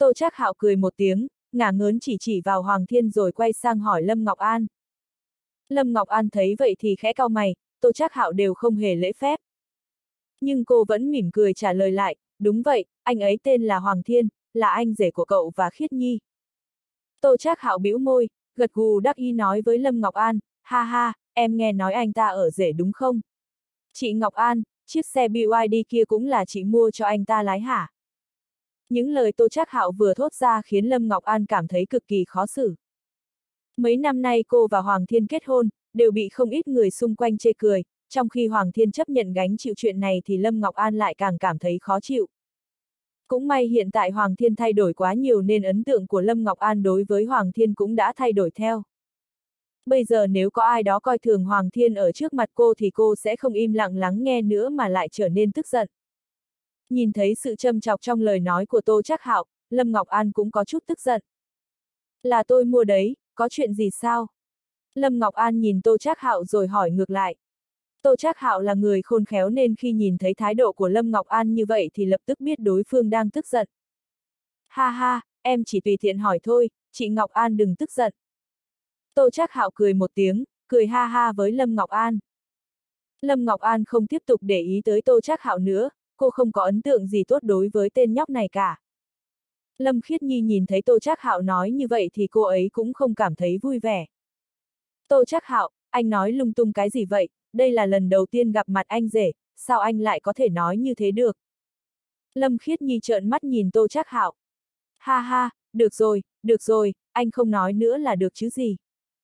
Tô Trác Hạo cười một tiếng, ngả ngớn chỉ vào Hoàng Thiên rồi quay sang hỏi Lâm Ngọc An. Lâm Ngọc An thấy vậy thì khẽ cau mày, Tô Trác Hạo đều không hề lễ phép. Nhưng cô vẫn mỉm cười trả lời lại, đúng vậy, anh ấy tên là Hoàng Thiên, là anh rể của cậu và Khiết Nhi. Tô Trác Hạo bĩu môi, gật gù đắc ý nói với Lâm Ngọc An, ha ha, em nghe nói anh ta ở rể đúng không? Chị Ngọc An, chiếc xe BYD kia cũng là chị mua cho anh ta lái hả? Những lời Tô Trác Hạo vừa thốt ra khiến Lâm Ngọc An cảm thấy cực kỳ khó xử. Mấy năm nay cô và Hoàng Thiên kết hôn, đều bị không ít người xung quanh chê cười, trong khi Hoàng Thiên chấp nhận gánh chịu chuyện này thì Lâm Ngọc An lại càng cảm thấy khó chịu. Cũng may hiện tại Hoàng Thiên thay đổi quá nhiều nên ấn tượng của Lâm Ngọc An đối với Hoàng Thiên cũng đã thay đổi theo. Bây giờ nếu có ai đó coi thường Hoàng Thiên ở trước mặt cô thì cô sẽ không im lặng lắng nghe nữa mà lại trở nên tức giận. Nhìn thấy sự châm chọc trong lời nói của Tô Trác Hạo, Lâm Ngọc An cũng có chút tức giận. Là tôi mua đấy, có chuyện gì sao? Lâm Ngọc An nhìn Tô Trác Hạo rồi hỏi ngược lại. Tô Trác Hạo là người khôn khéo nên khi nhìn thấy thái độ của Lâm Ngọc An như vậy thì lập tức biết đối phương đang tức giận. Ha ha, em chỉ tùy tiện hỏi thôi, chị Ngọc An đừng tức giận. Tô Trác Hạo cười một tiếng, cười ha ha với Lâm Ngọc An. Lâm Ngọc An không tiếp tục để ý tới Tô Trác Hạo nữa, cô không có ấn tượng gì tốt đối với tên nhóc này cả. Lâm Khiết Nhi nhìn thấy Tô Trác Hạo nói như vậy thì cô ấy cũng không cảm thấy vui vẻ. Tô Trác Hạo, anh nói lung tung cái gì vậy, đây là lần đầu tiên gặp mặt anh rể, sao anh lại có thể nói như thế được? Lâm Khiết Nhi trợn mắt nhìn Tô Trác Hạo. Ha ha, được rồi, anh không nói nữa là được chứ gì.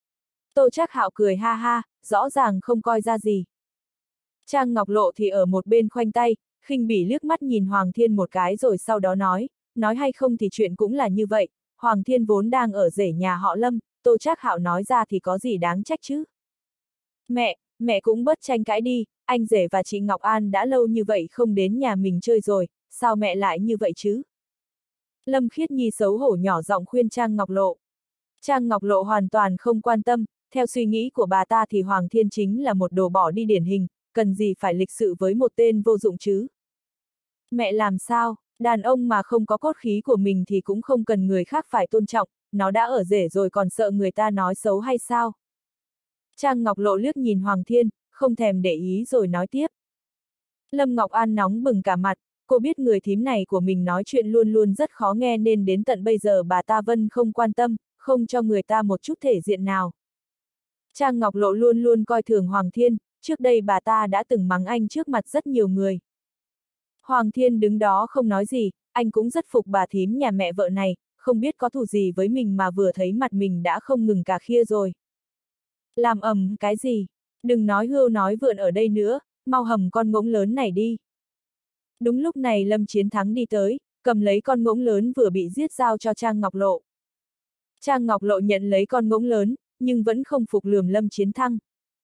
Tô Trác Hạo cười ha ha, rõ ràng không coi ra gì. Trang Ngọc Lộ thì ở một bên khoanh tay, khinh bỉ liếc mắt nhìn Hoàng Thiên một cái rồi sau đó nói hay không thì chuyện cũng là như vậy, Hoàng Thiên vốn đang ở rể nhà họ Lâm, Tô Trác Hạo nói ra thì có gì đáng trách chứ. Mẹ cũng bớt tranh cãi đi, anh rể và chị Ngọc An đã lâu như vậy không đến nhà mình chơi rồi, sao mẹ lại như vậy chứ? Lâm Khiết Nhi xấu hổ nhỏ giọng khuyên Trang Ngọc Lộ. Trang Ngọc Lộ hoàn toàn không quan tâm, theo suy nghĩ của bà ta thì Hoàng Thiên chính là một đồ bỏ đi điển hình, cần gì phải lịch sự với một tên vô dụng chứ? Mẹ làm sao, đàn ông mà không có cốt khí của mình thì cũng không cần người khác phải tôn trọng, nó đã ở rể rồi còn sợ người ta nói xấu hay sao? Trang Ngọc Lộ liếc nhìn Hoàng Thiên, không thèm để ý rồi nói tiếp. Lâm Ngọc An nóng bừng cả mặt, cô biết người thím này của mình nói chuyện luôn luôn rất khó nghe nên đến tận bây giờ bà ta vẫn không quan tâm, không cho người ta một chút thể diện nào. Trang Ngọc Lộ luôn luôn coi thường Hoàng Thiên, trước đây bà ta đã từng mắng anh trước mặt rất nhiều người. Hoàng Thiên đứng đó không nói gì, anh cũng rất phục bà thím nhà mẹ vợ này, không biết có thù gì với mình mà vừa thấy mặt mình đã không ngừng cà khịa rồi. Làm ầm cái gì? Đừng nói hưu nói vượn ở đây nữa, mau hầm con ngỗng lớn này đi. Đúng lúc này Lâm Chiến Thắng đi tới, cầm lấy con ngỗng lớn vừa bị giết giao cho Trang Ngọc Lộ. Trang Ngọc Lộ nhận lấy con ngỗng lớn, nhưng vẫn không phục lườm Lâm Chiến Thắng.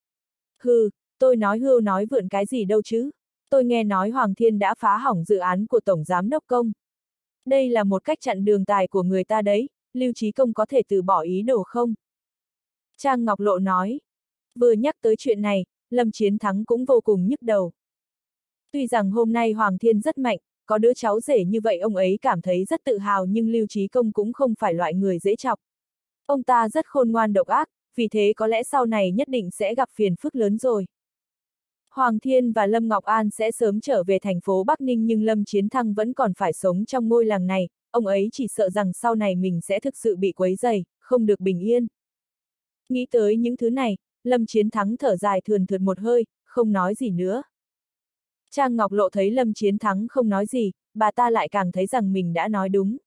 Hừ, tôi nói hưu nói vượn cái gì đâu chứ. Tôi nghe nói Hoàng Thiên đã phá hỏng dự án của Tổng Giám Đốc Công. Đây là một cách chặn đường tài của người ta đấy, Lưu Chí Công có thể từ bỏ ý đồ không? Trang Ngọc Lộ nói. Vừa nhắc tới chuyện này, Lâm Chiến Thắng cũng vô cùng nhức đầu. Tuy rằng hôm nay Hoàng Thiên rất mạnh, có đứa cháu rể như vậy ông ấy cảm thấy rất tự hào nhưng Lưu Chí Công cũng không phải loại người dễ chọc. Ông ta rất khôn ngoan độc ác, vì thế có lẽ sau này nhất định sẽ gặp phiền phức lớn rồi. Hoàng Thiên và Lâm Ngọc An sẽ sớm trở về thành phố Bắc Ninh nhưng Lâm Chiến Thắng vẫn còn phải sống trong ngôi làng này, ông ấy chỉ sợ rằng sau này mình sẽ thực sự bị quấy rầy, không được bình yên. Nghĩ tới những thứ này, Lâm Chiến Thắng thở dài thườn thượt một hơi, không nói gì nữa. Trang Ngọc Lộ thấy Lâm Chiến Thắng không nói gì, bà ta lại càng thấy rằng mình đã nói đúng.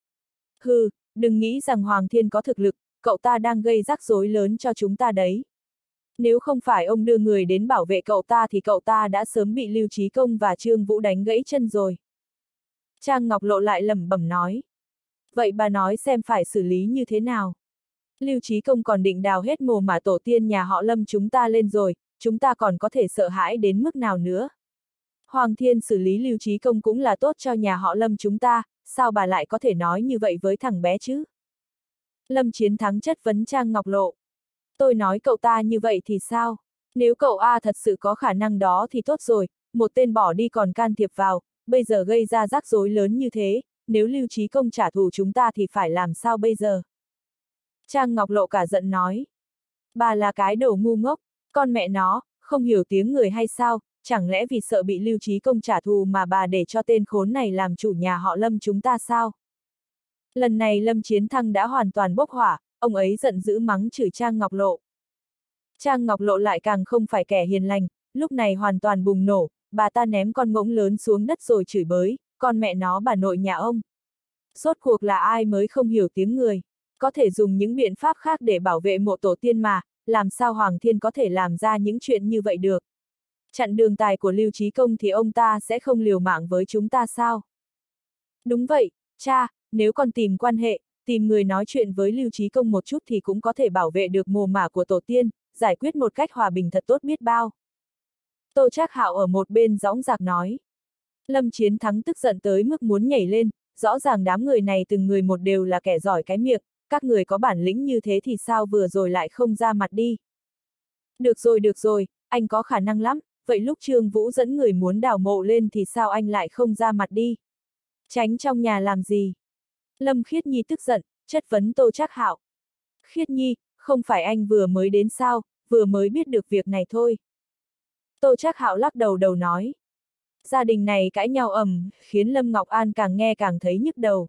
Hừ, đừng nghĩ rằng Hoàng Thiên có thực lực, cậu ta đang gây rắc rối lớn cho chúng ta đấy. Nếu không phải ông đưa người đến bảo vệ cậu ta thì cậu ta đã sớm bị Lưu Chí Công và Trương Vũ đánh gãy chân rồi. Trang Ngọc Lộ lại lẩm bẩm nói. Vậy bà nói xem phải xử lý như thế nào? Lưu Chí Công còn định đào hết mồ mả tổ tiên nhà họ Lâm chúng ta lên rồi, chúng ta còn có thể sợ hãi đến mức nào nữa? Hoàng Thiên xử lý Lưu Chí Công cũng là tốt cho nhà họ Lâm chúng ta, sao bà lại có thể nói như vậy với thằng bé chứ? Lâm Chiến Thắng chất vấn Trang Ngọc Lộ. Tôi nói cậu ta như vậy thì sao? Nếu cậu A thật sự có khả năng đó thì tốt rồi, một tên bỏ đi còn can thiệp vào, bây giờ gây ra rắc rối lớn như thế, nếu Lưu Trí Công trả thù chúng ta thì phải làm sao bây giờ? Trang Ngọc Lộ cả giận nói. Bà là cái đồ ngu ngốc, con mẹ nó, không hiểu tiếng người hay sao, chẳng lẽ vì sợ bị Lưu Trí Công trả thù mà bà để cho tên khốn này làm chủ nhà họ Lâm chúng ta sao? Lần này Lâm Chiến Thăng đã hoàn toàn bốc hỏa, ông ấy giận dữ mắng chửi Trang Ngọc Lộ. Trang Ngọc Lộ lại càng không phải kẻ hiền lành, lúc này hoàn toàn bùng nổ, bà ta ném con ngỗng lớn xuống đất rồi chửi bới, con mẹ nó bà nội nhà ông. Rốt cuộc là ai mới không hiểu tiếng người, có thể dùng những biện pháp khác để bảo vệ mộ tổ tiên mà, làm sao Hoàng Thiên có thể làm ra những chuyện như vậy được. Chặn đường tài của Lưu Trí Công thì ông ta sẽ không liều mạng với chúng ta sao? Đúng vậy, cha, nếu con tìm quan hệ, tìm người nói chuyện với Lưu Trí Công một chút thì cũng có thể bảo vệ được mồ mả của tổ tiên, giải quyết một cách hòa bình thật tốt biết bao. Tô Trác Hạo ở một bên dõng dạc nói. Lâm Chiến Thắng tức giận tới mức muốn nhảy lên, rõ ràng đám người này từng người một đều là kẻ giỏi cái miệng, các người có bản lĩnh như thế thì sao vừa rồi lại không ra mặt đi. Được rồi, anh có khả năng lắm, vậy lúc Trương Vũ dẫn người muốn đào mộ lên thì sao anh lại không ra mặt đi? Tránh trong nhà làm gì? Lâm Khiết Nhi tức giận, chất vấn Tô Trác Hạo. Khiết Nhi, không phải anh vừa mới đến sao, vừa mới biết được việc này thôi. Tô Trác Hạo lắc đầu nói. Gia đình này cãi nhau ầm, khiến Lâm Ngọc An càng nghe càng thấy nhức đầu.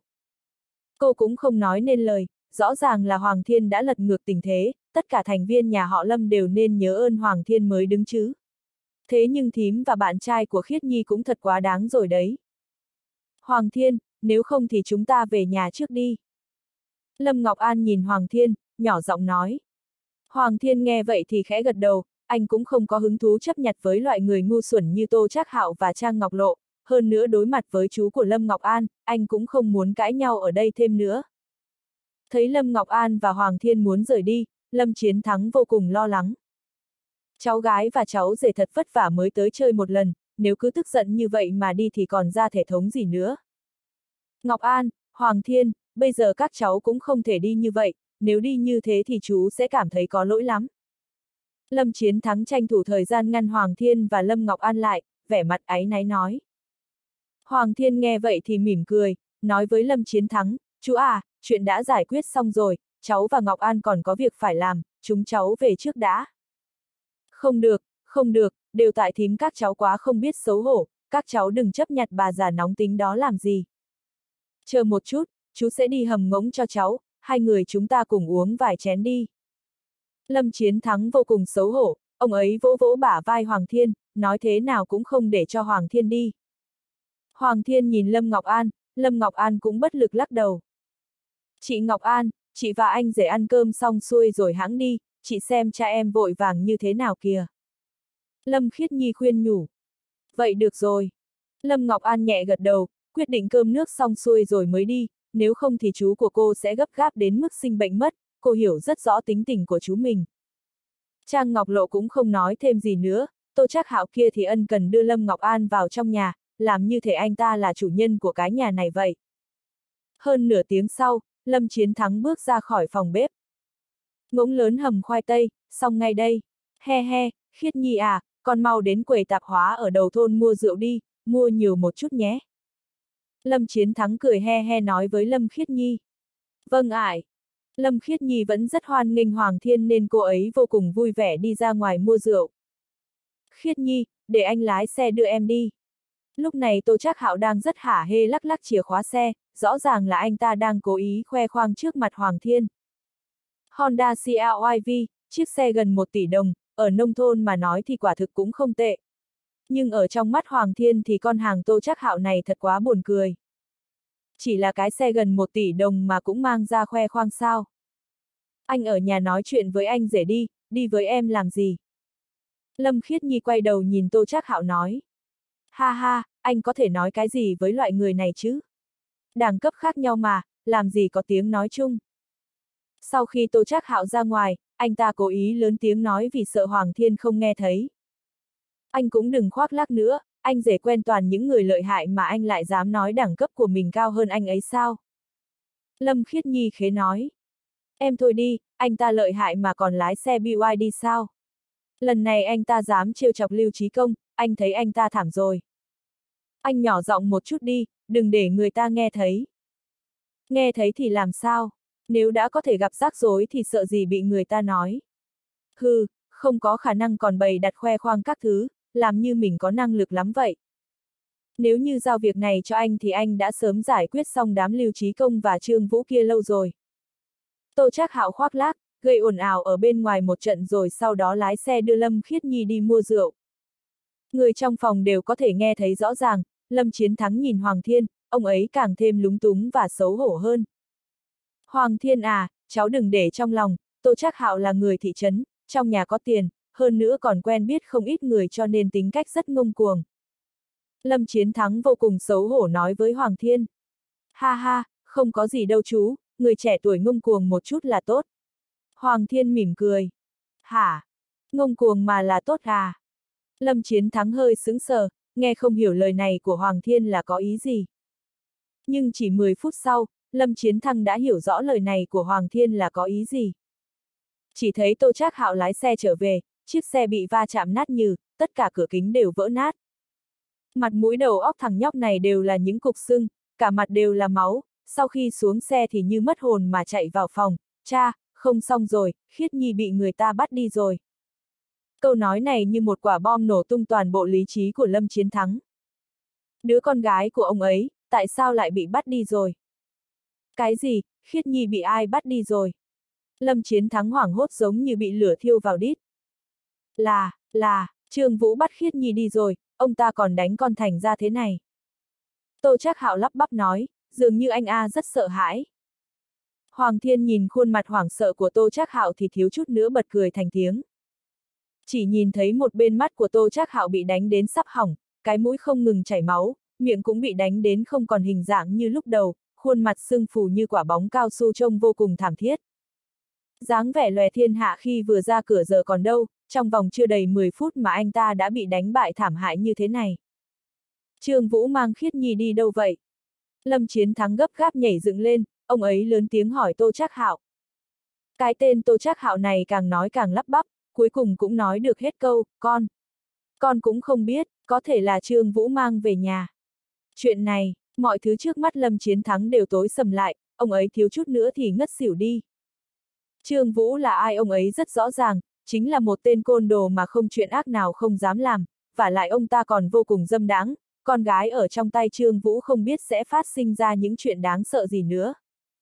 Cô cũng không nói nên lời, rõ ràng là Hoàng Thiên đã lật ngược tình thế, tất cả thành viên nhà họ Lâm đều nên nhớ ơn Hoàng Thiên mới đứng chứ. Thế nhưng thím và bạn trai của Khiết Nhi cũng thật quá đáng rồi đấy. Hoàng Thiên, nếu không thì chúng ta về nhà trước đi. Lâm Ngọc An nhìn Hoàng Thiên, nhỏ giọng nói. Hoàng Thiên nghe vậy thì khẽ gật đầu, anh cũng không có hứng thú chấp nhặt với loại người ngu xuẩn như Tô Trác Hạo và Trang Ngọc Lộ, hơn nữa đối mặt với chú của Lâm Ngọc An, anh cũng không muốn cãi nhau ở đây thêm nữa. Thấy Lâm Ngọc An và Hoàng Thiên muốn rời đi, Lâm Chiến Thắng vô cùng lo lắng. Cháu gái và cháu rể thật vất vả mới tới chơi một lần, nếu cứ tức giận như vậy mà đi thì còn ra thể thống gì nữa. Ngọc An, Hoàng Thiên, bây giờ các cháu cũng không thể đi như vậy, nếu đi như thế thì chú sẽ cảm thấy có lỗi lắm. Lâm Chiến Thắng tranh thủ thời gian ngăn Hoàng Thiên và Lâm Ngọc An lại, vẻ mặt áy náy nói. Hoàng Thiên nghe vậy thì mỉm cười, nói với Lâm Chiến Thắng, chú à, chuyện đã giải quyết xong rồi, cháu và Ngọc An còn có việc phải làm, chúng cháu về trước đã. Không được, đều tại thím các cháu quá không biết xấu hổ, các cháu đừng chấp nhặt bà già nóng tính đó làm gì. Chờ một chút, chú sẽ đi hầm ngỗng cho cháu, hai người chúng ta cùng uống vài chén đi. Lâm Chiến Thắng vô cùng xấu hổ, ông ấy vỗ vỗ bả vai Hoàng Thiên, nói thế nào cũng không để cho Hoàng Thiên đi. Hoàng Thiên nhìn Lâm Ngọc An cũng bất lực lắc đầu. Chị Ngọc An, chị và anh rể ăn cơm xong xuôi rồi hãng đi, chị xem cha em vội vàng như thế nào kìa. Lâm Khiết Nhi khuyên nhủ. Vậy được rồi. Lâm Ngọc An nhẹ gật đầu, quyết định cơm nước xong xuôi rồi mới đi, nếu không thì chú của cô sẽ gấp gáp đến mức sinh bệnh mất, cô hiểu rất rõ tính tình của chú mình. Trang Ngọc Lộ cũng không nói thêm gì nữa, Tô Trác Hạo kia thì ân cần đưa Lâm Ngọc An vào trong nhà, làm như thể anh ta là chủ nhân của cái nhà này vậy. Hơn nửa tiếng sau, Lâm Chiến Thắng bước ra khỏi phòng bếp. Ngỗng lớn hầm khoai tây, xong ngay đây. He, Khiết Nhi à, con mau đến quầy tạp hóa ở đầu thôn mua rượu đi, mua nhiều một chút nhé. Lâm Chiến Thắng cười he nói với Lâm Khiết Nhi. Vâng ải. Lâm Khiết Nhi vẫn rất hoan nghênh Hoàng Thiên nên cô ấy vô cùng vui vẻ đi ra ngoài mua rượu. Khiết Nhi, để anh lái xe đưa em đi. Lúc này Tô Trác Hạo đang rất hả hê lắc lắc chìa khóa xe, rõ ràng là anh ta đang cố ý khoe khoang trước mặt Hoàng Thiên. Honda CR-V, chiếc xe gần 1 tỷ đồng, ở nông thôn mà nói thì quả thực cũng không tệ. Nhưng ở trong mắt Hoàng Thiên thì con hàng Tô Trác Hạo này thật quá buồn cười. Chỉ là cái xe gần 1 tỷ đồng mà cũng mang ra khoe khoang sao. Anh ở nhà nói chuyện với anh rể đi với em làm gì? Lâm Khiết Nhi quay đầu nhìn Tô Trác Hạo nói. Ha, anh có thể nói cái gì với loại người này chứ? Đẳng cấp khác nhau mà, làm gì có tiếng nói chung. Sau khi Tô Trác Hạo ra ngoài, anh ta cố ý lớn tiếng nói vì sợ Hoàng Thiên không nghe thấy. Anh cũng đừng khoác lác nữa, anh rể quen toàn những người lợi hại mà anh lại dám nói đẳng cấp của mình cao hơn anh ấy sao? Lâm Khiết Nhi khế nói. Em thôi đi, anh ta lợi hại mà còn lái xe BYD sao? Lần này anh ta dám trêu chọc Lưu Trí Công, anh thấy anh ta thảm rồi. Anh nhỏ giọng một chút đi, đừng để người ta nghe thấy. Nghe thấy thì làm sao? Nếu đã có thể gặp rắc rối thì sợ gì bị người ta nói. Hừ, không có khả năng còn bày đặt khoe khoang các thứ, làm như mình có năng lực lắm vậy. Nếu như giao việc này cho anh thì anh đã sớm giải quyết xong đám Lưu Trí Công và Trương Vũ kia lâu rồi. Tô Trác Hạo khoác lác, gây ồn ào ở bên ngoài một trận rồi sau đó lái xe đưa Lâm Khiết Nhi đi mua rượu. Người trong phòng đều có thể nghe thấy rõ ràng, Lâm Chiến Thắng nhìn Hoàng Thiên, ông ấy càng thêm lúng túng và xấu hổ hơn. Hoàng Thiên à, cháu đừng để trong lòng, Tô Trác Hạo là người thị trấn, trong nhà có tiền, hơn nữa còn quen biết không ít người cho nên tính cách rất ngông cuồng. Lâm Chiến Thắng vô cùng xấu hổ nói với Hoàng Thiên. Ha ha, không có gì đâu chú, người trẻ tuổi ngông cuồng một chút là tốt. Hoàng Thiên mỉm cười. Hả? Ngông cuồng mà là tốt à? Lâm Chiến Thắng hơi sững sờ, nghe không hiểu lời này của Hoàng Thiên là có ý gì. Nhưng chỉ 10 phút sau, Lâm Chiến Thắng đã hiểu rõ lời này của Hoàng Thiên là có ý gì. Chỉ thấy Tô Trác Hạo lái xe trở về, chiếc xe bị va chạm nát nhừ, tất cả cửa kính đều vỡ nát. Mặt mũi đầu óc thằng nhóc này đều là những cục sưng, cả mặt đều là máu, sau khi xuống xe thì như mất hồn mà chạy vào phòng, cha, không xong rồi, Khiết Nhi bị người ta bắt đi rồi. Câu nói này như một quả bom nổ tung toàn bộ lý trí của Lâm Chiến Thắng. Đứa con gái của ông ấy, tại sao lại bị bắt đi rồi? Cái gì, Khiết Nhi bị ai bắt đi rồi? Lâm Chiến Thắng hoảng hốt giống như bị lửa thiêu vào đít. Là, Trương Vũ bắt Khiết Nhi đi rồi, ông ta còn đánh con thành ra thế này. Tô Trác Hạo lắp bắp nói, dường như anh rất sợ hãi. Hoàng Thiên nhìn khuôn mặt hoảng sợ của Tô Trác Hạo thì thiếu chút nữa bật cười thành tiếng. Chỉ nhìn thấy một bên mắt của Tô Trác Hạo bị đánh đến sắp hỏng, cái mũi không ngừng chảy máu, miệng cũng bị đánh đến không còn hình dạng như lúc đầu, khuôn mặt sưng phù như quả bóng cao su trông vô cùng thảm thiết. Dáng vẻ lòe thiên hạ khi vừa ra cửa giờ còn đâu, trong vòng chưa đầy 10 phút mà anh ta đã bị đánh bại thảm hại như thế này. Trương Vũ mang Khiết Nhi đi đâu vậy? Lâm Chiến Thắng gấp gáp nhảy dựng lên, ông ấy lớn tiếng hỏi Tô Trác Hạo. Cái tên Tô Trác Hạo này càng nói càng lắp bắp, cuối cùng cũng nói được hết câu, con cũng không biết, có thể là Trương Vũ mang về nhà. Chuyện này, mọi thứ trước mắt Lâm Chiến Thắng đều tối sầm lại, ông ấy thiếu chút nữa thì ngất xỉu đi. Trương Vũ là ai ông ấy rất rõ ràng, chính là một tên côn đồ mà không chuyện ác nào không dám làm, và lại ông ta còn vô cùng dâm đãng, con gái ở trong tay Trương Vũ không biết sẽ phát sinh ra những chuyện đáng sợ gì nữa.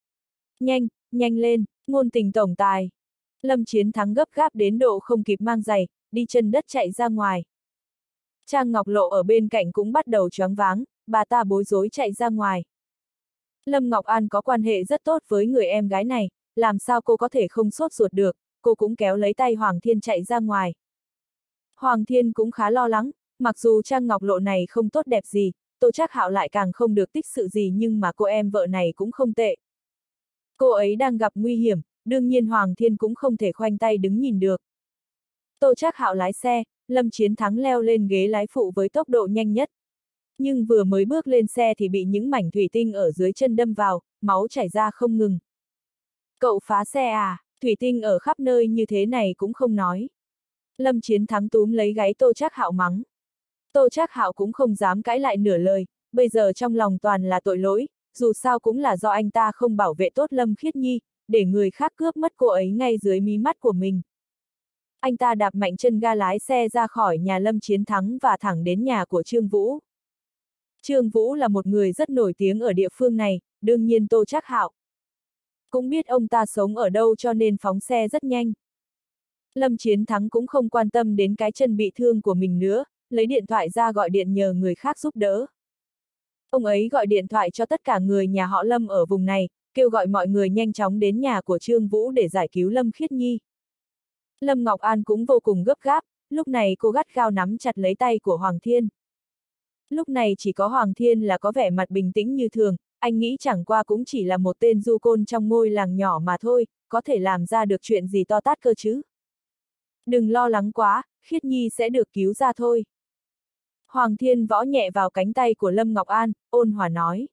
Nhanh lên, ngôn tình tổng tài. Lâm Chiến Thắng gấp gáp đến độ không kịp mang giày, đi chân đất chạy ra ngoài. Trang Ngọc Lộ ở bên cạnh cũng bắt đầu choáng váng, bà ta bối rối chạy ra ngoài. Lâm Ngọc An có quan hệ rất tốt với người em gái này, làm sao cô có thể không sốt ruột được, cô cũng kéo lấy tay Hoàng Thiên chạy ra ngoài. Hoàng Thiên cũng khá lo lắng, mặc dù Trang Ngọc Lộ này không tốt đẹp gì, Tô Trác Hạo lại càng không được tích sự gì nhưng mà cô em vợ này cũng không tệ. Cô ấy đang gặp nguy hiểm, đương nhiên Hoàng Thiên cũng không thể khoanh tay đứng nhìn được. Tô Trác Hạo lái xe, Lâm Chiến Thắng leo lên ghế lái phụ với tốc độ nhanh nhất. Nhưng vừa mới bước lên xe thì bị những mảnh thủy tinh ở dưới chân đâm vào, máu chảy ra không ngừng. Cậu phá xe à, thủy tinh ở khắp nơi như thế này cũng không nói. Lâm Chiến Thắng túm lấy gáy Tô Trác Hạo mắng. Tô Trác Hạo cũng không dám cãi lại nửa lời, bây giờ trong lòng toàn là tội lỗi, dù sao cũng là do anh ta không bảo vệ tốt Lâm Khiết Nhi, để người khác cướp mất cô ấy ngay dưới mí mắt của mình. Anh ta đạp mạnh chân ga lái xe ra khỏi nhà Lâm Chiến Thắng và thẳng đến nhà của Trương Vũ. Trương Vũ là một người rất nổi tiếng ở địa phương này, đương nhiên Tô Trác Hạo cũng biết ông ta sống ở đâu cho nên phóng xe rất nhanh. Lâm Chiến Thắng cũng không quan tâm đến cái chân bị thương của mình nữa, lấy điện thoại ra gọi điện nhờ người khác giúp đỡ. Ông ấy gọi điện thoại cho tất cả người nhà họ Lâm ở vùng này, kêu gọi mọi người nhanh chóng đến nhà của Trương Vũ để giải cứu Lâm Khiết Nhi. Lâm Ngọc An cũng vô cùng gấp gáp, lúc này cô gắt gao nắm chặt lấy tay của Hoàng Thiên. Lúc này chỉ có Hoàng Thiên là có vẻ mặt bình tĩnh như thường, anh nghĩ chẳng qua cũng chỉ là một tên du côn trong ngôi làng nhỏ mà thôi, có thể làm ra được chuyện gì to tát cơ chứ. Đừng lo lắng quá, Khiết Nhi sẽ được cứu ra thôi. Hoàng Thiên võ nhẹ vào cánh tay của Lâm Ngọc An, ôn hòa nói.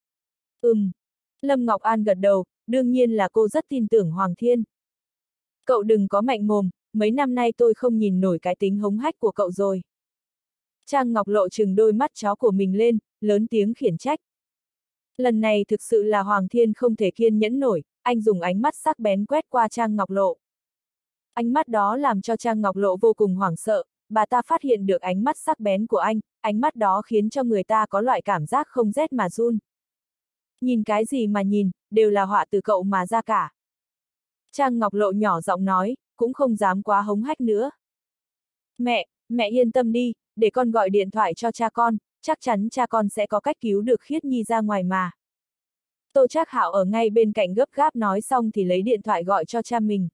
Lâm Ngọc An gật đầu, đương nhiên là cô rất tin tưởng Hoàng Thiên. Cậu đừng có mạnh mồm, mấy năm nay tôi không nhìn nổi cái tính hống hách của cậu rồi. Trang Ngọc Lộ trừng đôi mắt chó của mình lên, lớn tiếng khiển trách. Lần này thực sự là Hoàng Thiên không thể kiên nhẫn nổi, anh dùng ánh mắt sắc bén quét qua Trang Ngọc Lộ. Ánh mắt đó làm cho Trang Ngọc Lộ vô cùng hoảng sợ, bà ta phát hiện được ánh mắt sắc bén của anh, ánh mắt đó khiến cho người ta có loại cảm giác không rét mà run. Nhìn cái gì mà nhìn, đều là họa từ cậu mà ra cả. Trang Ngọc Lộ nhỏ giọng nói, cũng không dám quá hống hách nữa. Mẹ yên tâm đi, để con gọi điện thoại cho cha con, chắc chắn cha con sẽ có cách cứu được Khiết Nhi ra ngoài mà. Tô Trác Hạo ở ngay bên cạnh gấp gáp nói xong thì lấy điện thoại gọi cho cha mình.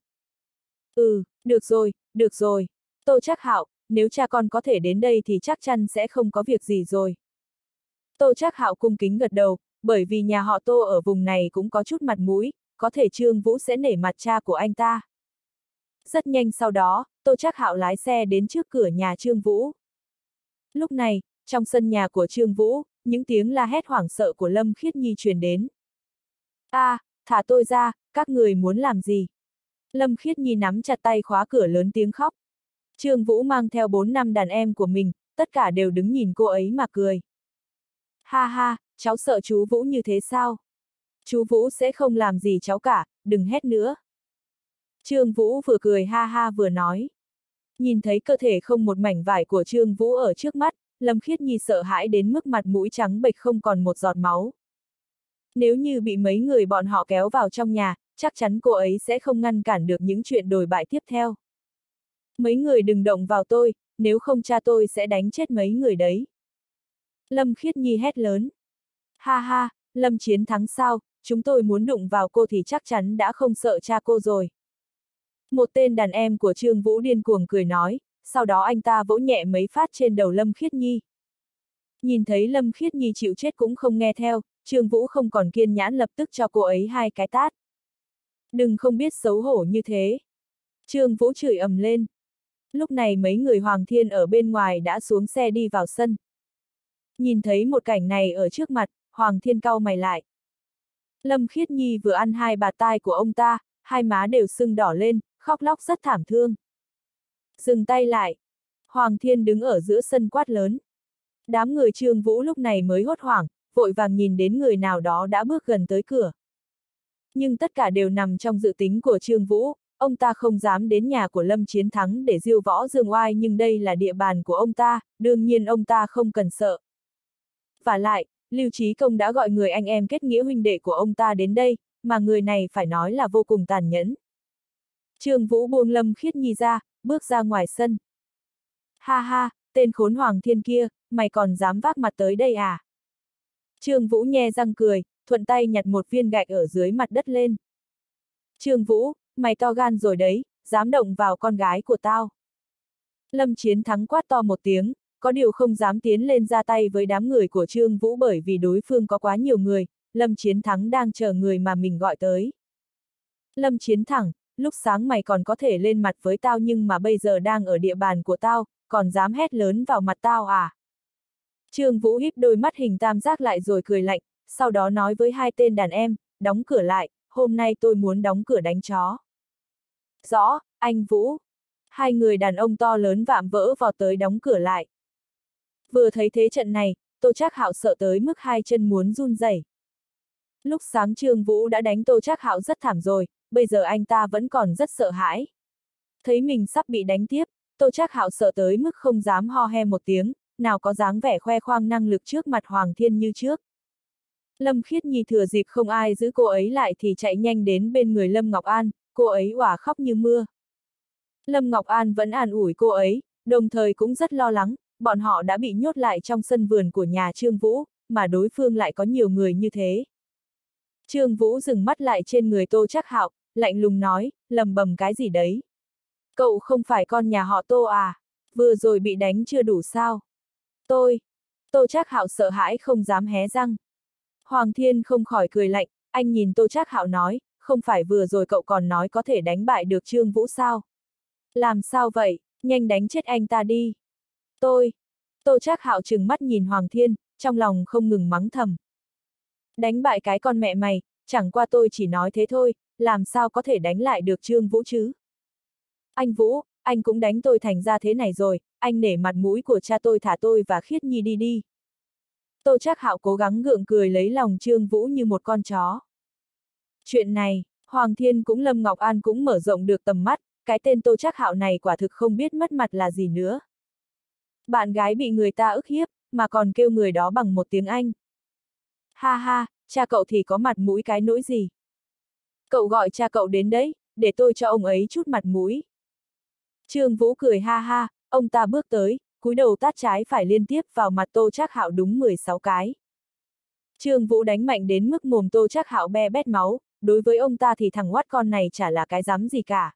Được rồi. Tô Trác Hạo, nếu cha con có thể đến đây thì chắc chắn sẽ không có việc gì rồi. Tô Trác Hạo cung kính gật đầu, bởi vì nhà họ Tô ở vùng này cũng có chút mặt mũi, có thể Trương Vũ sẽ nể mặt cha của anh ta. Rất nhanh sau đó, Tô Trác Hạo lái xe đến trước cửa nhà Trương Vũ. Lúc này, trong sân nhà của Trương Vũ, những tiếng la hét hoảng sợ của Lâm Khiết Nhi truyền đến. Thả tôi ra, các người muốn làm gì? Lâm Khiết Nhi nắm chặt tay khóa cửa lớn tiếng khóc. Trương Vũ mang theo 4-5 đàn em của mình, tất cả đều đứng nhìn cô ấy mà cười. Ha ha, cháu sợ chú Vũ như thế sao? Chú Vũ sẽ không làm gì cháu cả, đừng hét nữa. Trương Vũ vừa cười ha ha vừa nói. Nhìn thấy cơ thể không một mảnh vải của Trương Vũ ở trước mắt, Lâm Khiết Nhi sợ hãi đến mức mặt mũi trắng bệch không còn một giọt máu. Nếu như bị mấy người bọn họ kéo vào trong nhà, chắc chắn cô ấy sẽ không ngăn cản được những chuyện đồi bại tiếp theo. Mấy người đừng động vào tôi, nếu không cha tôi sẽ đánh chết mấy người đấy. Lâm Khiết Nhi hét lớn. Ha ha, Lâm Chiến thắng sao, chúng tôi muốn đụng vào cô thì chắc chắn đã không sợ cha cô rồi. Một tên đàn em của Trương Vũ điên cuồng cười nói, sau đó anh ta vỗ nhẹ mấy phát trên đầu Lâm Khiết Nhi. Nhìn thấy Lâm Khiết Nhi chịu chết cũng không nghe theo, Trương Vũ không còn kiên nhẫn lập tức cho cô ấy 2 cái tát. Đừng không biết xấu hổ như thế. Trương Vũ chửi ầm lên. Lúc này mấy người Hoàng Thiên ở bên ngoài đã xuống xe đi vào sân. Nhìn thấy một cảnh này ở trước mặt, Hoàng Thiên cau mày lại. Lâm Khiết Nhi vừa ăn 2 bạt tai của ông ta, 2 má đều sưng đỏ lên, khóc lóc rất thảm thương. Dừng tay lại. Hoàng Thiên đứng ở giữa sân quát lớn. Đám người Trương Vũ lúc này mới hốt hoảng, vội vàng nhìn đến người nào đó đã bước gần tới cửa. Nhưng tất cả đều nằm trong dự tính của Trương Vũ, ông ta không dám đến nhà của Lâm Chiến Thắng để diêu võ dương oai nhưng đây là địa bàn của ông ta, đương nhiên ông ta không cần sợ. Và lại, Lưu Chí Công đã gọi người anh em kết nghĩa huynh đệ của ông ta đến đây, mà người này phải nói là vô cùng tàn nhẫn. Trương Vũ buông Lâm Khiết Nhi ra, bước ra ngoài sân. Ha ha, tên khốn Hoàng Thiên kia, mày còn dám vác mặt tới đây à? Trương Vũ nhe răng cười, thuận tay nhặt một viên gạch ở dưới mặt đất lên. Trương Vũ, mày to gan rồi đấy, dám động vào con gái của tao. Lâm Chiến Thắng quát to một tiếng, có điều không dám tiến lên ra tay với đám người của Trương Vũ bởi vì đối phương có quá nhiều người, Lâm Chiến Thắng đang chờ người mà mình gọi tới. Lâm Chiến Thắng, lúc sáng mày còn có thể lên mặt với tao nhưng mà bây giờ đang ở địa bàn của tao, còn dám hét lớn vào mặt tao à? Trương Vũ híp đôi mắt hình tam giác lại rồi cười lạnh, sau đó nói với 2 tên đàn em, đóng cửa lại, hôm nay tôi muốn đóng cửa đánh chó. Rõ, anh Vũ. 2 người đàn ông to lớn vạm vỡ vào tới đóng cửa lại. Vừa thấy thế trận này, Tô Trác Hạo sợ tới mức 2 chân muốn run rẩy. Lúc sáng Trương Vũ đã đánh Tô Trác Hạo rất thảm rồi, bây giờ anh ta vẫn còn rất sợ hãi. Thấy mình sắp bị đánh tiếp, Tô Trác Hạo sợ tới mức không dám ho he một tiếng, nào có dáng vẻ khoe khoang năng lực trước mặt Hoàng Thiên như trước. Lâm Khiết Nhi thừa dịp không ai giữ cô ấy lại thì chạy nhanh đến bên người Lâm Ngọc An, cô ấy òa khóc như mưa. Lâm Ngọc An vẫn an ủi cô ấy, đồng thời cũng rất lo lắng, bọn họ đã bị nhốt lại trong sân vườn của nhà Trương Vũ, mà đối phương lại có nhiều người như thế. Trương Vũ dừng mắt lại trên người Tô Trác Hạo, lạnh lùng nói, lầm bầm cái gì đấy? Cậu không phải con nhà họ Tô à? Vừa rồi bị đánh chưa đủ sao? Tô Trác Hạo sợ hãi không dám hé răng. Hoàng Thiên không khỏi cười lạnh, anh nhìn Tô Trác Hạo nói, không phải vừa rồi cậu còn nói có thể đánh bại được Trương Vũ sao? Làm sao vậy, nhanh đánh chết anh ta đi. Tô Trác Hạo trừng mắt nhìn Hoàng Thiên, trong lòng không ngừng mắng thầm. Đánh bại cái con mẹ mày, chẳng qua tôi chỉ nói thế thôi, làm sao có thể đánh lại được Trương Vũ chứ? Anh Vũ, anh cũng đánh tôi thành ra thế này rồi, anh nể mặt mũi của cha tôi thả tôi và Khiết Nhi đi đi. Tô Trác Hạo cố gắng gượng cười lấy lòng Trương Vũ như một con chó. Chuyện này, Hoàng Thiên cũng Lâm Ngọc An cũng mở rộng được tầm mắt, cái tên Tô Trác Hạo này quả thực không biết mất mặt là gì nữa. Bạn gái bị người ta ức hiếp, mà còn kêu người đó bằng một tiếng Anh. Ha ha, cha cậu thì có mặt mũi cái nỗi gì. Cậu gọi cha cậu đến đấy, để tôi cho ông ấy chút mặt mũi. Trương Vũ cười ha ha, ông ta bước tới, cúi đầu tát trái phải liên tiếp vào mặt Tô Trác Hạo đúng 16 cái. Trương Vũ đánh mạnh đến mức mồm Tô Trác Hạo be bét máu, đối với ông ta thì thằng oát con này chả là cái dám gì cả.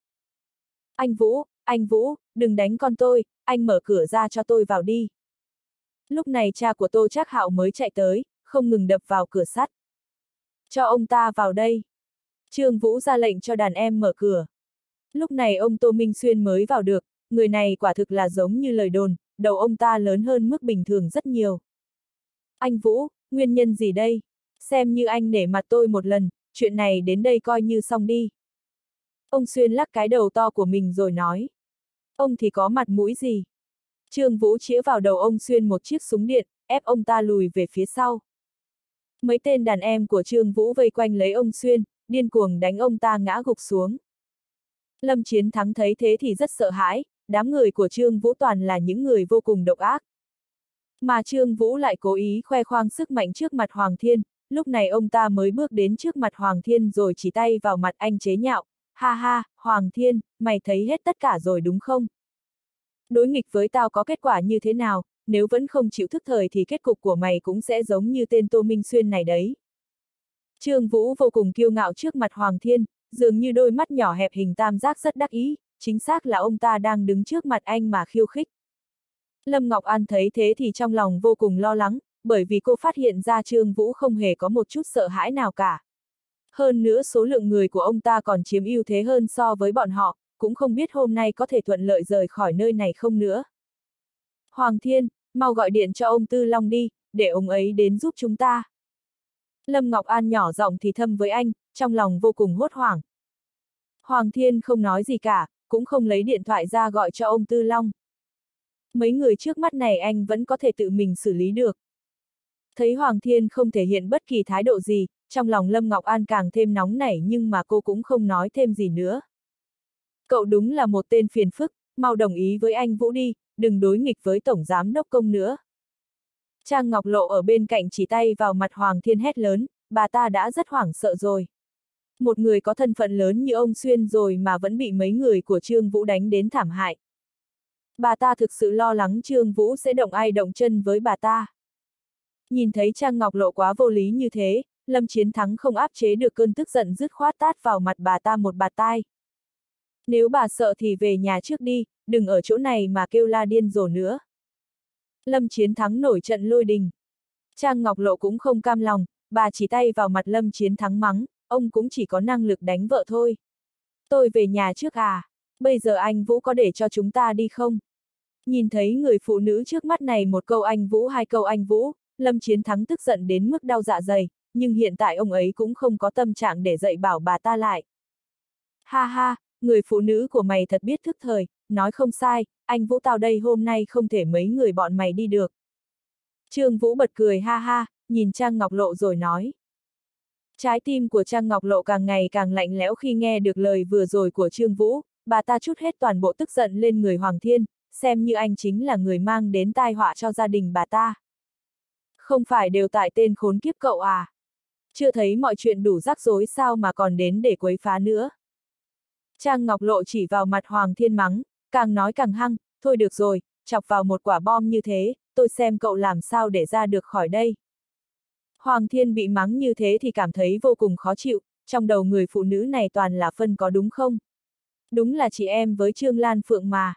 Anh Vũ, đừng đánh con tôi, anh mở cửa ra cho tôi vào đi. Lúc này cha của Tô Trác Hạo mới chạy tới, không ngừng đập vào cửa sắt. Cho ông ta vào đây. Trương Vũ ra lệnh cho đàn em mở cửa. Lúc này ông Tô Minh Xuyên mới vào được, người này quả thực là giống như lời đồn, đầu ông ta lớn hơn mức bình thường rất nhiều. Anh Vũ, nguyên nhân gì đây? Xem như anh nể mặt tôi một lần, chuyện này đến đây coi như xong đi. Ông Xuyên lắc cái đầu to của mình rồi nói. Ông thì có mặt mũi gì? Trương Vũ chĩa vào đầu ông Xuyên một chiếc súng điện, ép ông ta lùi về phía sau. Mấy tên đàn em của Trương Vũ vây quanh lấy ông Xuyên, điên cuồng đánh ông ta ngã gục xuống. Lâm Chiến Thắng thấy thế thì rất sợ hãi, đám người của Trương Vũ toàn là những người vô cùng độc ác. Mà Trương Vũ lại cố ý khoe khoang sức mạnh trước mặt Hoàng Thiên, lúc này ông ta mới bước đến trước mặt Hoàng Thiên rồi chỉ tay vào mặt anh chế nhạo. Ha ha, Hoàng Thiên, mày thấy hết tất cả rồi đúng không? Đối nghịch với tao có kết quả như thế nào, nếu vẫn không chịu thức thời thì kết cục của mày cũng sẽ giống như tên Tô Minh Xuyên này đấy. Trương Vũ vô cùng kiêu ngạo trước mặt Hoàng Thiên, dường như đôi mắt nhỏ hẹp hình tam giác rất đắc ý, chính xác là ông ta đang đứng trước mặt anh mà khiêu khích. Lâm Ngọc An thấy thế thì trong lòng vô cùng lo lắng, bởi vì cô phát hiện ra Trương Vũ không hề có một chút sợ hãi nào cả. Hơn nữa số lượng người của ông ta còn chiếm ưu thế hơn so với bọn họ, cũng không biết hôm nay có thể thuận lợi rời khỏi nơi này không nữa. Hoàng Thiên, mau gọi điện cho ông Tư Long đi, để ông ấy đến giúp chúng ta. Lâm Ngọc An nhỏ giọng thì thầm với anh, trong lòng vô cùng hốt hoảng. Hoàng Thiên không nói gì cả, cũng không lấy điện thoại ra gọi cho ông Tư Long. Mấy người trước mắt này anh vẫn có thể tự mình xử lý được. Thấy Hoàng Thiên không thể hiện bất kỳ thái độ gì, trong lòng Lâm Ngọc An càng thêm nóng nảy nhưng mà cô cũng không nói thêm gì nữa. Cậu đúng là một tên phiền phức, mau đồng ý với anh Vũ đi, đừng đối nghịch với Tổng Giám Đốc Công nữa. Trang Ngọc Lộ ở bên cạnh chỉ tay vào mặt Hoàng Thiên hét lớn, bà ta đã rất hoảng sợ rồi. Một người có thân phận lớn như ông Xuyên rồi mà vẫn bị mấy người của Trương Vũ đánh đến thảm hại. Bà ta thực sự lo lắng Trương Vũ sẽ động ai động chân với bà ta. Nhìn thấy Trang Ngọc Lộ quá vô lý như thế, Lâm Chiến Thắng không áp chế được cơn tức giận dứt khoát tát vào mặt bà ta một bạt tai. Nếu bà sợ thì về nhà trước đi, đừng ở chỗ này mà kêu la điên rồ nữa. Lâm Chiến Thắng nổi trận lôi đình. Trang Ngọc Lộ cũng không cam lòng, bà chỉ tay vào mặt Lâm Chiến Thắng mắng, ông cũng chỉ có năng lực đánh vợ thôi. Tôi về nhà trước à? Bây giờ anh Vũ có để cho chúng ta đi không? Nhìn thấy người phụ nữ trước mắt này một câu anh Vũ hai câu anh Vũ, Lâm Chiến Thắng tức giận đến mức đau dạ dày, nhưng hiện tại ông ấy cũng không có tâm trạng để dạy bảo bà ta lại. Ha ha, người phụ nữ của mày thật biết thức thời, nói không sai, anh Vũ tao đây hôm nay không thể mấy người bọn mày đi được. Trương Vũ bật cười ha ha, nhìn Trang Ngọc Lộ rồi nói. Trái tim của Trang Ngọc Lộ càng ngày càng lạnh lẽo khi nghe được lời vừa rồi của Trương Vũ, bà ta trút hết toàn bộ tức giận lên người Hoàng Thiên, xem như anh chính là người mang đến tai họa cho gia đình bà ta. Không phải đều tại tên khốn kiếp cậu à? Chưa thấy mọi chuyện đủ rắc rối sao mà còn đến để quấy phá nữa? Trang Ngọc Lộ chỉ vào mặt Hoàng Thiên mắng, càng nói càng hăng, thôi được rồi, chọc vào một quả bom như thế, tôi xem cậu làm sao để ra được khỏi đây. Hoàng Thiên bị mắng như thế thì cảm thấy vô cùng khó chịu, trong đầu người phụ nữ này toàn là phân có đúng không? Đúng là chị em với Trương Lan Phượng mà.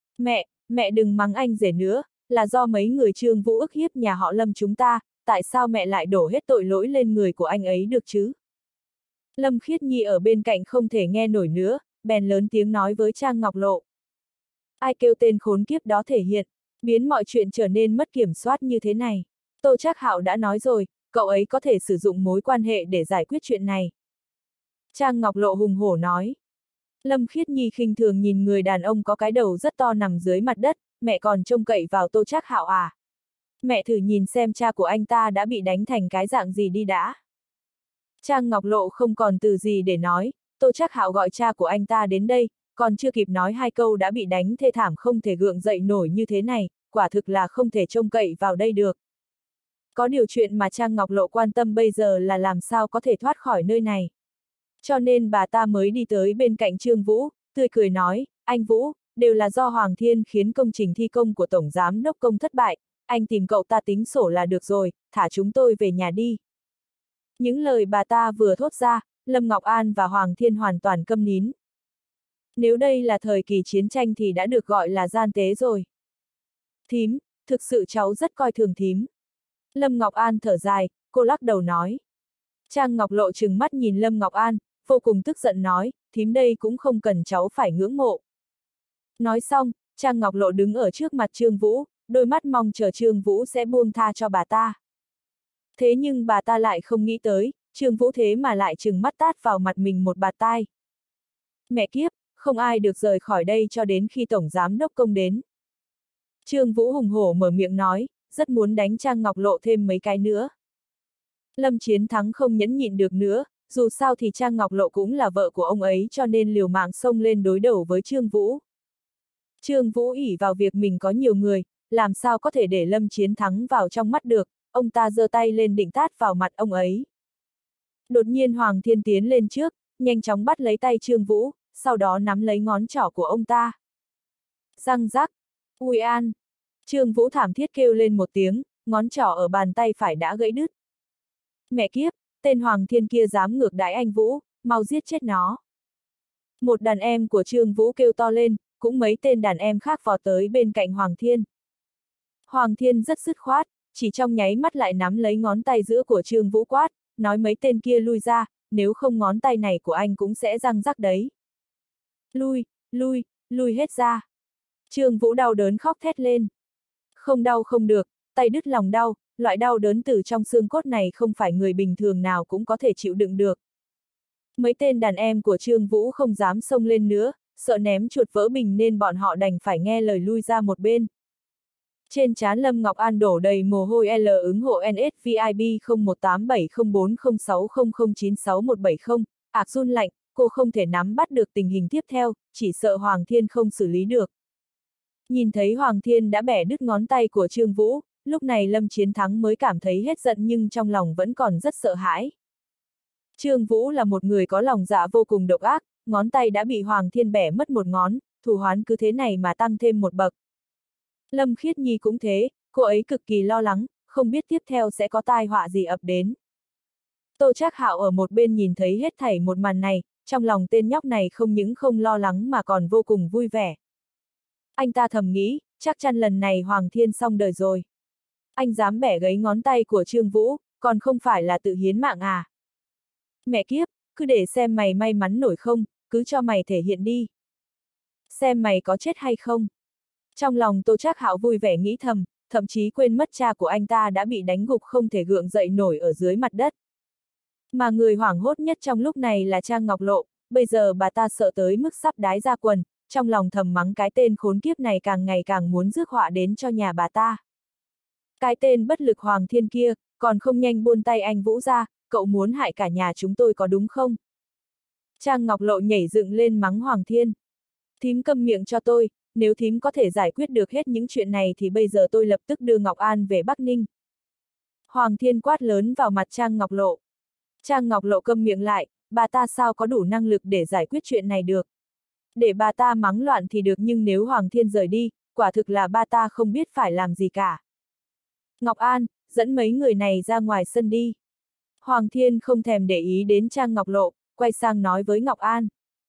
Mẹ đừng mắng anh rể nữa, là do mấy người Trương Vũ ức hiếp nhà họ Lâm chúng ta, tại sao mẹ lại đổ hết tội lỗi lên người của anh ấy được chứ? Lâm Khiết Nhi ở bên cạnh không thể nghe nổi nữa, bèn lớn tiếng nói với Trang Ngọc Lộ. Ai kêu tên khốn kiếp đó thể hiện, biến mọi chuyện trở nên mất kiểm soát như thế này. Tô Trác Hạo đã nói rồi, cậu ấy có thể sử dụng mối quan hệ để giải quyết chuyện này. Trang Ngọc Lộ hùng hổ nói. Lâm Khiết Nhi khinh thường nhìn người đàn ông có cái đầu rất to nằm dưới mặt đất, mẹ còn trông cậy vào Tô Trác Hạo à? Mẹ thử nhìn xem cha của anh ta đã bị đánh thành cái dạng gì đi đã. Trang Ngọc Lộ không còn từ gì để nói, Tô Trác Hạo gọi cha của anh ta đến đây, còn chưa kịp nói hai câu đã bị đánh thê thảm không thể gượng dậy nổi như thế này, quả thực là không thể trông cậy vào đây được. Có điều chuyện mà Trang Ngọc Lộ quan tâm bây giờ là làm sao có thể thoát khỏi nơi này. Cho nên bà ta mới đi tới bên cạnh Trương Vũ, tươi cười nói, anh Vũ, đều là do Hoàng Thiên khiến công trình thi công của Tổng Giám Đốc Công thất bại, anh tìm cậu ta tính sổ là được rồi, thả chúng tôi về nhà đi. Những lời bà ta vừa thốt ra, Lâm Ngọc An và Hoàng Thiên hoàn toàn câm nín. Nếu đây là thời kỳ chiến tranh thì đã được gọi là gian tế rồi. Thím, thực sự cháu rất coi thường thím. Lâm Ngọc An thở dài, cô lắc đầu nói. Trang Ngọc Lộ trừng mắt nhìn Lâm Ngọc An, vô cùng tức giận nói, thím đây cũng không cần cháu phải ngưỡng mộ. Nói xong, Trang Ngọc Lộ đứng ở trước mặt Trương Vũ, đôi mắt mong chờ Trương Vũ sẽ buông tha cho bà ta. Thế nhưng bà ta lại không nghĩ tới, Trương Vũ thế mà lại trừng mắt tát vào mặt mình một bạt tai. Mẹ kiếp, không ai được rời khỏi đây cho đến khi Tổng Giám Đốc Công đến. Trương Vũ hùng hổ mở miệng nói, rất muốn đánh Trang Ngọc Lộ thêm mấy cái nữa. Lâm Chiến Thắng không nhẫn nhịn được nữa, dù sao thì Trang Ngọc Lộ cũng là vợ của ông ấy cho nên liều mạng xông lên đối đầu với Trương Vũ. Trương Vũ ỷ vào việc mình có nhiều người, làm sao có thể để Lâm Chiến Thắng vào trong mắt được, ông ta giơ tay lên định tát vào mặt ông ấy. Đột nhiên Hoàng Thiên tiến lên trước, nhanh chóng bắt lấy tay Trương Vũ, sau đó nắm lấy ngón trỏ của ông ta. Răng rắc, ui an. Trương Vũ thảm thiết kêu lên một tiếng, ngón trỏ ở bàn tay phải đã gãy đứt. Mẹ kiếp, tên Hoàng Thiên kia dám ngược đãi anh Vũ, mau giết chết nó. Một đàn em của Trương Vũ kêu to lên, cũng mấy tên đàn em khác vọt tới bên cạnh Hoàng Thiên. Hoàng Thiên rất dứt khoát, chỉ trong nháy mắt lại nắm lấy ngón tay giữa của Trương Vũ quát, nói mấy tên kia lui ra, nếu không ngón tay này của anh cũng sẽ răng rắc đấy. Lui hết ra. Trương Vũ đau đớn khóc thét lên. Không đau không được, tay đứt lòng đau, loại đau đớn từ trong xương cốt này không phải người bình thường nào cũng có thể chịu đựng được. Mấy tên đàn em của Trương Vũ không dám xông lên nữa, sợ ném chuột vỡ bình nên bọn họ đành phải nghe lời lui ra một bên. Trên trán Lâm Ngọc An đổ đầy mồ hôi ứng hộ NSVIB 0187040600961170, ạc run lạnh, cô không thể nắm bắt được tình hình tiếp theo, chỉ sợ Hoàng Thiên không xử lý được. Nhìn thấy Hoàng Thiên đã bẻ đứt ngón tay của Trương Vũ, lúc này Lâm Chiến Thắng mới cảm thấy hết giận nhưng trong lòng vẫn còn rất sợ hãi. Trương Vũ là một người có lòng dạ vô cùng độc ác, ngón tay đã bị Hoàng Thiên bẻ mất một ngón, thù oán cứ thế này mà tăng thêm một bậc. Lâm Khiết Nhi cũng thế, cô ấy cực kỳ lo lắng, không biết tiếp theo sẽ có tai họa gì ập đến. Tô Trác Hạo ở một bên nhìn thấy hết thảy một màn này, trong lòng tên nhóc này không những không lo lắng mà còn vô cùng vui vẻ. Anh ta thầm nghĩ, chắc chắn lần này Hoàng Thiên xong đời rồi. Anh dám bẻ gãy ngón tay của Trương Vũ, còn không phải là tự hiến mạng à? Mẹ kiếp, cứ để xem mày may mắn nổi không, cứ cho mày thể hiện đi. Xem mày có chết hay không. Trong lòng Tô Trác Hạo vui vẻ nghĩ thầm, thậm chí quên mất cha của anh ta đã bị đánh gục không thể gượng dậy nổi ở dưới mặt đất. Mà người hoảng hốt nhất trong lúc này là Trang Ngọc Lộ, bây giờ bà ta sợ tới mức sắp đái ra quần, trong lòng thầm mắng cái tên khốn kiếp này càng ngày càng muốn rước họa đến cho nhà bà ta. Cái tên bất lực Hoàng Thiên kia, còn không nhanh buông tay anh Vũ ra, cậu muốn hại cả nhà chúng tôi có đúng không? Trang Ngọc Lộ nhảy dựng lên mắng Hoàng Thiên. Thím câm miệng cho tôi, nếu thím có thể giải quyết được hết những chuyện này thì bây giờ tôi lập tức đưa Ngọc An về Bắc Ninh. Hoàng Thiên quát lớn vào mặt Trang Ngọc Lộ. Trang Ngọc Lộ câm miệng lại, bà ta sao có đủ năng lực để giải quyết chuyện này được. Để bà ta mắng loạn thì được nhưng nếu Hoàng Thiên rời đi, quả thực là bà ta không biết phải làm gì cả. Ngọc An, dẫn mấy người này ra ngoài sân đi. Hoàng Thiên không thèm để ý đến Trang Ngọc Lộ, quay sang nói với Ngọc An.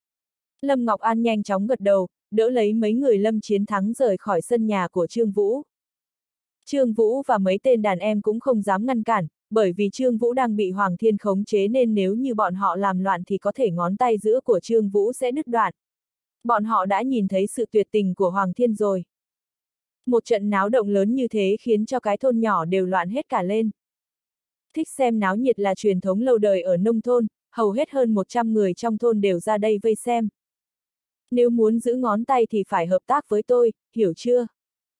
Lâm Ngọc An nhanh chóng gật đầu, đỡ lấy mấy người Lâm Chiến Thắng rời khỏi sân nhà của Trương Vũ. Trương Vũ và mấy tên đàn em cũng không dám ngăn cản, bởi vì Trương Vũ đang bị Hoàng Thiên khống chế nên nếu như bọn họ làm loạn thì có thể ngón tay giữa của Trương Vũ sẽ đứt đoạn. Bọn họ đã nhìn thấy sự tuyệt tình của Hoàng Thiên rồi. Một trận náo động lớn như thế khiến cho cái thôn nhỏ đều loạn hết cả lên. Thích xem náo nhiệt là truyền thống lâu đời ở nông thôn, hầu hết hơn 100 người trong thôn đều ra đây vây xem. Nếu muốn giữ ngón tay thì phải hợp tác với tôi, hiểu chưa?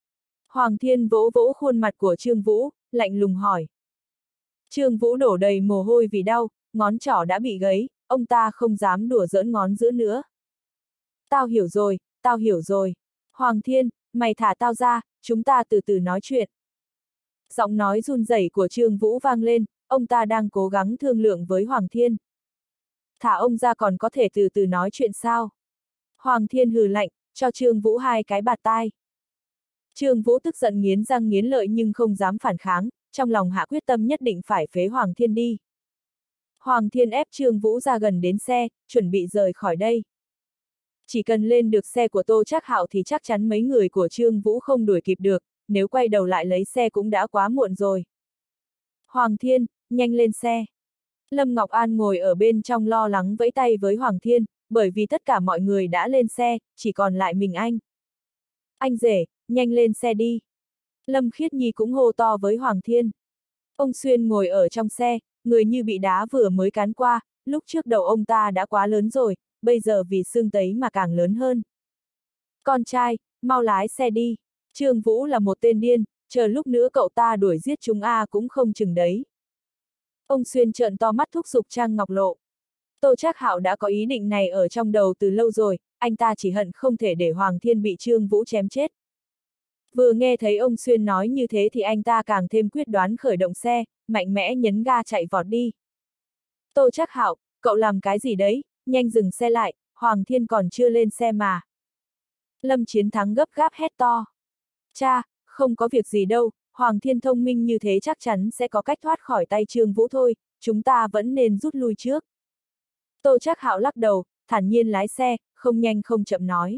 Hoàng Thiên vỗ vỗ khuôn mặt của Trương Vũ, lạnh lùng hỏi. Trương Vũ đổ đầy mồ hôi vì đau, ngón trỏ đã bị gấy, ông ta không dám đùa giỡn ngón giữa nữa. Tao hiểu rồi, tao hiểu rồi. Hoàng Thiên, mày thả tao ra, chúng ta từ từ nói chuyện. Giọng nói run rẩy của Trương Vũ vang lên, ông ta đang cố gắng thương lượng với Hoàng Thiên. Thả ông ra còn có thể từ từ nói chuyện sao? Hoàng Thiên hừ lạnh, cho Trương Vũ 2 cái bạt tai. Trương Vũ tức giận nghiến răng nghiến lợi nhưng không dám phản kháng, trong lòng hạ quyết tâm nhất định phải phế Hoàng Thiên đi. Hoàng Thiên ép Trương Vũ ra gần đến xe, chuẩn bị rời khỏi đây. Chỉ cần lên được xe của Tô Trác Hạo thì chắc chắn mấy người của Trương Vũ không đuổi kịp được, nếu quay đầu lại lấy xe cũng đã quá muộn rồi. Hoàng Thiên, nhanh lên xe. Lâm Ngọc An ngồi ở bên trong lo lắng vẫy tay với Hoàng Thiên, bởi vì tất cả mọi người đã lên xe, chỉ còn lại mình anh. Anh rể, nhanh lên xe đi. Lâm Khiết Nhi cũng hô to với Hoàng Thiên. Ông Xuyên ngồi ở trong xe, người như bị đá vừa mới cán qua, lúc trước đầu ông ta đã quá lớn rồi, bây giờ vì xương tấy mà càng lớn hơn. Con trai, mau lái xe đi. Trương Vũ là một tên điên, chờ lúc nữa cậu ta đuổi giết chúng cũng không chừng đấy. Ông Xuyên trợn to mắt thúc giục Trang Ngọc Lộ. Tô Trác Hạo đã có ý định này ở trong đầu từ lâu rồi, anh ta chỉ hận không thể để Hoàng Thiên bị Trương Vũ chém chết. Vừa nghe thấy ông Xuyên nói như thế thì anh ta càng thêm quyết đoán khởi động xe, mạnh mẽ nhấn ga chạy vọt đi. Tô Trác Hạo, cậu làm cái gì đấy, nhanh dừng xe lại, Hoàng Thiên còn chưa lên xe mà. Lâm Chiến Thắng gấp gáp hét to. Cha, không có việc gì đâu, Hoàng Thiên thông minh như thế chắc chắn sẽ có cách thoát khỏi tay Trương Vũ thôi, chúng ta vẫn nên rút lui trước. Tô Trác Hạo lắc đầu, thản nhiên lái xe, không nhanh không chậm nói.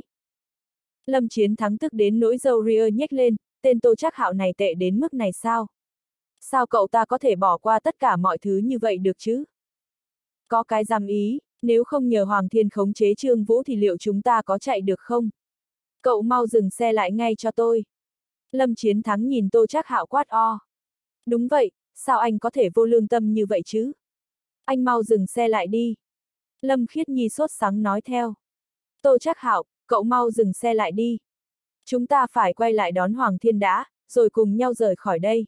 Lâm Chiến Thắng tức đến nỗi râu ria nhếch lên, tên Tô Trác Hạo này tệ đến mức này sao? Sao cậu ta có thể bỏ qua tất cả mọi thứ như vậy được chứ? Có cái dám ý, nếu không nhờ Hoàng Thiên khống chế Trương Vũ thì liệu chúng ta có chạy được không? Cậu mau dừng xe lại ngay cho tôi. Lâm Chiến Thắng nhìn Tô Trác Hạo quát o. Đúng vậy, sao anh có thể vô lương tâm như vậy chứ? Anh mau dừng xe lại đi. Lâm Khiết Nhi sốt sắng nói theo. Tô Trác Hạo, cậu mau dừng xe lại đi. Chúng ta phải quay lại đón Hoàng Thiên đã, rồi cùng nhau rời khỏi đây.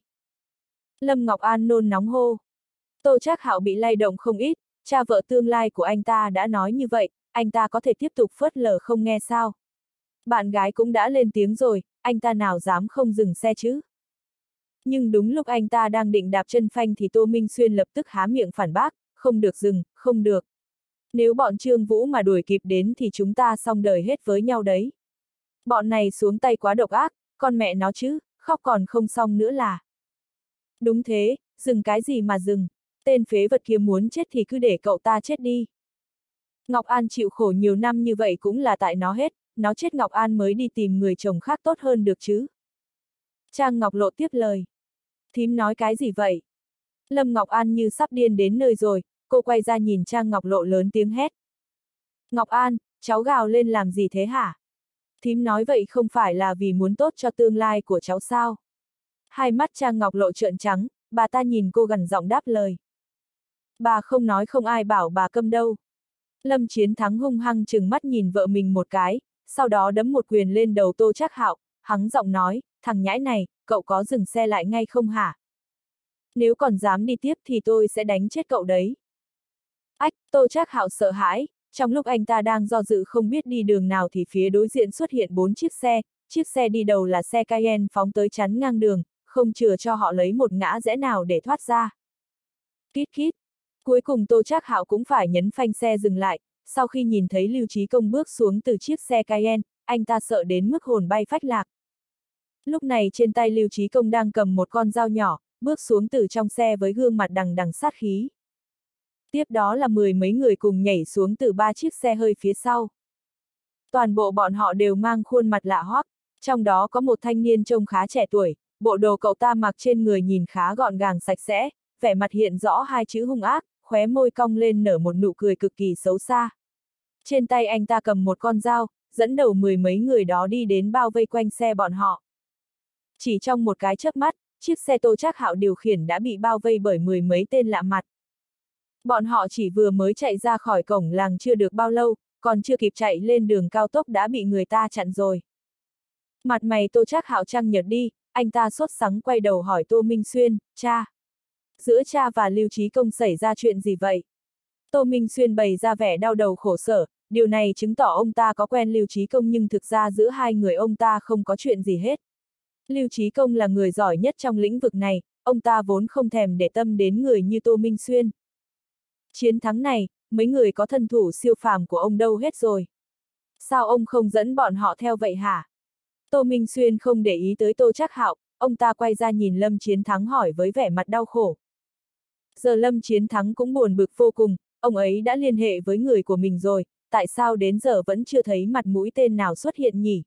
Lâm Ngọc An nôn nóng hô. Tô Trác Hạo bị lay động không ít, cha vợ tương lai của anh ta đã nói như vậy, anh ta có thể tiếp tục phớt lờ không nghe sao? Bạn gái cũng đã lên tiếng rồi, anh ta nào dám không dừng xe chứ? Nhưng đúng lúc anh ta đang định đạp chân phanh thì Tô Minh Xuyên lập tức há miệng phản bác, không được dừng, không được. Nếu bọn Trương Vũ mà đuổi kịp đến thì chúng ta xong đời hết với nhau đấy. Bọn này xuống tay quá độc ác, con mẹ nó chứ, khóc còn không xong nữa là. Đúng thế, dừng cái gì mà dừng, tên phế vật kia muốn chết thì cứ để cậu ta chết đi. Ngọc An chịu khổ nhiều năm như vậy cũng là tại nó hết, nó chết Ngọc An mới đi tìm người chồng khác tốt hơn được chứ. Trang Ngọc Lộ tiếp lời. Thím nói cái gì vậy? Lâm Ngọc An như sắp điên đến nơi rồi, cô quay ra nhìn Trang Ngọc Lộ lớn tiếng hét. Ngọc An, cháu gào lên làm gì thế hả? Thím nói vậy không phải là vì muốn tốt cho tương lai của cháu sao? Hai mắt Trang Ngọc Lộ trợn trắng, bà ta nhìn cô gằn giọng đáp lời. Bà không nói không ai bảo bà câm đâu. Lâm Chiến Thắng hung hăng trừng mắt nhìn vợ mình một cái, sau đó đấm một quyền lên đầu Tô Trác Hạo, hắng giọng nói, thằng nhãi này, cậu có dừng xe lại ngay không hả? Nếu còn dám đi tiếp thì tôi sẽ đánh chết cậu đấy. Ách, Tô Trác Hạo sợ hãi, trong lúc anh ta đang do dự không biết đi đường nào thì phía đối diện xuất hiện 4 chiếc xe đi đầu là xe Cayenne phóng tới chắn ngang đường, không chừa cho họ lấy một ngã rẽ nào để thoát ra. Kít kít. Cuối cùng Tô Trác Hạo cũng phải nhấn phanh xe dừng lại, sau khi nhìn thấy Lưu Trí Công bước xuống từ chiếc xe Cayenne, anh ta sợ đến mức hồn bay phách lạc. Lúc này trên tay Lưu Trí Công đang cầm một con dao nhỏ, bước xuống từ trong xe với gương mặt đằng đằng sát khí. Tiếp đó là 10 mấy người cùng nhảy xuống từ 3 chiếc xe hơi phía sau. Toàn bộ bọn họ đều mang khuôn mặt lạ hoắc, trong đó có một thanh niên trông khá trẻ tuổi, bộ đồ cậu ta mặc trên người nhìn khá gọn gàng sạch sẽ, vẻ mặt hiện rõ 2 chữ hung ác, khóe môi cong lên nở một nụ cười cực kỳ xấu xa. Trên tay anh ta cầm một con dao, dẫn đầu 10 mấy người đó đi đến bao vây quanh xe bọn họ. Chỉ trong một cái chớp mắt, chiếc xe Tô Trác Hạo điều khiển đã bị bao vây bởi 10 mấy tên lạ mặt. Bọn họ chỉ vừa mới chạy ra khỏi cổng làng chưa được bao lâu, còn chưa kịp chạy lên đường cao tốc đã bị người ta chặn rồi. Mặt mày Tô Trác Hạo trăng nhợt đi, anh ta sốt sắng quay đầu hỏi Tô Minh Xuyên, cha. Giữa cha và Lưu Trí Công xảy ra chuyện gì vậy? Tô Minh Xuyên bày ra vẻ đau đầu khổ sở, điều này chứng tỏ ông ta có quen Lưu Trí Công nhưng thực ra giữa hai người ông ta không có chuyện gì hết. Lưu Trí Công là người giỏi nhất trong lĩnh vực này, ông ta vốn không thèm để tâm đến người như Tô Minh Xuyên. Chiến thắng này, mấy người có thân thủ siêu phàm của ông đâu hết rồi? Sao ông không dẫn bọn họ theo vậy hả? Tô Minh Xuyên không để ý tới Tô Trác Hạo, ông ta quay ra nhìn Lâm Chiến Thắng hỏi với vẻ mặt đau khổ. Giờ Lâm Chiến Thắng cũng buồn bực vô cùng, ông ấy đã liên hệ với người của mình rồi, tại sao đến giờ vẫn chưa thấy mặt mũi tên nào xuất hiện nhỉ?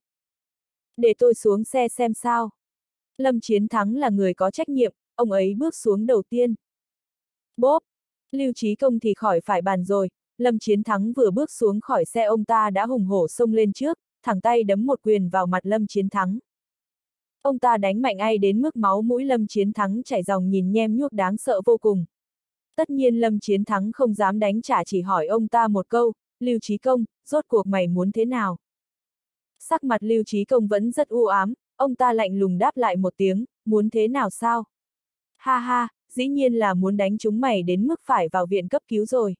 Để tôi xuống xe xem sao. Lâm Chiến Thắng là người có trách nhiệm, ông ấy bước xuống đầu tiên. Bốp! Lưu Trí Công thì khỏi phải bàn rồi, Lâm Chiến Thắng vừa bước xuống khỏi xe ông ta đã hùng hổ xông lên trước, thẳng tay đấm một quyền vào mặt Lâm Chiến Thắng. Ông ta đánh mạnh ai đến mức máu mũi Lâm Chiến Thắng chảy ròng nhìn nhem nhuốc đáng sợ vô cùng. Tất nhiên Lâm Chiến Thắng không dám đánh trả chỉ hỏi ông ta một câu, Lưu Trí Công, rốt cuộc mày muốn thế nào? Sắc mặt Lưu Trí Công vẫn rất u ám, ông ta lạnh lùng đáp lại một tiếng, muốn thế nào sao? Ha ha, dĩ nhiên là muốn đánh chúng mày đến mức phải vào viện cấp cứu rồi.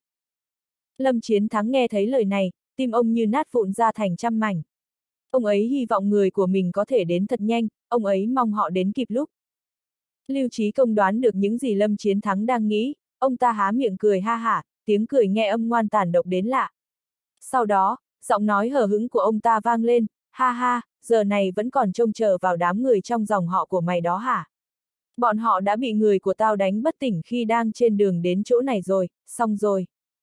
Lâm Chiến Thắng nghe thấy lời này, tim ông như nát vụn ra thành trăm mảnh. Ông ấy hy vọng người của mình có thể đến thật nhanh, ông ấy mong họ đến kịp lúc. Lưu Trí Công đoán được những gì Lâm Chiến Thắng đang nghĩ, ông ta há miệng cười ha hả, tiếng cười nghe âm ngoan tàn độc đến lạ. Sau đó, giọng nói hờ hững của ông ta vang lên, ha ha, giờ này vẫn còn trông chờ vào đám người trong dòng họ của mày đó hả? Bọn họ đã bị người của tao đánh bất tỉnh khi đang trên đường đến chỗ này rồi, xong rồi.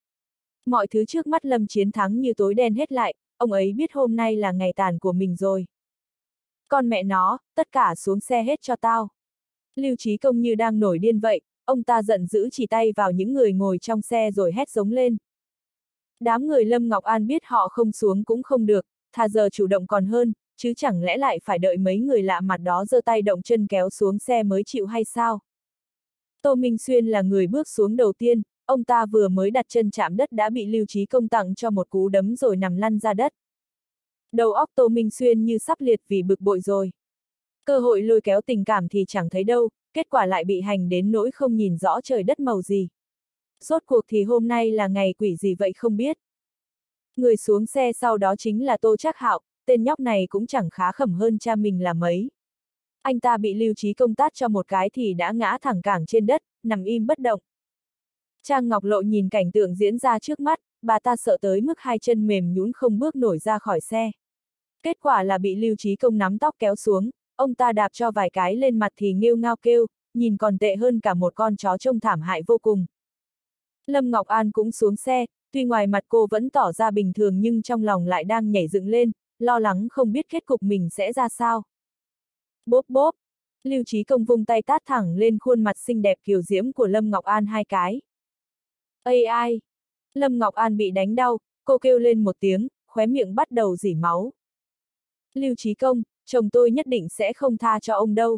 Mọi thứ trước mắt Lâm Chiến Thắng như tối đen hết lại, ông ấy biết hôm nay là ngày tàn của mình rồi. Con mẹ nó, tất cả xuống xe hết cho tao. Lưu Trí Công như đang nổi điên vậy, ông ta giận dữ chỉ tay vào những người ngồi trong xe rồi hét giống lên. Đám người Lâm Ngọc An biết họ không xuống cũng không được, thà giờ chủ động còn hơn, chứ chẳng lẽ lại phải đợi mấy người lạ mặt đó giơ tay động chân kéo xuống xe mới chịu hay sao? Tô Minh Xuyên là người bước xuống đầu tiên, ông ta vừa mới đặt chân chạm đất đã bị Lưu Trí Công tặng cho một cú đấm rồi nằm lăn ra đất. Đầu óc Tô Minh Xuyên như sắp liệt vì bực bội rồi. Cơ hội lôi kéo tình cảm thì chẳng thấy đâu, kết quả lại bị hành đến nỗi không nhìn rõ trời đất màu gì. Rốt cuộc thì hôm nay là ngày quỷ gì vậy không biết. Người xuống xe sau đó chính là Tô Trác Hạo, tên nhóc này cũng chẳng khá khẩm hơn cha mình là mấy. Anh ta bị Lưu Trí Công tát cho một cái thì đã ngã thẳng cẳng trên đất, nằm im bất động. Trang Ngọc Lộ nhìn cảnh tượng diễn ra trước mắt, bà ta sợ tới mức hai chân mềm nhũn không bước nổi ra khỏi xe. Kết quả là bị Lưu Trí Công nắm tóc kéo xuống, ông ta đạp cho vài cái lên mặt thì nghêu ngao kêu, nhìn còn tệ hơn cả một con chó trông thảm hại vô cùng. Lâm Ngọc An cũng xuống xe, tuy ngoài mặt cô vẫn tỏ ra bình thường nhưng trong lòng lại đang nhảy dựng lên, lo lắng không biết kết cục mình sẽ ra sao. Bốp bốp, Lưu Trí Công vung tay tát thẳng lên khuôn mặt xinh đẹp kiều diễm của Lâm Ngọc An hai cái. Ây ai! Lâm Ngọc An bị đánh đau, cô kêu lên một tiếng, khóe miệng bắt đầu rỉ máu. Lưu Trí Công, chồng tôi nhất định sẽ không tha cho ông đâu.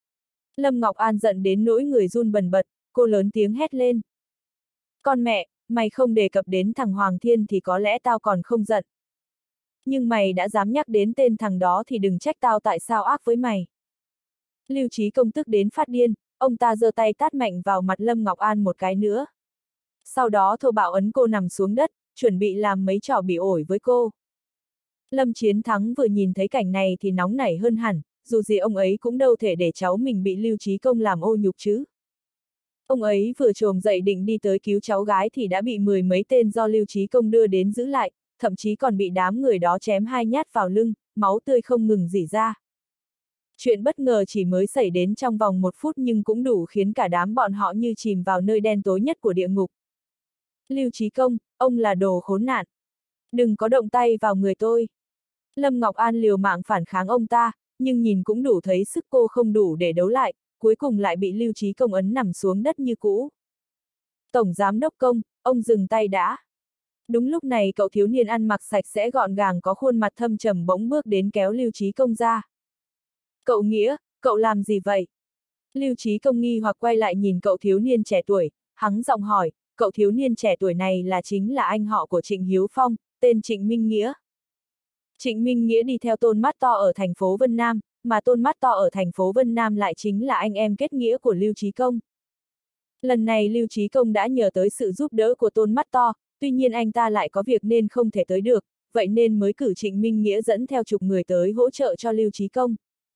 Lâm Ngọc An giận đến nỗi người run bần bật, cô lớn tiếng hét lên. Con mẹ, mày không đề cập đến thằng Hoàng Thiên thì có lẽ tao còn không giận. Nhưng mày đã dám nhắc đến tên thằng đó thì đừng trách tao tại sao ác với mày. Lưu Trí Công tức đến phát điên, ông ta giơ tay tát mạnh vào mặt Lâm Ngọc An một cái nữa. Sau đó thô bạo ấn cô nằm xuống đất, chuẩn bị làm mấy trò bị ổi với cô. Lâm Chiến Thắng vừa nhìn thấy cảnh này thì nóng nảy hơn hẳn, dù gì ông ấy cũng đâu thể để cháu mình bị Lưu Trí Công làm ô nhục chứ. Ông ấy vừa chồm dậy định đi tới cứu cháu gái thì đã bị mười mấy tên do Lưu Trí Công đưa đến giữ lại, thậm chí còn bị đám người đó chém hai nhát vào lưng, máu tươi không ngừng rỉ ra. Chuyện bất ngờ chỉ mới xảy đến trong vòng 1 phút nhưng cũng đủ khiến cả đám bọn họ như chìm vào nơi đen tối nhất của địa ngục. Lưu Trí Công, ông là đồ khốn nạn. Đừng có động tay vào người tôi. Lâm Ngọc An liều mạng phản kháng ông ta, nhưng nhìn cũng đủ thấy sức cô không đủ để đấu lại, cuối cùng lại bị Lưu Trí Công ấn nằm xuống đất như cũ. Tổng Giám đốc Công, ông dừng tay đã. Đúng lúc này cậu thiếu niên ăn mặc sạch sẽ gọn gàng có khuôn mặt thâm trầm bỗng bước đến kéo Lưu Trí Công ra. Cậu Nghĩa, cậu làm gì vậy? Lưu Trí Công nghi hoặc quay lại nhìn cậu thiếu niên trẻ tuổi, hắng giọng hỏi, cậu thiếu niên trẻ tuổi này chính là anh họ của Trịnh Hiếu Phong, tên Trịnh Minh Nghĩa. Trịnh Minh Nghĩa đi theo Tôn Mắt To ở thành phố Vân Nam, mà Tôn Mắt To ở thành phố Vân Nam lại chính là anh em kết nghĩa của Lưu Chí Công. Lần này Lưu Chí Công đã nhờ tới sự giúp đỡ của Tôn Mắt To, tuy nhiên anh ta lại có việc nên không thể tới được, vậy nên mới cử Trịnh Minh Nghĩa dẫn theo chục người tới hỗ trợ cho Lưu Chí Công.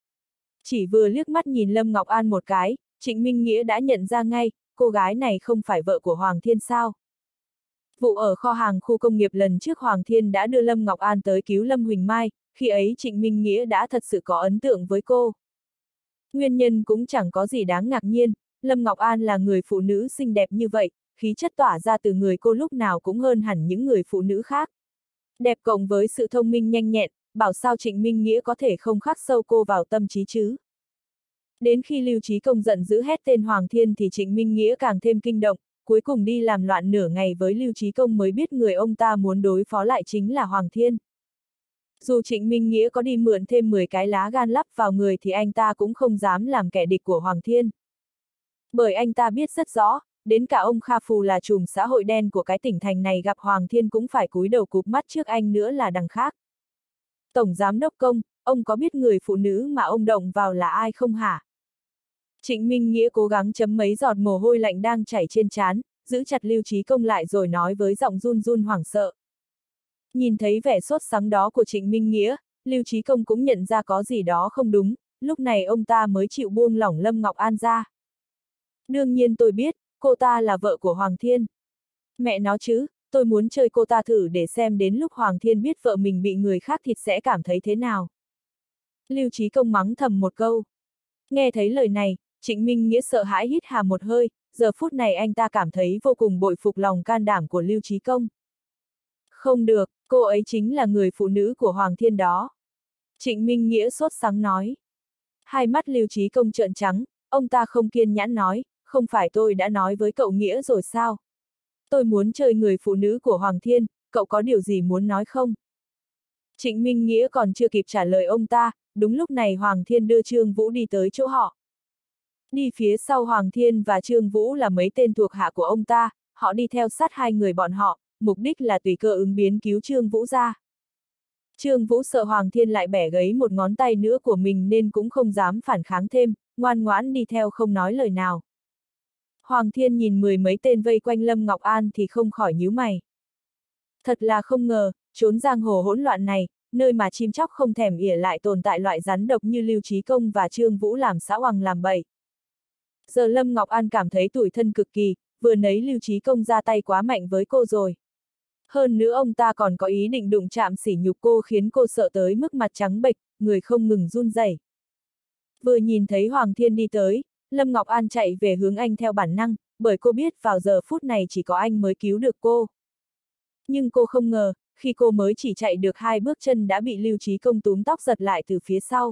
Chỉ vừa liếc mắt nhìn Lâm Ngọc An một cái, Trịnh Minh Nghĩa đã nhận ra ngay, cô gái này không phải vợ của Hoàng Thiên sao. Vụ ở kho hàng khu công nghiệp lần trước Hoàng Thiên đã đưa Lâm Ngọc An tới cứu Lâm Huỳnh Mai, khi ấy Trịnh Minh Nghĩa đã thật sự có ấn tượng với cô. Nguyên nhân cũng chẳng có gì đáng ngạc nhiên, Lâm Ngọc An là người phụ nữ xinh đẹp như vậy, khí chất tỏa ra từ người cô lúc nào cũng hơn hẳn những người phụ nữ khác. Đẹp cộng với sự thông minh nhanh nhẹn, bảo sao Trịnh Minh Nghĩa có thể không khắc sâu cô vào tâm trí chứ. Đến khi Lưu Chí Công giận dữ hét tên Hoàng Thiên thì Trịnh Minh Nghĩa càng thêm kinh động, cuối cùng đi làm loạn nửa ngày với Lưu Chí Công mới biết người ông ta muốn đối phó lại chính là Hoàng Thiên. Dù Trịnh Minh Nghĩa có đi mượn thêm 10 cái lá gan lắp vào người thì anh ta cũng không dám làm kẻ địch của Hoàng Thiên. Bởi anh ta biết rất rõ, đến cả ông Kha Phù là trùm xã hội đen của cái tỉnh thành này gặp Hoàng Thiên cũng phải cúi đầu cụp mắt trước anh nữa là đằng khác. Tổng Giám Đốc Công, ông có biết người phụ nữ mà ông động vào là ai không hả? Trịnh Minh Nghĩa cố gắng chấm mấy giọt mồ hôi lạnh đang chảy trên trán, giữ chặt Lưu Chí Công lại rồi nói với giọng run run hoảng sợ. Nhìn thấy vẻ sốt sắng đó của Trịnh Minh Nghĩa, Lưu Chí Công cũng nhận ra có gì đó không đúng, lúc này ông ta mới chịu buông lỏng Lâm Ngọc An ra. Đương nhiên tôi biết, cô ta là vợ của Hoàng Thiên. Mẹ nó chứ, tôi muốn chơi cô ta thử để xem đến lúc Hoàng Thiên biết vợ mình bị người khác thịt sẽ cảm thấy thế nào. Lưu Chí Công mắng thầm một câu. Nghe thấy lời này, Trịnh Minh Nghĩa sợ hãi hít hà một hơi, giờ phút này anh ta cảm thấy vô cùng bội phục lòng can đảm của Lưu Chí Công. Không được, cô ấy chính là người phụ nữ của Hoàng Thiên đó. Trịnh Minh Nghĩa sốt sắng nói. Hai mắt Lưu Chí Công trợn trắng, ông ta không kiên nhẫn nói, không phải tôi đã nói với cậu Nghĩa rồi sao? Tôi muốn chơi người phụ nữ của Hoàng Thiên, cậu có điều gì muốn nói không? Trịnh Minh Nghĩa còn chưa kịp trả lời ông ta, đúng lúc này Hoàng Thiên đưa Trương Vũ đi tới chỗ họ. Đi phía sau Hoàng Thiên và Trương Vũ là mấy tên thuộc hạ của ông ta, họ đi theo sát hai người bọn họ, mục đích là tùy cơ ứng biến cứu Trương Vũ ra. Trương Vũ sợ Hoàng Thiên lại bẻ gãy một ngón tay nữa của mình nên cũng không dám phản kháng thêm, ngoan ngoãn đi theo không nói lời nào. Hoàng Thiên nhìn 10 mấy tên vây quanh Lâm Ngọc An thì không khỏi nhíu mày. Thật là không ngờ, chốn giang hồ hỗn loạn này, nơi mà chim chóc không thèm ỉa lại tồn tại loại rắn độc như Lưu Chí Công và Trương Vũ làm xã oằng làm bậy. Giờ Lâm Ngọc An cảm thấy tủi thân cực kỳ, vừa nấy Lưu Chí Công ra tay quá mạnh với cô rồi. Hơn nữa ông ta còn có ý định đụng chạm sỉ nhục cô khiến cô sợ tới mức mặt trắng bệch, người không ngừng run rẩy. Vừa nhìn thấy Hoàng Thiên đi tới, Lâm Ngọc An chạy về hướng anh theo bản năng, bởi cô biết vào giờ phút này chỉ có anh mới cứu được cô. Nhưng cô không ngờ, khi cô mới chỉ chạy được 2 bước chân đã bị Lưu Chí Công túm tóc giật lại từ phía sau.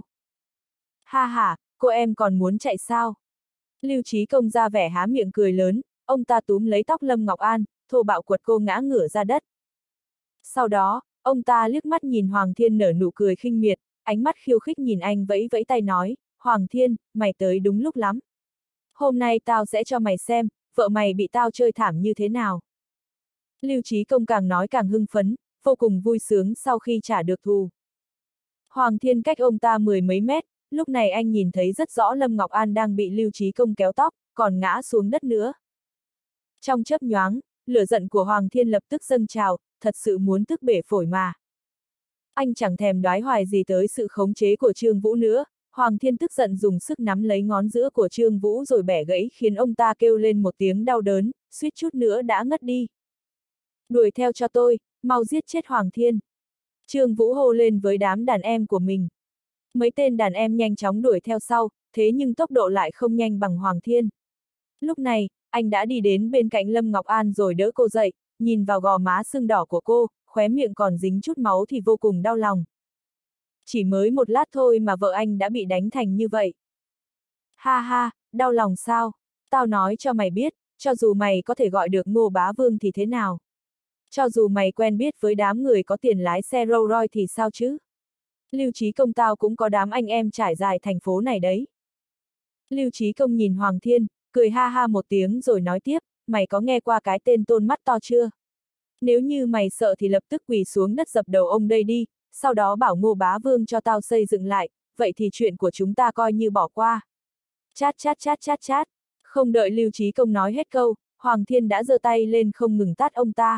Ha ha, cô em còn muốn chạy sao? Lưu Chí Công ra vẻ há miệng cười lớn, ông ta túm lấy tóc Lâm Ngọc An, thô bạo quật cô ngã ngửa ra đất. Sau đó, ông ta liếc mắt nhìn Hoàng Thiên nở nụ cười khinh miệt, ánh mắt khiêu khích nhìn anh vẫy vẫy tay nói, Hoàng Thiên, mày tới đúng lúc lắm. Hôm nay tao sẽ cho mày xem, vợ mày bị tao chơi thảm như thế nào. Lưu Chí Công càng nói càng hưng phấn, vô cùng vui sướng sau khi trả được thù. Hoàng Thiên cách ông ta 10 mấy mét, lúc này anh nhìn thấy rất rõ Lâm Ngọc An đang bị Lưu Chí Công kéo tóc, còn ngã xuống đất nữa. Trong chớp nhoáng, lửa giận của Hoàng Thiên lập tức dâng trào, thật sự muốn tức bể phổi mà. Anh chẳng thèm đoái hoài gì tới sự khống chế của Trương Vũ nữa, Hoàng Thiên tức giận dùng sức nắm lấy ngón giữa của Trương Vũ rồi bẻ gãy khiến ông ta kêu lên một tiếng đau đớn, suýt chút nữa đã ngất đi. Đuổi theo cho tôi, mau giết chết Hoàng Thiên. Trương Vũ hô lên với đám đàn em của mình. Mấy tên đàn em nhanh chóng đuổi theo sau, thế nhưng tốc độ lại không nhanh bằng Hoàng Thiên. Lúc này, anh đã đi đến bên cạnh Lâm Ngọc An rồi đỡ cô dậy, nhìn vào gò má sưng đỏ của cô, khóe miệng còn dính chút máu thì vô cùng đau lòng. Chỉ mới một lát thôi mà vợ anh đã bị đánh thành như vậy. Ha ha, đau lòng sao? Tao nói cho mày biết, cho dù mày có thể gọi được Ngô Bá Vương thì thế nào? Cho dù mày quen biết với đám người có tiền lái xe Rolls Royce thì sao chứ? Lưu Chí Công tao cũng có đám anh em trải dài thành phố này đấy. Lưu Chí Công nhìn Hoàng Thiên, cười ha ha một tiếng rồi nói tiếp, mày có nghe qua cái tên Tôn Mắt To chưa? Nếu như mày sợ thì lập tức quỳ xuống đất dập đầu ông đây đi, sau đó bảo Ngô Bá Vương cho tao xây dựng lại, vậy thì chuyện của chúng ta coi như bỏ qua. Chát chát chát chát chát. Không đợi Lưu Trí Công nói hết câu, Hoàng Thiên đã giơ tay lên không ngừng tát ông ta.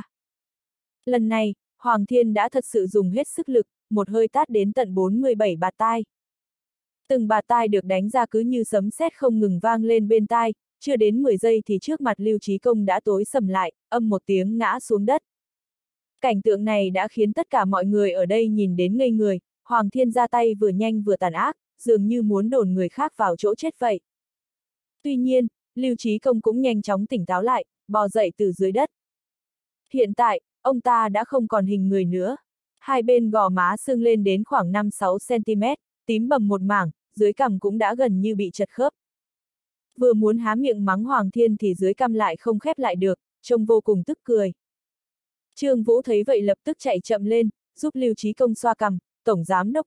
Lần này, Hoàng Thiên đã thật sự dùng hết sức lực, một hơi tát đến tận 47 bạt tai. Từng bạt tai được đánh ra cứ như sấm sét không ngừng vang lên bên tai, chưa đến 10 giây thì trước mặt Lưu Trí Công đã tối sầm lại, âm một tiếng ngã xuống đất. Cảnh tượng này đã khiến tất cả mọi người ở đây nhìn đến ngây người, Hoàng Thiên ra tay vừa nhanh vừa tàn ác, dường như muốn đồn người khác vào chỗ chết vậy. Tuy nhiên, Lưu Trí Công cũng nhanh chóng tỉnh táo lại, bò dậy từ dưới đất. Hiện tại, ông ta đã không còn hình người nữa. Hai bên gò má sưng lên đến khoảng 5-6 cm, tím bầm một mảng, dưới cằm cũng đã gần như bị chật khớp. Vừa muốn há miệng mắng Hoàng Thiên thì dưới cằm lại không khép lại được, trông vô cùng tức cười. Trương Vũ thấy vậy lập tức chạy chậm lên, giúp Lưu Trí Công xoa cằm, Tổng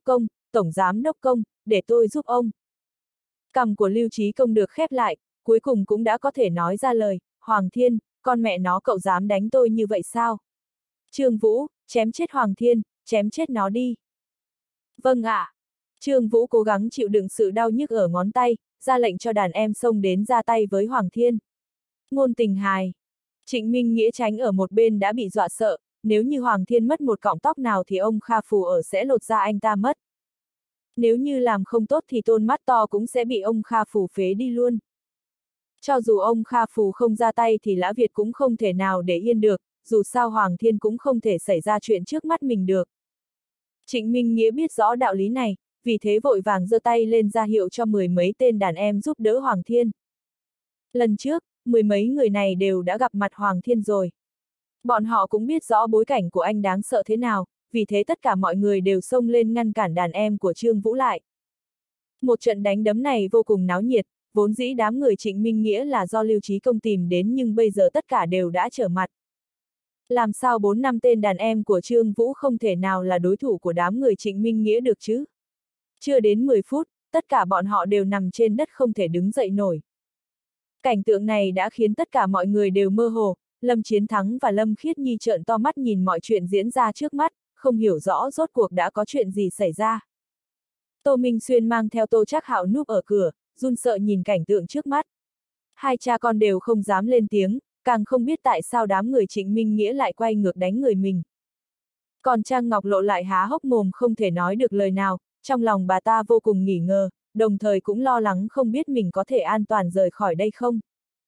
Giám đốc công, để tôi giúp ông. Cằm của Lưu Trí Công được khép lại, cuối cùng cũng đã có thể nói ra lời, Hoàng Thiên, con mẹ nó cậu dám đánh tôi như vậy sao? Trương Vũ, chém chết Hoàng Thiên, chém chết nó đi. Vâng ạ. Trương Vũ cố gắng chịu đựng sự đau nhức ở ngón tay, ra lệnh cho đàn em xông đến ra tay với Hoàng Thiên. Ngôn Tình hài. Trịnh Minh Nghĩa tránh ở một bên đã bị dọa sợ, nếu như Hoàng Thiên mất một cọng tóc nào thì ông Kha Phù ở sẽ lột da anh ta mất. Nếu như làm không tốt thì Tôn Mắt To cũng sẽ bị ông Kha Phù phế đi luôn. Cho dù ông Kha Phù không ra tay thì Lã Việt cũng không thể nào để yên được, dù sao Hoàng Thiên cũng không thể xảy ra chuyện trước mắt mình được. Trịnh Minh Nghĩa biết rõ đạo lý này, vì thế vội vàng giơ tay lên ra hiệu cho 10 mấy tên đàn em giúp đỡ Hoàng Thiên. Lần trước, 10 mấy người này đều đã gặp mặt Hoàng Thiên rồi. Bọn họ cũng biết rõ bối cảnh của anh đáng sợ thế nào, vì thế tất cả mọi người đều xông lên ngăn cản đàn em của Trương Vũ lại. Một trận đánh đấm này vô cùng náo nhiệt, vốn dĩ đám người Trịnh Minh Nghĩa là do Lưu Trí Công tìm đến nhưng bây giờ tất cả đều đã trở mặt. Làm sao 4-5 tên đàn em của Trương Vũ không thể nào là đối thủ của đám người Trịnh Minh Nghĩa được chứ? Chưa đến 10 phút, tất cả bọn họ đều nằm trên đất không thể đứng dậy nổi. Cảnh tượng này đã khiến tất cả mọi người đều mơ hồ, Lâm Chiến Thắng và Lâm Khiết Nhi trợn to mắt nhìn mọi chuyện diễn ra trước mắt, không hiểu rõ rốt cuộc đã có chuyện gì xảy ra. Tô Minh Xuyên mang theo Tô Trác Hạo núp ở cửa, run sợ nhìn cảnh tượng trước mắt. Hai cha con đều không dám lên tiếng, càng không biết tại sao đám người Trịnh Minh Nghĩa lại quay ngược đánh người mình. Còn Trang Ngọc Lộ lại há hốc mồm không thể nói được lời nào, trong lòng bà ta vô cùng nghi ngờ, đồng thời cũng lo lắng không biết mình có thể an toàn rời khỏi đây không.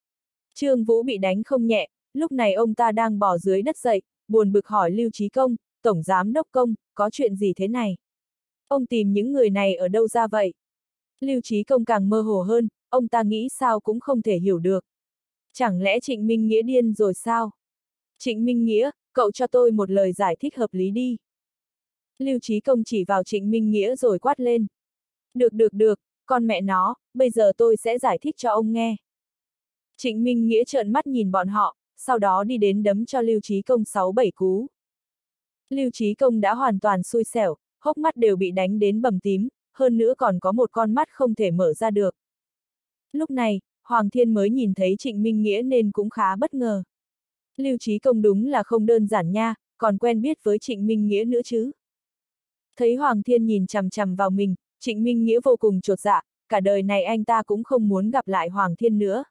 Trương Vũ bị đánh không nhẹ, lúc này ông ta đang bò dưới đất dậy, buồn bực hỏi Lưu Trí Công, Tổng Giám Đốc Công, có chuyện gì thế này? Ông tìm những người này ở đâu ra vậy? Lưu Trí Công càng mơ hồ hơn, ông ta nghĩ sao cũng không thể hiểu được. Chẳng lẽ Trịnh Minh Nghĩa điên rồi sao? Trịnh Minh Nghĩa, cậu cho tôi một lời giải thích hợp lý đi. Lưu Trí Công chỉ vào Trịnh Minh Nghĩa rồi quát lên. Được, con mẹ nó, bây giờ tôi sẽ giải thích cho ông nghe. Trịnh Minh Nghĩa trợn mắt nhìn bọn họ, sau đó đi đến đấm cho Lưu Trí Công 6-7 cú. Lưu Trí Công đã hoàn toàn xui xẻo, hốc mắt đều bị đánh đến bầm tím, hơn nữa còn có một con mắt không thể mở ra được. Lúc này, Hoàng Thiên mới nhìn thấy Trịnh Minh Nghĩa nên cũng khá bất ngờ. Lưu Trí Công đúng là không đơn giản nha, còn quen biết với Trịnh Minh Nghĩa nữa chứ. Thấy Hoàng Thiên nhìn chằm chằm vào mình, Trịnh Minh Nghĩa vô cùng chột dạ, cả đời này anh ta cũng không muốn gặp lại Hoàng Thiên nữa.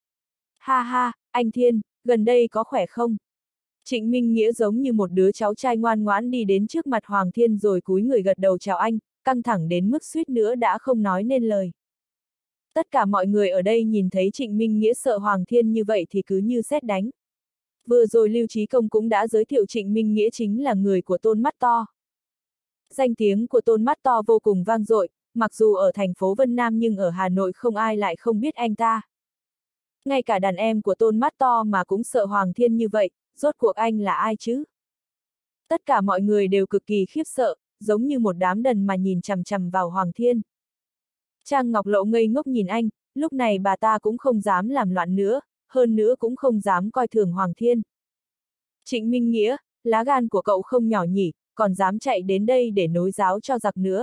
Ha ha, anh Thiên, gần đây có khỏe không? Trịnh Minh Nghĩa giống như một đứa cháu trai ngoan ngoãn đi đến trước mặt Hoàng Thiên rồi cúi người gật đầu chào anh, căng thẳng đến mức suýt nữa đã không nói nên lời. Tất cả mọi người ở đây nhìn thấy Trịnh Minh Nghĩa sợ Hoàng Thiên như vậy thì cứ như sét đánh. Vừa rồi Lưu Trí Công cũng đã giới thiệu Trịnh Minh Nghĩa chính là người của Tôn Mắt To. Danh tiếng của Tôn Mắt To vô cùng vang dội, mặc dù ở thành phố Vân Nam nhưng ở Hà Nội không ai lại không biết anh ta. Ngay cả đàn em của Tôn Mắt To mà cũng sợ Hoàng Thiên như vậy, rốt cuộc anh là ai chứ? Tất cả mọi người đều cực kỳ khiếp sợ, giống như một đám đần mà nhìn chằm chằm vào Hoàng Thiên. Trang Ngọc Lộ ngây ngốc nhìn anh, lúc này bà ta cũng không dám làm loạn nữa, hơn nữa cũng không dám coi thường Hoàng Thiên. Trịnh Minh Nghĩa, lá gan của cậu không nhỏ nhỉ, còn dám chạy đến đây để nối giáo cho giặc nữa.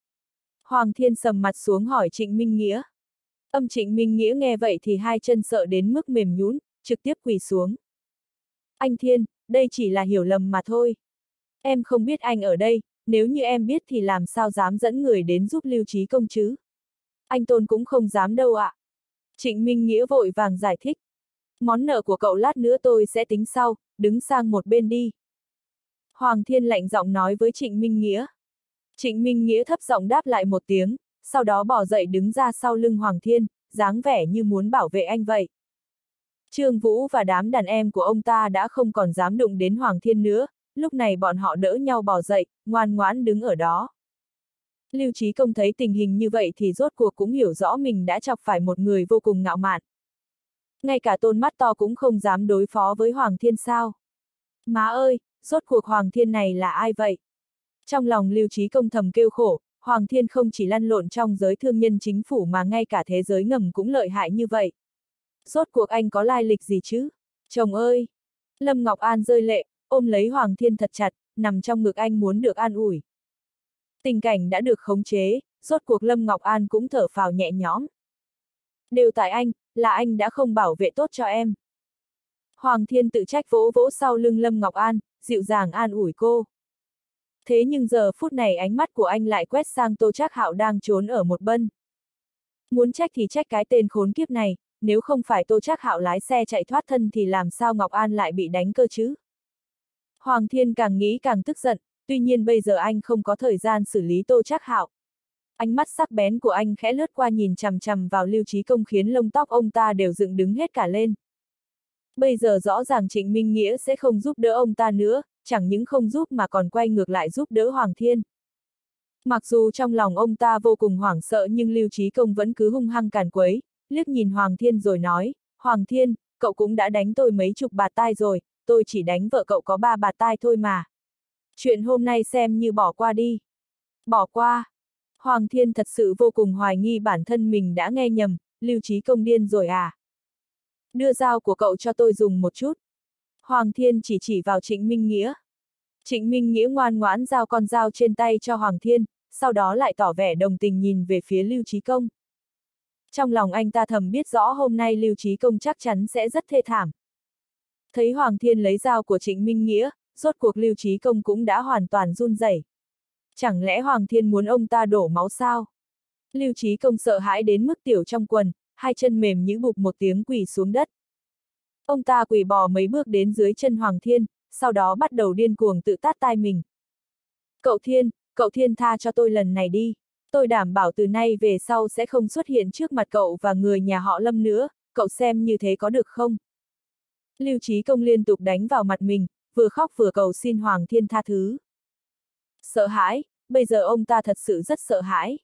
Hoàng Thiên sầm mặt xuống hỏi Trịnh Minh Nghĩa. Trịnh Minh Nghĩa nghe vậy thì hai chân sợ đến mức mềm nhũn, trực tiếp quỳ xuống. Anh Thiên, đây chỉ là hiểu lầm mà thôi. Em không biết anh ở đây, nếu như em biết thì làm sao dám dẫn người đến giúp Lưu Trí Công chứ? Anh Tôn cũng không dám đâu ạ. Trịnh Minh Nghĩa vội vàng giải thích. Món nợ của cậu lát nữa tôi sẽ tính sau, đứng sang một bên đi. Hoàng Thiên lạnh giọng nói với Trịnh Minh Nghĩa. Trịnh Minh Nghĩa thấp giọng đáp lại một tiếng, sau đó bỏ dậy đứng ra sau lưng Hoàng Thiên, dáng vẻ như muốn bảo vệ anh vậy. Trương Vũ và đám đàn em của ông ta đã không còn dám đụng đến Hoàng Thiên nữa, lúc này bọn họ đỡ nhau bò dậy, ngoan ngoãn đứng ở đó. Lưu Trí Công thấy tình hình như vậy thì rốt cuộc cũng hiểu rõ mình đã chọc phải một người vô cùng ngạo mạn. Ngay cả Tôn mắt to cũng không dám đối phó với Hoàng Thiên sao. Má ơi, rốt cuộc Hoàng Thiên này là ai vậy? Trong lòng Lưu Trí Công thầm kêu khổ, Hoàng Thiên không chỉ lăn lộn trong giới thương nhân chính phủ mà ngay cả thế giới ngầm cũng lợi hại như vậy. Rốt cuộc anh có lai lịch gì chứ? Chồng ơi! Lâm Ngọc An rơi lệ, ôm lấy Hoàng Thiên thật chặt, nằm trong ngực anh muốn được an ủi. Tình cảnh đã được khống chế, rốt cuộc Lâm Ngọc An cũng thở phào nhẹ nhõm. Đều tại anh, là anh đã không bảo vệ tốt cho em. Hoàng Thiên tự trách vỗ vỗ sau lưng Lâm Ngọc An, dịu dàng an ủi cô. Thế nhưng giờ phút này ánh mắt của anh lại quét sang Tô Trác Hạo đang trốn ở một bên. Muốn trách thì trách cái tên khốn kiếp này, nếu không phải Tô Trác Hạo lái xe chạy thoát thân thì làm sao Ngọc An lại bị đánh cơ chứ? Hoàng Thiên càng nghĩ càng tức giận, tuy nhiên bây giờ anh không có thời gian xử lý Tô Trác Hạo. Ánh mắt sắc bén của anh khẽ lướt qua nhìn chằm chằm vào Lưu Trí Công khiến lông tóc ông ta đều dựng đứng hết cả lên. Bây giờ rõ ràng Trịnh Minh Nghĩa sẽ không giúp đỡ ông ta nữa, chẳng những không giúp mà còn quay ngược lại giúp đỡ Hoàng Thiên. Mặc dù trong lòng ông ta vô cùng hoảng sợ nhưng Lưu Trí Công vẫn cứ hung hăng càn quấy, liếc nhìn Hoàng Thiên rồi nói, Hoàng Thiên, cậu cũng đã đánh tôi mấy chục bạt tai rồi, tôi chỉ đánh vợ cậu có 3 bạt tai thôi mà. Chuyện hôm nay xem như bỏ qua đi. Bỏ qua. Hoàng Thiên thật sự vô cùng hoài nghi bản thân mình đã nghe nhầm, Lưu Trí Công điên rồi à? Đưa dao của cậu cho tôi dùng một chút. Hoàng Thiên chỉ vào Trịnh Minh Nghĩa. Trịnh Minh Nghĩa ngoan ngoãn giao con dao trên tay cho Hoàng Thiên, sau đó lại tỏ vẻ đồng tình nhìn về phía Lưu Trí Công. Trong lòng anh ta thầm biết rõ hôm nay Lưu Trí Công chắc chắn sẽ rất thê thảm. Thấy Hoàng Thiên lấy dao của Trịnh Minh Nghĩa, rốt cuộc Lưu Trí Công cũng đã hoàn toàn run rẩy. Chẳng lẽ Hoàng Thiên muốn ông ta đổ máu sao? Lưu Trí Công sợ hãi đến mức tiểu trong quần, hai chân mềm nhũn bụp một tiếng quỳ xuống đất. Ông ta quỳ bò mấy bước đến dưới chân Hoàng Thiên, sau đó bắt đầu điên cuồng tự tát tai mình. Cậu Thiên tha cho tôi lần này đi. Tôi đảm bảo từ nay về sau sẽ không xuất hiện trước mặt cậu và người nhà họ Lâm nữa, cậu xem như thế có được không? Lưu Trí Công liên tục đánh vào mặt mình, vừa khóc vừa cầu xin Hoàng Thiên tha thứ. Sợ hãi, bây giờ ông ta thật sự rất sợ hãi.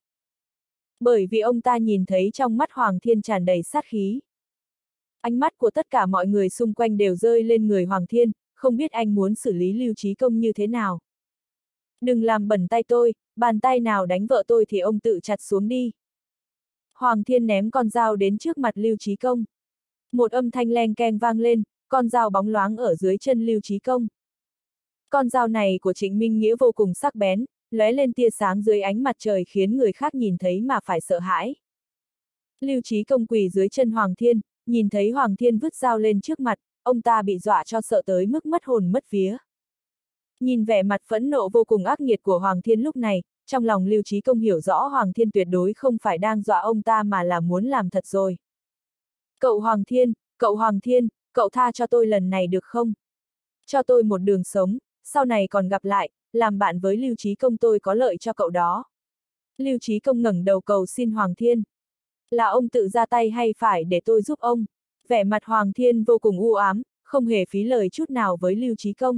Bởi vì ông ta nhìn thấy trong mắt Hoàng Thiên tràn đầy sát khí. Ánh mắt của tất cả mọi người xung quanh đều rơi lên người Hoàng Thiên, không biết anh muốn xử lý Lưu Trí Công như thế nào. Đừng làm bẩn tay tôi, bàn tay nào đánh vợ tôi thì ông tự chặt xuống đi. Hoàng Thiên ném con dao đến trước mặt Lưu Trí Công. Một âm thanh leng keng vang lên, con dao bóng loáng ở dưới chân Lưu Trí Công. Con dao này của Trịnh Minh Nghĩa vô cùng sắc bén, lóe lên tia sáng dưới ánh mặt trời khiến người khác nhìn thấy mà phải sợ hãi. Lưu Trí Công quỳ dưới chân Hoàng Thiên, nhìn thấy Hoàng Thiên vứt dao lên trước mặt, ông ta bị dọa cho sợ tới mức mất hồn mất vía. Nhìn vẻ mặt phẫn nộ vô cùng ác nghiệt của Hoàng Thiên lúc này, trong lòng Lưu Trí Công hiểu rõ Hoàng Thiên tuyệt đối không phải đang dọa ông ta mà là muốn làm thật rồi. Cậu Hoàng Thiên, cậu tha cho tôi lần này được không? Cho tôi một đường sống, sau này còn gặp lại, làm bạn với Lưu Trí Công tôi có lợi cho cậu đó. Lưu Trí Công ngẩng đầu cầu xin Hoàng Thiên. Là ông tự ra tay hay phải để tôi giúp ông? Vẻ mặt Hoàng Thiên vô cùng u ám, không hề phí lời chút nào với Lưu Trí Công.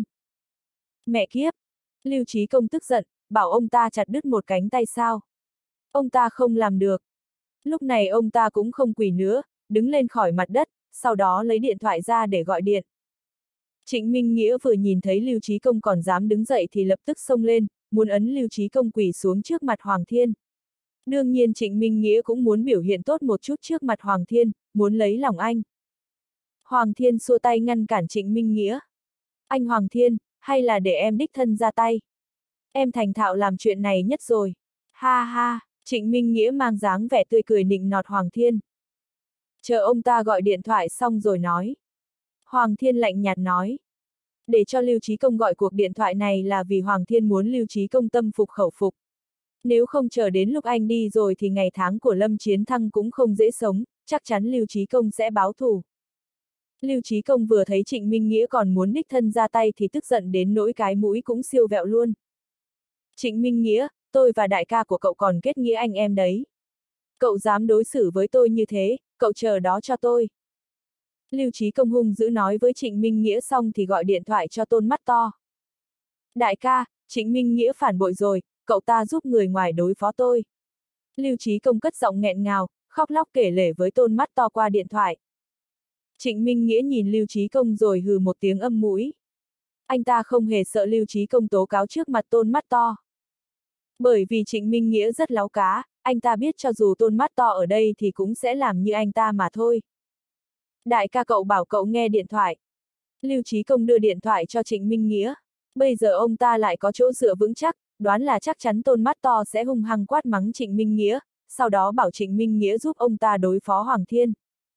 Mẹ kiếp! Lưu Trí Công tức giận, bảo ông ta chặt đứt một cánh tay sao? Ông ta không làm được. Lúc này ông ta cũng không quỳ nữa, đứng lên khỏi mặt đất, sau đó lấy điện thoại ra để gọi điện. Trịnh Minh Nghĩa vừa nhìn thấy Lưu Trí Công còn dám đứng dậy thì lập tức xông lên, muốn ấn Lưu Trí Công quỳ xuống trước mặt Hoàng Thiên. Đương nhiên Trịnh Minh Nghĩa cũng muốn biểu hiện tốt một chút trước mặt Hoàng Thiên, muốn lấy lòng anh. Hoàng Thiên xua tay ngăn cản Trịnh Minh Nghĩa. Anh Hoàng Thiên, hay là để em đích thân ra tay? Em thành thạo làm chuyện này nhất rồi. Ha ha, Trịnh Minh Nghĩa mang dáng vẻ tươi cười nịnh nọt Hoàng Thiên. Chờ ông ta gọi điện thoại xong rồi nói. Hoàng Thiên lạnh nhạt nói. Để cho Lưu Chí Công gọi cuộc điện thoại này là vì Hoàng Thiên muốn Lưu Chí Công tâm phục khẩu phục. Nếu không chờ đến lúc anh đi rồi thì ngày tháng của Lâm Chiến Thăng cũng không dễ sống, chắc chắn Lưu Chí Công sẽ báo thù. Lưu Chí Công vừa thấy Trịnh Minh Nghĩa còn muốn đích thân ra tay thì tức giận đến nỗi cái mũi cũng siêu vẹo luôn. Trịnh Minh Nghĩa, tôi và đại ca của cậu còn kết nghĩa anh em đấy. Cậu dám đối xử với tôi như thế, cậu chờ đó cho tôi. Lưu Chí Công hung dữ nói với Trịnh Minh Nghĩa xong thì gọi điện thoại cho Tôn Mắt To. Đại ca, Trịnh Minh Nghĩa phản bội rồi, cậu ta giúp người ngoài đối phó tôi. Lưu Chí Công cất giọng nghẹn ngào, khóc lóc kể lể với Tôn Mắt To qua điện thoại. Trịnh Minh Nghĩa nhìn Lưu Chí Công rồi hừ một tiếng âm mũi. Anh ta không hề sợ Lưu Chí Công tố cáo trước mặt Tôn Mắt To. Bởi vì Trịnh Minh Nghĩa rất láo cá, anh ta biết cho dù Tôn Mắt To ở đây thì cũng sẽ làm như anh ta mà thôi. Đại ca cậu bảo cậu nghe điện thoại. Lưu Chí Công đưa điện thoại cho Trịnh Minh Nghĩa. Bây giờ ông ta lại có chỗ dựa vững chắc, đoán là chắc chắn Tôn Mắt To sẽ hung hăng quát mắng Trịnh Minh Nghĩa, sau đó bảo Trịnh Minh Nghĩa giúp ông ta đối phó Hoàng Thiên.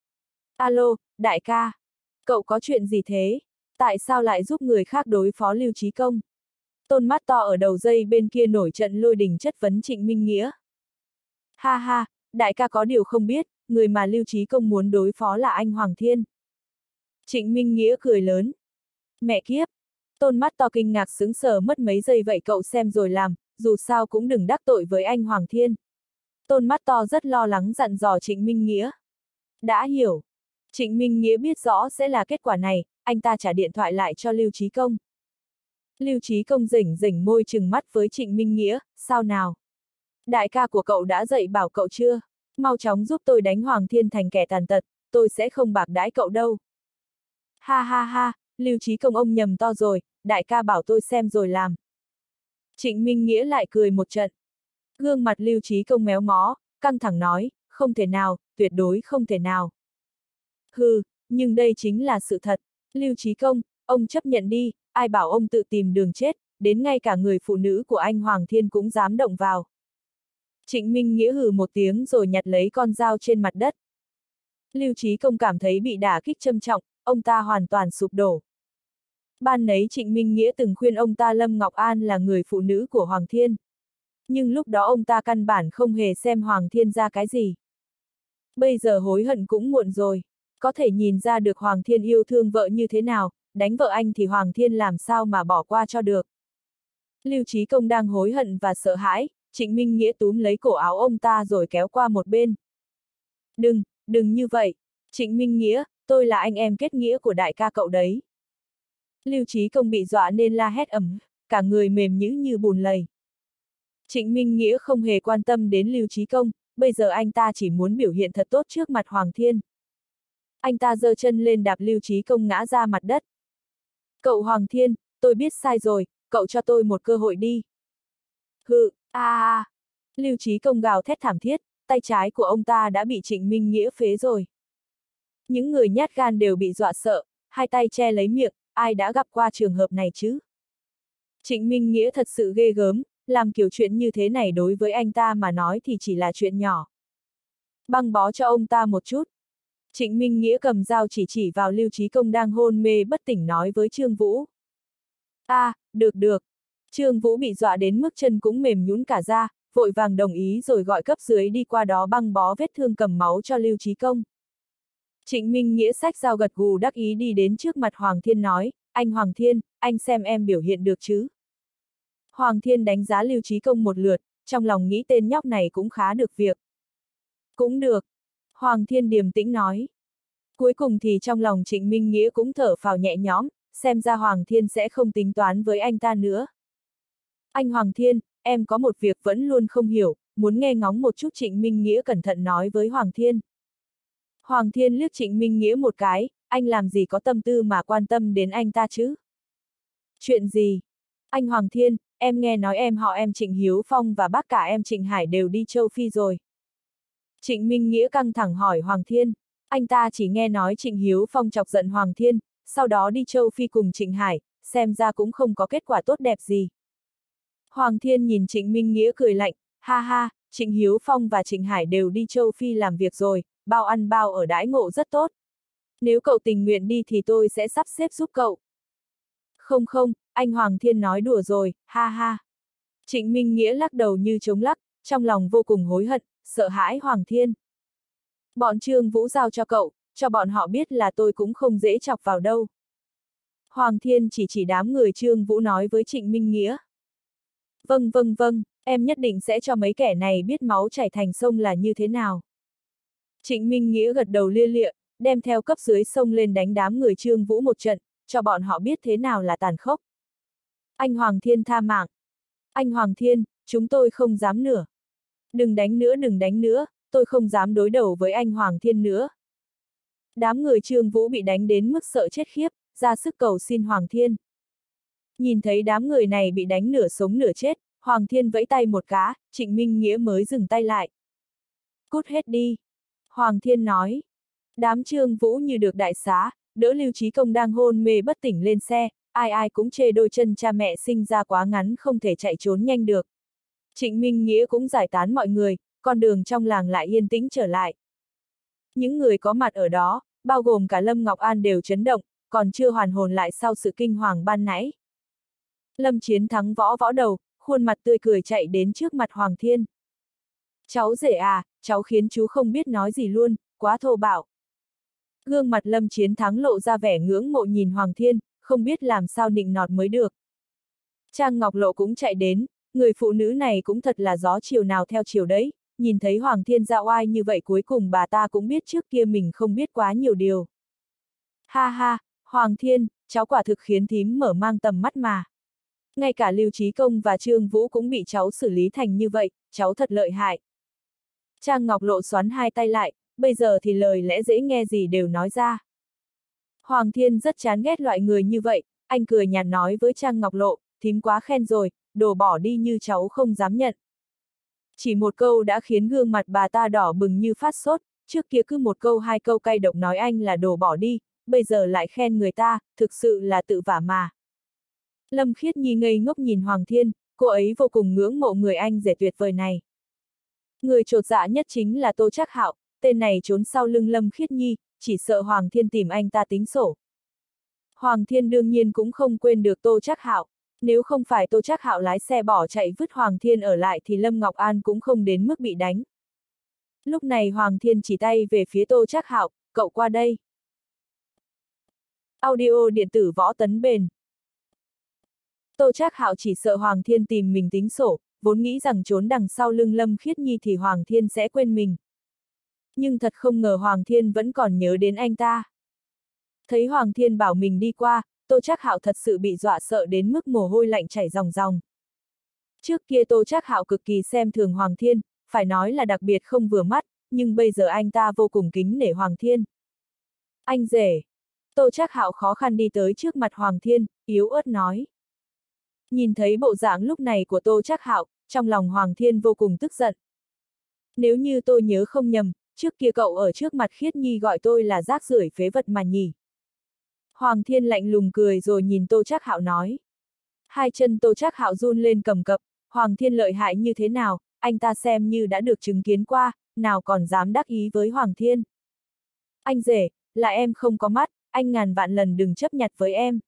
Alo, đại ca. Cậu có chuyện gì thế? Tại sao lại giúp người khác đối phó Lưu Chí Công? Tôn Mắt To ở đầu dây bên kia nổi trận lôi đình chất vấn Trịnh Minh Nghĩa. Ha ha, đại ca có điều không biết, người mà Lưu Chí Công muốn đối phó là anh Hoàng Thiên. Trịnh Minh Nghĩa cười lớn. Mẹ kiếp! Tôn Mắt To kinh ngạc sững sờ mất mấy giây vậy cậu xem rồi làm, dù sao cũng đừng đắc tội với anh Hoàng Thiên. Tôn Mắt To rất lo lắng dặn dò Trịnh Minh Nghĩa. Đã hiểu. Trịnh Minh Nghĩa biết rõ sẽ là kết quả này, anh ta trả điện thoại lại cho Lưu Chí Công. Lưu Chí Công rỉnh rỉnh môi trừng mắt với Trịnh Minh Nghĩa, sao nào? Đại ca của cậu đã dạy bảo cậu chưa? Mau chóng giúp tôi đánh Hoàng Thiên thành kẻ tàn tật, tôi sẽ không bạc đãi cậu đâu. Ha ha ha, Lưu Chí Công ông nhầm to rồi, đại ca bảo tôi xem rồi làm. Trịnh Minh Nghĩa lại cười một trận. Gương mặt Lưu Chí Công méo mó, căng thẳng nói, không thể nào, tuyệt đối không thể nào. Hừ, nhưng đây chính là sự thật. Lưu Chí Công, ông chấp nhận đi, ai bảo ông tự tìm đường chết, đến ngay cả người phụ nữ của anh Hoàng Thiên cũng dám động vào. Trịnh Minh Nghĩa hừ một tiếng rồi nhặt lấy con dao trên mặt đất. Lưu Chí Công cảm thấy bị đả kích trầm trọng, ông ta hoàn toàn sụp đổ. Ban nấy Trịnh Minh Nghĩa từng khuyên ông ta Lâm Ngọc An là người phụ nữ của Hoàng Thiên. Nhưng lúc đó ông ta căn bản không hề xem Hoàng Thiên ra cái gì. Bây giờ hối hận cũng muộn rồi, có thể nhìn ra được Hoàng Thiên yêu thương vợ như thế nào, đánh vợ anh thì Hoàng Thiên làm sao mà bỏ qua cho được. Lưu Chí Công đang hối hận và sợ hãi, Trịnh Minh Nghĩa túm lấy cổ áo ông ta rồi kéo qua một bên. Đừng như vậy. Trịnh Minh Nghĩa, tôi là anh em kết nghĩa của đại ca cậu đấy. Lưu Chí Công bị dọa nên la hét ầm, cả người mềm nhũn như bùn lầy. Trịnh Minh Nghĩa không hề quan tâm đến Lưu Chí Công, bây giờ anh ta chỉ muốn biểu hiện thật tốt trước mặt Hoàng Thiên. Anh ta giơ chân lên đạp Lưu Chí Công ngã ra mặt đất. Cậu Hoàng Thiên, tôi biết sai rồi, cậu cho tôi một cơ hội đi. Hự, Lưu Chí Công gào thét thảm thiết, tay trái của ông ta đã bị Trịnh Minh Nghĩa phế rồi. Những người nhát gan đều bị dọa sợ, hai tay che lấy miệng, ai đã gặp qua trường hợp này chứ? Trịnh Minh Nghĩa thật sự ghê gớm, làm kiểu chuyện như thế này đối với anh ta mà nói thì chỉ là chuyện nhỏ. Băng bó cho ông ta một chút. Trịnh Minh Nghĩa cầm dao chỉ vào Lưu Chí Công đang hôn mê bất tỉnh nói với Trương Vũ. Được. Trương Vũ bị dọa đến mức chân cũng mềm nhũn cả ra, vội vàng đồng ý rồi gọi cấp dưới đi qua đó băng bó vết thương cầm máu cho Lưu Chí Công. Trịnh Minh Nghĩa xách dao gật gù đắc ý đi đến trước mặt Hoàng Thiên nói, anh Hoàng Thiên, anh xem em biểu hiện được chứ? Hoàng Thiên đánh giá Lưu Chí Công một lượt, trong lòng nghĩ tên nhóc này cũng khá được việc. Cũng được. Hoàng Thiên điềm tĩnh nói. Cuối cùng thì trong lòng Trịnh Minh Nghĩa cũng thở phào nhẹ nhõm, xem ra Hoàng Thiên sẽ không tính toán với anh ta nữa. Anh Hoàng Thiên, em có một việc vẫn luôn không hiểu, muốn nghe ngóng một chút. Trịnh Minh Nghĩa cẩn thận nói với Hoàng Thiên. Hoàng Thiên liếc Trịnh Minh Nghĩa một cái, anh làm gì có tâm tư mà quan tâm đến anh ta chứ? Chuyện gì? Anh Hoàng Thiên, em nghe nói em họ em Trịnh Hiếu Phong và bác cả em Trịnh Hải đều đi châu Phi rồi. Trịnh Minh Nghĩa căng thẳng hỏi Hoàng Thiên, anh ta chỉ nghe nói Trịnh Hiếu Phong chọc giận Hoàng Thiên, sau đó đi châu Phi cùng Trịnh Hải, xem ra cũng không có kết quả tốt đẹp gì. Hoàng Thiên nhìn Trịnh Minh Nghĩa cười lạnh, ha ha, Trịnh Hiếu Phong và Trịnh Hải đều đi châu Phi làm việc rồi, bao ăn bao ở đãi ngộ rất tốt. Nếu cậu tình nguyện đi thì tôi sẽ sắp xếp giúp cậu. Không không, anh Hoàng Thiên nói đùa rồi, ha ha. Trịnh Minh Nghĩa lắc đầu như chống lắc, trong lòng vô cùng hối hận, sợ hãi Hoàng Thiên. Bọn Trương Vũ giao cho cậu, cho bọn họ biết là tôi cũng không dễ chọc vào đâu. Hoàng Thiên chỉ đám người Trương Vũ nói với Trịnh Minh Nghĩa. Vâng vâng vâng, em nhất định sẽ cho mấy kẻ này biết máu chảy thành sông là như thế nào. Trịnh Minh Nghĩa gật đầu lia lịa, đem theo cấp dưới sông lên đánh đám người Trương Vũ một trận, cho bọn họ biết thế nào là tàn khốc. Anh Hoàng Thiên tha mạng. Anh Hoàng Thiên, chúng tôi không dám nữa. Đừng đánh nữa, tôi không dám đối đầu với anh Hoàng Thiên nữa. Đám người Trương Vũ bị đánh đến mức sợ chết khiếp, ra sức cầu xin Hoàng Thiên. Nhìn thấy đám người này bị đánh nửa sống nửa chết, Hoàng Thiên vẫy tay một cái, Trịnh Minh Nghĩa mới dừng tay lại. Cút hết đi. Hoàng Thiên nói. Đám Trương Vũ như được đại xá, đỡ Lưu Chí Công đang hôn mê bất tỉnh lên xe, ai ai cũng chê đôi chân cha mẹ sinh ra quá ngắn không thể chạy trốn nhanh được. Trịnh Minh Nghĩa cũng giải tán mọi người, con đường trong làng lại yên tĩnh trở lại. Những người có mặt ở đó, bao gồm cả Lâm Ngọc An đều chấn động, còn chưa hoàn hồn lại sau sự kinh hoàng ban nãy. Lâm Chiến Thắng võ đầu, khuôn mặt tươi cười chạy đến trước mặt Hoàng Thiên. Cháu rể à, cháu khiến chú không biết nói gì luôn, quá thô bạo. Gương mặt Lâm Chiến Thắng lộ ra vẻ ngưỡng mộ nhìn Hoàng Thiên, không biết làm sao nịnh nọt mới được. Trang Ngọc Lộ cũng chạy đến, người phụ nữ này cũng thật là gió chiều nào theo chiều đấy, nhìn thấy Hoàng Thiên ra oai như vậy cuối cùng bà ta cũng biết trước kia mình không biết quá nhiều điều. Ha ha, Hoàng Thiên, cháu quả thực khiến thím mở mang tầm mắt mà. Ngay cả Lưu Chí Công và Trương Vũ cũng bị cháu xử lý thành như vậy, cháu thật lợi hại. Trang Ngọc Lộ xoắn hai tay lại, bây giờ thì lời lẽ dễ nghe gì đều nói ra. Hoàng Thiên rất chán ghét loại người như vậy, anh cười nhạt nói với Trang Ngọc Lộ, thím quá khen rồi, đồ bỏ đi như cháu không dám nhận. Chỉ một câu đã khiến gương mặt bà ta đỏ bừng như phát sốt, trước kia cứ một câu hai câu cay độc nói anh là đồ bỏ đi, bây giờ lại khen người ta, thực sự là tự vả mà. Lâm Khiết Nhi ngây ngốc nhìn Hoàng Thiên, cô ấy vô cùng ngưỡng mộ người anh rể tuyệt vời này. Người chột dạ nhất chính là Tô Trác Hạo, tên này trốn sau lưng Lâm Khiết Nhi, chỉ sợ Hoàng Thiên tìm anh ta tính sổ. Hoàng Thiên đương nhiên cũng không quên được Tô Trác Hạo, nếu không phải Tô Trác Hạo lái xe bỏ chạy vứt Hoàng Thiên ở lại thì Lâm Ngọc An cũng không đến mức bị đánh. Lúc này Hoàng Thiên chỉ tay về phía Tô Trác Hạo, cậu qua đây. Audio điện tử Võ Tấn Bền. Tô Trác Hạo chỉ sợ Hoàng Thiên tìm mình tính sổ, vốn nghĩ rằng trốn đằng sau lưng Lâm Khiết Nhi thì Hoàng Thiên sẽ quên mình. Nhưng thật không ngờ Hoàng Thiên vẫn còn nhớ đến anh ta. Thấy Hoàng Thiên bảo mình đi qua, Tô Trác Hạo thật sự bị dọa sợ đến mức mồ hôi lạnh chảy ròng ròng. Trước kia Tô Trác Hạo cực kỳ xem thường Hoàng Thiên, phải nói là đặc biệt không vừa mắt, nhưng bây giờ anh ta vô cùng kính nể Hoàng Thiên. Anh rể. Tô Trác Hạo khó khăn đi tới trước mặt Hoàng Thiên, yếu ớt nói. Nhìn thấy bộ dạng lúc này của Tô Trác Hạo, trong lòng Hoàng Thiên vô cùng tức giận. Nếu như tôi nhớ không nhầm, trước kia cậu ở trước mặt Khiết Nhi gọi tôi là rác rưởi phế vật mà nhỉ. Hoàng Thiên lạnh lùng cười rồi nhìn Tô Trác Hạo nói. Hai chân Tô Trác Hạo run lên cầm cập, Hoàng Thiên lợi hại như thế nào, anh ta xem như đã được chứng kiến qua, nào còn dám đắc ý với Hoàng Thiên. Anh rể, là em không có mắt, anh ngàn vạn lần đừng chấp nhặt với em.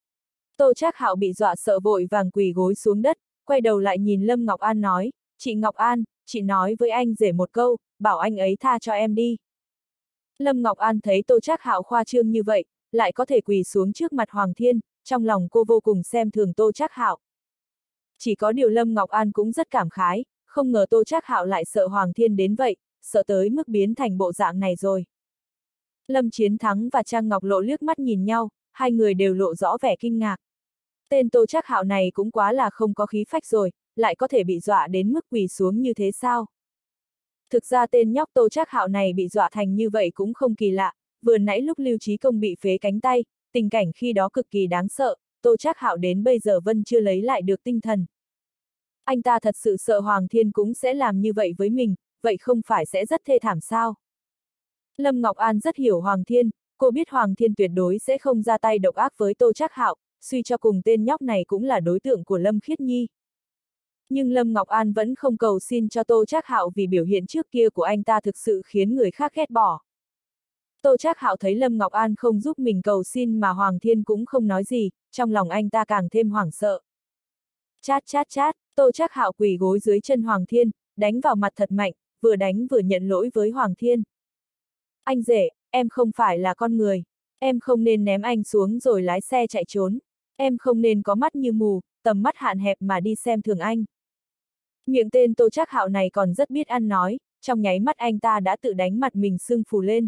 Tô Trác Hạo bị dọa sợ vội vàng quỳ gối xuống đất, quay đầu lại nhìn Lâm Ngọc An nói, chị Ngọc An, chị nói với anh rể một câu, bảo anh ấy tha cho em đi. Lâm Ngọc An thấy Tô Trác Hạo khoa trương như vậy, lại có thể quỳ xuống trước mặt Hoàng Thiên, trong lòng cô vô cùng xem thường Tô Trác Hạo. Chỉ có điều Lâm Ngọc An cũng rất cảm khái, không ngờ Tô Trác Hạo lại sợ Hoàng Thiên đến vậy, sợ tới mức biến thành bộ dạng này rồi. Lâm Chiến Thắng và Trang Ngọc Lộ liếc mắt nhìn nhau, hai người đều lộ rõ vẻ kinh ngạc. Tên Tô Trác Hạo này cũng quá là không có khí phách rồi, lại có thể bị dọa đến mức quỳ xuống như thế sao? Thực ra tên nhóc Tô Trác Hạo này bị dọa thành như vậy cũng không kỳ lạ, vừa nãy lúc Lưu Chí Công bị phế cánh tay, tình cảnh khi đó cực kỳ đáng sợ, Tô Trác Hạo đến bây giờ vẫn chưa lấy lại được tinh thần. Anh ta thật sự sợ Hoàng Thiên cũng sẽ làm như vậy với mình, vậy không phải sẽ rất thê thảm sao? Lâm Ngọc An rất hiểu Hoàng Thiên, cô biết Hoàng Thiên tuyệt đối sẽ không ra tay độc ác với Tô Trác Hạo, suy cho cùng tên nhóc này cũng là đối tượng của Lâm Khiết Nhi. Nhưng Lâm Ngọc An vẫn không cầu xin cho Tô Trác Hạo vì biểu hiện trước kia của anh ta thực sự khiến người khác ghét bỏ. Tô Trác Hạo thấy Lâm Ngọc An không giúp mình cầu xin mà Hoàng Thiên cũng không nói gì, trong lòng anh ta càng thêm hoảng sợ. Chát chát chát, Tô Trác Hạo quỳ gối dưới chân Hoàng Thiên, đánh vào mặt thật mạnh, vừa đánh vừa nhận lỗi với Hoàng Thiên. Anh rể, em không phải là con người. Em không nên ném anh xuống rồi lái xe chạy trốn. Em không nên có mắt như mù, tầm mắt hạn hẹp mà đi xem thường anh. Miệng tên Tô Trác Hạo này còn rất biết ăn nói, trong nháy mắt anh ta đã tự đánh mặt mình sưng phù lên.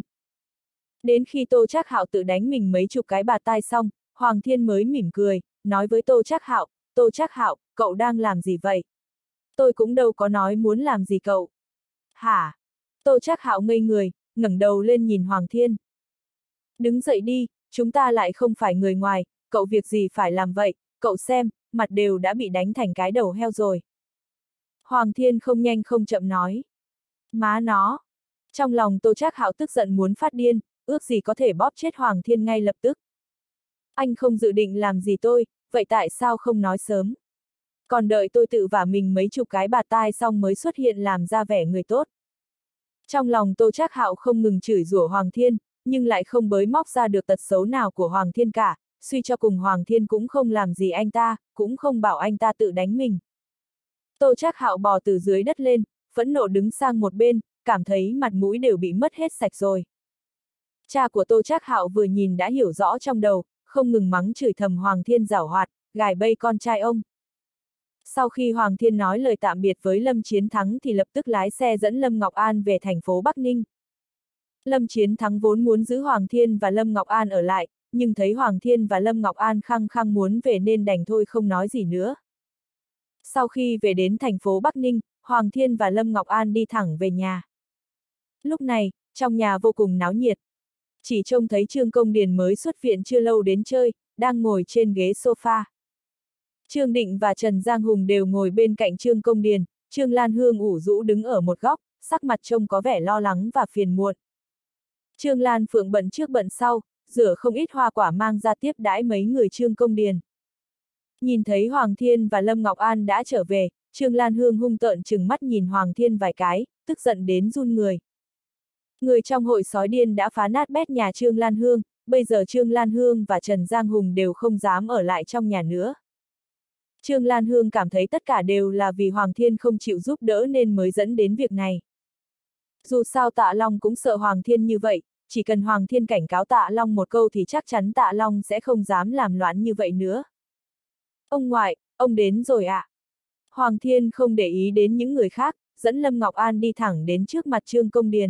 Đến khi Tô Trác Hạo tự đánh mình mấy chục cái bạt tai xong, Hoàng Thiên mới mỉm cười, nói với Tô Trác Hạo, cậu đang làm gì vậy? Tôi cũng đâu có nói muốn làm gì cậu. Hả? Tô Trác Hạo ngây người, ngẩng đầu lên nhìn Hoàng Thiên. Đứng dậy đi, chúng ta lại không phải người ngoài, cậu việc gì phải làm vậy, cậu xem, mặt đều đã bị đánh thành cái đầu heo rồi. Hoàng Thiên không nhanh không chậm nói. Má nó! Trong lòng Tô Trác Hạo tức giận muốn phát điên, ước gì có thể bóp chết Hoàng Thiên ngay lập tức. Anh không dự định làm gì tôi, vậy tại sao không nói sớm? Còn đợi tôi tự vả mình mấy chục cái bạt tai xong mới xuất hiện làm ra vẻ người tốt. Trong lòng Tô Trác Hạo không ngừng chửi rủa Hoàng Thiên, nhưng lại không bới móc ra được tật xấu nào của Hoàng Thiên cả, suy cho cùng Hoàng Thiên cũng không làm gì anh ta, cũng không bảo anh ta tự đánh mình. Tô Trác Hạo bò từ dưới đất lên, phẫn nộ đứng sang một bên, cảm thấy mặt mũi đều bị mất hết sạch rồi. Cha của Tô Trác Hạo vừa nhìn đã hiểu rõ trong đầu, không ngừng mắng chửi thầm Hoàng Thiên giảo hoạt, gài bẫy con trai ông. Sau khi Hoàng Thiên nói lời tạm biệt với Lâm Chiến Thắng thì lập tức lái xe dẫn Lâm Ngọc An về thành phố Bắc Ninh. Lâm Chiến Thắng vốn muốn giữ Hoàng Thiên và Lâm Ngọc An ở lại, nhưng thấy Hoàng Thiên và Lâm Ngọc An khăng khăng muốn về nên đành thôi không nói gì nữa. Sau khi về đến thành phố Bắc Ninh, Hoàng Thiên và Lâm Ngọc An đi thẳng về nhà. Lúc này, trong nhà vô cùng náo nhiệt. Chỉ trông thấy Trương Công Điền mới xuất viện chưa lâu đến chơi, đang ngồi trên ghế sofa. Trương Định và Trần Giang Hùng đều ngồi bên cạnh Trương Công Điền, Trương Lan Hương ủ rũ đứng ở một góc, sắc mặt trông có vẻ lo lắng và phiền muộn. Trương Lan Phượng bận trước bận sau, rửa không ít hoa quả mang ra tiếp đãi mấy người Trương Công Điền. Nhìn thấy Hoàng Thiên và Lâm Ngọc An đã trở về, Trương Lan Hương hung tợn trừng mắt nhìn Hoàng Thiên vài cái, tức giận đến run người. Người trong hội sói điên đã phá nát bét nhà Trương Lan Hương, bây giờ Trương Lan Hương và Trần Giang Hùng đều không dám ở lại trong nhà nữa. Trương Lan Hương cảm thấy tất cả đều là vì Hoàng Thiên không chịu giúp đỡ nên mới dẫn đến việc này. Dù sao Tạ Long cũng sợ Hoàng Thiên như vậy, chỉ cần Hoàng Thiên cảnh cáo Tạ Long một câu thì chắc chắn Tạ Long sẽ không dám làm loạn như vậy nữa. Ông ngoại, ông đến rồi ạ. Hoàng Thiên không để ý đến những người khác, dẫn Lâm Ngọc An đi thẳng đến trước mặt Trương Công Điền.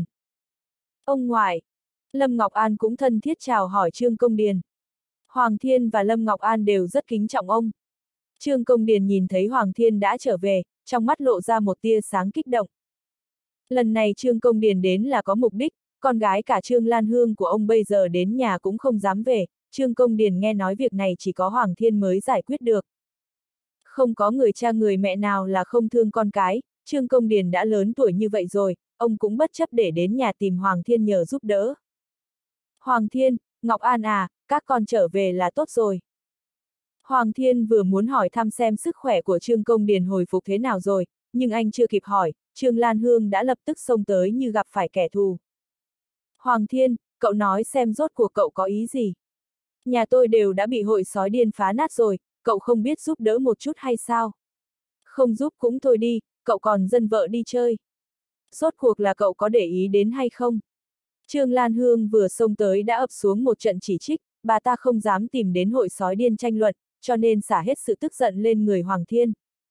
Ông ngoại. Lâm Ngọc An cũng thân thiết chào hỏi Trương Công Điền. Hoàng Thiên và Lâm Ngọc An đều rất kính trọng ông. Trương Công Điền nhìn thấy Hoàng Thiên đã trở về, trong mắt lộ ra một tia sáng kích động. Lần này Trương Công Điền đến là có mục đích, con gái cả Trương Lan Hương của ông bây giờ đến nhà cũng không dám về, Trương Công Điền nghe nói việc này chỉ có Hoàng Thiên mới giải quyết được. Không có người cha người mẹ nào là không thương con cái, Trương Công Điền đã lớn tuổi như vậy rồi, ông cũng bất chấp để đến nhà tìm Hoàng Thiên nhờ giúp đỡ. Hoàng Thiên, Ngọc An à, các con trở về là tốt rồi. Hoàng Thiên vừa muốn hỏi thăm xem sức khỏe của Trương Công Điền hồi phục thế nào rồi, nhưng anh chưa kịp hỏi, Trương Lan Hương đã lập tức xông tới như gặp phải kẻ thù. Hoàng Thiên, cậu nói xem rốt cuộc cậu có ý gì? Nhà tôi đều đã bị hội sói điên phá nát rồi, cậu không biết giúp đỡ một chút hay sao? Không giúp cũng thôi đi, cậu còn dân vợ đi chơi. Rốt cuộc là cậu có để ý đến hay không? Trương Lan Hương vừa xông tới đã ập xuống một trận chỉ trích, bà ta không dám tìm đến hội sói điên tranh luận, cho nên xả hết sự tức giận lên người Hoàng Thiên.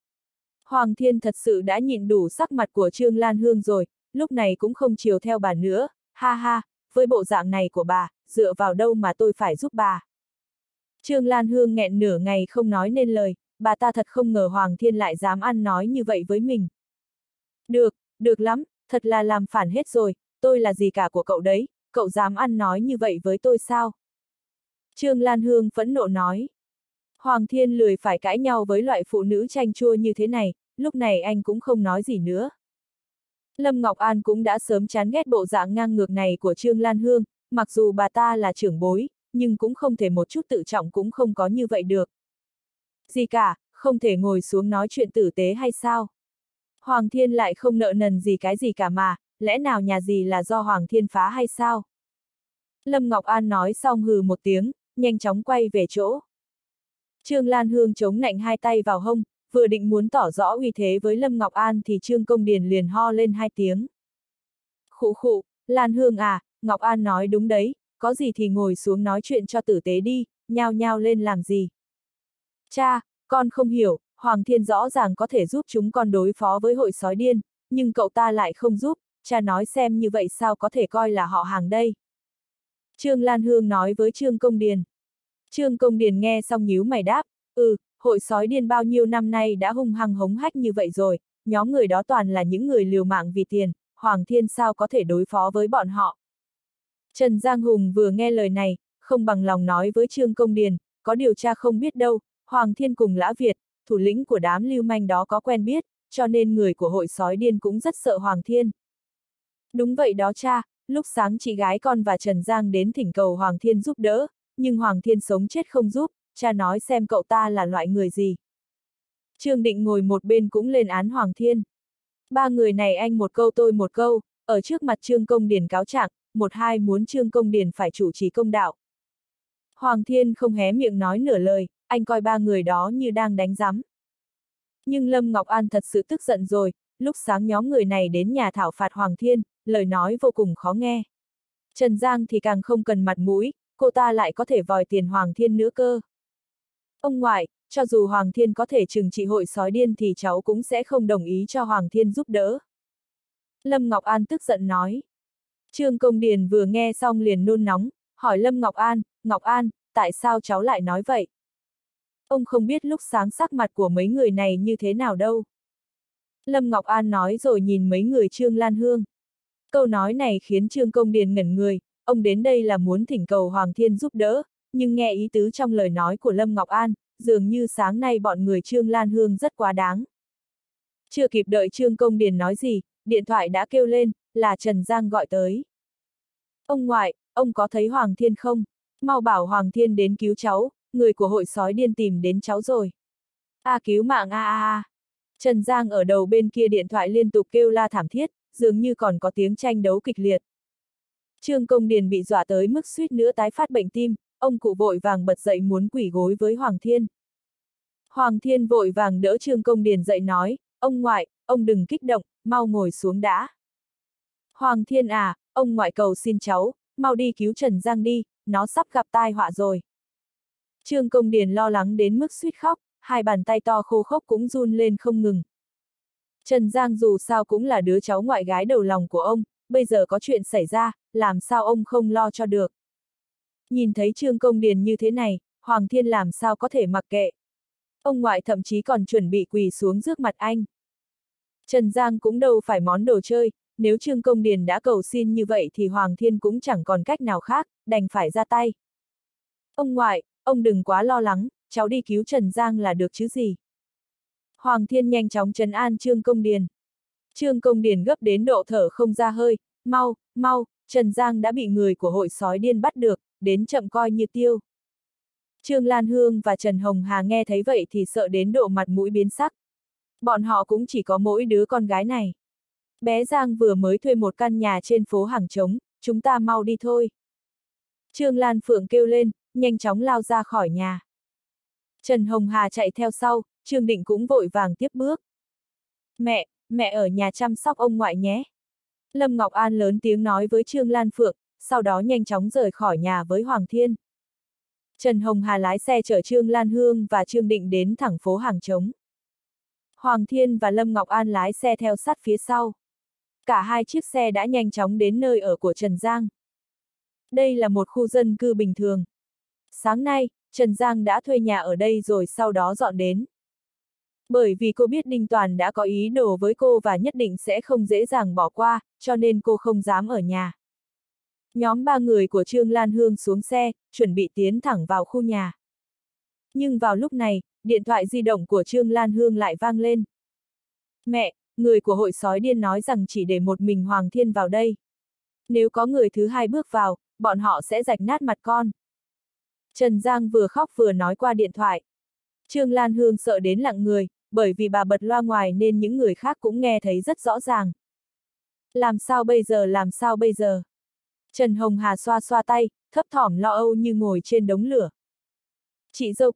Hoàng Thiên thật sự đã nhịn đủ sắc mặt của Trương Lan Hương rồi, lúc này cũng không chiều theo bà nữa, ha ha, với bộ dạng này của bà, dựa vào đâu mà tôi phải giúp bà. Trương Lan Hương nghẹn nửa ngày không nói nên lời, bà ta thật không ngờ Hoàng Thiên lại dám ăn nói như vậy với mình. Được lắm, thật là làm phản hết rồi, tôi là gì cả của cậu đấy, cậu dám ăn nói như vậy với tôi sao? Trương Lan Hương phẫn nộ nói. Hoàng Thiên lười phải cãi nhau với loại phụ nữ chanh chua như thế này, lúc này anh cũng không nói gì nữa. Lâm Ngọc An cũng đã sớm chán ghét bộ dạng ngang ngược này của Trương Lan Hương, mặc dù bà ta là trưởng bối, nhưng cũng không thể một chút tự trọng cũng không có như vậy được. Gì cả, không thể ngồi xuống nói chuyện tử tế hay sao? Hoàng Thiên lại không nợ nần gì cái gì cả mà, lẽ nào nhà gì là do Hoàng Thiên phá hay sao? Lâm Ngọc An nói xong hừ một tiếng, nhanh chóng quay về chỗ. Trương Lan Hương chống nạnh hai tay vào hông, vừa định muốn tỏ rõ uy thế với Lâm Ngọc An thì Trương Công Điền liền ho lên hai tiếng. Khụ khụ, Lan Hương à, Ngọc An nói đúng đấy, có gì thì ngồi xuống nói chuyện cho tử tế đi, nhao nhao lên làm gì. Cha, con không hiểu, Hoàng Thiên rõ ràng có thể giúp chúng con đối phó với hội sói điên, nhưng cậu ta lại không giúp, cha nói xem như vậy sao có thể coi là họ hàng đây. Trương Lan Hương nói với Trương Công Điền. Trương Công Điền nghe xong nhíu mày đáp, hội sói điên bao nhiêu năm nay đã hung hăng hống hách như vậy rồi, nhóm người đó toàn là những người liều mạng vì tiền, Hoàng Thiên sao có thể đối phó với bọn họ. Trần Giang Hùng vừa nghe lời này, không bằng lòng nói với Trương Công Điền, có điều cha không biết đâu, Hoàng Thiên cùng Lã Việt, thủ lĩnh của đám lưu manh đó có quen biết, cho nên người của hội sói điên cũng rất sợ Hoàng Thiên. Đúng vậy đó cha, lúc sáng chị gái con và Trần Giang đến thỉnh cầu Hoàng Thiên giúp đỡ, nhưng Hoàng Thiên sống chết không giúp, cha nói xem cậu ta là loại người gì. Trương Định ngồi một bên cũng lên án Hoàng Thiên. Ba người này anh một câu tôi một câu, ở trước mặt Trương Công Điền cáo trạng, một hai muốn Trương Công Điền phải chủ trì công đạo. Hoàng Thiên không hé miệng nói nửa lời, anh coi ba người đó như đang đánh giám. Nhưng Lâm Ngọc An thật sự tức giận rồi, lúc sáng nhóm người này đến nhà thảo phạt Hoàng Thiên, lời nói vô cùng khó nghe. Trần Giang thì càng không cần mặt mũi, cô ta lại có thể vòi tiền Hoàng Thiên nữa cơ. Ông ngoại, cho dù Hoàng Thiên có thể trừng trị hội sói điên thì cháu cũng sẽ không đồng ý cho Hoàng Thiên giúp đỡ. Lâm Ngọc An tức giận nói. Trương Công Điền vừa nghe xong liền nôn nóng, hỏi Lâm Ngọc An, tại sao cháu lại nói vậy? Ông không biết lúc sáng sắc mặt của mấy người này như thế nào đâu. Lâm Ngọc An nói rồi nhìn mấy người Trương Lan Hương. Câu nói này khiến Trương Công Điền ngẩn người, ông đến đây là muốn thỉnh cầu Hoàng Thiên giúp đỡ, nhưng nghe ý tứ trong lời nói của Lâm Ngọc An, dường như sáng nay bọn người Trương Lan Hương rất quá đáng. Chưa kịp đợi Trương Công Điền nói gì, điện thoại đã kêu lên, là Trần Giang gọi tới. Ông ngoại, ông có thấy Hoàng Thiên không? Mau bảo Hoàng Thiên đến cứu cháu, người của hội sói điên tìm đến cháu rồi. Cứu mạng a. Trần Giang ở đầu bên kia điện thoại liên tục kêu la thảm thiết, dường như còn có tiếng tranh đấu kịch liệt. Trương Công Điền bị dọa tới mức suýt nữa tái phát bệnh tim, ông cụ vội vàng bật dậy muốn quỳ gối với Hoàng Thiên. Hoàng Thiên vội vàng đỡ Trương Công Điền dậy nói, ông ngoại, ông đừng kích động, mau ngồi xuống đã. Hoàng Thiên à, ông ngoại cầu xin cháu, mau đi cứu Trần Giang đi, nó sắp gặp tai họa rồi. Trương Công Điền lo lắng đến mức suýt khóc, hai bàn tay to khô khốc cũng run lên không ngừng. Trần Giang dù sao cũng là đứa cháu ngoại gái đầu lòng của ông, bây giờ có chuyện xảy ra, làm sao ông không lo cho được. Nhìn thấy Trương Công Điền như thế này, Hoàng Thiên làm sao có thể mặc kệ. Ông ngoại thậm chí còn chuẩn bị quỳ xuống trước mặt anh. Trần Giang cũng đâu phải món đồ chơi, nếu Trương Công Điền đã cầu xin như vậy thì Hoàng Thiên cũng chẳng còn cách nào khác, đành phải ra tay. Ông ngoại, ông đừng quá lo lắng, cháu đi cứu Trần Giang là được chứ gì. Hoàng Thiên nhanh chóng trấn an Trương Công Điền. Trương Công Điền gấp đến độ thở không ra hơi, mau, Trần Giang đã bị người của hội sói điên bắt được, đến chậm coi như tiêu. Trương Lan Hương và Trần Hồng Hà nghe thấy vậy thì sợ đến độ mặt mũi biến sắc. Bọn họ cũng chỉ có mỗi đứa con gái này. Bé Giang vừa mới thuê một căn nhà trên phố Hàng Trống, chúng ta mau đi thôi. Trương Lan Phượng kêu lên, nhanh chóng lao ra khỏi nhà. Trần Hồng Hà chạy theo sau, Trương Định cũng vội vàng tiếp bước. Mẹ ở nhà chăm sóc ông ngoại nhé. Lâm Ngọc An lớn tiếng nói với Trương Lan Phượng, sau đó nhanh chóng rời khỏi nhà với Hoàng Thiên. Trần Hồng Hà lái xe chở Trương Lan Hương và Trương Định đến thẳng phố Hàng Trống. Hoàng Thiên và Lâm Ngọc An lái xe theo sát phía sau. Cả hai chiếc xe đã nhanh chóng đến nơi ở của Trần Giang. Đây là một khu dân cư bình thường. Sáng nay, Trần Giang đã thuê nhà ở đây rồi sau đó dọn đến. Bởi vì cô biết Đinh Toàn đã có ý đồ với cô và nhất định sẽ không dễ dàng bỏ qua, cho nên cô không dám ở nhà. Nhóm ba người của Trương Lan Hương xuống xe, chuẩn bị tiến thẳng vào khu nhà. Nhưng vào lúc này, điện thoại di động của Trương Lan Hương lại vang lên. Mẹ, người của hội sói điên nói rằng chỉ để một mình Hoàng Thiên vào đây. Nếu có người thứ hai bước vào, bọn họ sẽ rạch nát mặt con. Trần Giang vừa khóc vừa nói qua điện thoại. Trương Lan Hương sợ đến lặng người, bởi vì bà bật loa ngoài nên những người khác cũng nghe thấy rất rõ ràng. Làm sao bây giờ? Trần Hồng Hà xoa xoa tay, thấp thỏm lo âu như ngồi trên đống lửa. Chị dâu cả,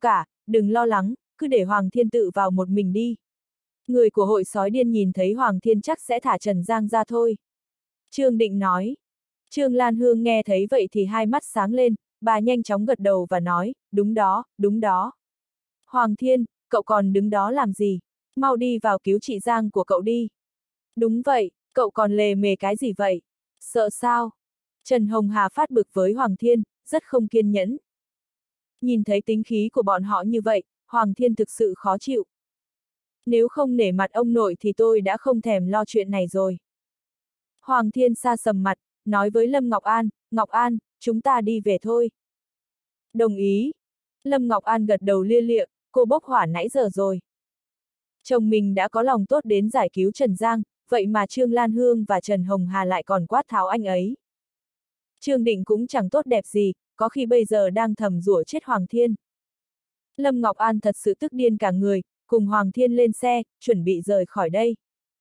đừng lo lắng, cứ để Hoàng Thiên tự vào một mình đi. Người của hội sói điên nhìn thấy Hoàng Thiên chắc sẽ thả Trần Giang ra thôi. Trương Định nói. Trương Lan Hương nghe thấy vậy thì hai mắt sáng lên, bà nhanh chóng gật đầu và nói, đúng đó, đúng đó. Hoàng Thiên, cậu còn đứng đó làm gì? Mau đi vào cứu chị Giang của cậu đi. Đúng vậy, cậu còn lề mề cái gì vậy? Sợ sao? Trần Hồng Hà phát bực với Hoàng Thiên, rất không kiên nhẫn. Nhìn thấy tính khí của bọn họ như vậy, Hoàng Thiên thực sự khó chịu. Nếu không nể mặt ông nội thì tôi đã không thèm lo chuyện này rồi. Hoàng Thiên sa sầm mặt, nói với Lâm Ngọc An, chúng ta đi về thôi. Đồng ý. Lâm Ngọc An gật đầu lia lịa, cô bốc hỏa nãy giờ rồi. Chồng mình đã có lòng tốt đến giải cứu Trần Giang, vậy mà Trương Lan Hương và Trần Hồng Hà lại còn quát tháo anh ấy. Trương Định cũng chẳng tốt đẹp gì, có khi bây giờ đang thầm rủa chết Hoàng Thiên. Lâm Ngọc An thật sự tức điên cả người, cùng Hoàng Thiên lên xe, chuẩn bị rời khỏi đây.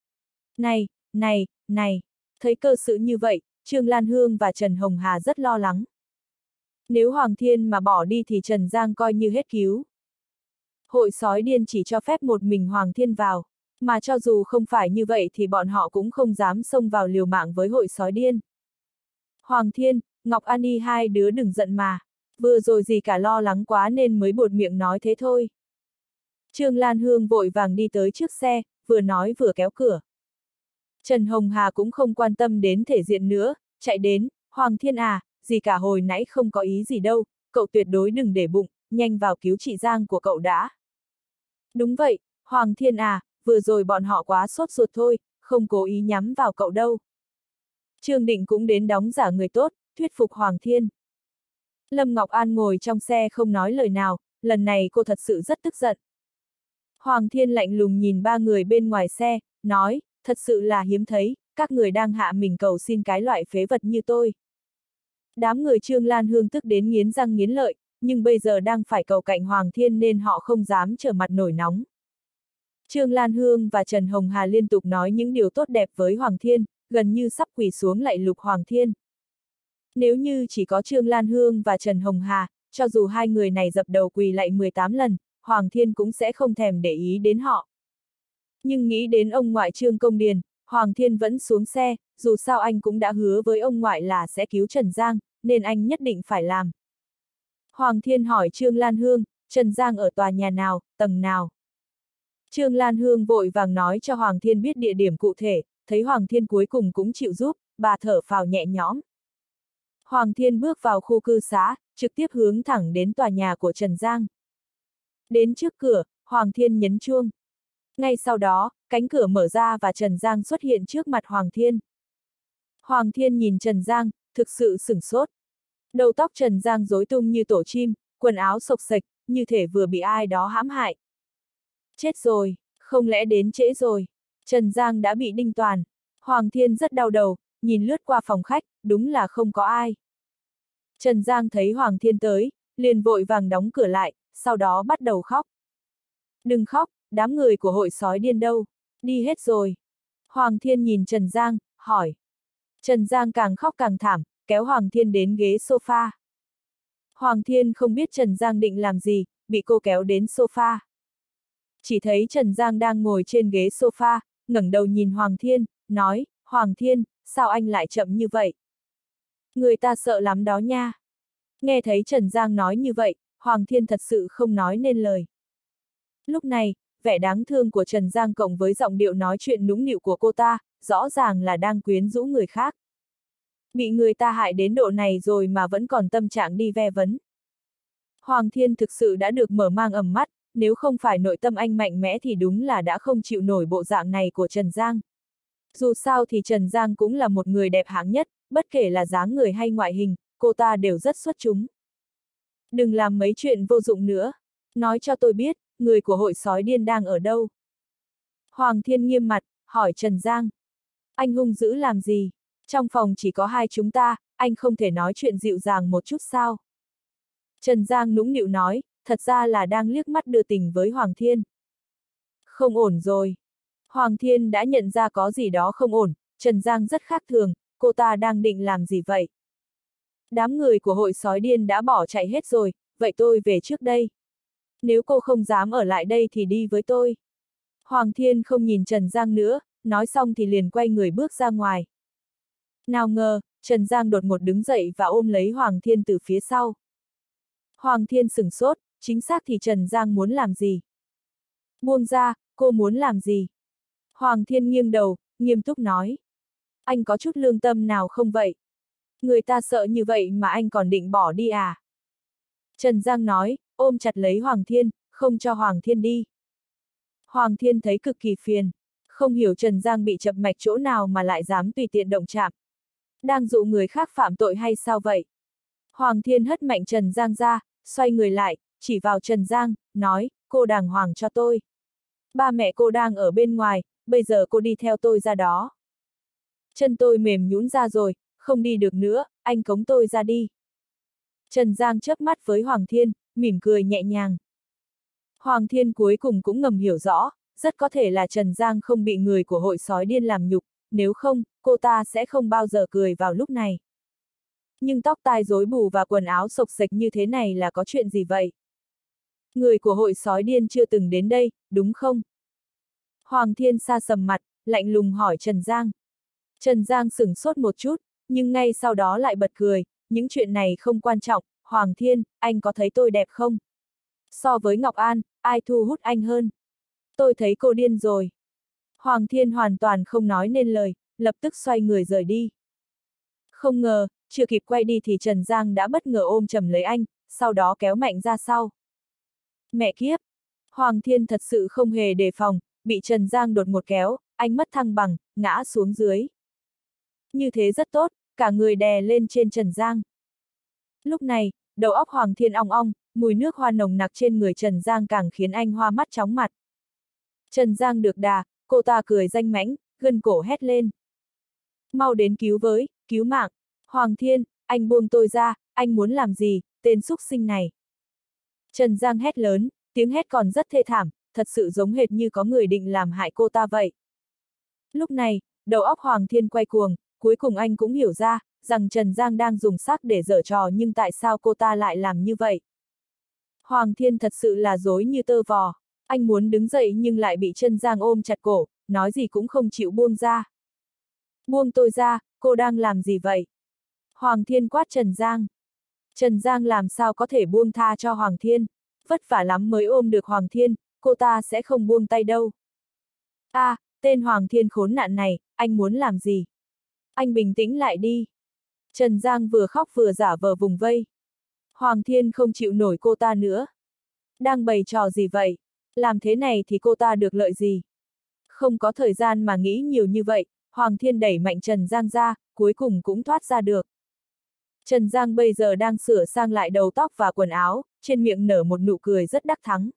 Này, thấy cơ sự như vậy, Trương Lan Hương và Trần Hồng Hà rất lo lắng. Nếu Hoàng Thiên mà bỏ đi thì Trần Giang coi như hết cứu. Hội sói điên chỉ cho phép một mình Hoàng Thiên vào, mà cho dù không phải như vậy thì bọn họ cũng không dám xông vào liều mạng với hội sói điên. Hoàng Thiên, Ngọc An y hai đứa đừng giận mà, vừa rồi gì cả lo lắng quá nên mới buột miệng nói thế thôi. Trương Lan Hương vội vàng đi tới trước xe, vừa nói vừa kéo cửa. Trần Hồng Hà cũng không quan tâm đến thể diện nữa, chạy đến, Hoàng Thiên à, gì cả hồi nãy không có ý gì đâu, cậu tuyệt đối đừng để bụng, nhanh vào cứu chị Giang của cậu đã. Đúng vậy, Hoàng Thiên à, vừa rồi bọn họ quá sốt ruột thôi, không cố ý nhắm vào cậu đâu. Trương Định cũng đến đóng giả người tốt, thuyết phục Hoàng Thiên. Lâm Ngọc An ngồi trong xe không nói lời nào, lần này cô thật sự rất tức giận. Hoàng Thiên lạnh lùng nhìn ba người bên ngoài xe, nói, thật sự là hiếm thấy, các người đang hạ mình cầu xin cái loại phế vật như tôi. Đám người Trương Lan Hương tức đến nghiến răng nghiến lợi, nhưng bây giờ đang phải cầu cạnh Hoàng Thiên nên họ không dám trở mặt nổi nóng. Trương Lan Hương và Trần Hồng Hà liên tục nói những điều tốt đẹp với Hoàng Thiên, gần như sắp quỳ xuống lạy lục Hoàng Thiên. Nếu như chỉ có Trương Lan Hương và Trần Hồng Hà, cho dù hai người này dập đầu quỳ lạy 18 lần, Hoàng Thiên cũng sẽ không thèm để ý đến họ. Nhưng nghĩ đến ông ngoại Trương Công Điền, Hoàng Thiên vẫn xuống xe, dù sao anh cũng đã hứa với ông ngoại là sẽ cứu Trần Giang, nên anh nhất định phải làm. Hoàng Thiên hỏi Trương Lan Hương, Trần Giang ở tòa nhà nào, tầng nào? Trương Lan Hương vội vàng nói cho Hoàng Thiên biết địa điểm cụ thể, thấy Hoàng Thiên cuối cùng cũng chịu giúp, bà thở phào nhẹ nhõm. Hoàng Thiên bước vào khu cư xá, trực tiếp hướng thẳng đến tòa nhà của Trần Giang. Đến trước cửa, Hoàng Thiên nhấn chuông. Ngay sau đó, cánh cửa mở ra và Trần Giang xuất hiện trước mặt Hoàng Thiên. Hoàng Thiên nhìn Trần Giang, thực sự sửng sốt. Đầu tóc Trần Giang rối tung như tổ chim, quần áo xộc xệch, như thể vừa bị ai đó hãm hại. Chết rồi, không lẽ đến trễ rồi. Trần Giang đã bị đinh toàn. Hoàng Thiên rất đau đầu, nhìn lướt qua phòng khách, đúng là không có ai. Trần Giang thấy Hoàng Thiên tới, liền vội vàng đóng cửa lại, sau đó bắt đầu khóc. Đừng khóc, đám người của hội sói điên đâu? Đi hết rồi. Hoàng Thiên nhìn Trần Giang, hỏi. Trần Giang càng khóc càng thảm, kéo Hoàng Thiên đến ghế sofa. Hoàng Thiên không biết Trần Giang định làm gì, bị cô kéo đến sofa. Chỉ thấy Trần Giang đang ngồi trên ghế sofa, ngẩng đầu nhìn Hoàng Thiên, nói, Hoàng Thiên, sao anh lại chậm như vậy? Người ta sợ lắm đó nha. Nghe thấy Trần Giang nói như vậy, Hoàng Thiên thật sự không nói nên lời. Lúc này, vẻ đáng thương của Trần Giang cộng với giọng điệu nói chuyện nũng nịu của cô ta, rõ ràng là đang quyến rũ người khác. Bị người ta hại đến độ này rồi mà vẫn còn tâm trạng đi ve vấn. Hoàng Thiên thực sự đã được mở mang ầm mắt, nếu không phải nội tâm anh mạnh mẽ thì đúng là đã không chịu nổi bộ dạng này của Trần Giang. Dù sao thì Trần Giang cũng là một người đẹp hạng nhất, bất kể là dáng người hay ngoại hình, cô ta đều rất xuất chúng. Đừng làm mấy chuyện vô dụng nữa. Nói cho tôi biết, người của hội sói điên đang ở đâu? Hoàng Thiên nghiêm mặt, hỏi Trần Giang. Anh hung dữ làm gì? Trong phòng chỉ có hai chúng ta, anh không thể nói chuyện dịu dàng một chút sao? Trần Giang nũng nịu nói, thật ra là đang liếc mắt đưa tình với Hoàng Thiên. Không ổn rồi. Hoàng Thiên đã nhận ra có gì đó không ổn, Trần Giang rất khác thường, cô ta đang định làm gì vậy? Đám người của hội sói điên đã bỏ chạy hết rồi, vậy tôi về trước đây. Nếu cô không dám ở lại đây thì đi với tôi. Hoàng Thiên không nhìn Trần Giang nữa, nói xong thì liền quay người bước ra ngoài. Nào ngờ, Trần Giang đột ngột đứng dậy và ôm lấy Hoàng Thiên từ phía sau. Hoàng Thiên sửng sốt, chính xác thì Trần Giang muốn làm gì? Buông ra, cô muốn làm gì? Hoàng Thiên nghiêng đầu, nghiêm túc nói. Anh có chút lương tâm nào không vậy? Người ta sợ như vậy mà anh còn định bỏ đi à? Trần Giang nói, ôm chặt lấy Hoàng Thiên, không cho Hoàng Thiên đi. Hoàng Thiên thấy cực kỳ phiền, không hiểu Trần Giang bị chập mạch chỗ nào mà lại dám tùy tiện động chạm. Đang dụ người khác phạm tội hay sao vậy? Hoàng Thiên hất mạnh Trần Giang ra, xoay người lại, chỉ vào Trần Giang, nói, cô đàng hoàng cho tôi. Ba mẹ cô đang ở bên ngoài, bây giờ cô đi theo tôi ra đó. Chân tôi mềm nhũn ra rồi, không đi được nữa, anh cống tôi ra đi. Trần Giang chớp mắt với Hoàng Thiên, mỉm cười nhẹ nhàng. Hoàng Thiên cuối cùng cũng ngầm hiểu rõ, rất có thể là Trần Giang không bị người của hội sói điên làm nhục, nếu không, cô ta sẽ không bao giờ cười vào lúc này. Nhưng tóc tai rối bù và quần áo xộc xệch như thế này là có chuyện gì vậy? Người của hội sói điên chưa từng đến đây, đúng không? Hoàng Thiên sa sầm mặt, lạnh lùng hỏi Trần Giang. Trần Giang sửng sốt một chút, nhưng ngay sau đó lại bật cười, những chuyện này không quan trọng, Hoàng Thiên, anh có thấy tôi đẹp không? So với Ngọc An, ai thu hút anh hơn? Tôi thấy cô điên rồi. Hoàng Thiên hoàn toàn không nói nên lời, lập tức xoay người rời đi. Không ngờ, chưa kịp quay đi thì Trần Giang đã bất ngờ ôm chầm lấy anh, sau đó kéo mạnh ra sau. Mẹ kiếp! Hoàng Thiên thật sự không hề đề phòng, bị Trần Giang đột ngột kéo, anh mất thăng bằng, ngã xuống dưới. Như thế rất tốt, cả người đè lên trên Trần Giang. Lúc này, đầu óc Hoàng Thiên ong ong, mùi nước hoa nồng nặc trên người Trần Giang càng khiến anh hoa mắt chóng mặt. Trần Giang được đà, cô ta cười danh mãnh, gân cổ hét lên. Mau đến cứu với, cứu mạng. Hoàng Thiên, anh buông tôi ra, anh muốn làm gì, tên súc sinh này. Trần Giang hét lớn, tiếng hét còn rất thê thảm, thật sự giống hệt như có người định làm hại cô ta vậy. Lúc này, đầu óc Hoàng Thiên quay cuồng, cuối cùng anh cũng hiểu ra, rằng Trần Giang đang dùng sắc để giở trò nhưng tại sao cô ta lại làm như vậy. Hoàng Thiên thật sự là dối như tơ vò, anh muốn đứng dậy nhưng lại bị Trần Giang ôm chặt cổ, nói gì cũng không chịu buông ra. Buông tôi ra, cô đang làm gì vậy? Hoàng Thiên quát Trần Giang. Trần Giang làm sao có thể buông tha cho Hoàng Thiên, vất vả lắm mới ôm được Hoàng Thiên, cô ta sẽ không buông tay đâu. Tên Hoàng Thiên khốn nạn này, anh muốn làm gì? Anh bình tĩnh lại đi. Trần Giang vừa khóc vừa giả vờ vùng vây. Hoàng Thiên không chịu nổi cô ta nữa. Đang bày trò gì vậy? Làm thế này thì cô ta được lợi gì? Không có thời gian mà nghĩ nhiều như vậy, Hoàng Thiên đẩy mạnh Trần Giang ra, cuối cùng cũng thoát ra được. Trần Giang bây giờ đang sửa sang lại đầu tóc và quần áo, trên miệng nở một nụ cười rất đắc thắng.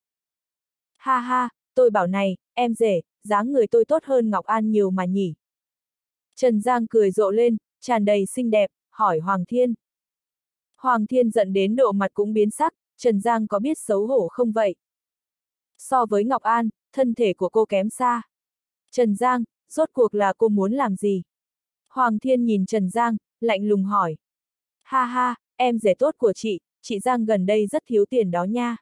Ha ha, tôi bảo này, em rể, dáng người tôi tốt hơn Ngọc An nhiều mà nhỉ. Trần Giang cười rộ lên, tràn đầy xinh đẹp, hỏi Hoàng Thiên. Hoàng Thiên giận đến độ mặt cũng biến sắc, Trần Giang có biết xấu hổ không vậy? So với Ngọc An, thân thể của cô kém xa. Trần Giang, rốt cuộc là cô muốn làm gì? Hoàng Thiên nhìn Trần Giang, lạnh lùng hỏi. Ha ha, em rể tốt của chị Giang gần đây rất thiếu tiền đó nha.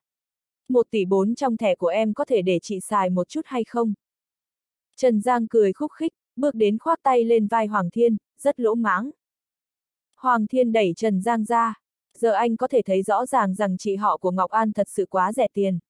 1,4 tỷ trong thẻ của em có thể để chị xài một chút hay không? Trần Giang cười khúc khích, bước đến khoác tay lên vai Hoàng Thiên, rất lỗ mãng. Hoàng Thiên đẩy Trần Giang ra, giờ anh có thể thấy rõ ràng rằng chị họ của Ngọc An thật sự quá rẻ tiền.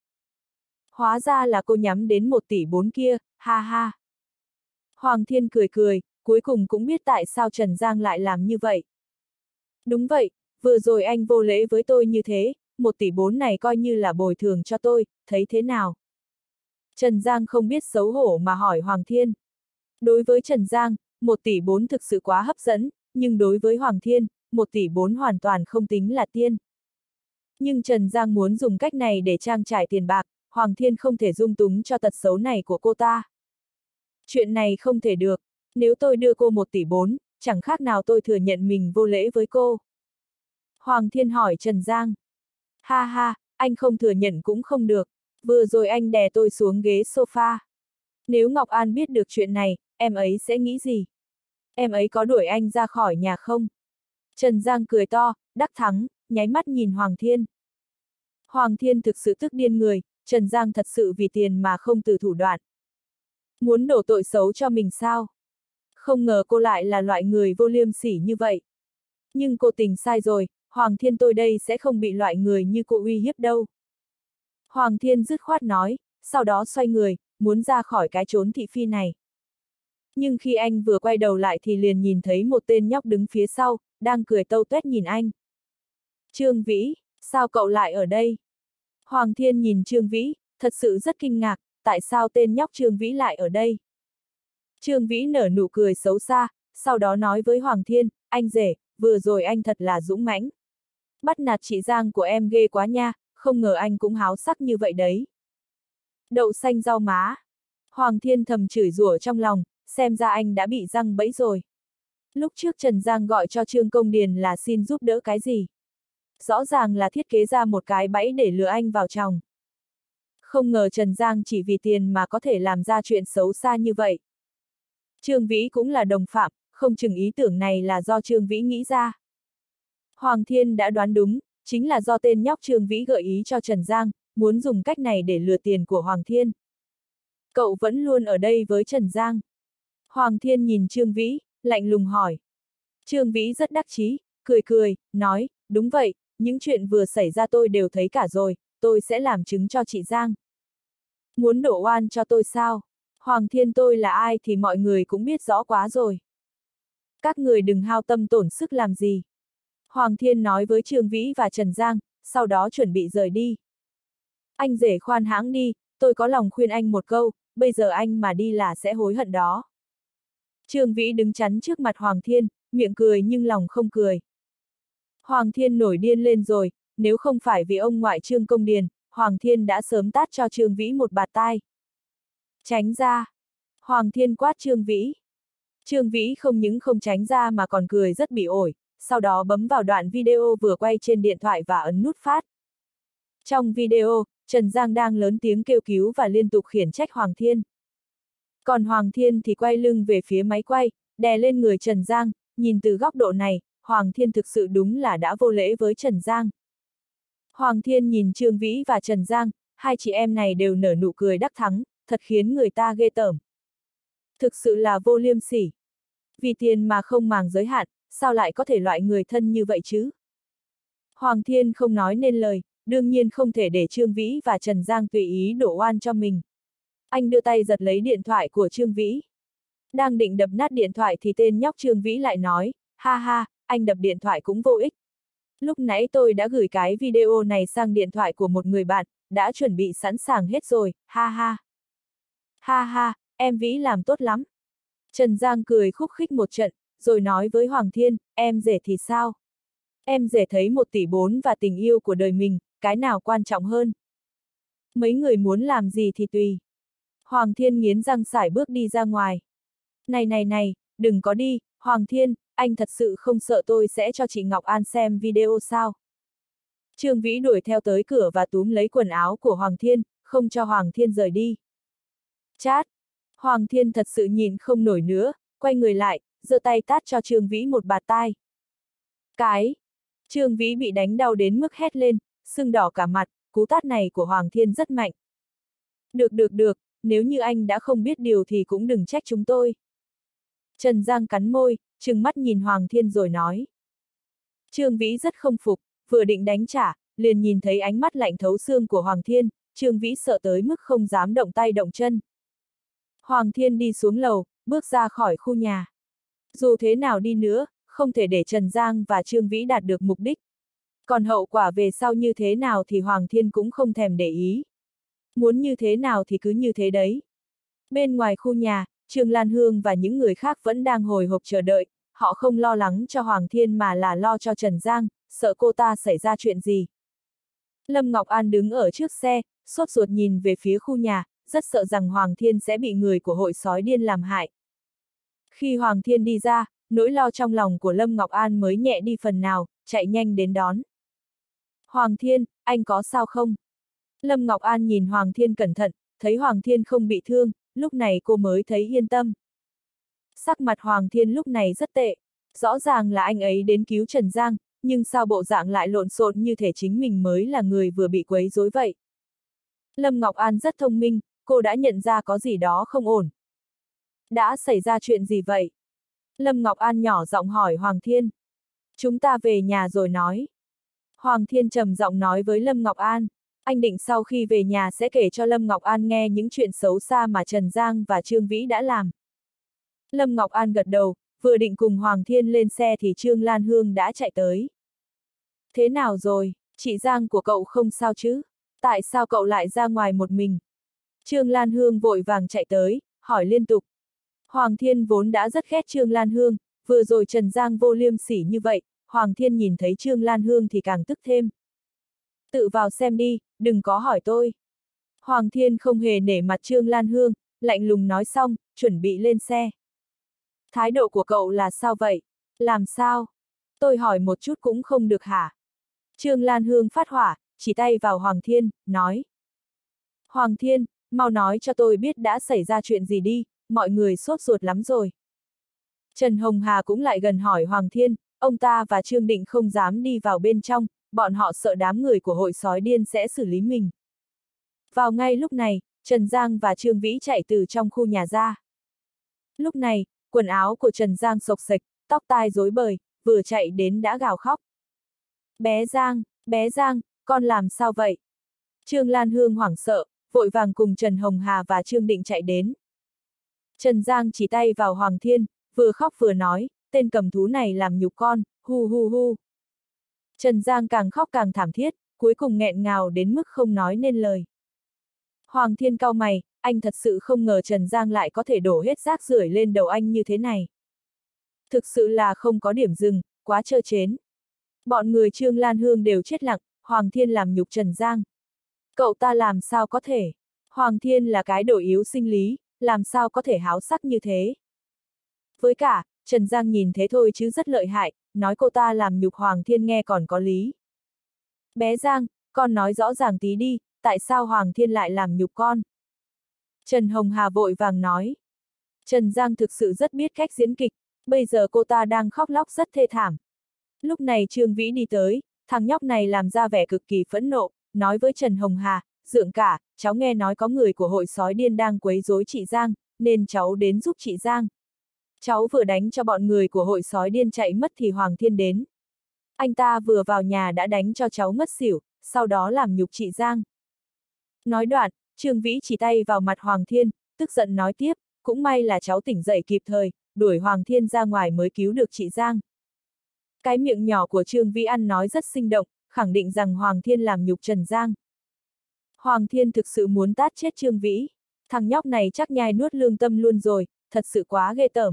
Hóa ra là cô nhắm đến 1,4 tỷ kia, ha ha. Hoàng Thiên cười cười, cuối cùng cũng biết tại sao Trần Giang lại làm như vậy. Đúng vậy, vừa rồi anh vô lễ với tôi như thế, 1,4 tỷ này coi như là bồi thường cho tôi, thấy thế nào? Trần Giang không biết xấu hổ mà hỏi Hoàng Thiên. Đối với Trần Giang, 1,4 tỷ thực sự quá hấp dẫn, nhưng đối với Hoàng Thiên, 1,4 tỷ hoàn toàn không tính là tiền. Nhưng Trần Giang muốn dùng cách này để trang trải tiền bạc, Hoàng Thiên không thể dung túng cho tật xấu này của cô ta. Chuyện này không thể được, nếu tôi đưa cô 1,4 tỷ, chẳng khác nào tôi thừa nhận mình vô lễ với cô. Hoàng Thiên hỏi Trần Giang. Ha ha, anh không thừa nhận cũng không được, vừa rồi anh đè tôi xuống ghế sofa. Nếu Ngọc An biết được chuyện này, em ấy sẽ nghĩ gì? Em ấy có đuổi anh ra khỏi nhà không? Trần Giang cười to, đắc thắng, nháy mắt nhìn Hoàng Thiên. Hoàng Thiên thực sự tức điên người, Trần Giang thật sự vì tiền mà không từ thủ đoạn. Muốn đổ tội xấu cho mình sao? Không ngờ cô lại là loại người vô liêm sỉ như vậy. Nhưng cô tình sai rồi, Hoàng Thiên tôi đây sẽ không bị loại người như cô uy hiếp đâu. Hoàng Thiên dứt khoát nói, sau đó xoay người, muốn ra khỏi cái chốn thị phi này. Nhưng khi anh vừa quay đầu lại thì liền nhìn thấy một tên nhóc đứng phía sau, đang cười tâu tuét nhìn anh. Trương Vĩ, sao cậu lại ở đây? Hoàng Thiên nhìn Trương Vĩ, thật sự rất kinh ngạc, tại sao tên nhóc Trương Vĩ lại ở đây? Trương Vĩ nở nụ cười xấu xa, sau đó nói với Hoàng Thiên, anh rể, vừa rồi anh thật là dũng mãnh. Bắt nạt chị Giang của em ghê quá nha, không ngờ anh cũng háo sắc như vậy đấy. Đậu xanh rau má. Hoàng Thiên thầm chửi rủa trong lòng, xem ra anh đã bị giăng bẫy rồi. Lúc trước Trần Giang gọi cho Trương Công Điền là xin giúp đỡ cái gì? Rõ ràng là thiết kế ra một cái bẫy để lừa anh vào trong. Không ngờ Trần Giang chỉ vì tiền mà có thể làm ra chuyện xấu xa như vậy. Trương Vĩ cũng là đồng phạm, không chừng ý tưởng này là do Trương Vĩ nghĩ ra. Hoàng Thiên đã đoán đúng, chính là do tên nhóc Trương Vĩ gợi ý cho Trần Giang, muốn dùng cách này để lừa tiền của Hoàng Thiên. Cậu vẫn luôn ở đây với Trần Giang. Hoàng Thiên nhìn Trương Vĩ, lạnh lùng hỏi. Trương Vĩ rất đắc chí, cười cười, nói, đúng vậy, những chuyện vừa xảy ra tôi đều thấy cả rồi, tôi sẽ làm chứng cho chị Giang. Muốn đổ oan cho tôi sao? Hoàng Thiên tôi là ai thì mọi người cũng biết rõ quá rồi. Các người đừng hao tâm tổn sức làm gì. Hoàng Thiên nói với Trương Vĩ và Trần Giang, sau đó chuẩn bị rời đi. Anh rể khoan hãng đi, tôi có lòng khuyên anh một câu, bây giờ anh mà đi là sẽ hối hận đó. Trương Vĩ đứng chắn trước mặt Hoàng Thiên, miệng cười nhưng lòng không cười. Hoàng Thiên nổi điên lên rồi, nếu không phải vì ông ngoại Trương Công Điền, Hoàng Thiên đã sớm tát cho Trương Vĩ một bạt tai. Tránh ra! Hoàng Thiên quát Trương Vĩ. Trương Vĩ không những không tránh ra mà còn cười rất bị ổi, sau đó bấm vào đoạn video vừa quay trên điện thoại và ấn nút phát. Trong video, Trần Giang đang lớn tiếng kêu cứu và liên tục khiển trách Hoàng Thiên. Còn Hoàng Thiên thì quay lưng về phía máy quay, đè lên người Trần Giang, nhìn từ góc độ này, Hoàng Thiên thực sự đúng là đã vô lễ với Trần Giang. Hoàng Thiên nhìn Trương Vĩ và Trần Giang, hai chị em này đều nở nụ cười đắc thắng, thật khiến người ta ghê tởm. Thực sự là vô liêm sỉ. Vì tiền mà không màng giới hạn, sao lại có thể loại người thân như vậy chứ? Hoàng Thiên không nói nên lời, đương nhiên không thể để Trương Vĩ và Trần Giang tùy ý đổ oan cho mình. Anh đưa tay giật lấy điện thoại của Trương Vĩ. Đang định đập nát điện thoại thì tên nhóc Trương Vĩ lại nói, ha ha, anh đập điện thoại cũng vô ích. Lúc nãy tôi đã gửi cái video này sang điện thoại của một người bạn, đã chuẩn bị sẵn sàng hết rồi, ha ha. Ha ha, em Vĩ làm tốt lắm. Trần Giang cười khúc khích một trận, rồi nói với Hoàng Thiên, em rể thì sao? Em rể thấy 1,4 tỷ và tình yêu của đời mình, cái nào quan trọng hơn? Mấy người muốn làm gì thì tùy. Hoàng Thiên nghiến răng sải bước đi ra ngoài. Này, đừng có đi, Hoàng Thiên, anh thật sự không sợ tôi sẽ cho chị Ngọc An xem video sao? Trương Vĩ đuổi theo tới cửa và túm lấy quần áo của Hoàng Thiên, không cho Hoàng Thiên rời đi. Chát! Hoàng Thiên thật sự nhìn không nổi nữa, quay người lại, giơ tay tát cho Trương Vĩ một bạt tai. Cái! Trương Vĩ bị đánh đau đến mức hét lên, sưng đỏ cả mặt, cú tát này của Hoàng Thiên rất mạnh. Được, nếu như anh đã không biết điều thì cũng đừng trách chúng tôi. Trần Giang cắn môi, trừng mắt nhìn Hoàng Thiên rồi nói. Trương Vĩ rất không phục, vừa định đánh trả, liền nhìn thấy ánh mắt lạnh thấu xương của Hoàng Thiên, Trương Vĩ sợ tới mức không dám động tay động chân. Hoàng Thiên đi xuống lầu, bước ra khỏi khu nhà. Dù thế nào đi nữa, không thể để Trần Giang và Trương Vĩ đạt được mục đích. Còn hậu quả về sau như thế nào thì Hoàng Thiên cũng không thèm để ý. Muốn như thế nào thì cứ như thế đấy. Bên ngoài khu nhà, Trương Lan Hương và những người khác vẫn đang hồi hộp chờ đợi, họ không lo lắng cho Hoàng Thiên mà là lo cho Trần Giang, sợ cô ta xảy ra chuyện gì. Lâm Ngọc An đứng ở trước xe, sốt ruột nhìn về phía khu nhà, rất sợ rằng Hoàng Thiên sẽ bị người của hội sói điên làm hại. Khi Hoàng Thiên đi ra, nỗi lo trong lòng của Lâm Ngọc An mới nhẹ đi phần nào, chạy nhanh đến đón. Hoàng Thiên, anh có sao không? Lâm Ngọc An nhìn Hoàng Thiên cẩn thận, thấy Hoàng Thiên không bị thương, lúc này cô mới thấy yên tâm. Sắc mặt Hoàng Thiên lúc này rất tệ, rõ ràng là anh ấy đến cứu Trần Giang, nhưng sao bộ dạng lại lộn xộn như thể chính mình mới là người vừa bị quấy rối vậy. Lâm Ngọc An rất thông minh, cô đã nhận ra có gì đó không ổn. Đã xảy ra chuyện gì vậy? Lâm Ngọc An nhỏ giọng hỏi Hoàng Thiên. Chúng ta về nhà rồi nói. Hoàng Thiên trầm giọng nói với Lâm Ngọc An. Anh định sau khi về nhà sẽ kể cho Lâm Ngọc An nghe những chuyện xấu xa mà Trần Giang và Trương Vĩ đã làm. Lâm Ngọc An gật đầu, vừa định cùng Hoàng Thiên lên xe thì Trương Lan Hương đã chạy tới. Thế nào rồi, chị Giang của cậu không sao chứ? Tại sao cậu lại ra ngoài một mình? Trương Lan Hương vội vàng chạy tới, hỏi liên tục. Hoàng Thiên vốn đã rất ghét Trương Lan Hương, vừa rồi Trần Giang vô liêm sỉ như vậy, Hoàng Thiên nhìn thấy Trương Lan Hương thì càng tức thêm. Tự vào xem đi, đừng có hỏi tôi. Hoàng Thiên không hề nể mặt Trương Lan Hương, lạnh lùng nói xong, chuẩn bị lên xe. Thái độ của cậu là sao vậy? Làm sao? Tôi hỏi một chút cũng không được hả? Trương Lan Hương phát hỏa, chỉ tay vào Hoàng Thiên, nói. Hoàng Thiên, mau nói cho tôi biết đã xảy ra chuyện gì đi, mọi người sốt ruột lắm rồi. Trần Hồng Hà cũng lại gần hỏi Hoàng Thiên, ông ta và Trương Định không dám đi vào bên trong, bọn họ sợ đám người của hội sói điên sẽ xử lý mình. Vào ngay lúc này, Trần Giang và Trương Vĩ chạy từ trong khu nhà ra. Lúc này, quần áo của Trần Giang xộc xệch, tóc tai rối bời, vừa chạy đến đã gào khóc. Bé Giang, con làm sao vậy? Trương Lan Hương hoảng sợ, vội vàng cùng Trần Hồng Hà và Trương Định chạy đến. Trần Giang chỉ tay vào Hoàng Thiên, vừa khóc vừa nói, tên cầm thú này làm nhục con, hu hu hu. Trần Giang càng khóc càng thảm thiết, cuối cùng nghẹn ngào đến mức không nói nên lời. Hoàng Thiên cau mày, anh thật sự không ngờ Trần Giang lại có thể đổ hết rác rưởi lên đầu anh như thế này. Thực sự là không có điểm dừng, quá trơ trến. Bọn người Trương Lan Hương đều chết lặng, Hoàng Thiên làm nhục Trần Giang. Cậu ta làm sao có thể? Hoàng Thiên là cái đồ yếu sinh lý, làm sao có thể háo sắc như thế? Với cả, Trần Giang nhìn thế thôi chứ rất lợi hại, nói cô ta làm nhục Hoàng Thiên nghe còn có lý. Bé Giang, con nói rõ ràng tí đi, tại sao Hoàng Thiên lại làm nhục con? Trần Hồng Hà vội vàng nói. Trần Giang thực sự rất biết cách diễn kịch, bây giờ cô ta đang khóc lóc rất thê thảm. Lúc này Trương Vĩ đi tới, thằng nhóc này làm ra vẻ cực kỳ phẫn nộ, nói với Trần Hồng Hà, dượng cả, cháu nghe nói có người của hội sói điên đang quấy rối chị Giang, nên cháu đến giúp chị Giang. Cháu vừa đánh cho bọn người của hội sói điên chạy mất thì Hoàng Thiên đến. Anh ta vừa vào nhà đã đánh cho cháu ngất xỉu, sau đó làm nhục chị Giang. Nói đoạn, Trương Vĩ chỉ tay vào mặt Hoàng Thiên, tức giận nói tiếp, cũng may là cháu tỉnh dậy kịp thời, đuổi Hoàng Thiên ra ngoài mới cứu được chị Giang. Cái miệng nhỏ của Trương Vĩ ăn nói rất sinh động, khẳng định rằng Hoàng Thiên làm nhục Trần Giang. Hoàng Thiên thực sự muốn tát chết Trương Vĩ. Thằng nhóc này chắc nhai nuốt lương tâm luôn rồi, thật sự quá ghê tởm.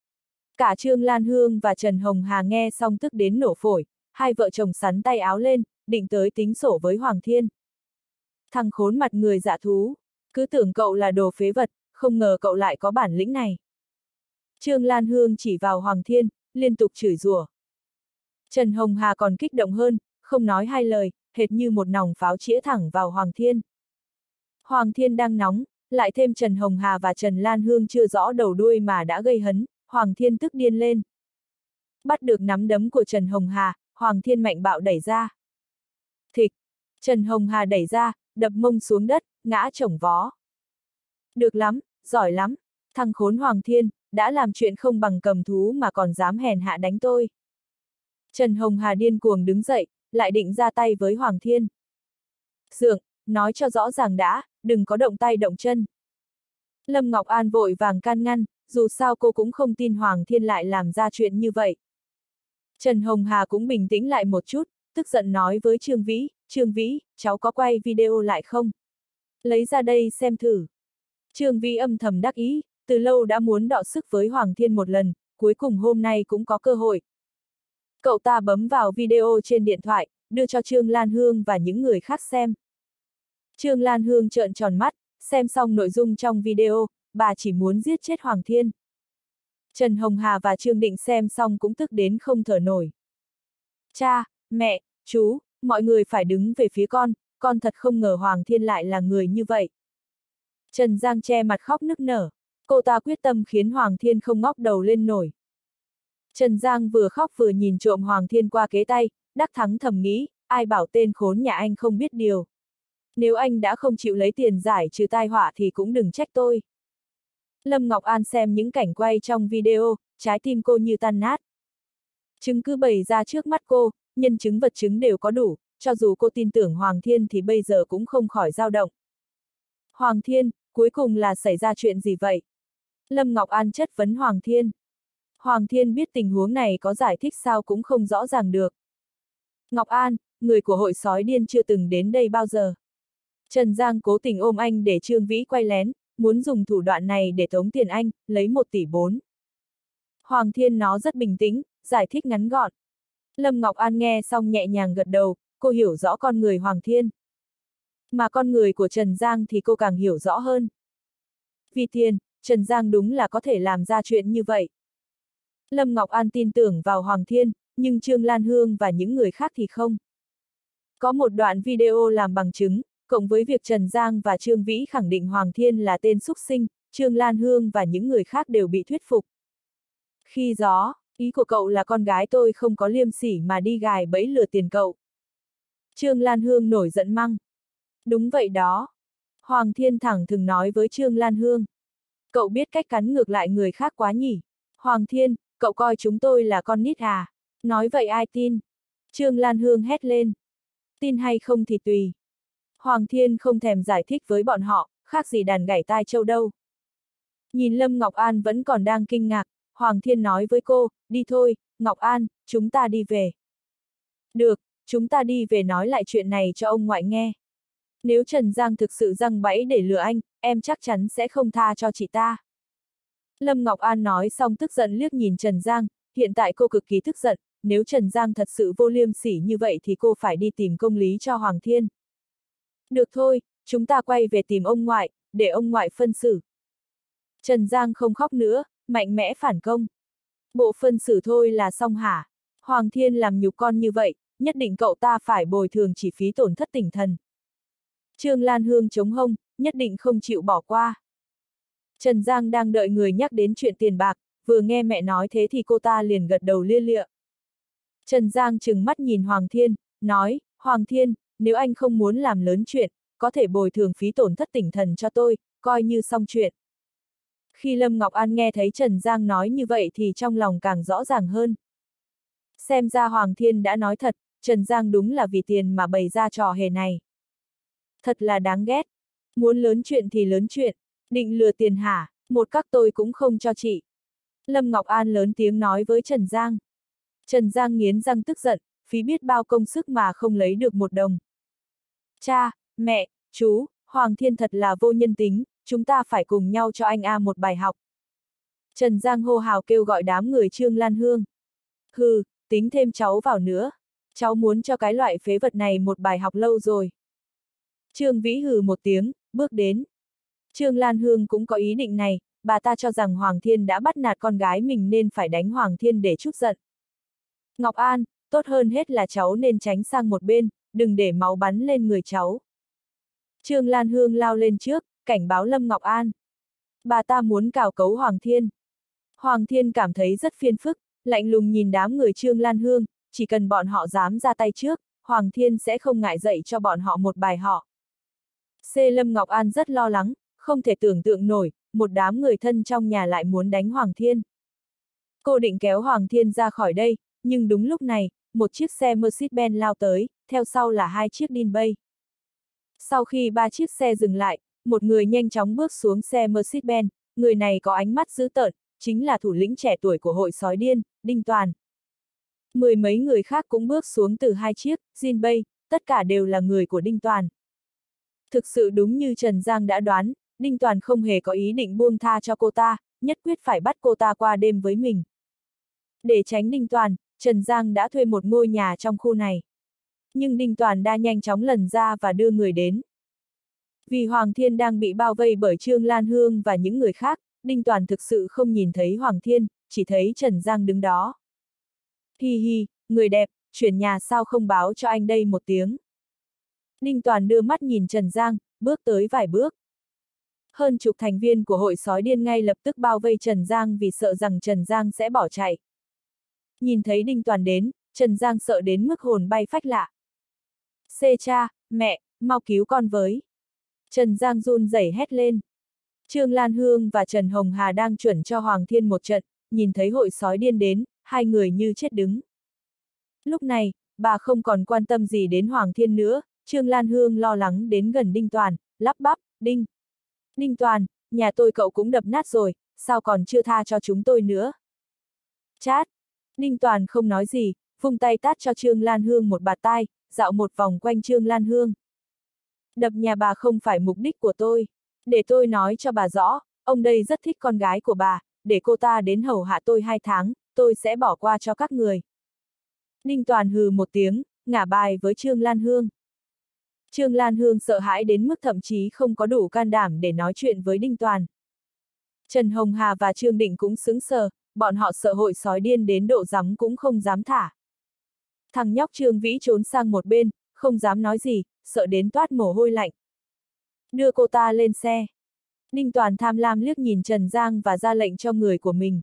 Cả Trương Lan Hương và Trần Hồng Hà nghe xong tức đến nổ phổi, hai vợ chồng sắn tay áo lên, định tới tính sổ với Hoàng Thiên. Thằng khốn mặt người dạ thú, cứ tưởng cậu là đồ phế vật, không ngờ cậu lại có bản lĩnh này. Trương Lan Hương chỉ vào Hoàng Thiên, liên tục chửi rủa. Trần Hồng Hà còn kích động hơn, không nói hai lời, hệt như một nòng pháo chĩa thẳng vào Hoàng Thiên. Hoàng Thiên đang nóng, lại thêm Trần Hồng Hà và Trần Lan Hương chưa rõ đầu đuôi mà đã gây hấn, Hoàng Thiên tức điên lên. Bắt được nắm đấm của Trần Hồng Hà, Hoàng Thiên mạnh bạo đẩy ra. Thịch! Trần Hồng Hà đẩy ra, đập mông xuống đất, ngã chồng vó. Được lắm, giỏi lắm, thằng khốn Hoàng Thiên, đã làm chuyện không bằng cầm thú mà còn dám hèn hạ đánh tôi. Trần Hồng Hà điên cuồng đứng dậy, lại định ra tay với Hoàng Thiên. Dượng, nói cho rõ ràng đã, đừng có động tay động chân. Lâm Ngọc An vội vàng can ngăn, dù sao cô cũng không tin Hoàng Thiên lại làm ra chuyện như vậy. Trần Hồng Hà cũng bình tĩnh lại một chút, tức giận nói với Trương Vĩ, cháu có quay video lại không? Lấy ra đây xem thử. Trương Vĩ âm thầm đắc ý, từ lâu đã muốn đọ sức với Hoàng Thiên một lần, cuối cùng hôm nay cũng có cơ hội. Cậu ta bấm vào video trên điện thoại, đưa cho Trương Lan Hương và những người khác xem. Trương Lan Hương trợn tròn mắt, xem xong nội dung trong video, bà chỉ muốn giết chết Hoàng Thiên. Trần Hồng Hà và Trương Định xem xong cũng tức đến không thở nổi. Cha, mẹ, chú, mọi người phải đứng về phía con thật không ngờ Hoàng Thiên lại là người như vậy. Trần Giang che mặt khóc nức nở, cô ta quyết tâm khiến Hoàng Thiên không ngóc đầu lên nổi. Trần Giang vừa khóc vừa nhìn trộm Hoàng Thiên qua kế tay, đắc thắng thầm nghĩ, ai bảo tên khốn nhà anh không biết điều. Nếu anh đã không chịu lấy tiền giải trừ tai họa thì cũng đừng trách tôi. Lâm Ngọc An xem những cảnh quay trong video, trái tim cô như tan nát. Chứng cứ bày ra trước mắt cô, nhân chứng vật chứng đều có đủ, cho dù cô tin tưởng Hoàng Thiên thì bây giờ cũng không khỏi dao động. Hoàng Thiên, cuối cùng là xảy ra chuyện gì vậy? Lâm Ngọc An chất vấn Hoàng Thiên. Hoàng Thiên biết tình huống này có giải thích sao cũng không rõ ràng được. Ngọc An, người của hội sói điên chưa từng đến đây bao giờ. Trần Giang cố tình ôm anh để Trương Vĩ quay lén, muốn dùng thủ đoạn này để tống tiền anh, lấy 1 tỷ 4. Hoàng Thiên nó rất bình tĩnh, giải thích ngắn gọn. Lâm Ngọc An nghe xong nhẹ nhàng gật đầu, cô hiểu rõ con người Hoàng Thiên. Mà con người của Trần Giang thì cô càng hiểu rõ hơn. Vì tiền, Trần Giang đúng là có thể làm ra chuyện như vậy. Lâm Ngọc An tin tưởng vào Hoàng Thiên, nhưng Trương Lan Hương và những người khác thì không. Có một đoạn video làm bằng chứng, cộng với việc Trần Giang và Trương Vĩ khẳng định Hoàng Thiên là tên xúc sinh, Trương Lan Hương và những người khác đều bị thuyết phục. Khi đó, ý của cậu là con gái tôi không có liêm sỉ mà đi gài bẫy lừa tiền cậu. Trương Lan Hương nổi giận măng. Đúng vậy đó. Hoàng Thiên thẳng thừng nói với Trương Lan Hương. Cậu biết cách cắn ngược lại người khác quá nhỉ? Hoàng Thiên, cậu coi chúng tôi là con nít à? Nói vậy ai tin? Trương Lan Hương hét lên. Tin hay không thì tùy. Hoàng Thiên không thèm giải thích với bọn họ, khác gì đàn gảy tai trâu đâu. Nhìn Lâm Ngọc An vẫn còn đang kinh ngạc, Hoàng Thiên nói với cô, đi thôi, Ngọc An, chúng ta đi về. Được, chúng ta đi về nói lại chuyện này cho ông ngoại nghe. Nếu Trần Giang thực sự giăng bẫy để lừa anh, em chắc chắn sẽ không tha cho chị ta. Lâm Ngọc An nói xong tức giận liếc nhìn Trần Giang, hiện tại cô cực kỳ tức giận, nếu Trần Giang thật sự vô liêm sỉ như vậy thì cô phải đi tìm công lý cho Hoàng Thiên. Được thôi, chúng ta quay về tìm ông ngoại, để ông ngoại phân xử. Trần Giang không khóc nữa, mạnh mẽ phản công. Bộ phân xử thôi là xong hả? Hoàng Thiên làm nhục con như vậy, nhất định cậu ta phải bồi thường chi phí tổn thất tinh thần. Trương Lan Hương chống hông, nhất định không chịu bỏ qua. Trần Giang đang đợi người nhắc đến chuyện tiền bạc, vừa nghe mẹ nói thế thì cô ta liền gật đầu lia lịa. Trần Giang trừng mắt nhìn Hoàng Thiên, nói, Hoàng Thiên, nếu anh không muốn làm lớn chuyện, có thể bồi thường phí tổn thất tinh thần cho tôi, coi như xong chuyện. Khi Lâm Ngọc An nghe thấy Trần Giang nói như vậy thì trong lòng càng rõ ràng hơn. Xem ra Hoàng Thiên đã nói thật, Trần Giang đúng là vì tiền mà bày ra trò hề này. Thật là đáng ghét. Muốn lớn chuyện thì lớn chuyện, định lừa tiền hả, một các tôi cũng không cho chị. Lâm Ngọc An lớn tiếng nói với Trần Giang. Trần Giang nghiến răng tức giận, phí biết bao công sức mà không lấy được 1 đồng. Cha, mẹ, chú, Hoàng Thiên thật là vô nhân tính, chúng ta phải cùng nhau cho anh một bài học. Trần Giang hô hào kêu gọi đám người Trương Lan Hương. Hừ, tính thêm cháu vào nữa. Cháu muốn cho cái loại phế vật này một bài học lâu rồi. Trương Vĩ hừ một tiếng, bước đến. Trương Lan Hương cũng có ý định này, bà ta cho rằng Hoàng Thiên đã bắt nạt con gái mình nên phải đánh Hoàng Thiên để trút giận. Ngọc An, tốt hơn hết là cháu nên tránh sang một bên, đừng để máu bắn lên người cháu. Trương Lan Hương lao lên trước, cảnh báo Lâm Ngọc An. Bà ta muốn cào cấu Hoàng Thiên. Hoàng Thiên cảm thấy rất phiền phức, lạnh lùng nhìn đám người Trương Lan Hương, chỉ cần bọn họ dám ra tay trước, Hoàng Thiên sẽ không ngại dạy cho bọn họ một bài học. Lâm Ngọc An rất lo lắng, không thể tưởng tượng nổi, một đám người thân trong nhà lại muốn đánh Hoàng Thiên. Cô định kéo Hoàng Thiên ra khỏi đây, nhưng đúng lúc này, một chiếc xe Mercedes-Benz lao tới, theo sau là 2 chiếc Dinbay. Sau khi 3 chiếc xe dừng lại, một người nhanh chóng bước xuống xe Mercedes-Benz, người này có ánh mắt dữ tợn, chính là thủ lĩnh trẻ tuổi của hội sói điên, Đinh Toàn. 10 mấy người khác cũng bước xuống từ 2 chiếc Dinbay, tất cả đều là người của Đinh Toàn. Thực sự đúng như Trần Giang đã đoán, Đinh Toàn không hề có ý định buông tha cho cô ta, nhất quyết phải bắt cô ta qua đêm với mình. Để tránh Đinh Toàn, Trần Giang đã thuê một ngôi nhà trong khu này. Nhưng Đinh Toàn đã nhanh chóng lần ra và đưa người đến. Vì Hoàng Thiên đang bị bao vây bởi Trương Lan Hương và những người khác, Đinh Toàn thực sự không nhìn thấy Hoàng Thiên, chỉ thấy Trần Giang đứng đó. Hi hi, người đẹp, chuyển nhà sao không báo cho anh đây một tiếng. Đinh Toàn đưa mắt nhìn Trần Giang, bước tới vài bước. Hơn chục thành viên của hội sói điên ngay lập tức bao vây Trần Giang vì sợ rằng Trần Giang sẽ bỏ chạy. Nhìn thấy Đinh Toàn đến, Trần Giang sợ đến mức hồn bay phách lạ. Xê cha, mẹ, mau cứu con với. Trần Giang run rẩy hét lên. Trương Lan Hương và Trần Hồng Hà đang chuẩn cho Hoàng Thiên một trận, nhìn thấy hội sói điên đến, hai người như chết đứng. Lúc này, bà không còn quan tâm gì đến Hoàng Thiên nữa, Trương Lan Hương lo lắng đến gần Đinh Toàn, lắp bắp, Đinh Toàn, nhà tôi cậu cũng đập nát rồi, sao còn chưa tha cho chúng tôi nữa? Chát! Đinh Toàn không nói gì, vung tay tát cho Trương Lan Hương một bạt tai, dạo một vòng quanh Trương Lan Hương. Đập nhà bà không phải mục đích của tôi. Để tôi nói cho bà rõ, ông đây rất thích con gái của bà, để cô ta đến hầu hạ tôi 2 tháng, tôi sẽ bỏ qua cho các người. Đinh Toàn hừ một tiếng, ngả bài với Trương Lan Hương. Trương Lan Hương sợ hãi đến mức thậm chí không có đủ can đảm để nói chuyện với Đinh Toàn. Trần Hồng Hà và Trương Định cũng sững sờ, bọn họ sợ hội sói điên đến độ dám cũng không dám thả. Thằng nhóc Trương Vĩ trốn sang một bên, không dám nói gì, sợ đến toát mồ hôi lạnh. Đưa cô ta lên xe. Đinh Toàn tham lam liếc nhìn Trần Giang và ra lệnh cho người của mình.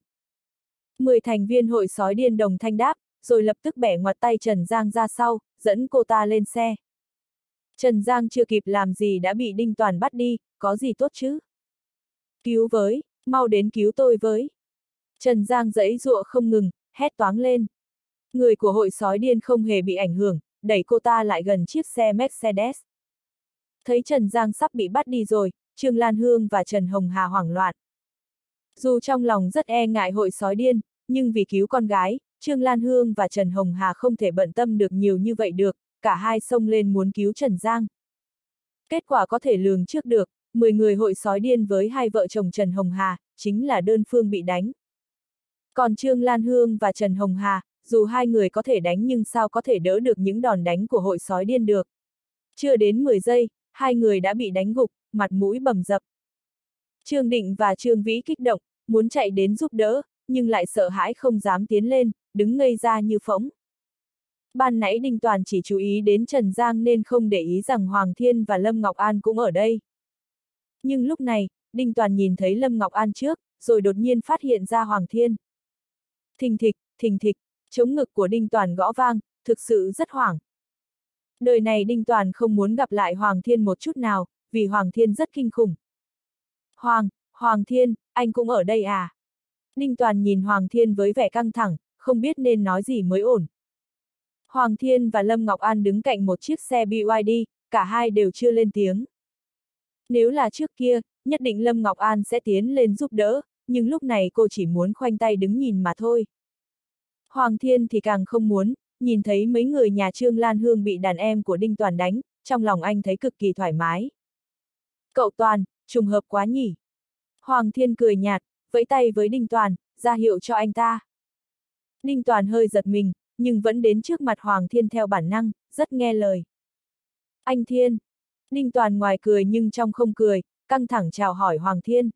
10 thành viên hội sói điên đồng thanh đáp, rồi lập tức bẻ ngoặt tay Trần Giang ra sau, dẫn cô ta lên xe. Trần Giang chưa kịp làm gì đã bị Đinh Toàn bắt đi, có gì tốt chứ? Cứu với, mau đến cứu tôi với. Trần Giang giãy giụa không ngừng, hét toáng lên. Người của hội sói điên không hề bị ảnh hưởng, đẩy cô ta lại gần chiếc xe Mercedes. Thấy Trần Giang sắp bị bắt đi rồi, Trương Lan Hương và Trần Hồng Hà hoảng loạn. Dù trong lòng rất e ngại hội sói điên, nhưng vì cứu con gái, Trương Lan Hương và Trần Hồng Hà không thể bận tâm được nhiều như vậy được, cả hai xông lên muốn cứu Trần Giang. Kết quả có thể lường trước được, 10 người hội sói điên với hai vợ chồng Trần Hồng Hà, chính là đơn phương bị đánh. Còn Trương Lan Hương và Trần Hồng Hà, dù hai người có thể đánh nhưng sao có thể đỡ được những đòn đánh của hội sói điên được. Chưa đến 10 giây, hai người đã bị đánh gục, mặt mũi bầm dập. Trương Định và Trương Vĩ kích động, muốn chạy đến giúp đỡ, nhưng lại sợ hãi không dám tiến lên, đứng ngây ra như phỗng. Ban nãy Đinh Toàn chỉ chú ý đến Trần Giang nên không để ý rằng Hoàng Thiên và Lâm Ngọc An cũng ở đây. Nhưng lúc này, Đinh Toàn nhìn thấy Lâm Ngọc An trước, rồi đột nhiên phát hiện ra Hoàng Thiên. Thình thịch, chống ngực của Đinh Toàn gõ vang, thực sự rất hoảng. Đời này Đinh Toàn không muốn gặp lại Hoàng Thiên một chút nào, vì Hoàng Thiên rất kinh khủng. Hoàng Thiên, anh cũng ở đây à? Đinh Toàn nhìn Hoàng Thiên với vẻ căng thẳng, không biết nên nói gì mới ổn. Hoàng Thiên và Lâm Ngọc An đứng cạnh một chiếc xe BYD, cả hai đều chưa lên tiếng. Nếu là trước kia, nhất định Lâm Ngọc An sẽ tiến lên giúp đỡ, nhưng lúc này cô chỉ muốn khoanh tay đứng nhìn mà thôi. Hoàng Thiên thì càng không muốn, nhìn thấy mấy người nhà Trương Lan Hương bị đàn em của Đinh Toàn đánh, trong lòng anh thấy cực kỳ thoải mái. Cậu Toàn, trùng hợp quá nhỉ? Hoàng Thiên cười nhạt, vẫy tay với Đinh Toàn, ra hiệu cho anh ta. Đinh Toàn hơi giật mình, nhưng vẫn đến trước mặt Hoàng Thiên theo bản năng, rất nghe lời. Anh Thiên. Đinh Toàn ngoài cười nhưng trong không cười, căng thẳng chào hỏi Hoàng Thiên.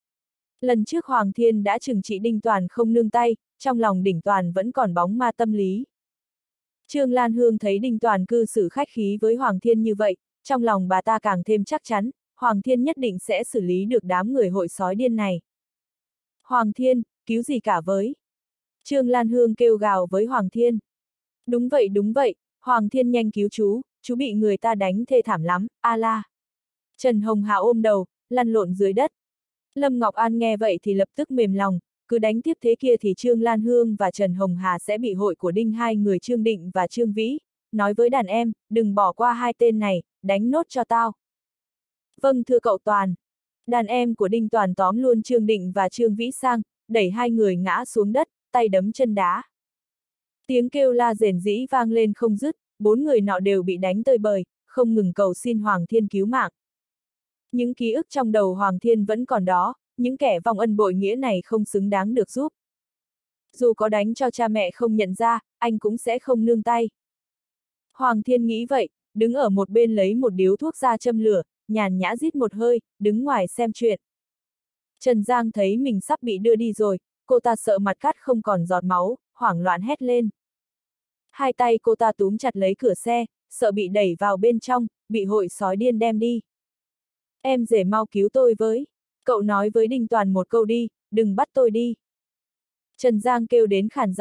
Lần trước Hoàng Thiên đã trừng trị Đinh Toàn không nương tay, trong lòng Đinh Toàn vẫn còn bóng ma tâm lý. Trương Lan Hương thấy Đinh Toàn cư xử khách khí với Hoàng Thiên như vậy, trong lòng bà ta càng thêm chắc chắn, Hoàng Thiên nhất định sẽ xử lý được đám người hội sói điên này. Hoàng Thiên, cứu gì cả với. Trương Lan Hương kêu gào với Hoàng Thiên. Đúng vậy, Hoàng Thiên nhanh cứu chú bị người ta đánh thê thảm lắm, a la. Trần Hồng Hà ôm đầu, lăn lộn dưới đất. Lâm Ngọc An nghe vậy thì lập tức mềm lòng, cứ đánh tiếp thế kia thì Trương Lan Hương và Trần Hồng Hà sẽ bị hội của Đinh hai người Trương Định và Trương Vĩ, nói với đàn em, đừng bỏ qua hai tên này, đánh nốt cho tao. Vâng thưa cậu Toàn. Đàn em của Đinh Toàn tóm luôn Trương Định và Trương Vĩ sang, đẩy hai người ngã xuống đất, tay đấm chân đá. Tiếng kêu la rền rĩ vang lên không dứt, 4 người nọ đều bị đánh tơi bời, không ngừng cầu xin Hoàng Thiên cứu mạng. Những ký ức trong đầu Hoàng Thiên vẫn còn đó, những kẻ vong ân bội nghĩa này không xứng đáng được giúp. Dù có đánh cho cha mẹ không nhận ra, anh cũng sẽ không nương tay. Hoàng Thiên nghĩ vậy, đứng ở một bên lấy một điếu thuốc ra châm lửa, nhàn nhã rít một hơi, đứng ngoài xem chuyện. Trần Giang thấy mình sắp bị đưa đi rồi, cô ta sợ mặt cắt không còn giọt máu, hoảng loạn hét lên. Hai tay cô ta túm chặt lấy cửa xe, sợ bị đẩy vào bên trong, bị hội sói điên đem đi. Em rể mau cứu tôi với. Cậu nói với Đinh Toàn một câu đi, đừng bắt tôi đi. Trần Giang kêu đến khàn giọng,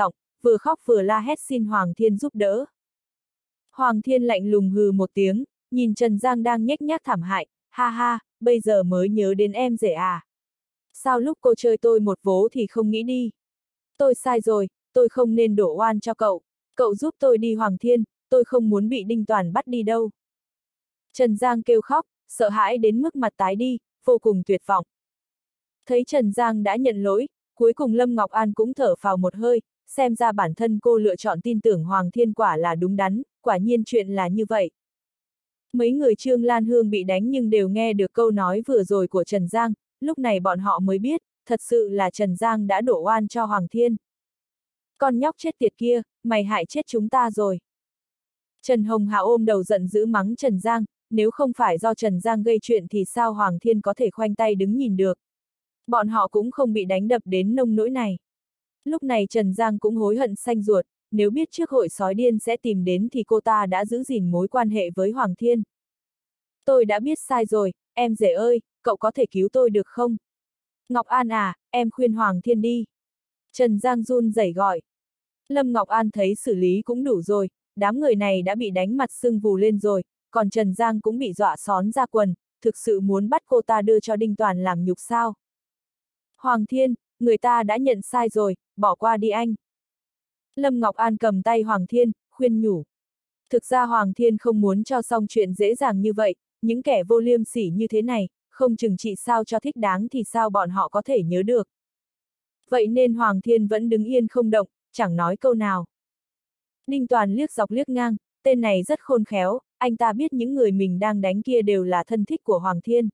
vừa khóc vừa la hét xin Hoàng Thiên giúp đỡ. Hoàng Thiên lạnh lùng hừ một tiếng, nhìn Trần Giang đang nhếch nhác thảm hại, ha ha, bây giờ mới nhớ đến em rể à. Sao lúc cô chơi tôi một vố thì không nghĩ đi. Tôi sai rồi, tôi không nên đổ oan cho cậu. Cậu giúp tôi đi Hoàng Thiên, tôi không muốn bị Đinh Toàn bắt đi đâu. Trần Giang kêu khóc, sợ hãi đến mức mặt tái đi, vô cùng tuyệt vọng. Thấy Trần Giang đã nhận lỗi, cuối cùng Lâm Ngọc An cũng thở phào một hơi, xem ra bản thân cô lựa chọn tin tưởng Hoàng Thiên quả là đúng đắn, quả nhiên chuyện là như vậy. Mấy người Trương Lan Hương bị đánh nhưng đều nghe được câu nói vừa rồi của Trần Giang, lúc này bọn họ mới biết, thật sự là Trần Giang đã đổ oan cho Hoàng Thiên. Con nhóc chết tiệt kia, mày hại chết chúng ta rồi. Trần Hồng Hà ôm đầu giận dữ mắng Trần Giang, nếu không phải do Trần Giang gây chuyện thì sao Hoàng Thiên có thể khoanh tay đứng nhìn được. Bọn họ cũng không bị đánh đập đến nông nỗi này. Lúc này Trần Giang cũng hối hận xanh ruột, nếu biết trước hội sói điên sẽ tìm đến thì cô ta đã giữ gìn mối quan hệ với Hoàng Thiên. Tôi đã biết sai rồi, em rể ơi, cậu có thể cứu tôi được không? Ngọc An à, em khuyên Hoàng Thiên đi. Trần Giang run rẩy gọi. Lâm Ngọc An thấy xử lý cũng đủ rồi, đám người này đã bị đánh mặt sưng vù lên rồi, còn Trần Giang cũng bị dọa xón ra quần, thực sự muốn bắt cô ta đưa cho Đinh Toàn làm nhục sao? Hoàng Thiên, người ta đã nhận sai rồi, bỏ qua đi anh. Lâm Ngọc An cầm tay Hoàng Thiên, khuyên nhủ. Thực ra Hoàng Thiên không muốn cho xong chuyện dễ dàng như vậy, những kẻ vô liêm sỉ như thế này, không chừng trị sao cho thích đáng thì sao bọn họ có thể nhớ được. Vậy nên Hoàng Thiên vẫn đứng yên không động, chẳng nói câu nào. Đinh Toàn liếc dọc liếc ngang, tên này rất khôn khéo, anh ta biết những người mình đang đánh kia đều là thân thích của Hoàng Thiên.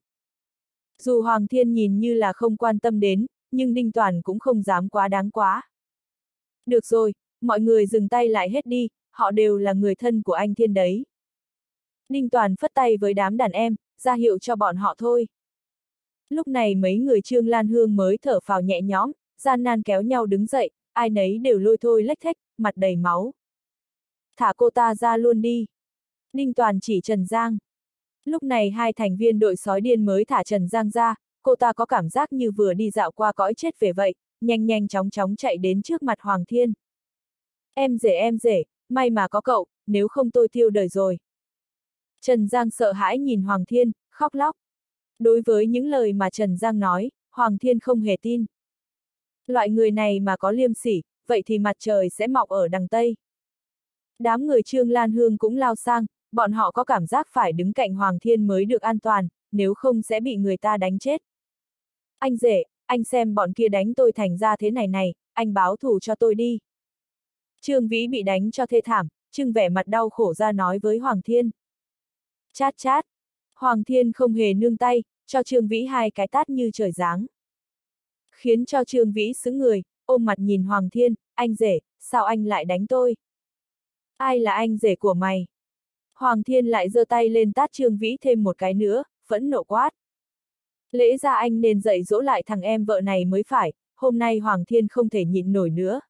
Dù Hoàng Thiên nhìn như là không quan tâm đến, nhưng Đinh Toàn cũng không dám quá đáng quá. Được rồi, mọi người dừng tay lại hết đi, họ đều là người thân của anh Thiên đấy. Đinh Toàn phất tay với đám đàn em, ra hiệu cho bọn họ thôi. Lúc này mấy người Trương Lan Hương mới thở phào nhẹ nhõm, gian nan kéo nhau đứng dậy, ai nấy đều lôi thôi lếch thếch, mặt đầy máu. Thả cô ta ra luôn đi. Đinh Toàn chỉ Trần Giang. Lúc này hai thành viên đội sói điên mới thả Trần Giang ra, cô ta có cảm giác như vừa đi dạo qua cõi chết về vậy, nhanh nhanh chóng chóng chạy đến trước mặt Hoàng Thiên. Em rể, may mà có cậu, nếu không tôi tiêu đời rồi. Trần Giang sợ hãi nhìn Hoàng Thiên, khóc lóc. Đối với những lời mà Trần Giang nói, Hoàng Thiên không hề tin. Loại người này mà có liêm sỉ, vậy thì mặt trời sẽ mọc ở đằng Tây. Đám người Trương Lan Hương cũng lao sang, bọn họ có cảm giác phải đứng cạnh Hoàng Thiên mới được an toàn, nếu không sẽ bị người ta đánh chết. Anh rể, anh xem bọn kia đánh tôi thành ra thế này này, anh báo thù cho tôi đi. Trương Vĩ bị đánh cho thê thảm, trưng vẻ mặt đau khổ ra nói với Hoàng Thiên. Chát chát. Hoàng Thiên không hề nương tay, cho Trương Vĩ hai cái tát như trời giáng. Khiến cho Trương Vĩ sững người, ôm mặt nhìn Hoàng Thiên, anh rể, sao anh lại đánh tôi? Ai là anh rể của mày? Hoàng Thiên lại giơ tay lên tát Trương Vĩ thêm một cái nữa, phẫn nộ quát. Lẽ ra anh nên dạy dỗ lại thằng em vợ này mới phải, hôm nay Hoàng Thiên không thể nhịn nổi nữa.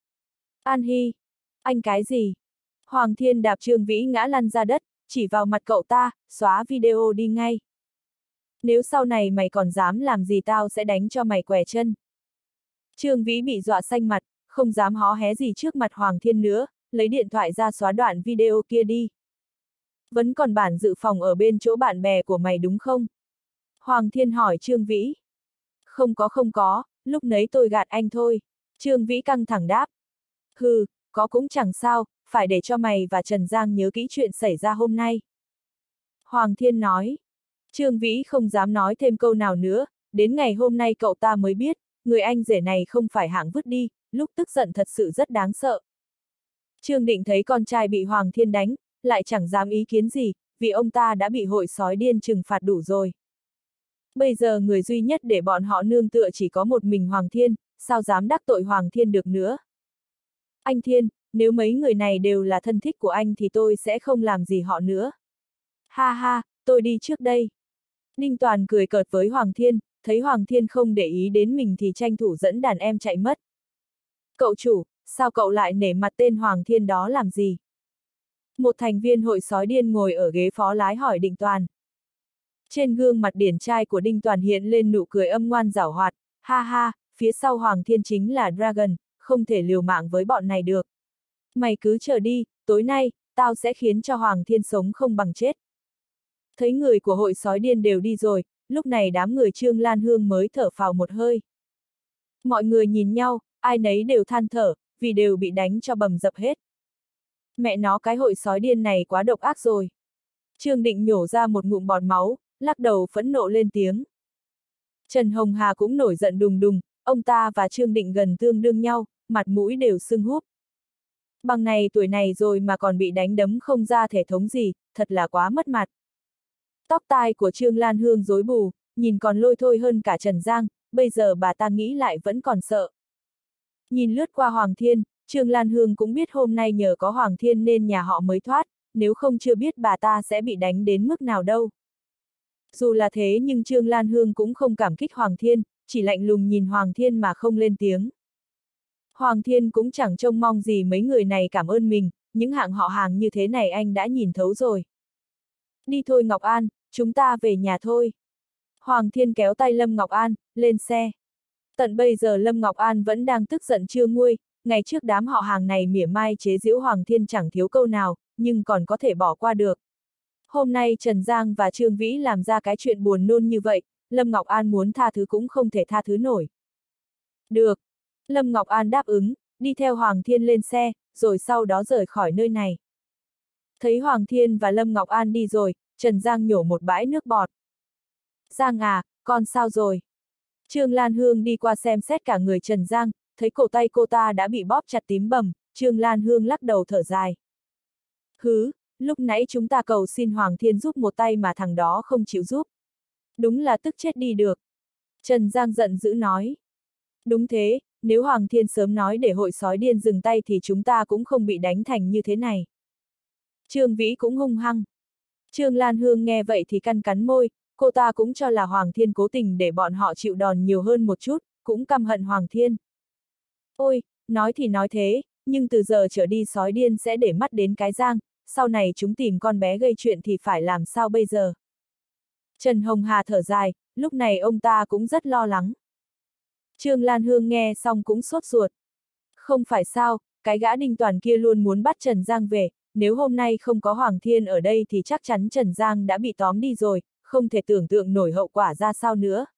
An Hy, anh cái gì? Hoàng Thiên đạp Trương Vĩ ngã lăn ra đất, chỉ vào mặt cậu ta, xóa video đi ngay. Nếu sau này mày còn dám làm gì tao sẽ đánh cho mày què chân. Trương Vĩ bị dọa xanh mặt, không dám hó hé gì trước mặt Hoàng Thiên nữa, lấy điện thoại ra xóa đoạn video kia đi. Vẫn còn bản dự phòng ở bên chỗ bạn bè của mày đúng không? Hoàng Thiên hỏi Trương Vĩ. Không có, lúc nấy tôi gạt anh thôi. Trương Vĩ căng thẳng đáp. Hừ, có cũng chẳng sao, phải để cho mày và Trần Giang nhớ kỹ chuyện xảy ra hôm nay. Hoàng Thiên nói. Trương Vĩ không dám nói thêm câu nào nữa, đến ngày hôm nay cậu ta mới biết, người anh rể này không phải hạng vứt đi, lúc tức giận thật sự rất đáng sợ. Trương Định thấy con trai bị Hoàng Thiên đánh, lại chẳng dám ý kiến gì, vì ông ta đã bị hội sói điên trừng phạt đủ rồi. Bây giờ người duy nhất để bọn họ nương tựa chỉ có một mình Hoàng Thiên, sao dám đắc tội Hoàng Thiên được nữa. Anh Thiên, nếu mấy người này đều là thân thích của anh thì tôi sẽ không làm gì họ nữa. Ha ha, tôi đi trước đây. Đinh Toàn cười cợt với Hoàng Thiên, thấy Hoàng Thiên không để ý đến mình thì tranh thủ dẫn đàn em chạy mất. Cậu chủ, sao cậu lại nể mặt tên Hoàng Thiên đó làm gì? Một thành viên hội sói điên ngồi ở ghế phó lái hỏi Đinh Toàn. Trên gương mặt điển trai của Đinh Toàn hiện lên nụ cười âm ngoan giảo hoạt, ha ha, phía sau Hoàng Thiên chính là Dragon, không thể liều mạng với bọn này được. Mày cứ chờ đi, tối nay, tao sẽ khiến cho Hoàng Thiên sống không bằng chết. Thấy người của hội sói điên đều đi rồi, lúc này đám người Trương Lan Hương mới thở phào một hơi. Mọi người nhìn nhau, ai nấy đều than thở, vì đều bị đánh cho bầm dập hết. Mẹ nó cái hội sói điên này quá độc ác rồi. Trương Định nhổ ra một ngụm bọt máu, lắc đầu phẫn nộ lên tiếng. Trần Hồng Hà cũng nổi giận đùng đùng, ông ta và Trương Định gần tương đương nhau, mặt mũi đều sưng húp. Bằng này tuổi này rồi mà còn bị đánh đấm không ra thể thống gì, thật là quá mất mặt. Tóc tai của Trương Lan Hương rối bù, nhìn còn lôi thôi hơn cả Trần Giang, bây giờ bà ta nghĩ lại vẫn còn sợ. Nhìn lướt qua Hoàng Thiên, Trương Lan Hương cũng biết hôm nay nhờ có Hoàng Thiên nên nhà họ mới thoát, nếu không chưa biết bà ta sẽ bị đánh đến mức nào đâu. Dù là thế nhưng Trương Lan Hương cũng không cảm kích Hoàng Thiên, chỉ lạnh lùng nhìn Hoàng Thiên mà không lên tiếng. Hoàng Thiên cũng chẳng trông mong gì mấy người này cảm ơn mình, những hạng họ hàng như thế này anh đã nhìn thấu rồi. Đi thôi Ngọc An, chúng ta về nhà thôi. Hoàng Thiên kéo tay Lâm Ngọc An, lên xe. Tận bây giờ Lâm Ngọc An vẫn đang tức giận chưa nguôi, ngày trước đám họ hàng này mỉa mai chế giễu Hoàng Thiên chẳng thiếu câu nào, nhưng còn có thể bỏ qua được. Hôm nay Trần Giang và Trương Vĩ làm ra cái chuyện buồn nôn như vậy, Lâm Ngọc An muốn tha thứ cũng không thể tha thứ nổi. Được. Lâm Ngọc An đáp ứng, đi theo Hoàng Thiên lên xe, rồi sau đó rời khỏi nơi này. Thấy Hoàng Thiên và Lâm Ngọc An đi rồi, Trần Giang nhổ một bãi nước bọt. Giang à, con sao rồi? Trương Lan Hương đi qua xem xét cả người Trần Giang, thấy cổ tay cô ta đã bị bóp chặt tím bầm, Trương Lan Hương lắc đầu thở dài. Hứ, lúc nãy chúng ta cầu xin Hoàng Thiên giúp một tay mà thằng đó không chịu giúp. Đúng là tức chết đi được. Trần Giang giận dữ nói. Đúng thế, nếu Hoàng Thiên sớm nói để hội sói điên dừng tay thì chúng ta cũng không bị đánh thành như thế này. Trương Vĩ cũng hung hăng. Trương Lan Hương nghe vậy thì cắn cắn môi, cô ta cũng cho là Hoàng Thiên cố tình để bọn họ chịu đòn nhiều hơn một chút, cũng căm hận Hoàng Thiên. Ôi, nói thì nói thế, nhưng từ giờ trở đi sói điên sẽ để mắt đến cái Giang, sau này chúng tìm con bé gây chuyện thì phải làm sao bây giờ? Trần Hồng Hà thở dài, lúc này ông ta cũng rất lo lắng. Trương Lan Hương nghe xong cũng sốt ruột. Không phải sao, cái gã Đinh Toàn kia luôn muốn bắt Trần Giang về, nếu hôm nay không có Hoàng Thiên ở đây thì chắc chắn Trần Giang đã bị tóm đi rồi, không thể tưởng tượng nổi hậu quả ra sao nữa.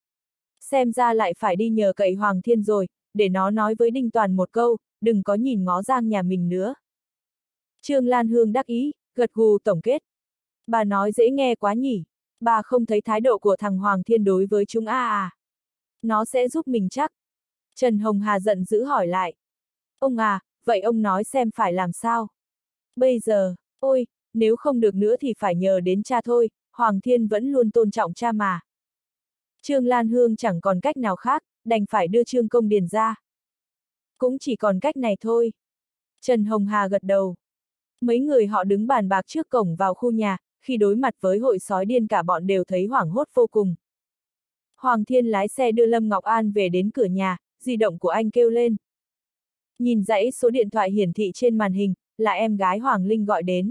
Xem ra lại phải đi nhờ cậy Hoàng Thiên rồi, để nó nói với Đinh Toàn một câu, đừng có nhìn ngó Giang nhà mình nữa. Trương Lan Hương đắc ý, gật gù tổng kết. Bà nói dễ nghe quá nhỉ, bà không thấy thái độ của thằng Hoàng Thiên đối với chúng à? Nó sẽ giúp mình chắc. Trần Hồng Hà giận dữ hỏi lại. Ông à, vậy ông nói xem phải làm sao? Bây giờ, ôi, nếu không được nữa thì phải nhờ đến cha thôi, Hoàng Thiên vẫn luôn tôn trọng cha mà. Trương Lan Hương chẳng còn cách nào khác, đành phải đưa Trương Công Điền ra. Cũng chỉ còn cách này thôi. Trần Hồng Hà gật đầu. Mấy người họ đứng bàn bạc trước cổng vào khu nhà, khi đối mặt với hội sói điên cả bọn đều thấy hoảng hốt vô cùng. Hoàng Thiên lái xe đưa Lâm Ngọc An về đến cửa nhà, di động của anh kêu lên. Nhìn dãy số điện thoại hiển thị trên màn hình, là em gái Hoàng Linh gọi đến.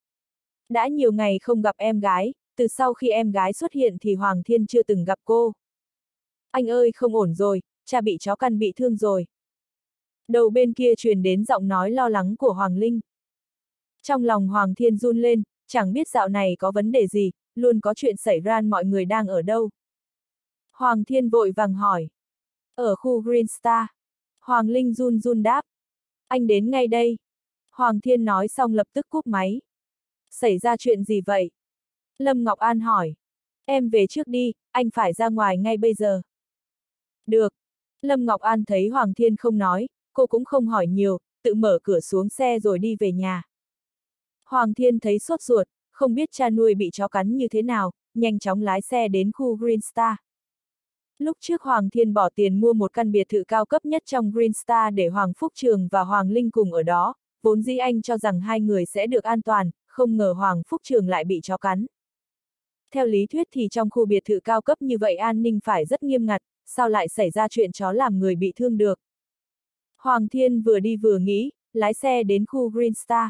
Đã nhiều ngày không gặp em gái, từ sau khi em gái xuất hiện thì Hoàng Thiên chưa từng gặp cô. Anh ơi không ổn rồi, cha bị chó căn bị thương rồi. Đầu bên kia truyền đến giọng nói lo lắng của Hoàng Linh. Trong lòng Hoàng Thiên run lên, chẳng biết dạo này có vấn đề gì, luôn có chuyện xảy ra mọi người đang ở đâu. Hoàng Thiên vội vàng hỏi. Ở khu Green Star. Hoàng Linh run run đáp. Anh đến ngay đây. Hoàng Thiên nói xong lập tức cúp máy. Xảy ra chuyện gì vậy? Lâm Ngọc An hỏi. Em về trước đi, anh phải ra ngoài ngay bây giờ. Được. Lâm Ngọc An thấy Hoàng Thiên không nói, cô cũng không hỏi nhiều, tự mở cửa xuống xe rồi đi về nhà. Hoàng Thiên thấy sốt ruột, không biết cha nuôi bị chó cắn như thế nào, nhanh chóng lái xe đến khu Green Star. Lúc trước Hoàng Thiên bỏ tiền mua một căn biệt thự cao cấp nhất trong Green Star để Hoàng Phúc Trường và Hoàng Linh cùng ở đó, vốn dĩ anh cho rằng hai người sẽ được an toàn, không ngờ Hoàng Phúc Trường lại bị chó cắn. Theo lý thuyết thì trong khu biệt thự cao cấp như vậy an ninh phải rất nghiêm ngặt, sao lại xảy ra chuyện chó làm người bị thương được. Hoàng Thiên vừa đi vừa nghĩ, lái xe đến khu Green Star.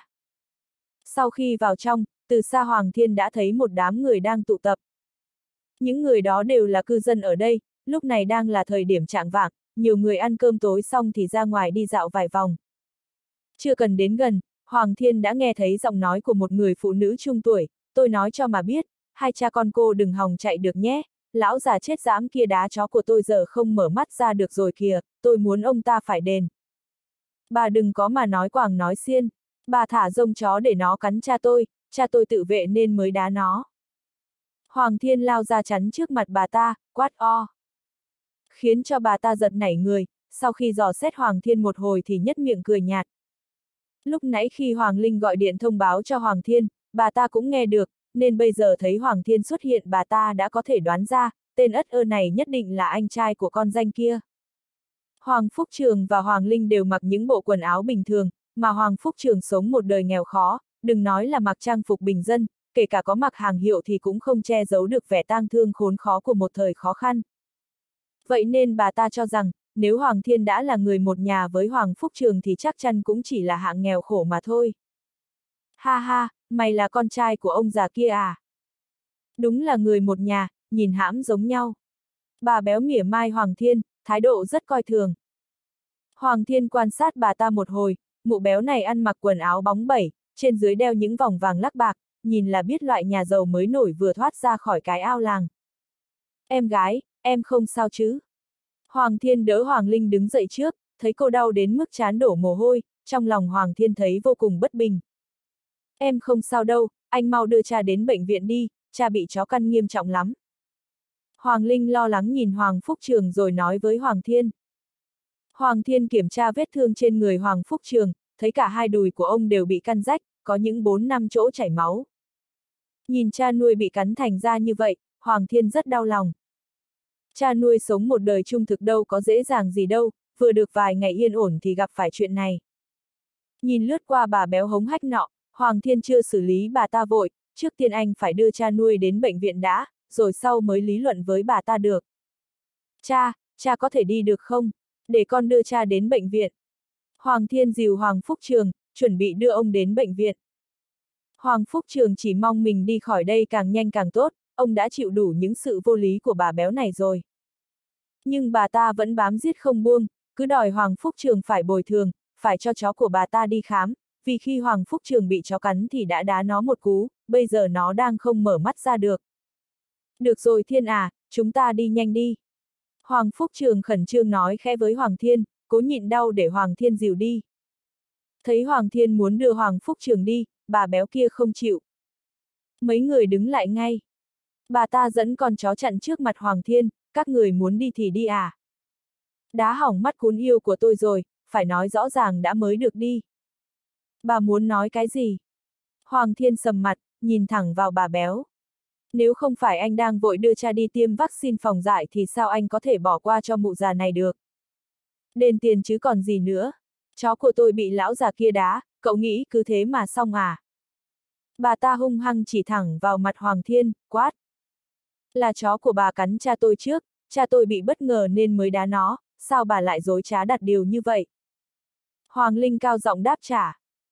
Sau khi vào trong, từ xa Hoàng Thiên đã thấy một đám người đang tụ tập. Những người đó đều là cư dân ở đây, lúc này đang là thời điểm chạng vạng, nhiều người ăn cơm tối xong thì ra ngoài đi dạo vài vòng. Chưa cần đến gần, Hoàng Thiên đã nghe thấy giọng nói của một người phụ nữ trung tuổi, tôi nói cho mà biết, hai cha con cô đừng hòng chạy được nhé, lão già chết dãm kia đá chó của tôi giờ không mở mắt ra được rồi kìa, tôi muốn ông ta phải đền. Bà đừng có mà nói quàng nói xiên, bà thả rông chó để nó cắn cha tôi tự vệ nên mới đá nó. Hoàng Thiên lao ra chắn trước mặt bà ta, quát o. Khiến cho bà ta giật nảy người, sau khi dò xét Hoàng Thiên một hồi thì nhếch miệng cười nhạt. Lúc nãy khi Hoàng Linh gọi điện thông báo cho Hoàng Thiên, bà ta cũng nghe được, nên bây giờ thấy Hoàng Thiên xuất hiện bà ta đã có thể đoán ra, tên ất ơ này nhất định là anh trai của con danh kia. Hoàng Phúc Trường và Hoàng Linh đều mặc những bộ quần áo bình thường, mà Hoàng Phúc Trường sống một đời nghèo khó, đừng nói là mặc trang phục bình dân, kể cả có mặc hàng hiệu thì cũng không che giấu được vẻ tang thương khốn khó của một thời khó khăn. Vậy nên bà ta cho rằng, nếu Hoàng Thiên đã là người một nhà với Hoàng Phúc Trường thì chắc chắn cũng chỉ là hạng nghèo khổ mà thôi. Ha ha, mày là con trai của ông già kia à? Đúng là người một nhà, nhìn hãm giống nhau. Bà béo mỉa mai Hoàng Thiên, thái độ rất coi thường. Hoàng Thiên quan sát bà ta một hồi, mụ béo này ăn mặc quần áo bóng bẩy, trên dưới đeo những vòng vàng lắc bạc, nhìn là biết loại nhà giàu mới nổi vừa thoát ra khỏi cái ao làng. Em gái, em không sao chứ? Hoàng Thiên đỡ Hoàng Linh đứng dậy trước, thấy cô đau đến mức trán đổ mồ hôi, trong lòng Hoàng Thiên thấy vô cùng bất bình. Em không sao đâu, anh mau đưa cha đến bệnh viện đi, cha bị chó căn nghiêm trọng lắm. Hoàng Linh lo lắng nhìn Hoàng Phúc Trường rồi nói với Hoàng Thiên. Hoàng Thiên kiểm tra vết thương trên người Hoàng Phúc Trường, thấy cả hai đùi của ông đều bị căn rách, có những 4-5 chỗ chảy máu. Nhìn cha nuôi bị cắn thành ra như vậy, Hoàng Thiên rất đau lòng. Cha nuôi sống một đời trung thực đâu có dễ dàng gì đâu, vừa được vài ngày yên ổn thì gặp phải chuyện này. Nhìn lướt qua bà béo hống hách nọ, Hoàng Thiên chưa xử lý bà ta vội, trước tiên anh phải đưa cha nuôi đến bệnh viện đã, rồi sau mới lý luận với bà ta được. Cha có thể đi được không? Để con đưa cha đến bệnh viện. Hoàng Thiên dìu Hoàng Phúc Trường, chuẩn bị đưa ông đến bệnh viện. Hoàng Phúc Trường chỉ mong mình đi khỏi đây càng nhanh càng tốt, ông đã chịu đủ những sự vô lý của bà béo này rồi. Nhưng bà ta vẫn bám giết không buông, cứ đòi Hoàng Phúc Trường phải bồi thường, phải cho chó của bà ta đi khám, vì khi Hoàng Phúc Trường bị chó cắn thì đã đá nó một cú, bây giờ nó đang không mở mắt ra được. Được rồi Thiên à, chúng ta đi nhanh đi. Hoàng Phúc Trường khẩn trương nói khẽ với Hoàng Thiên, cố nhịn đau để Hoàng Thiên dìu đi. Thấy Hoàng Thiên muốn đưa Hoàng Phúc Trường đi, bà béo kia không chịu. Mấy người đứng lại ngay. Bà ta dẫn con chó chặn trước mặt Hoàng Thiên, các người muốn đi thì đi à? Đá hỏng mắt cún yêu của tôi rồi, phải nói rõ ràng đã mới được đi. Bà muốn nói cái gì? Hoàng Thiên sầm mặt, nhìn thẳng vào bà béo. Nếu không phải anh đang vội đưa cha đi tiêm vaccine phòng dại thì sao anh có thể bỏ qua cho mụ già này được? Đền tiền chứ còn gì nữa. Chó của tôi bị lão già kia đá, cậu nghĩ cứ thế mà xong à? Bà ta hung hăng chỉ thẳng vào mặt Hoàng Thiên, quát. Là chó của bà cắn cha tôi trước, cha tôi bị bất ngờ nên mới đá nó, sao bà lại dối trá đặt điều như vậy? Hoàng Linh cao giọng đáp trả.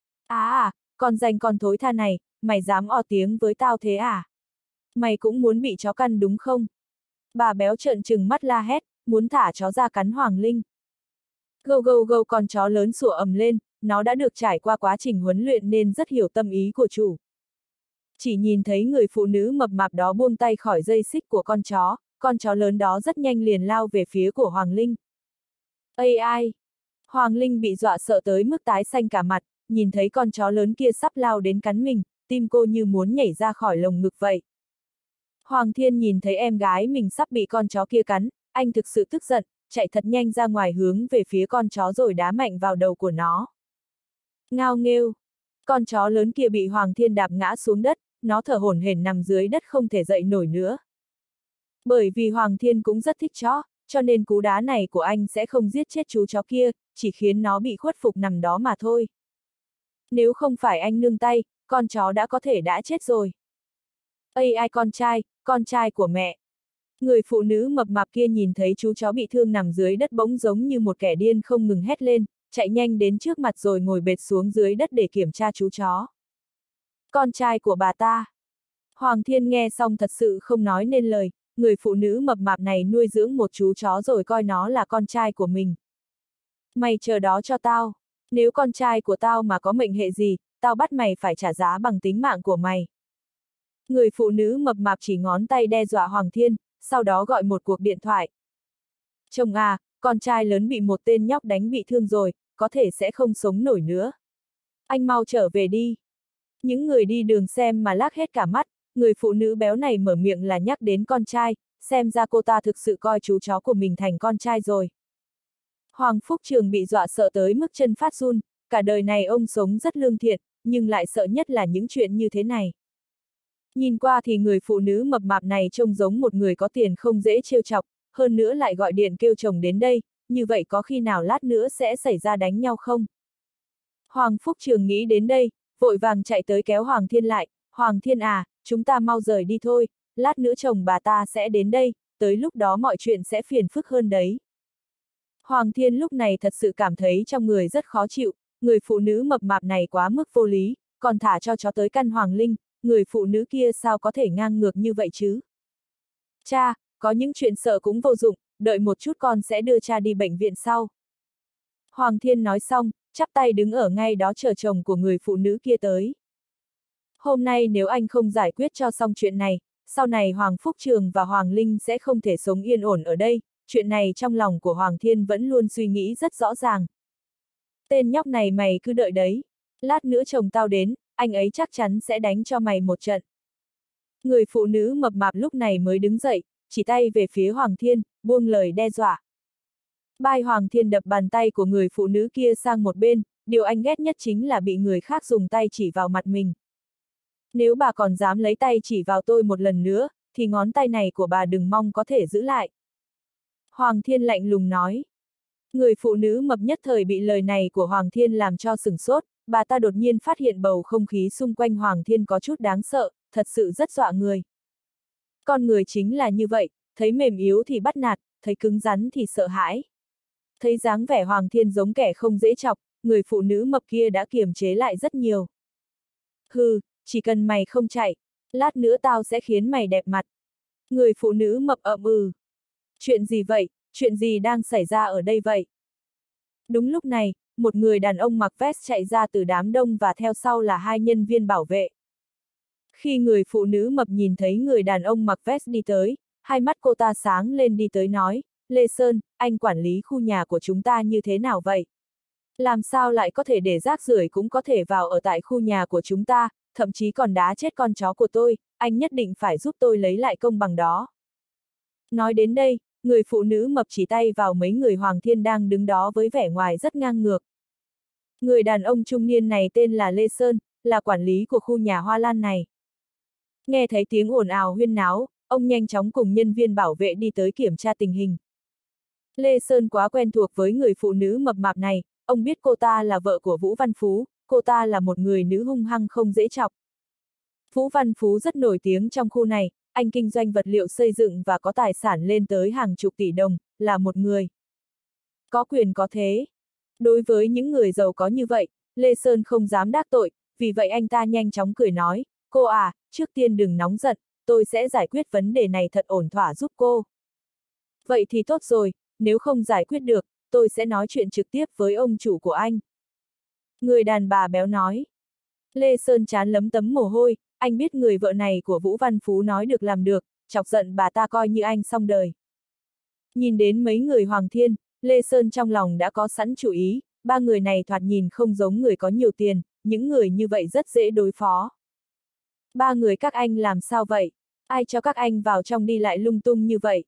Con danh con thối tha này, mày dám o tiếng với tao thế à? Mày cũng muốn bị chó căn đúng không? Bà béo trợn trừng mắt la hét, muốn thả chó ra cắn Hoàng Linh. Gâu gâu gâu, con chó lớn sủa ầm lên, nó đã được trải qua quá trình huấn luyện nên rất hiểu tâm ý của chủ. Chỉ nhìn thấy người phụ nữ mập mạp đó buông tay khỏi dây xích của con chó lớn đó rất nhanh liền lao về phía của Hoàng Linh. Ây ai! Hoàng Linh bị dọa sợ tới mức tái xanh cả mặt, nhìn thấy con chó lớn kia sắp lao đến cắn mình, tim cô như muốn nhảy ra khỏi lồng ngực vậy. Hoàng Thiên nhìn thấy em gái mình sắp bị con chó kia cắn, anh thực sự tức giận, chạy thật nhanh ra ngoài hướng về phía con chó rồi đá mạnh vào đầu của nó. Ngao nghêu! Con chó lớn kia bị Hoàng Thiên đạp ngã xuống đất, nó thở hổn hển nằm dưới đất không thể dậy nổi nữa. Bởi vì Hoàng Thiên cũng rất thích chó, cho nên cú đá này của anh sẽ không giết chết chú chó kia, chỉ khiến nó bị khuất phục nằm đó mà thôi. Nếu không phải anh nương tay, con chó đã chết rồi. Ây ai, con trai của mẹ. Người phụ nữ mập mạp kia nhìn thấy chú chó bị thương nằm dưới đất bỗng giống như một kẻ điên không ngừng hét lên, chạy nhanh đến trước mặt rồi ngồi bệt xuống dưới đất để kiểm tra chú chó. Con trai của bà ta. Hoàng Thiên nghe xong thật sự không nói nên lời, người phụ nữ mập mạp này nuôi dưỡng một chú chó rồi coi nó là con trai của mình. Mày chờ đó cho tao, nếu con trai của tao mà có mệnh hệ gì, tao bắt mày phải trả giá bằng tính mạng của mày. Người phụ nữ mập mạp chỉ ngón tay đe dọa Hoàng Thiên, sau đó gọi một cuộc điện thoại. Chồng à, con trai lớn bị một tên nhóc đánh bị thương rồi, có thể sẽ không sống nổi nữa. Anh mau trở về đi. Những người đi đường xem mà lác hết cả mắt, người phụ nữ béo này mở miệng là nhắc đến con trai, xem ra cô ta thực sự coi chú chó của mình thành con trai rồi. Hoàng Phúc Trường bị dọa sợ tới mức chân phát run, cả đời này ông sống rất lương thiện, nhưng lại sợ nhất là những chuyện như thế này. Nhìn qua thì người phụ nữ mập mạp này trông giống một người có tiền không dễ trêu chọc, hơn nữa lại gọi điện kêu chồng đến đây, như vậy có khi nào lát nữa sẽ xảy ra đánh nhau không? Hoàng Phúc Trường nghĩ đến đây, vội vàng chạy tới kéo Hoàng Thiên lại, Hoàng Thiên à, chúng ta mau rời đi thôi, lát nữa chồng bà ta sẽ đến đây, tới lúc đó mọi chuyện sẽ phiền phức hơn đấy. Hoàng Thiên lúc này thật sự cảm thấy trong người rất khó chịu, người phụ nữ mập mạp này quá mức vô lý, còn thả cho chó tới căn Hoàng Linh, người phụ nữ kia sao có thể ngang ngược như vậy chứ? Cha, có những chuyện sợ cũng vô dụng, đợi một chút con sẽ đưa cha đi bệnh viện sau. Hoàng Thiên nói xong, chắp tay đứng ở ngay đó chờ chồng của người phụ nữ kia tới. Hôm nay nếu anh không giải quyết cho xong chuyện này, sau này Hoàng Phúc Trường và Hoàng Linh sẽ không thể sống yên ổn ở đây, chuyện này trong lòng của Hoàng Thiên vẫn luôn suy nghĩ rất rõ ràng. Tên nhóc này mày cứ đợi đấy, lát nữa chồng tao đến, anh ấy chắc chắn sẽ đánh cho mày một trận. Người phụ nữ mập mạp lúc này mới đứng dậy, chỉ tay về phía Hoàng Thiên, buông lời đe dọa. Bai Hoàng Thiên đập bàn tay của người phụ nữ kia sang một bên, điều anh ghét nhất chính là bị người khác dùng tay chỉ vào mặt mình. Nếu bà còn dám lấy tay chỉ vào tôi một lần nữa, thì ngón tay này của bà đừng mong có thể giữ lại. Hoàng Thiên lạnh lùng nói. Người phụ nữ mập nhất thời bị lời này của Hoàng Thiên làm cho sửng sốt, bà ta đột nhiên phát hiện bầu không khí xung quanh Hoàng Thiên có chút đáng sợ, thật sự rất dọa người. Con người chính là như vậy, thấy mềm yếu thì bắt nạt, thấy cứng rắn thì sợ hãi. Thấy dáng vẻ Hoàng Thiên giống kẻ không dễ chọc, người phụ nữ mập kia đã kiềm chế lại rất nhiều. Hừ, chỉ cần mày không chạy, lát nữa tao sẽ khiến mày đẹp mặt. Người phụ nữ mập ậm ừ. Chuyện gì vậy, chuyện gì đang xảy ra ở đây vậy? Đúng lúc này, một người đàn ông mặc vest chạy ra từ đám đông và theo sau là hai nhân viên bảo vệ. Khi người phụ nữ mập nhìn thấy người đàn ông mặc vest đi tới, hai mắt cô ta sáng lên đi tới nói, Lê Sơn, anh quản lý khu nhà của chúng ta như thế nào vậy? Làm sao lại có thể để rác rưởi cũng có thể vào ở tại khu nhà của chúng ta, thậm chí còn đá chết con chó của tôi, anh nhất định phải giúp tôi lấy lại công bằng đó. Nói đến đây, người phụ nữ mập chỉ tay vào mấy người Hoàng Thiên đang đứng đó với vẻ ngoài rất ngang ngược. Người đàn ông trung niên này tên là Lê Sơn, là quản lý của khu nhà Hoa Lan này. Nghe thấy tiếng ồn ào huyên náo, ông nhanh chóng cùng nhân viên bảo vệ đi tới kiểm tra tình hình. Lê Sơn quá quen thuộc với người phụ nữ mập mạp này, ông biết cô ta là vợ của Vũ Văn Phú, cô ta là một người nữ hung hăng không dễ chọc. Vũ Văn Phú rất nổi tiếng trong khu này, anh kinh doanh vật liệu xây dựng và có tài sản lên tới hàng chục tỷ đồng, là một người có quyền có thế. Đối với những người giàu có như vậy, Lê Sơn không dám đắc tội, vì vậy anh ta nhanh chóng cười nói, cô à, trước tiên đừng nóng giận, tôi sẽ giải quyết vấn đề này thật ổn thỏa giúp cô. Vậy thì tốt rồi, nếu không giải quyết được, tôi sẽ nói chuyện trực tiếp với ông chủ của anh. Người đàn bà béo nói. Lê Sơn trán lấm tấm mồ hôi, anh biết người vợ này của Vũ Văn Phú nói được làm được, chọc giận bà ta coi như anh xong đời. Nhìn đến mấy người Hoàng Thiên, Lê Sơn trong lòng đã có sẵn chủ ý, ba người này thoạt nhìn không giống người có nhiều tiền, những người như vậy rất dễ đối phó. Ba người các anh làm sao vậy? Ai cho các anh vào trong đi lại lung tung như vậy?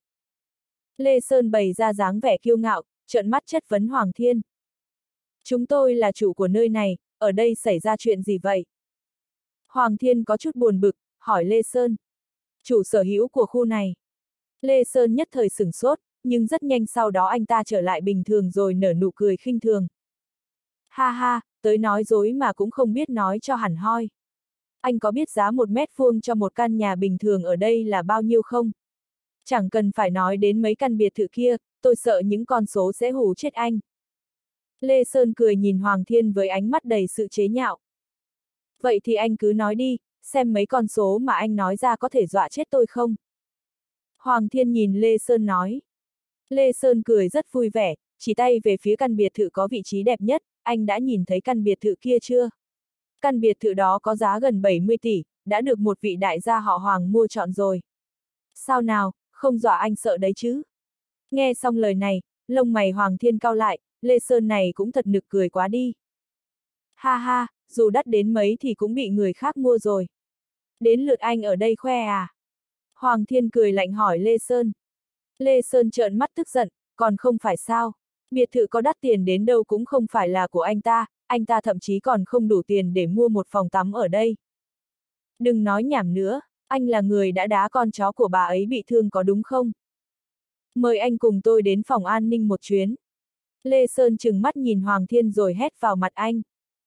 Lê Sơn bày ra dáng vẻ kiêu ngạo, trợn mắt chất vấn Hoàng Thiên. Chúng tôi là chủ của nơi này, ở đây xảy ra chuyện gì vậy? Hoàng Thiên có chút buồn bực, hỏi Lê Sơn. Chủ sở hữu của khu này. Lê Sơn nhất thời sửng sốt, nhưng rất nhanh sau đó anh ta trở lại bình thường rồi nở nụ cười khinh thường. Ha ha, tới nói dối mà cũng không biết nói cho hẳn hoi. Anh có biết giá 1 mét vuông cho một căn nhà bình thường ở đây là bao nhiêu không? Chẳng cần phải nói đến mấy căn biệt thự kia, tôi sợ những con số sẽ hù chết anh. Lê Sơn cười nhìn Hoàng Thiên với ánh mắt đầy sự chế nhạo. Vậy thì anh cứ nói đi, xem mấy con số mà anh nói ra có thể dọa chết tôi không? Hoàng Thiên nhìn Lê Sơn nói. Lê Sơn cười rất vui vẻ, chỉ tay về phía căn biệt thự có vị trí đẹp nhất, anh đã nhìn thấy căn biệt thự kia chưa? Căn biệt thự đó có giá gần 70 tỷ, đã được một vị đại gia họ Hoàng mua trọn rồi. Sao nào, không dọa anh sợ đấy chứ? Nghe xong lời này, lông mày Hoàng Thiên cau lại, Lê Sơn này cũng thật nực cười quá đi. Ha ha, dù đắt đến mấy thì cũng bị người khác mua rồi. Đến lượt anh ở đây khoe à? Hoàng Thiên cười lạnh hỏi Lê Sơn. Lê Sơn trợn mắt tức giận, còn không phải sao? Biệt thự có đắt tiền đến đâu cũng không phải là của anh ta thậm chí còn không đủ tiền để mua một phòng tắm ở đây. Đừng nói nhảm nữa, anh là người đã đá con chó của bà ấy bị thương có đúng không? Mời anh cùng tôi đến phòng an ninh một chuyến. Lê Sơn trừng mắt nhìn Hoàng Thiên rồi hét vào mặt anh.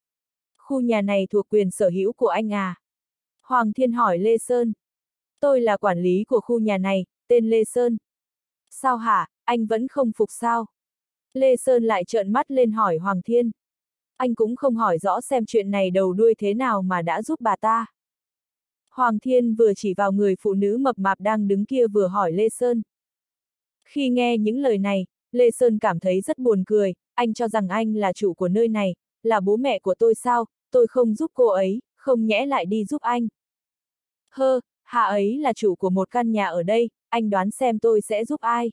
Khu nhà này thuộc quyền sở hữu của anh à? Hoàng Thiên hỏi Lê Sơn. Tôi là quản lý của khu nhà này, tên Lê Sơn. Sao hả, anh vẫn không phục sao? Lê Sơn lại trợn mắt lên hỏi Hoàng Thiên. Anh cũng không hỏi rõ xem chuyện này đầu đuôi thế nào mà đã giúp bà ta. Hoàng Thiên vừa chỉ vào người phụ nữ mập mạp đang đứng kia vừa hỏi Lê Sơn. Khi nghe những lời này, Lê Sơn cảm thấy rất buồn cười, anh cho rằng anh là chủ của nơi này, là bố mẹ của tôi sao, tôi không giúp cô ấy, không nhẽ lại đi giúp anh. Hơ, hà ấy là chủ của một căn nhà ở đây, anh đoán xem tôi sẽ giúp ai.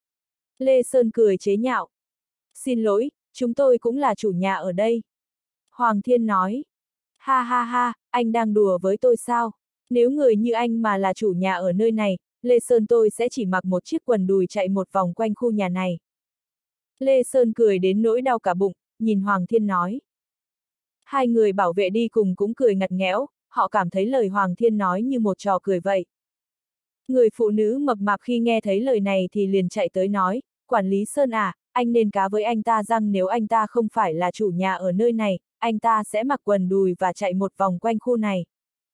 Lê Sơn cười chế nhạo. Xin lỗi, chúng tôi cũng là chủ nhà ở đây. Hoàng Thiên nói. Ha ha ha, anh đang đùa với tôi sao? Nếu người như anh mà là chủ nhà ở nơi này, Lê Sơn tôi sẽ chỉ mặc một chiếc quần đùi chạy một vòng quanh khu nhà này. Lê Sơn cười đến nỗi đau cả bụng, nhìn Hoàng Thiên nói. Hai người bảo vệ đi cùng cũng cười ngặt nghẽo, họ cảm thấy lời Hoàng Thiên nói như một trò cười vậy. Người phụ nữ mập mạp khi nghe thấy lời này thì liền chạy tới nói, quản lý Sơn à, anh nên cá với anh ta rằng nếu anh ta không phải là chủ nhà ở nơi này, anh ta sẽ mặc quần đùi và chạy một vòng quanh khu này.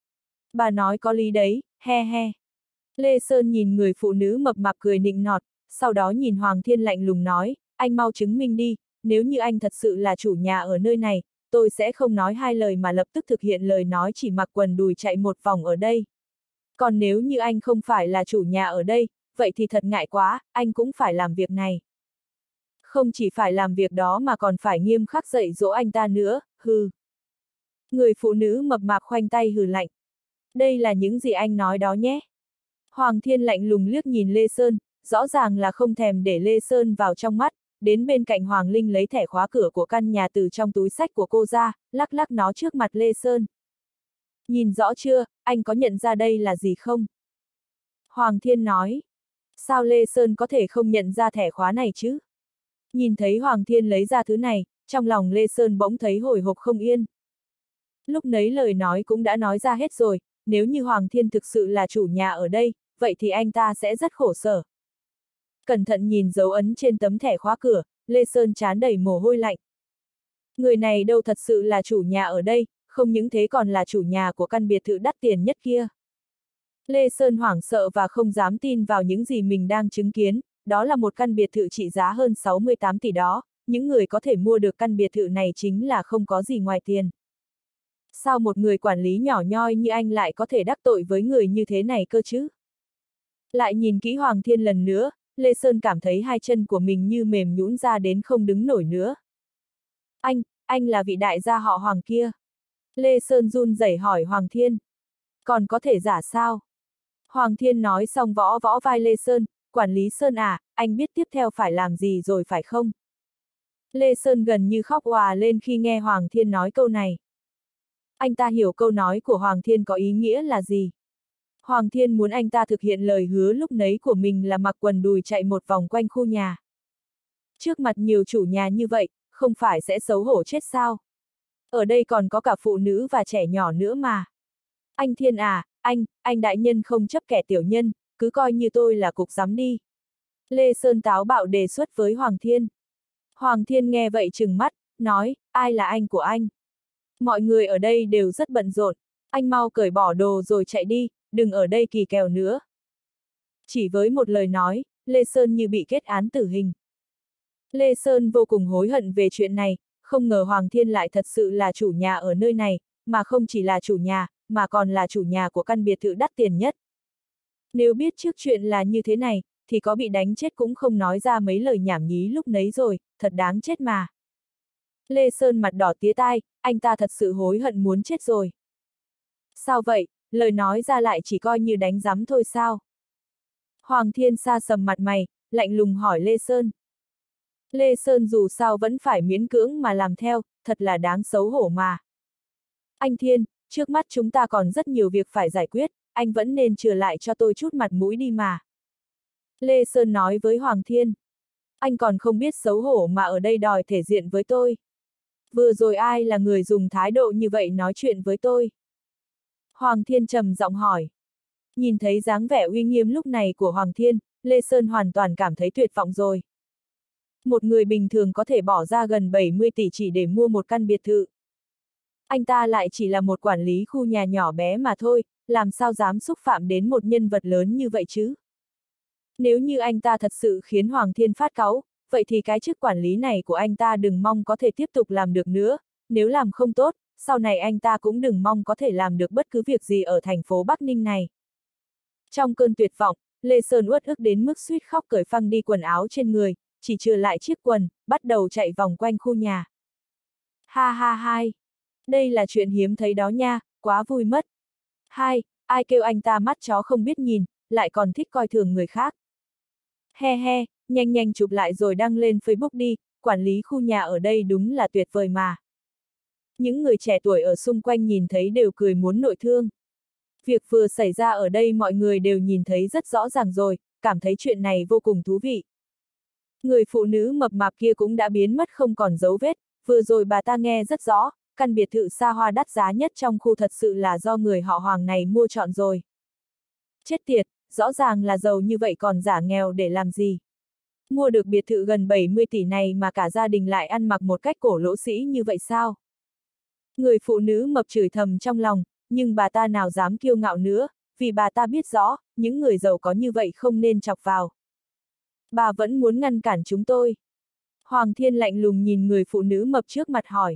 Bà nói có lý đấy, he he. Lê Sơn nhìn người phụ nữ mập mạp cười nịnh nọt, sau đó nhìn Hoàng Thiên lạnh lùng nói, anh mau chứng minh đi, nếu như anh thật sự là chủ nhà ở nơi này, tôi sẽ không nói hai lời mà lập tức thực hiện lời nói chỉ mặc quần đùi chạy một vòng ở đây. Còn nếu như anh không phải là chủ nhà ở đây, vậy thì thật ngại quá, anh cũng phải làm việc này. Không chỉ phải làm việc đó mà còn phải nghiêm khắc dạy dỗ anh ta nữa, hừ. Người phụ nữ mập mạp khoanh tay hừ lạnh. Đây là những gì anh nói đó nhé. Hoàng Thiên lạnh lùng liếc nhìn Lê Sơn, rõ ràng là không thèm để Lê Sơn vào trong mắt, đến bên cạnh Hoàng Linh lấy thẻ khóa cửa của căn nhà từ trong túi xách của cô ra, lắc lắc nó trước mặt Lê Sơn. Nhìn rõ chưa, anh có nhận ra đây là gì không? Hoàng Thiên nói. Sao Lê Sơn có thể không nhận ra thẻ khóa này chứ? Nhìn thấy Hoàng Thiên lấy ra thứ này, trong lòng Lê Sơn bỗng thấy hồi hộp không yên. Lúc nấy lời nói cũng đã nói ra hết rồi, nếu như Hoàng Thiên thực sự là chủ nhà ở đây, vậy thì anh ta sẽ rất khổ sở. Cẩn thận nhìn dấu ấn trên tấm thẻ khóa cửa, Lê Sơn trán đầy mồ hôi lạnh. Người này đâu thật sự là chủ nhà ở đây, không những thế còn là chủ nhà của căn biệt thự đắt tiền nhất kia. Lê Sơn hoảng sợ và không dám tin vào những gì mình đang chứng kiến, đó là một căn biệt thự trị giá hơn 68 tỷ đó, những người có thể mua được căn biệt thự này chính là không có gì ngoài tiền. Sao một người quản lý nhỏ nhoi như anh lại có thể đắc tội với người như thế này cơ chứ? Lại nhìn kỹ Hoàng Thiên lần nữa, Lê Sơn cảm thấy hai chân của mình như mềm nhũn ra đến không đứng nổi nữa. Anh là vị đại gia họ Hoàng kia. Lê Sơn run rẩy hỏi Hoàng Thiên. Còn có thể giả sao? Hoàng Thiên nói xong võ võ vai Lê Sơn, quản lý Sơn à, anh biết tiếp theo phải làm gì rồi phải không? Lê Sơn gần như khóc òa lên khi nghe Hoàng Thiên nói câu này. Anh ta hiểu câu nói của Hoàng Thiên có ý nghĩa là gì. Hoàng Thiên muốn anh ta thực hiện lời hứa lúc nấy của mình là mặc quần đùi chạy một vòng quanh khu nhà. Trước mặt nhiều chủ nhà như vậy, không phải sẽ xấu hổ chết sao? Ở đây còn có cả phụ nữ và trẻ nhỏ nữa mà. Anh Thiên à, anh đại nhân không chấp kẻ tiểu nhân, cứ coi như tôi là cục giám đi. Lê Sơn táo bạo đề xuất với Hoàng Thiên. Hoàng Thiên nghe vậy trừng mắt, nói, ai là anh của anh? Mọi người ở đây đều rất bận rộn, anh mau cởi bỏ đồ rồi chạy đi, đừng ở đây kỳ kèo nữa. Chỉ với một lời nói, Lê Sơn như bị kết án tử hình. Lê Sơn vô cùng hối hận về chuyện này, không ngờ Hoàng Thiên lại thật sự là chủ nhà ở nơi này, mà không chỉ là chủ nhà, mà còn là chủ nhà của căn biệt thự đắt tiền nhất. Nếu biết trước chuyện là như thế này, thì có bị đánh chết cũng không nói ra mấy lời nhảm nhí lúc nấy rồi, thật đáng chết mà. Lê Sơn mặt đỏ tía tai, anh ta thật sự hối hận muốn chết rồi. Sao vậy, lời nói ra lại chỉ coi như đánh giám thôi sao? Hoàng Thiên Sa sầm mặt mày, lạnh lùng hỏi Lê Sơn. Lê Sơn dù sao vẫn phải miễn cưỡng mà làm theo, thật là đáng xấu hổ mà. Anh Thiên, trước mắt chúng ta còn rất nhiều việc phải giải quyết, anh vẫn nên chừa lại cho tôi chút mặt mũi đi mà. Lê Sơn nói với Hoàng Thiên. Anh còn không biết xấu hổ mà ở đây đòi thể diện với tôi. Vừa rồi ai là người dùng thái độ như vậy nói chuyện với tôi? Hoàng Thiên trầm giọng hỏi. Nhìn thấy dáng vẻ uy nghiêm lúc này của Hoàng Thiên, Lê Sơn hoàn toàn cảm thấy tuyệt vọng rồi. Một người bình thường có thể bỏ ra gần 70 tỷ chỉ để mua một căn biệt thự. Anh ta lại chỉ là một quản lý khu nhà nhỏ bé mà thôi, làm sao dám xúc phạm đến một nhân vật lớn như vậy chứ? Nếu như anh ta thật sự khiến Hoàng Thiên phát cáu, vậy thì cái chức quản lý này của anh ta đừng mong có thể tiếp tục làm được nữa, nếu làm không tốt, sau này anh ta cũng đừng mong có thể làm được bất cứ việc gì ở thành phố Bắc Ninh này. Trong cơn tuyệt vọng, Lê Sơn uất ức đến mức suýt khóc cởi phăng đi quần áo trên người, chỉ chừa lại chiếc quần, bắt đầu chạy vòng quanh khu nhà. Ha ha hai, đây là chuyện hiếm thấy đó nha, quá vui mất. Hai, ai kêu anh ta mắt chó không biết nhìn, lại còn thích coi thường người khác. He he, nhanh nhanh chụp lại rồi đăng lên Facebook đi, quản lý khu nhà ở đây đúng là tuyệt vời mà. Những người trẻ tuổi ở xung quanh nhìn thấy đều cười muốn nội thương. Việc vừa xảy ra ở đây mọi người đều nhìn thấy rất rõ ràng rồi, cảm thấy chuyện này vô cùng thú vị. Người phụ nữ mập mạp kia cũng đã biến mất không còn dấu vết, vừa rồi bà ta nghe rất rõ, căn biệt thự xa hoa đắt giá nhất trong khu thật sự là do người họ Hoàng này mua chọn rồi. Chết tiệt, rõ ràng là giàu như vậy còn giả nghèo để làm gì? Mua được biệt thự gần 70 tỷ này mà cả gia đình lại ăn mặc một cách cổ lỗ sĩ như vậy sao? Người phụ nữ mập chửi thầm trong lòng, nhưng bà ta nào dám kiêu ngạo nữa, vì bà ta biết rõ, những người giàu có như vậy không nên chọc vào. Bà vẫn muốn ngăn cản chúng tôi. Hoàng Thiên lạnh lùng nhìn người phụ nữ mập trước mặt hỏi.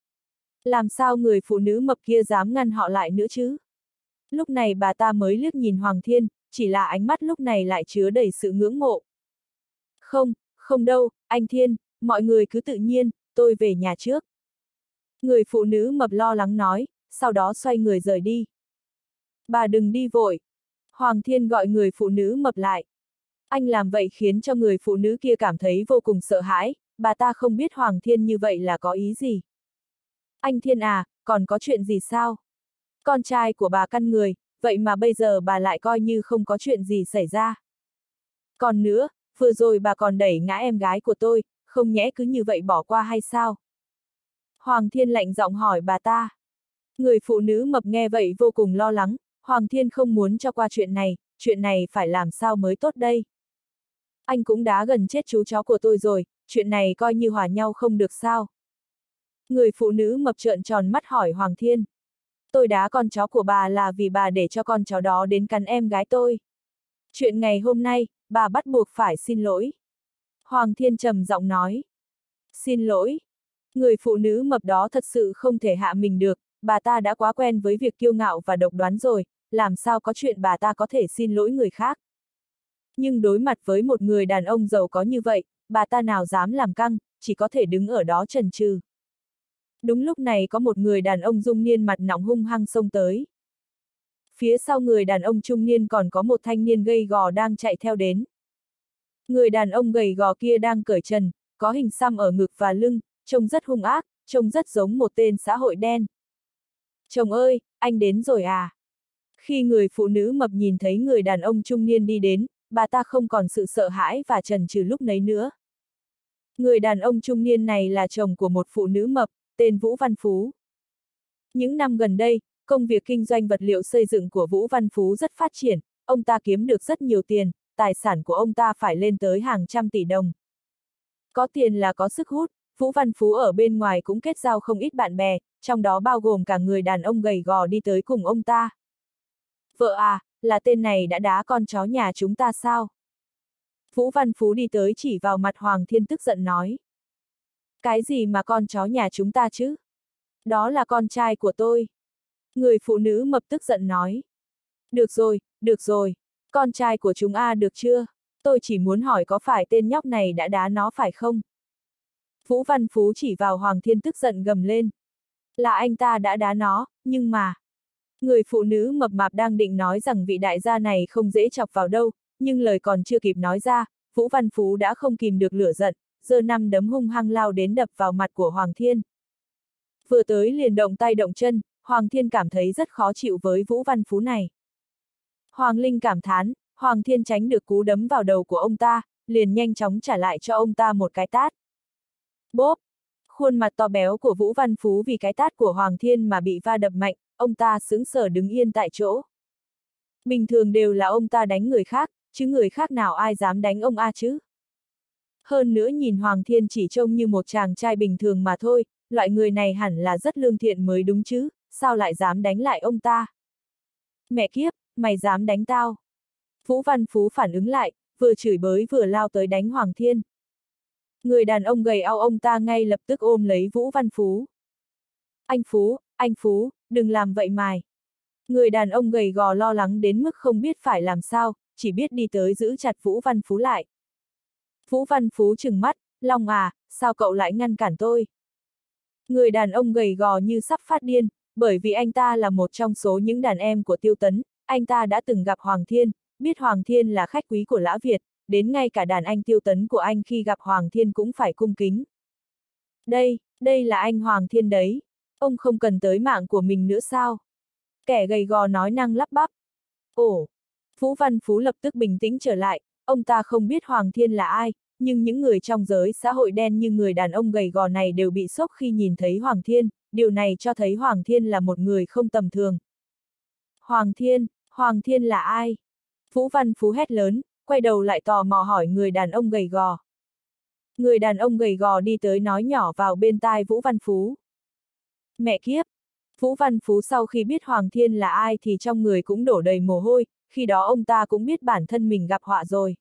Làm sao người phụ nữ mập kia dám ngăn họ lại nữa chứ? Lúc này bà ta mới liếc nhìn Hoàng Thiên, chỉ là ánh mắt lúc này lại chứa đầy sự ngưỡng mộ. Không, không đâu, anh Thiên, mọi người cứ tự nhiên, tôi về nhà trước. Người phụ nữ mập lo lắng nói, sau đó xoay người rời đi. Bà đừng đi vội. Hoàng Thiên gọi người phụ nữ mập lại. Anh làm vậy khiến cho người phụ nữ kia cảm thấy vô cùng sợ hãi, bà ta không biết Hoàng Thiên như vậy là có ý gì. Anh Thiên à, còn có chuyện gì sao? Con trai của bà căn người, vậy mà bây giờ bà lại coi như không có chuyện gì xảy ra. Còn nữa, vừa rồi bà còn đẩy ngã em gái của tôi, không nhẽ cứ như vậy bỏ qua hay sao? Hoàng Thiên lạnh giọng hỏi bà ta. Người phụ nữ mập nghe vậy vô cùng lo lắng, Hoàng Thiên không muốn cho qua chuyện này phải làm sao mới tốt đây? Anh cũng đã gần chết chú chó của tôi rồi, chuyện này coi như hòa nhau không được sao? Người phụ nữ mập trợn tròn mắt hỏi Hoàng Thiên. Tôi đá con chó của bà là vì bà để cho con chó đó đến cắn em gái tôi. Chuyện ngày hôm nay, bà bắt buộc phải xin lỗi. Hoàng Thiên trầm giọng nói. Xin lỗi. Người phụ nữ mập đó thật sự không thể hạ mình được, bà ta đã quá quen với việc kiêu ngạo và độc đoán rồi, làm sao có chuyện bà ta có thể xin lỗi người khác. Nhưng đối mặt với một người đàn ông giàu có như vậy, bà ta nào dám làm căng, chỉ có thể đứng ở đó chần chừ. Đúng lúc này có một người đàn ông trung niên mặt nóng hung hăng xông tới. Phía sau người đàn ông trung niên còn có một thanh niên gầy gò đang chạy theo đến. Người đàn ông gầy gò kia đang cởi trần, có hình xăm ở ngực và lưng, trông rất hung ác, trông rất giống một tên xã hội đen. Chồng ơi, anh đến rồi à? Khi người phụ nữ mập nhìn thấy người đàn ông trung niên đi đến, bà ta không còn sự sợ hãi và chần chừ lúc nấy nữa. Người đàn ông trung niên này là chồng của một phụ nữ mập, tên Vũ Văn Phú. Những năm gần đây, công việc kinh doanh vật liệu xây dựng của Vũ Văn Phú rất phát triển, ông ta kiếm được rất nhiều tiền, tài sản của ông ta phải lên tới hàng trăm tỷ đồng. Có tiền là có sức hút, Vũ Văn Phú ở bên ngoài cũng kết giao không ít bạn bè, trong đó bao gồm cả người đàn ông gầy gò đi tới cùng ông ta. Vợ à, là tên này đã đá con chó nhà chúng ta sao? Vũ Văn Phú đi tới chỉ vào mặt Hoàng Thiên tức giận nói. Cái gì mà con chó nhà chúng ta chứ? Đó là con trai của tôi. Người phụ nữ mập tức giận nói. Được rồi, Con trai của chúng được chưa? Tôi chỉ muốn hỏi có phải tên nhóc này đã đá nó phải không? Vũ Văn Phú chỉ vào Hoàng Thiên tức giận gầm lên. Là anh ta đã đá nó, nhưng mà... Người phụ nữ mập mạp đang định nói rằng vị đại gia này không dễ chọc vào đâu, nhưng lời còn chưa kịp nói ra, Vũ Văn Phú đã không kìm được lửa giận, giơ 5 đấm hung hăng lao đến đập vào mặt của Hoàng Thiên. Vừa tới liền động tay động chân, Hoàng Thiên cảm thấy rất khó chịu với Vũ Văn Phú này. Hoàng Linh cảm thán, Hoàng Thiên tránh được cú đấm vào đầu của ông ta, liền nhanh chóng trả lại cho ông ta một cái tát. Bốp! Khuôn mặt to béo của Vũ Văn Phú vì cái tát của Hoàng Thiên mà bị va đập mạnh, ông ta sững sờ đứng yên tại chỗ. Bình thường đều là ông ta đánh người khác, chứ người khác nào ai dám đánh ông chứ? Hơn nữa nhìn Hoàng Thiên chỉ trông như một chàng trai bình thường mà thôi, loại người này hẳn là rất lương thiện mới đúng chứ, sao lại dám đánh lại ông ta? Mẹ kiếp, mày dám đánh tao? Vũ Văn Phú phản ứng lại, vừa chửi bới vừa lao tới đánh Hoàng Thiên. Người đàn ông gầy ao ông ta ngay lập tức ôm lấy Vũ Văn Phú. Anh Phú, đừng làm vậy mày. Người đàn ông gầy gò lo lắng đến mức không biết phải làm sao, chỉ biết đi tới giữ chặt Vũ Văn Phú lại. Vũ Văn Phú trừng mắt, Long sao cậu lại ngăn cản tôi? Người đàn ông gầy gò như sắp phát điên, bởi vì anh ta là một trong số những đàn em của Tiêu Tấn, anh ta đã từng gặp Hoàng Thiên, biết Hoàng Thiên là khách quý của Lã Việt, đến ngay cả đàn anh Tiêu Tấn của anh khi gặp Hoàng Thiên cũng phải cung kính. Đây là anh Hoàng Thiên đấy, ông không cần tới mạng của mình nữa sao? Kẻ gầy gò nói năng lắp bắp. Ồ! Vũ Văn Phú lập tức bình tĩnh trở lại, ông ta không biết Hoàng Thiên là ai, nhưng những người trong giới xã hội đen như người đàn ông gầy gò này đều bị sốc khi nhìn thấy Hoàng Thiên, điều này cho thấy Hoàng Thiên là một người không tầm thường. Hoàng Thiên là ai? Vũ Văn Phú hét lớn, quay đầu lại tò mò hỏi người đàn ông gầy gò. Người đàn ông gầy gò đi tới nói nhỏ vào bên tai Vũ Văn Phú. Mẹ kiếp! Vũ Văn Phú sau khi biết Hoàng Thiên là ai thì trong người cũng đổ đầy mồ hôi, khi đó ông ta cũng biết bản thân mình gặp họa rồi.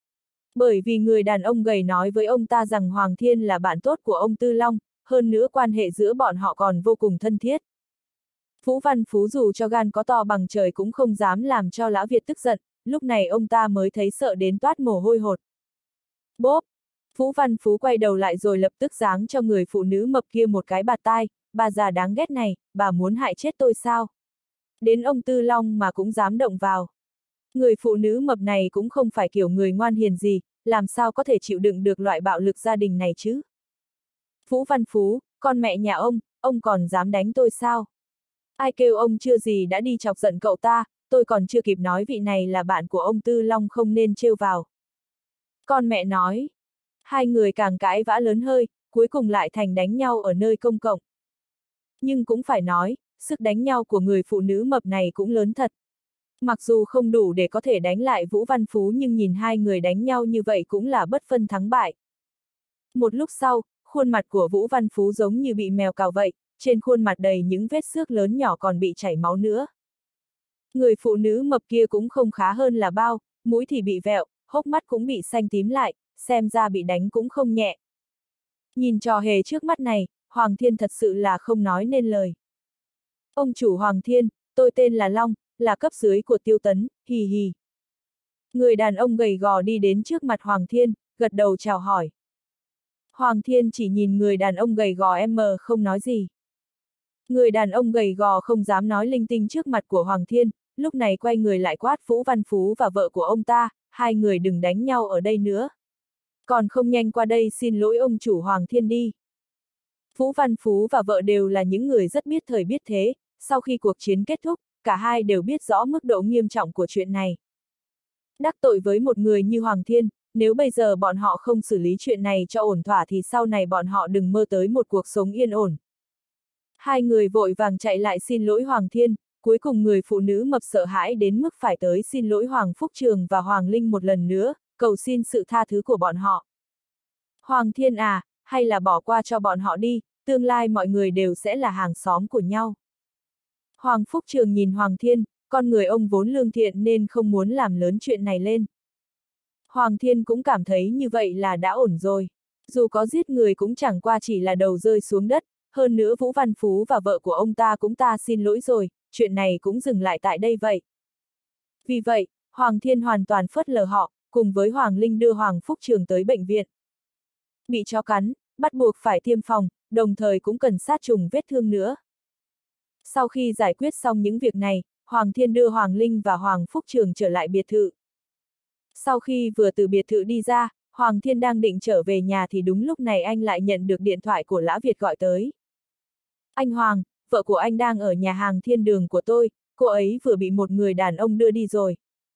Bởi vì người đàn ông gầy nói với ông ta rằng Hoàng Thiên là bạn tốt của ông Tư Long, hơn nữa quan hệ giữa bọn họ còn vô cùng thân thiết. Vũ Văn Phú dù cho gan có to bằng trời cũng không dám làm cho Lã Việt tức giận, lúc này ông ta mới thấy sợ đến toát mồ hôi hột. Bốp! Vũ Văn Phú quay đầu lại rồi lập tức giáng cho người phụ nữ mập kia một cái bạt tai, bà già đáng ghét này, bà muốn hại chết tôi sao? Đến ông Tư Long mà cũng dám động vào. Người phụ nữ mập này cũng không phải kiểu người ngoan hiền gì, làm sao có thể chịu đựng được loại bạo lực gia đình này chứ? Vũ Văn Phú, con mẹ nhà ông còn dám đánh tôi sao? Ai kêu ông chưa gì đã đi chọc giận cậu ta, tôi còn chưa kịp nói vị này là bạn của ông Tư Long không nên trêu vào. Con mẹ nói. Hai người càng cãi vã lớn hơi, cuối cùng lại thành đánh nhau ở nơi công cộng. Nhưng cũng phải nói, sức đánh nhau của người phụ nữ mập này cũng lớn thật. Mặc dù không đủ để có thể đánh lại Vũ Văn Phú nhưng nhìn hai người đánh nhau như vậy cũng là bất phân thắng bại. Một lúc sau, khuôn mặt của Vũ Văn Phú giống như bị mèo cào vậy, trên khuôn mặt đầy những vết xước lớn nhỏ còn bị chảy máu nữa. Người phụ nữ mập kia cũng không khá hơn là bao, mũi thì bị vẹo, hốc mắt cũng bị xanh tím lại, xem ra bị đánh cũng không nhẹ. Nhìn trò hề trước mắt này, Hoàng Thiên thật sự là không nói nên lời. Ông chủ Hoàng Thiên, tôi tên là Long, là cấp dưới của Tiêu Tấn, hì hì. Người đàn ông gầy gò đi đến trước mặt Hoàng Thiên, gật đầu chào hỏi. Hoàng Thiên chỉ nhìn người đàn ông gầy gò không nói gì. Người đàn ông gầy gò không dám nói linh tinh trước mặt của Hoàng Thiên, lúc này quay người lại quát Vũ Văn Phú và vợ của ông ta, hai người đừng đánh nhau ở đây nữa. Còn không nhanh qua đây xin lỗi ông chủ Hoàng Thiên đi. Vũ Văn Phú và vợ đều là những người rất biết thời biết thế, sau khi cuộc chiến kết thúc, cả hai đều biết rõ mức độ nghiêm trọng của chuyện này. Đắc tội với một người như Hoàng Thiên, nếu bây giờ bọn họ không xử lý chuyện này cho ổn thỏa thì sau này bọn họ đừng mơ tới một cuộc sống yên ổn. Hai người vội vàng chạy lại xin lỗi Hoàng Thiên, cuối cùng người phụ nữ mập sợ hãi đến mức phải tới xin lỗi Hoàng Phúc Trường và Hoàng Linh một lần nữa, cầu xin sự tha thứ của bọn họ. Hoàng Thiên hay là bỏ qua cho bọn họ đi, tương lai mọi người đều sẽ là hàng xóm của nhau. Hoàng Phúc Trường nhìn Hoàng Thiên, con người ông vốn lương thiện nên không muốn làm lớn chuyện này lên. Hoàng Thiên cũng cảm thấy như vậy là đã ổn rồi. Dù có giết người cũng chẳng qua chỉ là đầu rơi xuống đất, hơn nữa Vũ Văn Phú và vợ của ông ta cũng xin lỗi rồi, chuyện này cũng dừng lại tại đây vậy. Vì vậy, Hoàng Thiên hoàn toàn phớt lờ họ, cùng với Hoàng Linh đưa Hoàng Phúc Trường tới bệnh viện. Bị chó cắn, bắt buộc phải tiêm phòng, đồng thời cũng cần sát trùng vết thương nữa. Sau khi giải quyết xong những việc này, Hoàng Thiên đưa Hoàng Linh và Hoàng Phúc Trường trở lại biệt thự. Sau khi vừa từ biệt thự đi ra, Hoàng Thiên đang định trở về nhà thì đúng lúc này anh lại nhận được điện thoại của Lã Việt gọi tới. Anh Hoàng, vợ của anh đang ở nhà hàng Thiên Đường của tôi, cô ấy vừa bị một người đàn ông đưa đi rồi.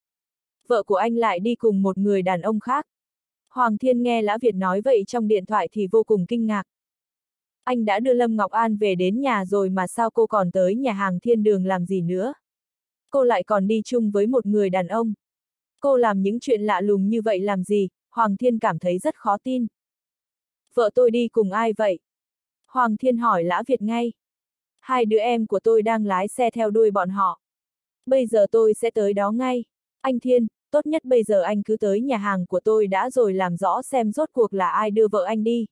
Vợ của anh lại đi cùng một người đàn ông khác. Hoàng Thiên nghe Lã Việt nói vậy trong điện thoại thì vô cùng kinh ngạc. Anh đã đưa Lâm Ngọc An về đến nhà rồi mà sao cô còn tới nhà hàng Thiên Đường làm gì nữa? Cô lại còn đi chung với một người đàn ông. Cô làm những chuyện lạ lùng như vậy làm gì? Hoàng Thiên cảm thấy rất khó tin. Vợ tôi đi cùng ai vậy? Hoàng Thiên hỏi Lã Việt ngay. Hai đứa em của tôi đang lái xe theo đuôi bọn họ. Bây giờ tôi sẽ tới đó ngay. Anh Thiên, tốt nhất bây giờ anh cứ tới nhà hàng của tôi đã rồi làm rõ xem rốt cuộc là ai đưa vợ anh đi.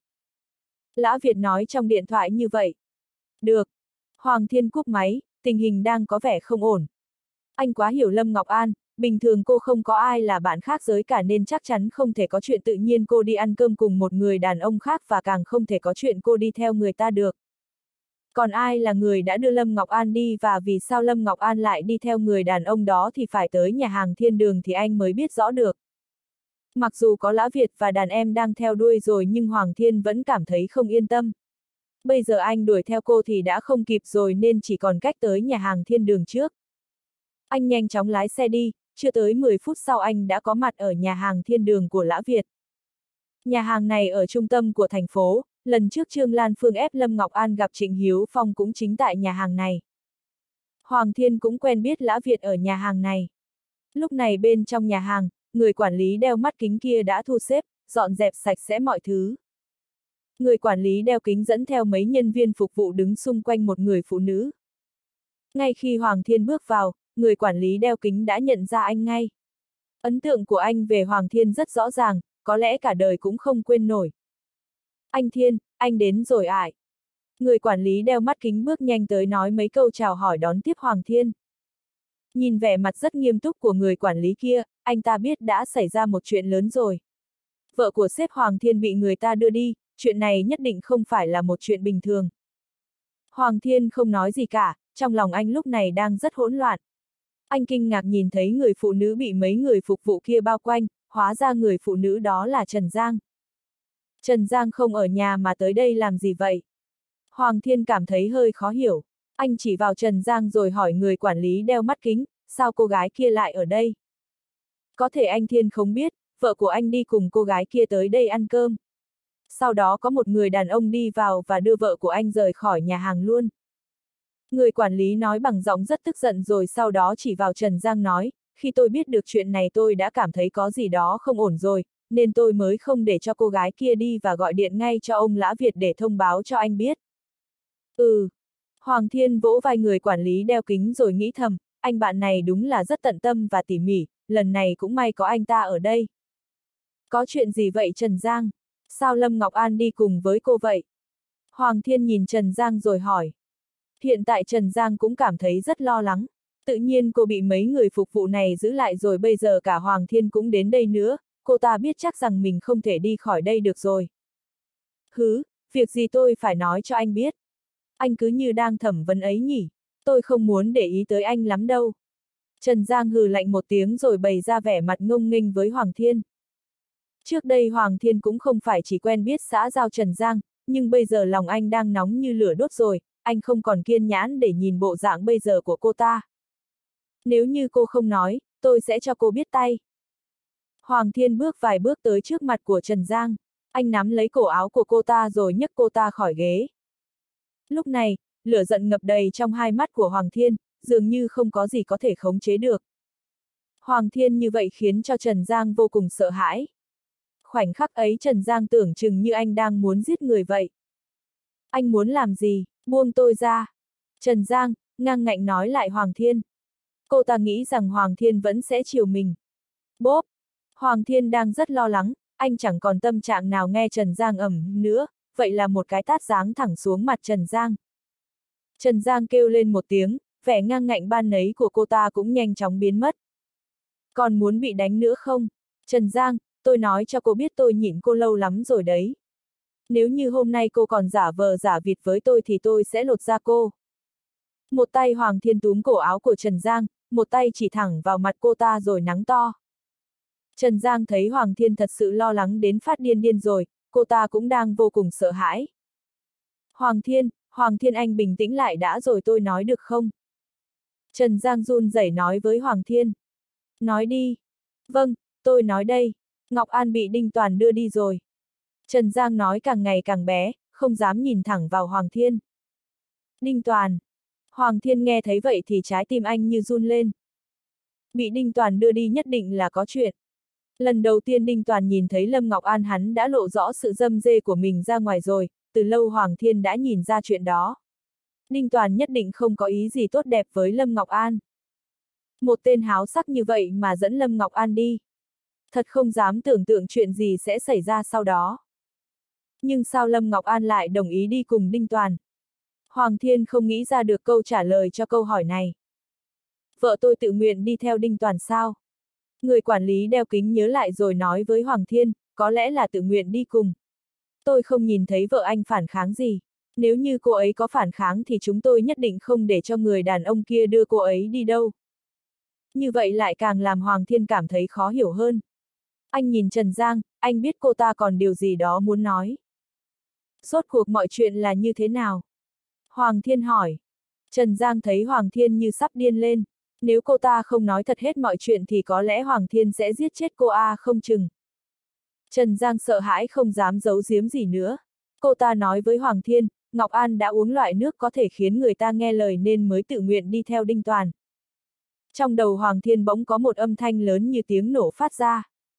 Lã Việt nói trong điện thoại như vậy. Được. Hoàng Thiên cúp máy, tình hình đang có vẻ không ổn. Anh quá hiểu Lâm Ngọc An, bình thường cô không có ai là bạn khác giới cả nên chắc chắn không thể có chuyện tự nhiên cô đi ăn cơm cùng một người đàn ông khác và càng không thể có chuyện cô đi theo người ta được. Còn ai là người đã đưa Lâm Ngọc An đi và vì sao Lâm Ngọc An lại đi theo người đàn ông đó thì phải tới nhà hàng Thiên Đường thì anh mới biết rõ được. Mặc dù có Lã Việt và đàn em đang theo đuôi rồi nhưng Hoàng Thiên vẫn cảm thấy không yên tâm. Bây giờ anh đuổi theo cô thì đã không kịp rồi nên chỉ còn cách tới nhà hàng Thiên Đường trước. Anh nhanh chóng lái xe đi, chưa tới 10 phút sau anh đã có mặt ở nhà hàng Thiên Đường của Lã Việt. Nhà hàng này ở trung tâm của thành phố, lần trước Trương Lan Phương ép Lâm Ngọc An gặp Trịnh Hiếu Phong cũng chính tại nhà hàng này. Hoàng Thiên cũng quen biết Lã Việt ở nhà hàng này. Lúc này bên trong nhà hàng, người quản lý đeo mắt kính kia đã thu xếp, dọn dẹp sạch sẽ mọi thứ. Người quản lý đeo kính dẫn theo mấy nhân viên phục vụ đứng xung quanh một người phụ nữ. Ngay khi Hoàng Thiên bước vào, người quản lý đeo kính đã nhận ra anh ngay. Ấn tượng của anh về Hoàng Thiên rất rõ ràng, có lẽ cả đời cũng không quên nổi. Anh Thiên, anh đến rồi ạ. Người quản lý đeo mắt kính bước nhanh tới nói mấy câu chào hỏi đón tiếp Hoàng Thiên. Nhìn vẻ mặt rất nghiêm túc của người quản lý kia, anh ta biết đã xảy ra một chuyện lớn rồi. Vợ của sếp Hoàng Thiên bị người ta đưa đi, chuyện này nhất định không phải là một chuyện bình thường. Hoàng Thiên không nói gì cả, trong lòng anh lúc này đang rất hỗn loạn. Anh kinh ngạc nhìn thấy người phụ nữ bị mấy người phục vụ kia bao quanh, hóa ra người phụ nữ đó là Trần Giang. Trần Giang không ở nhà mà tới đây làm gì vậy? Hoàng Thiên cảm thấy hơi khó hiểu. Anh chỉ vào Trần Giang rồi hỏi người quản lý đeo mắt kính, sao cô gái kia lại ở đây? Có thể anh Thiên không biết, vợ của anh đi cùng cô gái kia tới đây ăn cơm. Sau đó có một người đàn ông đi vào và đưa vợ của anh rời khỏi nhà hàng luôn. Người quản lý nói bằng giọng rất tức giận rồi sau đó chỉ vào Trần Giang nói, khi tôi biết được chuyện này tôi đã cảm thấy có gì đó không ổn rồi, nên tôi mới không để cho cô gái kia đi và gọi điện ngay cho ông Lã Việt để thông báo cho anh biết. Hoàng Thiên vỗ vai người quản lý đeo kính rồi nghĩ thầm, anh bạn này đúng là rất tận tâm và tỉ mỉ, lần này cũng may có anh ta ở đây. Có chuyện gì vậy Trần Giang? Sao Lâm Ngọc An đi cùng với cô vậy? Hoàng Thiên nhìn Trần Giang rồi hỏi. Hiện tại Trần Giang cũng cảm thấy rất lo lắng. Tự nhiên cô bị mấy người phục vụ này giữ lại rồi bây giờ cả Hoàng Thiên cũng đến đây nữa, cô ta biết chắc rằng mình không thể đi khỏi đây được rồi. Việc gì tôi phải nói cho anh biết. Anh cứ như đang thẩm vấn ấy nhỉ, tôi không muốn để ý tới anh lắm đâu. Trần Giang hừ lạnh một tiếng rồi bày ra vẻ mặt ngông nghênh với Hoàng Thiên. Trước đây Hoàng Thiên cũng không phải chỉ quen biết xã giao Trần Giang, nhưng bây giờ lòng anh đang nóng như lửa đốt rồi, anh không còn kiên nhẫn để nhìn bộ dạng bây giờ của cô ta. Nếu như cô không nói, tôi sẽ cho cô biết tay. Hoàng Thiên bước vài bước tới trước mặt của Trần Giang, anh nắm lấy cổ áo của cô ta rồi nhấc cô ta khỏi ghế. Lúc này, lửa giận ngập đầy trong hai mắt của Hoàng Thiên, dường như không có gì có thể khống chế được. Hoàng Thiên như vậy khiến cho Trần Giang vô cùng sợ hãi. Khoảnh khắc ấy Trần Giang tưởng chừng như anh đang muốn giết người vậy. Anh muốn làm gì? Buông tôi ra. Trần Giang, ngang ngạnh nói lại Hoàng Thiên. Cô ta nghĩ rằng Hoàng Thiên vẫn sẽ chiều mình. Bốp! Hoàng Thiên đang rất lo lắng, anh chẳng còn tâm trạng nào nghe Trần Giang ầm nữa, vậy là một cái tát giáng thẳng xuống mặt Trần Giang. Trần Giang kêu lên một tiếng, vẻ ngang ngạnh ban nấy của cô ta cũng nhanh chóng biến mất. Còn muốn bị đánh nữa không? Trần Giang, tôi nói cho cô biết tôi nhịn cô lâu lắm rồi đấy. Nếu như hôm nay cô còn giả vờ giả vịt với tôi thì tôi sẽ lột da cô. Một tay Hoàng Thiên túm cổ áo của Trần Giang, một tay chỉ thẳng vào mặt cô ta rồi nắng to. Trần Giang thấy Hoàng Thiên thật sự lo lắng đến phát điên rồi, cô ta cũng đang vô cùng sợ hãi. Hoàng Thiên anh bình tĩnh lại đã rồi tôi nói được không? Trần Giang run rẩy nói với Hoàng Thiên. Nói đi. Vâng, tôi nói đây. Ngọc An bị Đinh Toàn đưa đi rồi. Trần Giang nói càng ngày càng bé, không dám nhìn thẳng vào Hoàng Thiên. Đinh Toàn. Hoàng Thiên nghe thấy vậy thì trái tim anh như run lên. Bị Đinh Toàn đưa đi nhất định là có chuyện. Lần đầu tiên Đinh Toàn nhìn thấy Lâm Ngọc An hắn đã lộ rõ sự dâm dê của mình ra ngoài rồi, từ lâu Hoàng Thiên đã nhìn ra chuyện đó. Đinh Toàn nhất định không có ý gì tốt đẹp với Lâm Ngọc An. Một tên háo sắc như vậy mà dẫn Lâm Ngọc An đi. Thật không dám tưởng tượng chuyện gì sẽ xảy ra sau đó. Nhưng sao Lâm Ngọc An lại đồng ý đi cùng Đinh Toàn? Hoàng Thiên không nghĩ ra được câu trả lời cho câu hỏi này. Vợ tôi tự nguyện đi theo Đinh Toàn sao? Người quản lý đeo kính nhớ lại rồi nói với Hoàng Thiên, có lẽ là tự nguyện đi cùng. Tôi không nhìn thấy vợ anh phản kháng gì. Nếu như cô ấy có phản kháng thì chúng tôi nhất định không để cho người đàn ông kia đưa cô ấy đi đâu. Như vậy lại càng làm Hoàng Thiên cảm thấy khó hiểu hơn. Anh nhìn Trần Giang, anh biết cô ta còn điều gì đó muốn nói. Rốt cuộc mọi chuyện là như thế nào? Hoàng Thiên hỏi. Trần Giang thấy Hoàng Thiên như sắp điên lên. Nếu cô ta không nói thật hết mọi chuyện thì có lẽ Hoàng Thiên sẽ giết chết cô không chừng. Trần Giang sợ hãi không dám giấu giếm gì nữa. Cô ta nói với Hoàng Thiên, Ngọc An đã uống loại nước có thể khiến người ta nghe lời nên mới tự nguyện đi theo Đinh Toàn. Trong đầu Hoàng Thiên bỗng có một âm thanh lớn như tiếng nổ phát ra.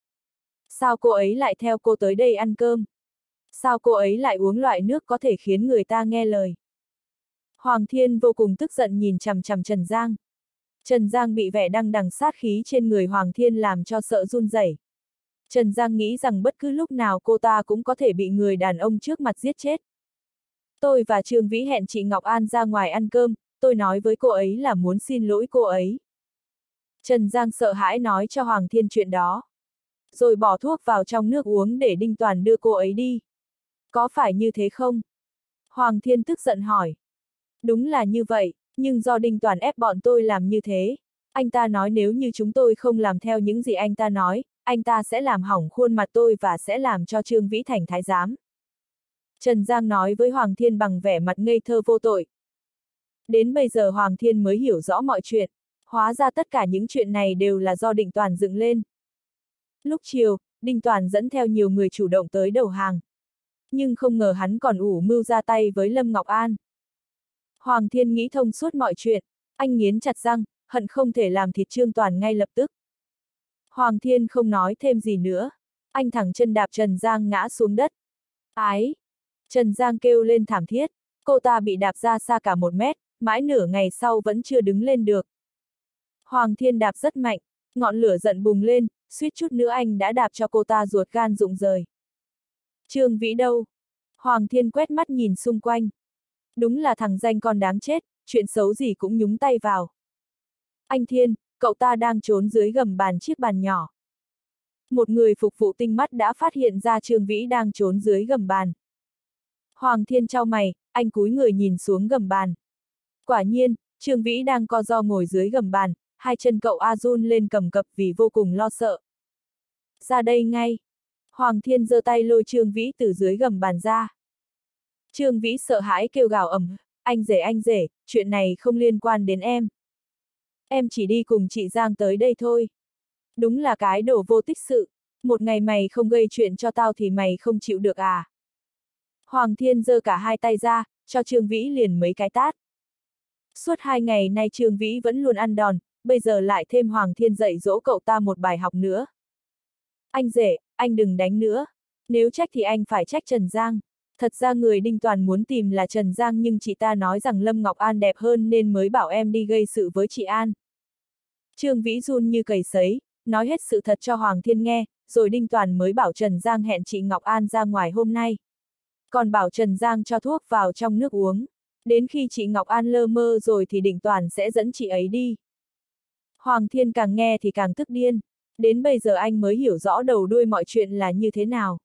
Sao cô ấy lại theo cô tới đây ăn cơm? Sao cô ấy lại uống loại nước có thể khiến người ta nghe lời? Hoàng Thiên vô cùng tức giận nhìn chằm chằm Trần Giang. Trần Giang bị vẻ đằng đằng sát khí trên người Hoàng Thiên làm cho sợ run rẩy. Trần Giang nghĩ rằng bất cứ lúc nào cô ta cũng có thể bị người đàn ông trước mặt giết chết. Tôi và Trương Vĩ hẹn chị Ngọc An ra ngoài ăn cơm, tôi nói với cô ấy là muốn xin lỗi cô ấy. Trần Giang sợ hãi nói cho Hoàng Thiên chuyện đó. Rồi bỏ thuốc vào trong nước uống để Đinh Toàn đưa cô ấy đi. Có phải như thế không? Hoàng Thiên tức giận hỏi. Đúng là như vậy, nhưng do Đinh Toàn ép bọn tôi làm như thế. Anh ta nói nếu như chúng tôi không làm theo những gì anh ta nói, anh ta sẽ làm hỏng khuôn mặt tôi và sẽ làm cho Trương Vĩ thành thái giám. Trần Giang nói với Hoàng Thiên bằng vẻ mặt ngây thơ vô tội. Đến bây giờ Hoàng Thiên mới hiểu rõ mọi chuyện, hóa ra tất cả những chuyện này đều là do Đinh Toàn dựng lên. Lúc chiều, Đinh Toàn dẫn theo nhiều người chủ động tới đầu hàng. Nhưng không ngờ hắn còn ủ mưu ra tay với Lâm Ngọc An. Hoàng Thiên nghĩ thông suốt mọi chuyện, anh nghiến chặt răng, hận không thể làm thịt Trương Toàn ngay lập tức. Hoàng Thiên không nói thêm gì nữa, anh thẳng chân đạp Trần Giang ngã xuống đất. Ái! Trần Giang kêu lên thảm thiết, cô ta bị đạp ra xa cả 1 mét, mãi nửa ngày sau vẫn chưa đứng lên được. Hoàng Thiên đạp rất mạnh, ngọn lửa giận bùng lên, suýt chút nữa anh đã đạp cho cô ta ruột gan rụng rời. Trương Vĩ đâu? Hoàng Thiên quét mắt nhìn xung quanh. Đúng là thằng danh con đáng chết, chuyện xấu gì cũng nhúng tay vào. Anh Thiên, cậu ta đang trốn dưới gầm bàn chiếc bàn nhỏ. Một người phục vụ tinh mắt đã phát hiện ra Trương Vĩ đang trốn dưới gầm bàn. Hoàng Thiên chau mày, anh cúi người nhìn xuống gầm bàn. Quả nhiên, Trương Vĩ đang co ro ngồi dưới gầm bàn, hai chân cậu run lên cầm cập vì vô cùng lo sợ. Ra đây ngay. Hoàng Thiên giơ tay lôi Trương Vĩ từ dưới gầm bàn ra. Trương Vĩ sợ hãi kêu gào ầm, anh rể, chuyện này không liên quan đến em. Em chỉ đi cùng chị Giang tới đây thôi. Đúng là cái đồ vô tích sự, một ngày mày không gây chuyện cho tao thì mày không chịu được à. Hoàng Thiên giơ cả hai tay ra, cho Trương Vĩ liền mấy cái tát. Suốt 2 ngày nay Trương Vĩ vẫn luôn ăn đòn, bây giờ lại thêm Hoàng Thiên dạy dỗ cậu ta một bài học nữa. Anh rể, anh đừng đánh nữa. Nếu trách thì anh phải trách Trần Giang. Thật ra người Đinh Toàn muốn tìm là Trần Giang nhưng chị ta nói rằng Lâm Ngọc An đẹp hơn nên mới bảo em đi gây sự với chị An. Trương Vĩ run như cầy sấy, nói hết sự thật cho Hoàng Thiên nghe, rồi Đinh Toàn mới bảo Trần Giang hẹn chị Ngọc An ra ngoài hôm nay. Còn bảo Trần Giang cho thuốc vào trong nước uống. Đến khi chị Ngọc An lơ mơ rồi thì Đinh Toàn sẽ dẫn chị ấy đi. Hoàng Thiên càng nghe thì càng tức điên. Đến bây giờ anh mới hiểu rõ đầu đuôi mọi chuyện là như thế nào.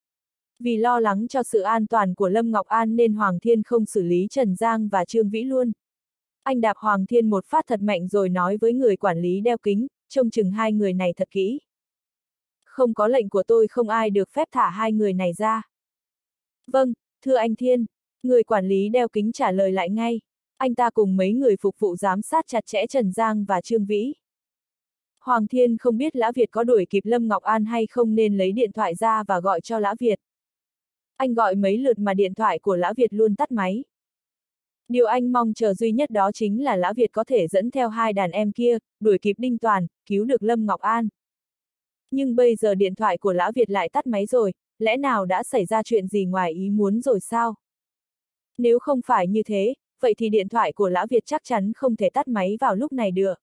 Vì lo lắng cho sự an toàn của Lâm Ngọc An nên Hoàng Thiên không xử lý Trần Giang và Trương Vĩ luôn. Anh đạp Hoàng Thiên một phát thật mạnh rồi nói với người quản lý đeo kính, trông chừng hai người này thật kỹ. Không có lệnh của tôi không ai được phép thả hai người này ra. Vâng, thưa anh Thiên. Người quản lý đeo kính trả lời lại ngay. Anh ta cùng mấy người phục vụ giám sát chặt chẽ Trần Giang và Trương Vĩ. Hoàng Thiên không biết Lã Việt có đuổi kịp Lâm Ngọc An hay không nên lấy điện thoại ra và gọi cho Lã Việt. Anh gọi mấy lượt mà điện thoại của Lã Việt luôn tắt máy. Điều anh mong chờ duy nhất đó chính là Lã Việt có thể dẫn theo hai đàn em kia, đuổi kịp Đinh Toàn, cứu được Lâm Ngọc An. Nhưng bây giờ điện thoại của Lã Việt lại tắt máy rồi, lẽ nào đã xảy ra chuyện gì ngoài ý muốn rồi sao? Nếu không phải như thế, vậy thì điện thoại của Lã Việt chắc chắn không thể tắt máy vào lúc này được.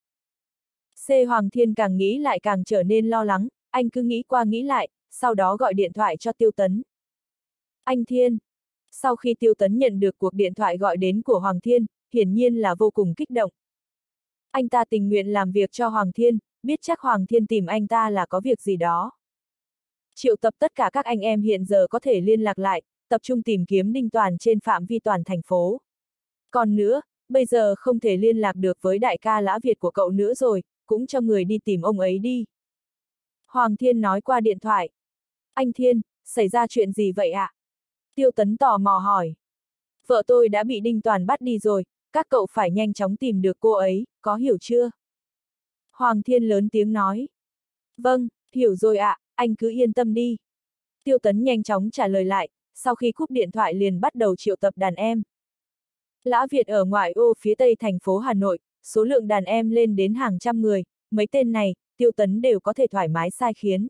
Hoàng Thiên càng nghĩ lại càng trở nên lo lắng, anh cứ nghĩ qua nghĩ lại, sau đó gọi điện thoại cho Tiêu Tấn. Anh Thiên. Sau khi Tiêu Tấn nhận được cuộc điện thoại gọi đến của Hoàng Thiên, hiển nhiên là vô cùng kích động. Anh ta tình nguyện làm việc cho Hoàng Thiên, biết chắc Hoàng Thiên tìm anh ta là có việc gì đó. Triệu tập tất cả các anh em hiện giờ có thể liên lạc lại, tập trung tìm kiếm Đinh Toàn trên phạm vi toàn thành phố. Còn nữa, bây giờ không thể liên lạc được với đại ca Lã Việt của cậu nữa rồi, cũng cho người đi tìm ông ấy đi. Hoàng Thiên nói qua điện thoại. Anh Thiên, xảy ra chuyện gì vậy ạ? Tiêu Tấn tò mò hỏi. Vợ tôi đã bị Đinh Toàn bắt đi rồi, các cậu phải nhanh chóng tìm được cô ấy, có hiểu chưa? Hoàng Thiên lớn tiếng nói. Vâng, hiểu rồi ạ, anh cứ yên tâm đi. Tiêu Tấn nhanh chóng trả lời lại, sau khi cúp điện thoại liền bắt đầu triệu tập đàn em. Lã Việt ở ngoại ô phía tây thành phố Hà Nội, số lượng đàn em lên đến hàng trăm người, mấy tên này, Tiêu Tấn đều có thể thoải mái sai khiến.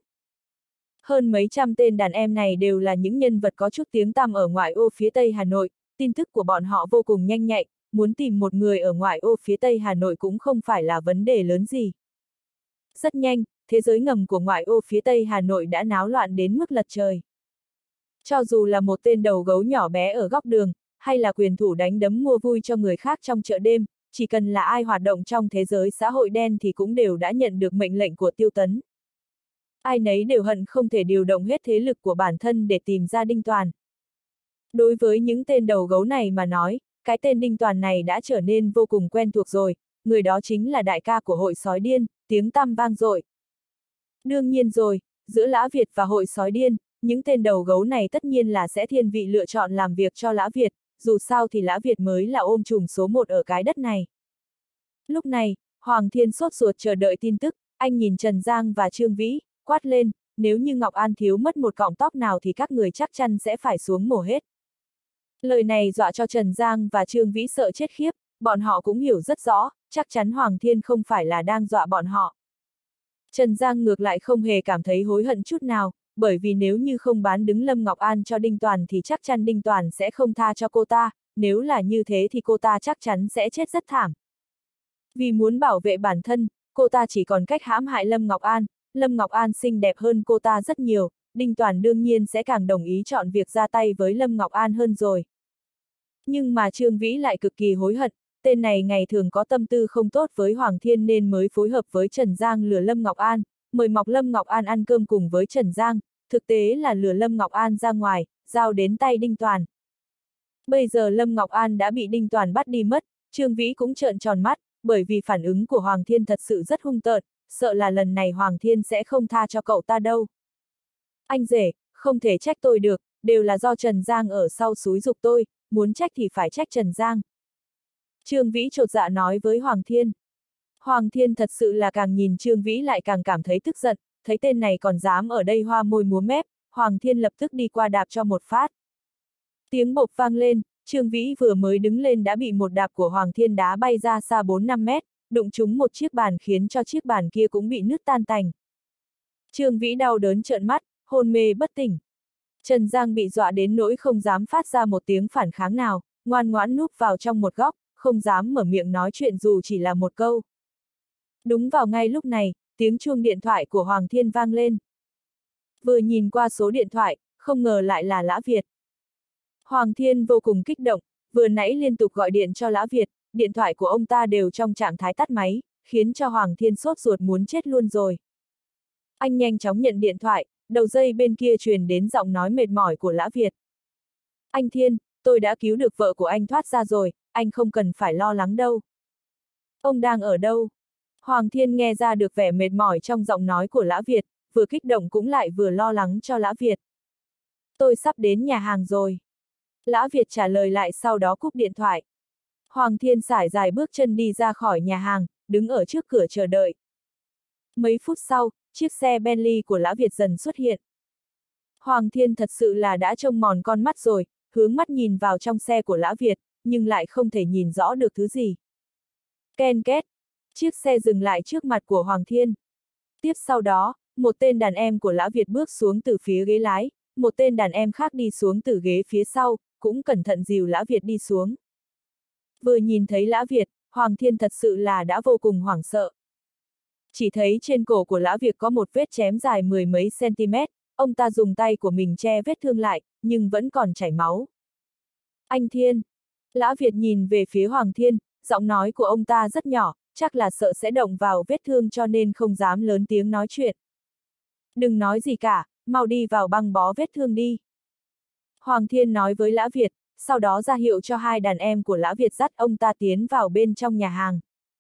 Hơn mấy trăm tên đàn em này đều là những nhân vật có chút tiếng tăm ở ngoại ô phía tây Hà Nội, tin tức của bọn họ vô cùng nhanh nhạy, muốn tìm một người ở ngoại ô phía tây Hà Nội cũng không phải là vấn đề lớn gì. Rất nhanh, thế giới ngầm của ngoại ô phía tây Hà Nội đã náo loạn đến mức lật trời. Cho dù là một tên đầu gấu nhỏ bé ở góc đường, hay là quyền thủ đánh đấm mua vui cho người khác trong chợ đêm, chỉ cần là ai hoạt động trong thế giới xã hội đen thì cũng đều đã nhận được mệnh lệnh của Tiêu Tấn. Ai nấy đều hận không thể điều động hết thế lực của bản thân để tìm ra Đinh Toàn. Đối với những tên đầu gấu này mà nói, cái tên Đinh Toàn này đã trở nên vô cùng quen thuộc rồi, người đó chính là đại ca của hội sói điên, tiếng tăm vang dội. Đương nhiên rồi, giữa Lã Việt và hội sói điên, những tên đầu gấu này tất nhiên là sẽ thiên vị lựa chọn làm việc cho Lã Việt, dù sao thì Lã Việt mới là ôm trùm số một ở cái đất này. Lúc này, Hoàng Thiên sốt ruột chờ đợi tin tức, anh nhìn Trần Giang và Trương Vĩ, quát lên, nếu như Ngọc An thiếu mất một cọng tóc nào thì các người chắc chắn sẽ phải xuống mổ hết. Lời này dọa cho Trần Giang và Trương Vĩ sợ chết khiếp, bọn họ cũng hiểu rất rõ, chắc chắn Hoàng Thiên không phải là đang dọa bọn họ. Trần Giang ngược lại không hề cảm thấy hối hận chút nào, bởi vì nếu như không bán đứng Lâm Ngọc An cho Đinh Toàn thì chắc chắn Đinh Toàn sẽ không tha cho cô ta, nếu là như thế thì cô ta chắc chắn sẽ chết rất thảm. Vì muốn bảo vệ bản thân, cô ta chỉ còn cách hãm hại Lâm Ngọc An, Lâm Ngọc An xinh đẹp hơn cô ta rất nhiều, Đinh Toàn đương nhiên sẽ càng đồng ý chọn việc ra tay với Lâm Ngọc An hơn rồi. Nhưng mà Trương Vĩ lại cực kỳ hối hận, tên này ngày thường có tâm tư không tốt với Hoàng Thiên nên mới phối hợp với Trần Giang lừa Lâm Ngọc An, mời mọc Lâm Ngọc An ăn cơm cùng với Trần Giang, thực tế là lừa Lâm Ngọc An ra ngoài, giao đến tay Đinh Toàn. Bây giờ Lâm Ngọc An đã bị Đinh Toàn bắt đi mất, Trương Vĩ cũng trợn tròn mắt, bởi vì phản ứng của Hoàng Thiên thật sự rất hung tợn, sợ là lần này Hoàng Thiên sẽ không tha cho cậu ta đâu. Anh rể, không thể trách tôi được, đều là do Trần Giang ở sau xúi giục tôi, muốn trách thì phải trách Trần Giang. Trương Vĩ chột dạ nói với Hoàng Thiên. Hoàng Thiên thật sự là càng nhìn Trương Vĩ lại càng cảm thấy tức giận, thấy tên này còn dám ở đây hoa môi múa mép, Hoàng Thiên lập tức đi qua đạp cho một phát. Tiếng bộp vang lên, Trương Vĩ vừa mới đứng lên đã bị một đạp của Hoàng Thiên đá bay ra xa 4-5 mét, đụng trúng một chiếc bàn khiến cho chiếc bàn kia cũng bị nứt tan tành. Trương Vĩ đau đớn trợn mắt, hôn mê bất tỉnh. Trần Giang bị dọa đến nỗi không dám phát ra một tiếng phản kháng nào, ngoan ngoãn núp vào trong một góc, không dám mở miệng nói chuyện dù chỉ là một câu. Đúng vào ngay lúc này, tiếng chuông điện thoại của Hoàng Thiên vang lên. Vừa nhìn qua số điện thoại, không ngờ lại là Lã Việt. Hoàng Thiên vô cùng kích động, vừa nãy liên tục gọi điện cho Lã Việt, điện thoại của ông ta đều trong trạng thái tắt máy, khiến cho Hoàng Thiên sốt ruột muốn chết luôn rồi. Anh nhanh chóng nhận điện thoại, đầu dây bên kia truyền đến giọng nói mệt mỏi của Lã Việt. Anh Thiên, tôi đã cứu được vợ của anh thoát ra rồi, anh không cần phải lo lắng đâu. Ông đang ở đâu? Hoàng Thiên nghe ra được vẻ mệt mỏi trong giọng nói của Lã Việt, vừa kích động cũng lại vừa lo lắng cho Lã Việt. Tôi sắp đến nhà hàng rồi. Lã Việt trả lời lại sau đó cúp điện thoại. Hoàng Thiên sải dài bước chân đi ra khỏi nhà hàng, đứng ở trước cửa chờ đợi. Mấy phút sau, chiếc xe Bentley của Lã Việt dần xuất hiện. Hoàng Thiên thật sự là đã trông mòn con mắt rồi, hướng mắt nhìn vào trong xe của Lã Việt, nhưng lại không thể nhìn rõ được thứ gì. Ken két, chiếc xe dừng lại trước mặt của Hoàng Thiên. Tiếp sau đó, một tên đàn em của Lã Việt bước xuống từ phía ghế lái, một tên đàn em khác đi xuống từ ghế phía sau, cũng cẩn thận dìu Lã Việt đi xuống. Vừa nhìn thấy Lã Việt, Hoàng Thiên thật sự là đã vô cùng hoảng sợ. Chỉ thấy trên cổ của Lã Việt có một vết chém dài mười mấy cm, ông ta dùng tay của mình che vết thương lại, nhưng vẫn còn chảy máu. Anh Thiên! Lã Việt nhìn về phía Hoàng Thiên, giọng nói của ông ta rất nhỏ, chắc là sợ sẽ động vào vết thương cho nên không dám lớn tiếng nói chuyện. Đừng nói gì cả, mau đi vào băng bó vết thương đi. Hoàng Thiên nói với Lã Việt, sau đó ra hiệu cho hai đàn em của Lã Việt dắt ông ta tiến vào bên trong nhà hàng.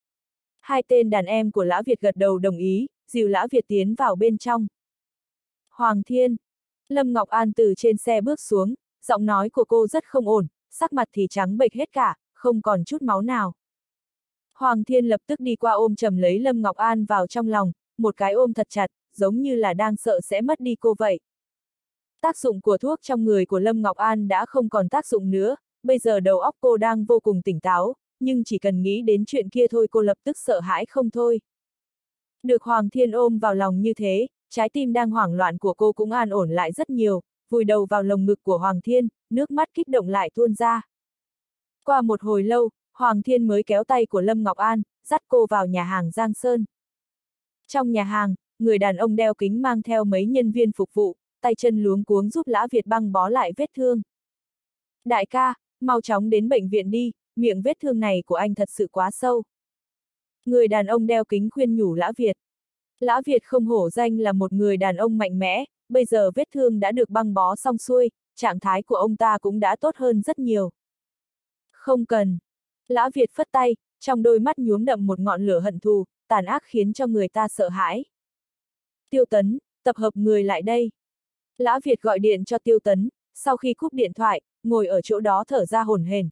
Hai tên đàn em của Lã Việt gật đầu đồng ý, dìu Lã Việt tiến vào bên trong. Hoàng Thiên! Lâm Ngọc An từ trên xe bước xuống, giọng nói của cô rất không ổn, sắc mặt thì trắng bệch hết cả, không còn chút máu nào. Hoàng Thiên lập tức đi qua ôm chầm lấy Lâm Ngọc An vào trong lòng, một cái ôm thật chặt, giống như là đang sợ sẽ mất đi cô vậy. Tác dụng của thuốc trong người của Lâm Ngọc An đã không còn tác dụng nữa, bây giờ đầu óc cô đang vô cùng tỉnh táo, nhưng chỉ cần nghĩ đến chuyện kia thôi cô lập tức sợ hãi không thôi. Được Hoàng Thiên ôm vào lòng như thế, trái tim đang hoảng loạn của cô cũng an ổn lại rất nhiều, vùi đầu vào lồng ngực của Hoàng Thiên, nước mắt kích động lại tuôn ra. Qua một hồi lâu, Hoàng Thiên mới kéo tay của Lâm Ngọc An, dắt cô vào nhà hàng Giang Sơn. Trong nhà hàng, người đàn ông đeo kính mang theo mấy nhân viên phục vụ, tay chân luống cuống giúp Lã Việt băng bó lại vết thương. Đại ca, mau chóng đến bệnh viện đi, miệng vết thương này của anh thật sự quá sâu. Người đàn ông đeo kính khuyên nhủ Lã Việt. Lã Việt không hổ danh là một người đàn ông mạnh mẽ, bây giờ vết thương đã được băng bó xong xuôi, trạng thái của ông ta cũng đã tốt hơn rất nhiều. Không cần. Lã Việt phất tay, trong đôi mắt nhuốm đậm một ngọn lửa hận thù, tàn ác khiến cho người ta sợ hãi. Tiêu Tấn, tập hợp người lại đây. Lã Việt gọi điện cho Tiêu Tấn, sau khi cúp điện thoại, ngồi ở chỗ đó thở ra hổn hển.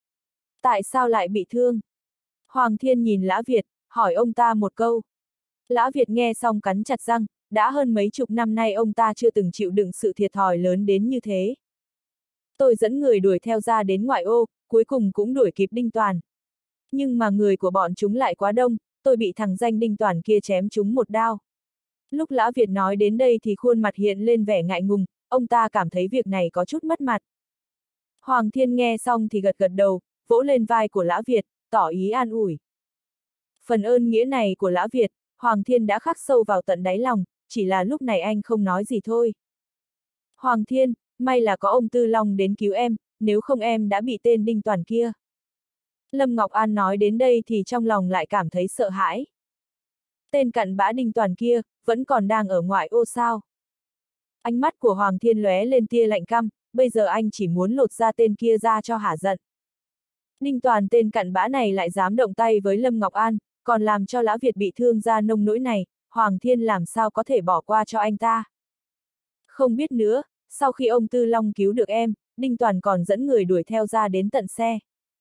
Tại sao lại bị thương? Hoàng Thiên nhìn Lã Việt, hỏi ông ta một câu. Lã Việt nghe xong cắn chặt răng, đã hơn mấy chục năm nay ông ta chưa từng chịu đựng sự thiệt thòi lớn đến như thế. Tôi dẫn người đuổi theo ra đến ngoại ô, cuối cùng cũng đuổi kịp Đinh Toàn. Nhưng mà người của bọn chúng lại quá đông, tôi bị thằng danh Đinh Toàn kia chém trúng một đao. Lúc Lã Việt nói đến đây thì khuôn mặt hiện lên vẻ ngại ngùng, ông ta cảm thấy việc này có chút mất mặt. Hoàng Thiên nghe xong thì gật gật đầu, vỗ lên vai của Lã Việt, tỏ ý an ủi. Phần ơn nghĩa này của Lã Việt, Hoàng Thiên đã khắc sâu vào tận đáy lòng, chỉ là lúc này anh không nói gì thôi. Hoàng Thiên, may là có ông Tư Long đến cứu em, nếu không em đã bị tên Đinh Toàn kia. Lâm Ngọc An nói đến đây thì trong lòng lại cảm thấy sợ hãi. Tên cặn bã Đinh Toàn kia, vẫn còn đang ở ngoại ô sao? Ánh mắt của Hoàng Thiên lóe lên tia lạnh căm, bây giờ anh chỉ muốn lột ra tên kia ra cho hả giận. Đinh Toàn tên cặn bã này lại dám động tay với Lâm Ngọc An, còn làm cho Lã Việt bị thương ra nông nỗi này, Hoàng Thiên làm sao có thể bỏ qua cho anh ta. Không biết nữa, sau khi ông Tư Long cứu được em, Đinh Toàn còn dẫn người đuổi theo ra đến tận xe.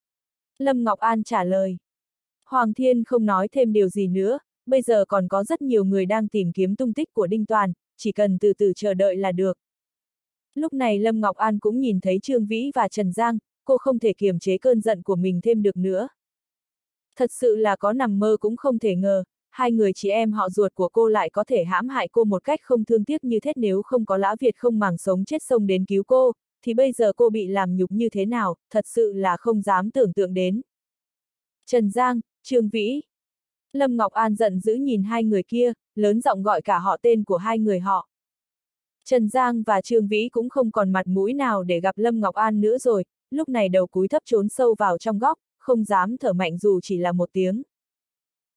Lâm Ngọc An trả lời. Hoàng Thiên không nói thêm điều gì nữa, bây giờ còn có rất nhiều người đang tìm kiếm tung tích của Đinh Toàn, chỉ cần từ từ chờ đợi là được. Lúc này Lâm Ngọc An cũng nhìn thấy Trương Vĩ và Trần Giang, cô không thể kiềm chế cơn giận của mình thêm được nữa. Thật sự là có nằm mơ cũng không thể ngờ, hai người chị em họ ruột của cô lại có thể hãm hại cô một cách không thương tiếc như thế. Nếu không có Lã Việt không màng sống chết xông đến cứu cô, thì bây giờ cô bị làm nhục như thế nào, thật sự là không dám tưởng tượng đến. Trần Giang, Trương Vĩ. Lâm Ngọc An giận dữ nhìn hai người kia, lớn giọng gọi cả họ tên của hai người họ. Trần Giang và Trương Vĩ cũng không còn mặt mũi nào để gặp Lâm Ngọc An nữa rồi, lúc này đầu cúi thấp trốn sâu vào trong góc, không dám thở mạnh dù chỉ là một tiếng.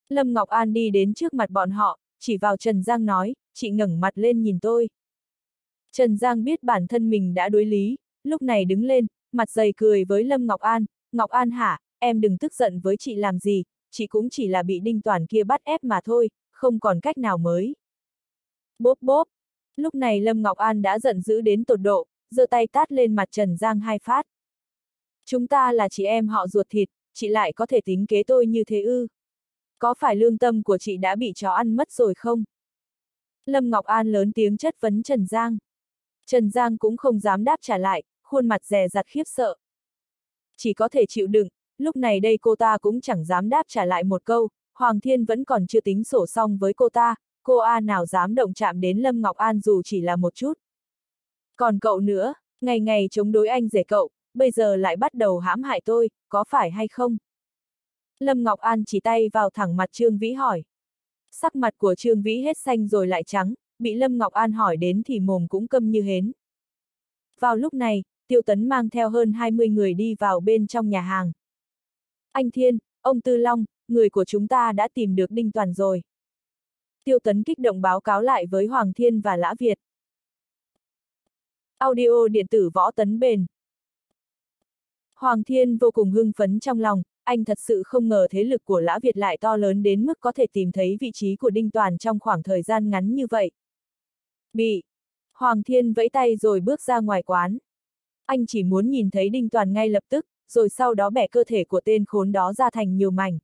Lâm Ngọc An đi đến trước mặt bọn họ, chỉ vào Trần Giang nói, chị ngẩng mặt lên nhìn tôi. Trần Giang biết bản thân mình đã đối lý, lúc này đứng lên, mặt dày cười với Lâm Ngọc An hả, em đừng tức giận với chị làm gì, chị cũng chỉ là bị Đinh Toàn kia bắt ép mà thôi, không còn cách nào mới. Bốp bốp, lúc này Lâm Ngọc An đã giận dữ đến tột độ, giơ tay tát lên mặt Trần Giang 2 phát. Chúng ta là chị em họ ruột thịt, chị lại có thể tính kế tôi như thế ư? Có phải lương tâm của chị đã bị chó ăn mất rồi không? Lâm Ngọc An lớn tiếng chất vấn Trần Giang. Trần Giang cũng không dám đáp trả lại, khuôn mặt dè dặt khiếp sợ. Chỉ có thể chịu đựng, lúc này đây cô ta cũng chẳng dám đáp trả lại một câu, Hoàng Thiên vẫn còn chưa tính sổ xong với cô A nào dám động chạm đến Lâm Ngọc An dù chỉ là một chút. Còn cậu nữa, ngày ngày chống đối anh rể cậu, bây giờ lại bắt đầu hãm hại tôi, có phải hay không? Lâm Ngọc An chỉ tay vào thẳng mặt Trương Vĩ hỏi. Sắc mặt của Trương Vĩ hết xanh rồi lại trắng, bị Lâm Ngọc An hỏi đến thì mồm cũng câm như hến. Vào lúc này, Tiêu Tấn mang theo hơn 20 người đi vào bên trong nhà hàng. Anh Thiên, ông Tư Long, người của chúng ta đã tìm được Đinh Toàn rồi. Tiêu Tấn kích động báo cáo lại với Hoàng Thiên và Lã Việt. Audio điện tử Võ Tấn Bền. Hoàng Thiên vô cùng hưng phấn trong lòng, anh thật sự không ngờ thế lực của Lã Việt lại to lớn đến mức có thể tìm thấy vị trí của Đinh Toàn trong khoảng thời gian ngắn như vậy. Hoàng Thiên vẫy tay rồi bước ra ngoài quán. Anh chỉ muốn nhìn thấy Đinh Toàn ngay lập tức, rồi sau đó bẻ cơ thể của tên khốn đó ra thành nhiều mảnh.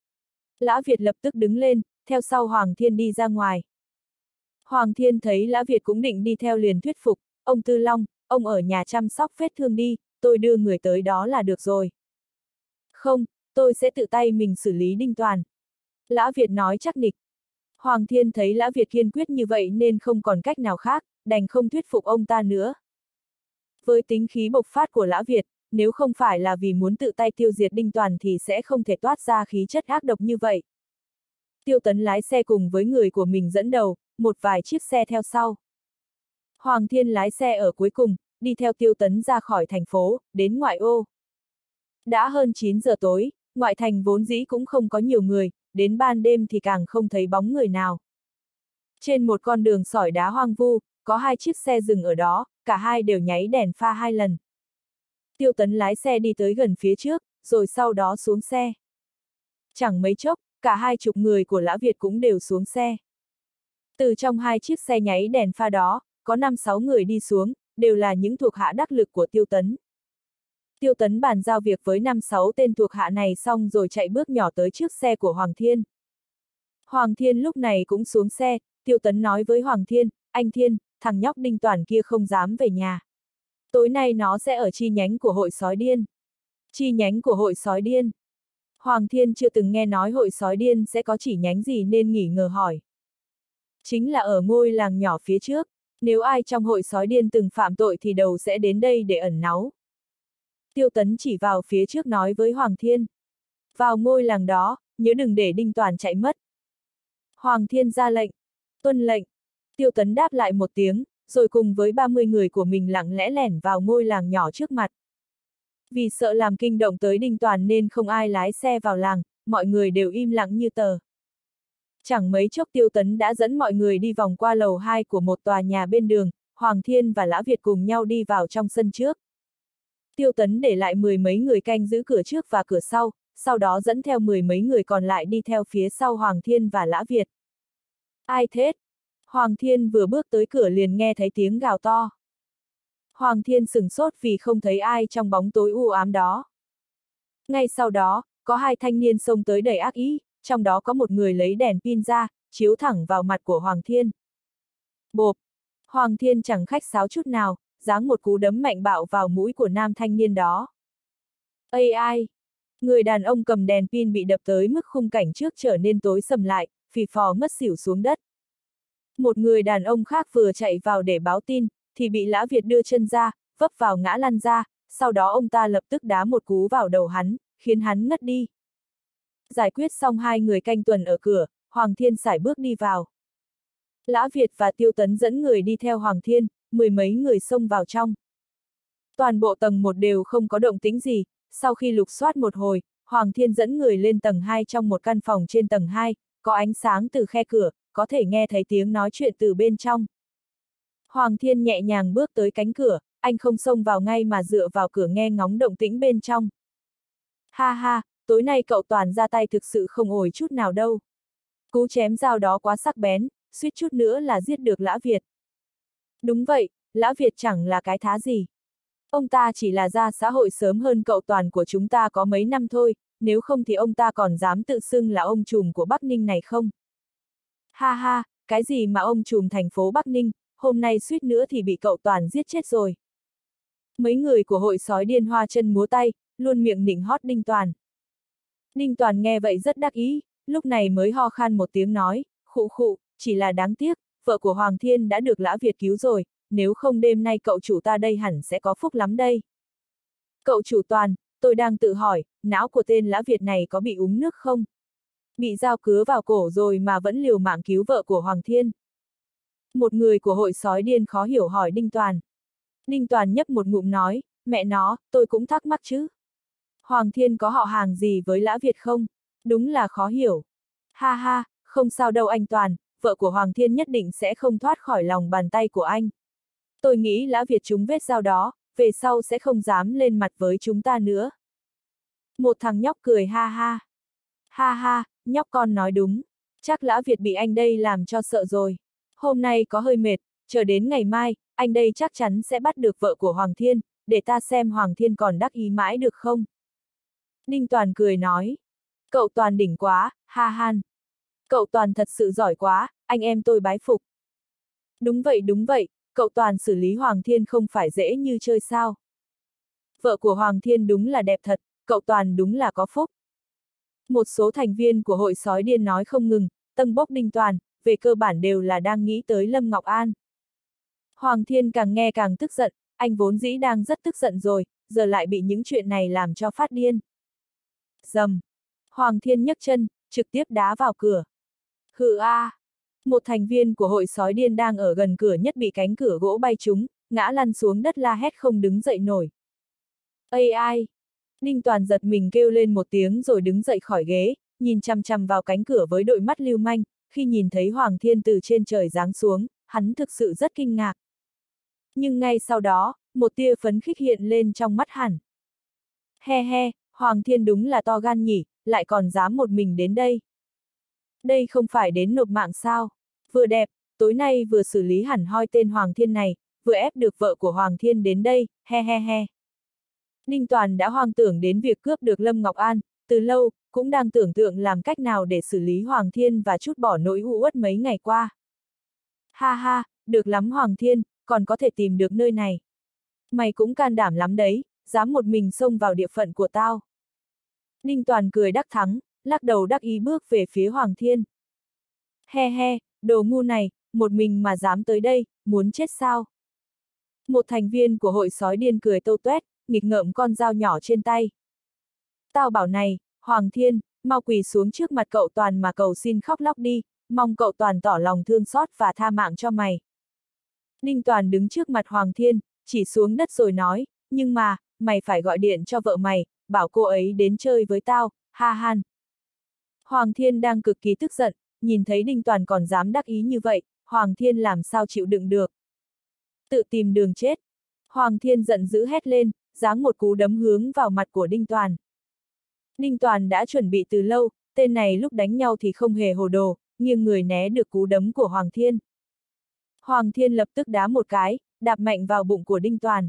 Lã Việt lập tức đứng lên, theo sau Hoàng Thiên đi ra ngoài. Hoàng Thiên thấy Lã Việt cũng định đi theo liền thuyết phục, ông Tư Long, ông ở nhà chăm sóc vết thương đi, tôi đưa người tới đó là được rồi. Không, tôi sẽ tự tay mình xử lý Đinh Toàn. Lã Việt nói chắc nịch. Hoàng Thiên thấy Lã Việt kiên quyết như vậy nên không còn cách nào khác, đành không thuyết phục ông ta nữa. Với tính khí bộc phát của Lã Việt, nếu không phải là vì muốn tự tay tiêu diệt Đinh Toàn thì sẽ không thể toát ra khí chất ác độc như vậy. Tiêu Tấn lái xe cùng với người của mình dẫn đầu, một vài chiếc xe theo sau. Hoàng Thiên lái xe ở cuối cùng, đi theo Tiêu Tấn ra khỏi thành phố, đến ngoại ô. Đã hơn 9 giờ tối, ngoại thành vốn dĩ cũng không có nhiều người, đến ban đêm thì càng không thấy bóng người nào. Trên một con đường sỏi đá hoang vu, có 2 chiếc xe dừng ở đó, cả hai đều nháy đèn pha 2 lần. Tiêu Tấn lái xe đi tới gần phía trước, rồi sau đó xuống xe. Chẳng mấy chốc, cả 20 người của Lã Việt cũng đều xuống xe. Từ trong 2 chiếc xe nháy đèn pha đó, có 5-6 người đi xuống, đều là những thuộc hạ đắc lực của Tiêu Tấn. Tiêu Tấn bàn giao việc với 5-6 tên thuộc hạ này xong rồi chạy bước nhỏ tới trước xe của Hoàng Thiên. Hoàng Thiên lúc này cũng xuống xe, Tiêu Tấn nói với Hoàng Thiên, anh Thiên, thằng nhóc Đinh Toàn kia không dám về nhà. Tối nay nó sẽ ở chi nhánh của hội sói điên. Chi nhánh của hội sói điên. Hoàng Thiên chưa từng nghe nói hội sói điên sẽ có chỉ nhánh gì nên nghỉ ngờ hỏi. Chính là ở ngôi làng nhỏ phía trước, nếu ai trong hội sói điên từng phạm tội thì đầu sẽ đến đây để ẩn náu. Tiêu Tấn chỉ vào phía trước nói với Hoàng Thiên. Vào ngôi làng đó, nhớ đừng để Đinh Toàn chạy mất. Hoàng Thiên ra lệnh. Tuân lệnh. Tiêu Tấn đáp lại một tiếng, rồi cùng với 30 người của mình lặng lẽ lẻn vào ngôi làng nhỏ trước mặt. Vì sợ làm kinh động tới Đinh Toàn nên không ai lái xe vào làng, mọi người đều im lặng như tờ. Chẳng mấy chốc Tiêu Tấn đã dẫn mọi người đi vòng qua lầu 2 của một tòa nhà bên đường, Hoàng Thiên và Lã Việt cùng nhau đi vào trong sân trước. Tiêu Tấn để lại 10 mấy người canh giữ cửa trước và cửa sau đó dẫn theo 10 mấy người còn lại đi theo phía sau Hoàng Thiên và Lã Việt. Ai thế? Hoàng Thiên vừa bước tới cửa liền nghe thấy tiếng gào to. Hoàng Thiên sửng sốt vì không thấy ai trong bóng tối u ám đó. Ngay sau đó, có 2 thanh niên xông tới đầy ác ý, trong đó có một người lấy đèn pin ra, chiếu thẳng vào mặt của Hoàng Thiên. Bộp! Hoàng Thiên chẳng khách sáo chút nào, giáng một cú đấm mạnh bạo vào mũi của nam thanh niên đó. Ây ai! Người đàn ông cầm đèn pin bị đập tới mức khung cảnh trước trở nên tối sầm lại, phì phò ngất xỉu xuống đất. Một người đàn ông khác vừa chạy vào để báo tin, thì bị Lã Việt đưa chân ra, vấp vào ngã lăn ra, sau đó ông ta lập tức đá một cú vào đầu hắn, khiến hắn ngất đi. Giải quyết xong 2 người canh tuần ở cửa, Hoàng Thiên sải bước đi vào. Lã Việt và Tiêu Tấn dẫn người đi theo Hoàng Thiên, 10 mấy người xông vào trong. Toàn bộ tầng 1 đều không có động tĩnh gì, sau khi lục soát một hồi, Hoàng Thiên dẫn người lên tầng 2 trong một căn phòng trên tầng 2, có ánh sáng từ khe cửa, có thể nghe thấy tiếng nói chuyện từ bên trong. Hoàng Thiên nhẹ nhàng bước tới cánh cửa, anh không xông vào ngay mà dựa vào cửa nghe ngóng động tĩnh bên trong. Ha ha, tối nay cậu Toàn ra tay thực sự không ổi chút nào đâu. Cú chém dao đó quá sắc bén, suýt chút nữa là giết được Lã Việt. Đúng vậy, Lã Việt chẳng là cái thá gì. Ông ta chỉ là ra xã hội sớm hơn cậu Toàn của chúng ta có mấy năm thôi, nếu không thì ông ta còn dám tự xưng là ông trùm của Bắc Ninh này không? Ha ha, cái gì mà ông trùm thành phố Bắc Ninh, hôm nay suýt nữa thì bị cậu Toàn giết chết rồi. Mấy người của hội sói điên hoa chân múa tay, luôn miệng nịnh hót Đinh Toàn. Đinh Toàn nghe vậy rất đắc ý, lúc này mới ho khan một tiếng nói, khụ khụ, chỉ là đáng tiếc, vợ của Hoàng Thiên đã được Lã Việt cứu rồi, nếu không đêm nay cậu chủ ta đây hẳn sẽ có phúc lắm đây. Cậu chủ Toàn, tôi đang tự hỏi, não của tên Lã Việt này có bị uống nước không? Bị dao cứa vào cổ rồi mà vẫn liều mạng cứu vợ của Hoàng Thiên. Một người của hội sói điên khó hiểu hỏi Đinh Toàn. Đinh Toàn nhấp một ngụm nói, mẹ nó, tôi cũng thắc mắc chứ. Hoàng Thiên có họ hàng gì với Lã Việt không? Đúng là khó hiểu. Ha ha, không sao đâu anh Toàn, vợ của Hoàng Thiên nhất định sẽ không thoát khỏi lòng bàn tay của anh. Tôi nghĩ Lã Việt trúng vết dao đó, về sau sẽ không dám lên mặt với chúng ta nữa. Một thằng nhóc cười ha ha. Ha ha, nhóc con nói đúng. Chắc Lã Việt bị anh đây làm cho sợ rồi. Hôm nay có hơi mệt, chờ đến ngày mai, anh đây chắc chắn sẽ bắt được vợ của Hoàng Thiên, để ta xem Hoàng Thiên còn đắc ý mãi được không. Đinh Toàn cười nói. Cậu Toàn đỉnh quá, ha han. Cậu Toàn thật sự giỏi quá, anh em tôi bái phục. Đúng vậy, cậu Toàn xử lý Hoàng Thiên không phải dễ như chơi sao. Vợ của Hoàng Thiên đúng là đẹp thật, cậu Toàn đúng là có phúc. Một số thành viên của hội sói điên nói không ngừng, tâng bốc Đinh Toàn, về cơ bản đều là đang nghĩ tới Lâm Ngọc An. Hoàng Thiên càng nghe càng tức giận, anh vốn dĩ đang rất tức giận rồi, giờ lại bị những chuyện này làm cho phát điên. Dầm! Hoàng Thiên nhấc chân, trực tiếp đá vào cửa. Hự a! Một thành viên của hội sói điên đang ở gần cửa nhất bị cánh cửa gỗ bay trúng, ngã lăn xuống đất la hét không đứng dậy nổi. Ây ai! Đinh Toàn giật mình kêu lên một tiếng rồi đứng dậy khỏi ghế, nhìn chằm chằm vào cánh cửa với đôi mắt lưu manh, khi nhìn thấy Hoàng Thiên từ trên trời giáng xuống, hắn thực sự rất kinh ngạc. Nhưng ngay sau đó, một tia phấn khích hiện lên trong mắt hắn. He he, Hoàng Thiên đúng là to gan nhỉ, lại còn dám một mình đến đây. Đây không phải đến nộp mạng sao? Vừa đẹp, tối nay vừa xử lý hẳn hoi tên Hoàng Thiên này, vừa ép được vợ của Hoàng Thiên đến đây, he he he. Đinh Toàn đã hoang tưởng đến việc cướp được Lâm Ngọc An, từ lâu, cũng đang tưởng tượng làm cách nào để xử lý Hoàng Thiên và trút bỏ nỗi u uất mấy ngày qua. Ha ha, được lắm Hoàng Thiên, còn có thể tìm được nơi này. Mày cũng can đảm lắm đấy, dám một mình xông vào địa phận của tao. Đinh Toàn cười đắc thắng, lắc đầu đắc ý bước về phía Hoàng Thiên. He he, đồ ngu này, một mình mà dám tới đây, muốn chết sao? Một thành viên của hội sói điên cười tâu tuét, nghịch ngợm con dao nhỏ trên tay. Tao bảo này, Hoàng Thiên, mau quỳ xuống trước mặt cậu Toàn mà cầu xin khóc lóc đi, mong cậu Toàn tỏ lòng thương xót và tha mạng cho mày. Đinh Toàn đứng trước mặt Hoàng Thiên, chỉ xuống đất rồi nói, nhưng mà, mày phải gọi điện cho vợ mày, bảo cô ấy đến chơi với tao, ha han. Hoàng Thiên đang cực kỳ tức giận, nhìn thấy Đinh Toàn còn dám đắc ý như vậy, Hoàng Thiên làm sao chịu đựng được. Tự tìm đường chết. Hoàng Thiên giận dữ hét lên, giáng một cú đấm hướng vào mặt của Đinh Toàn. Đinh Toàn đã chuẩn bị từ lâu, tên này lúc đánh nhau thì không hề hồ đồ, nghiêng người né được cú đấm của Hoàng Thiên. Hoàng Thiên lập tức đá một cái, đạp mạnh vào bụng của Đinh Toàn.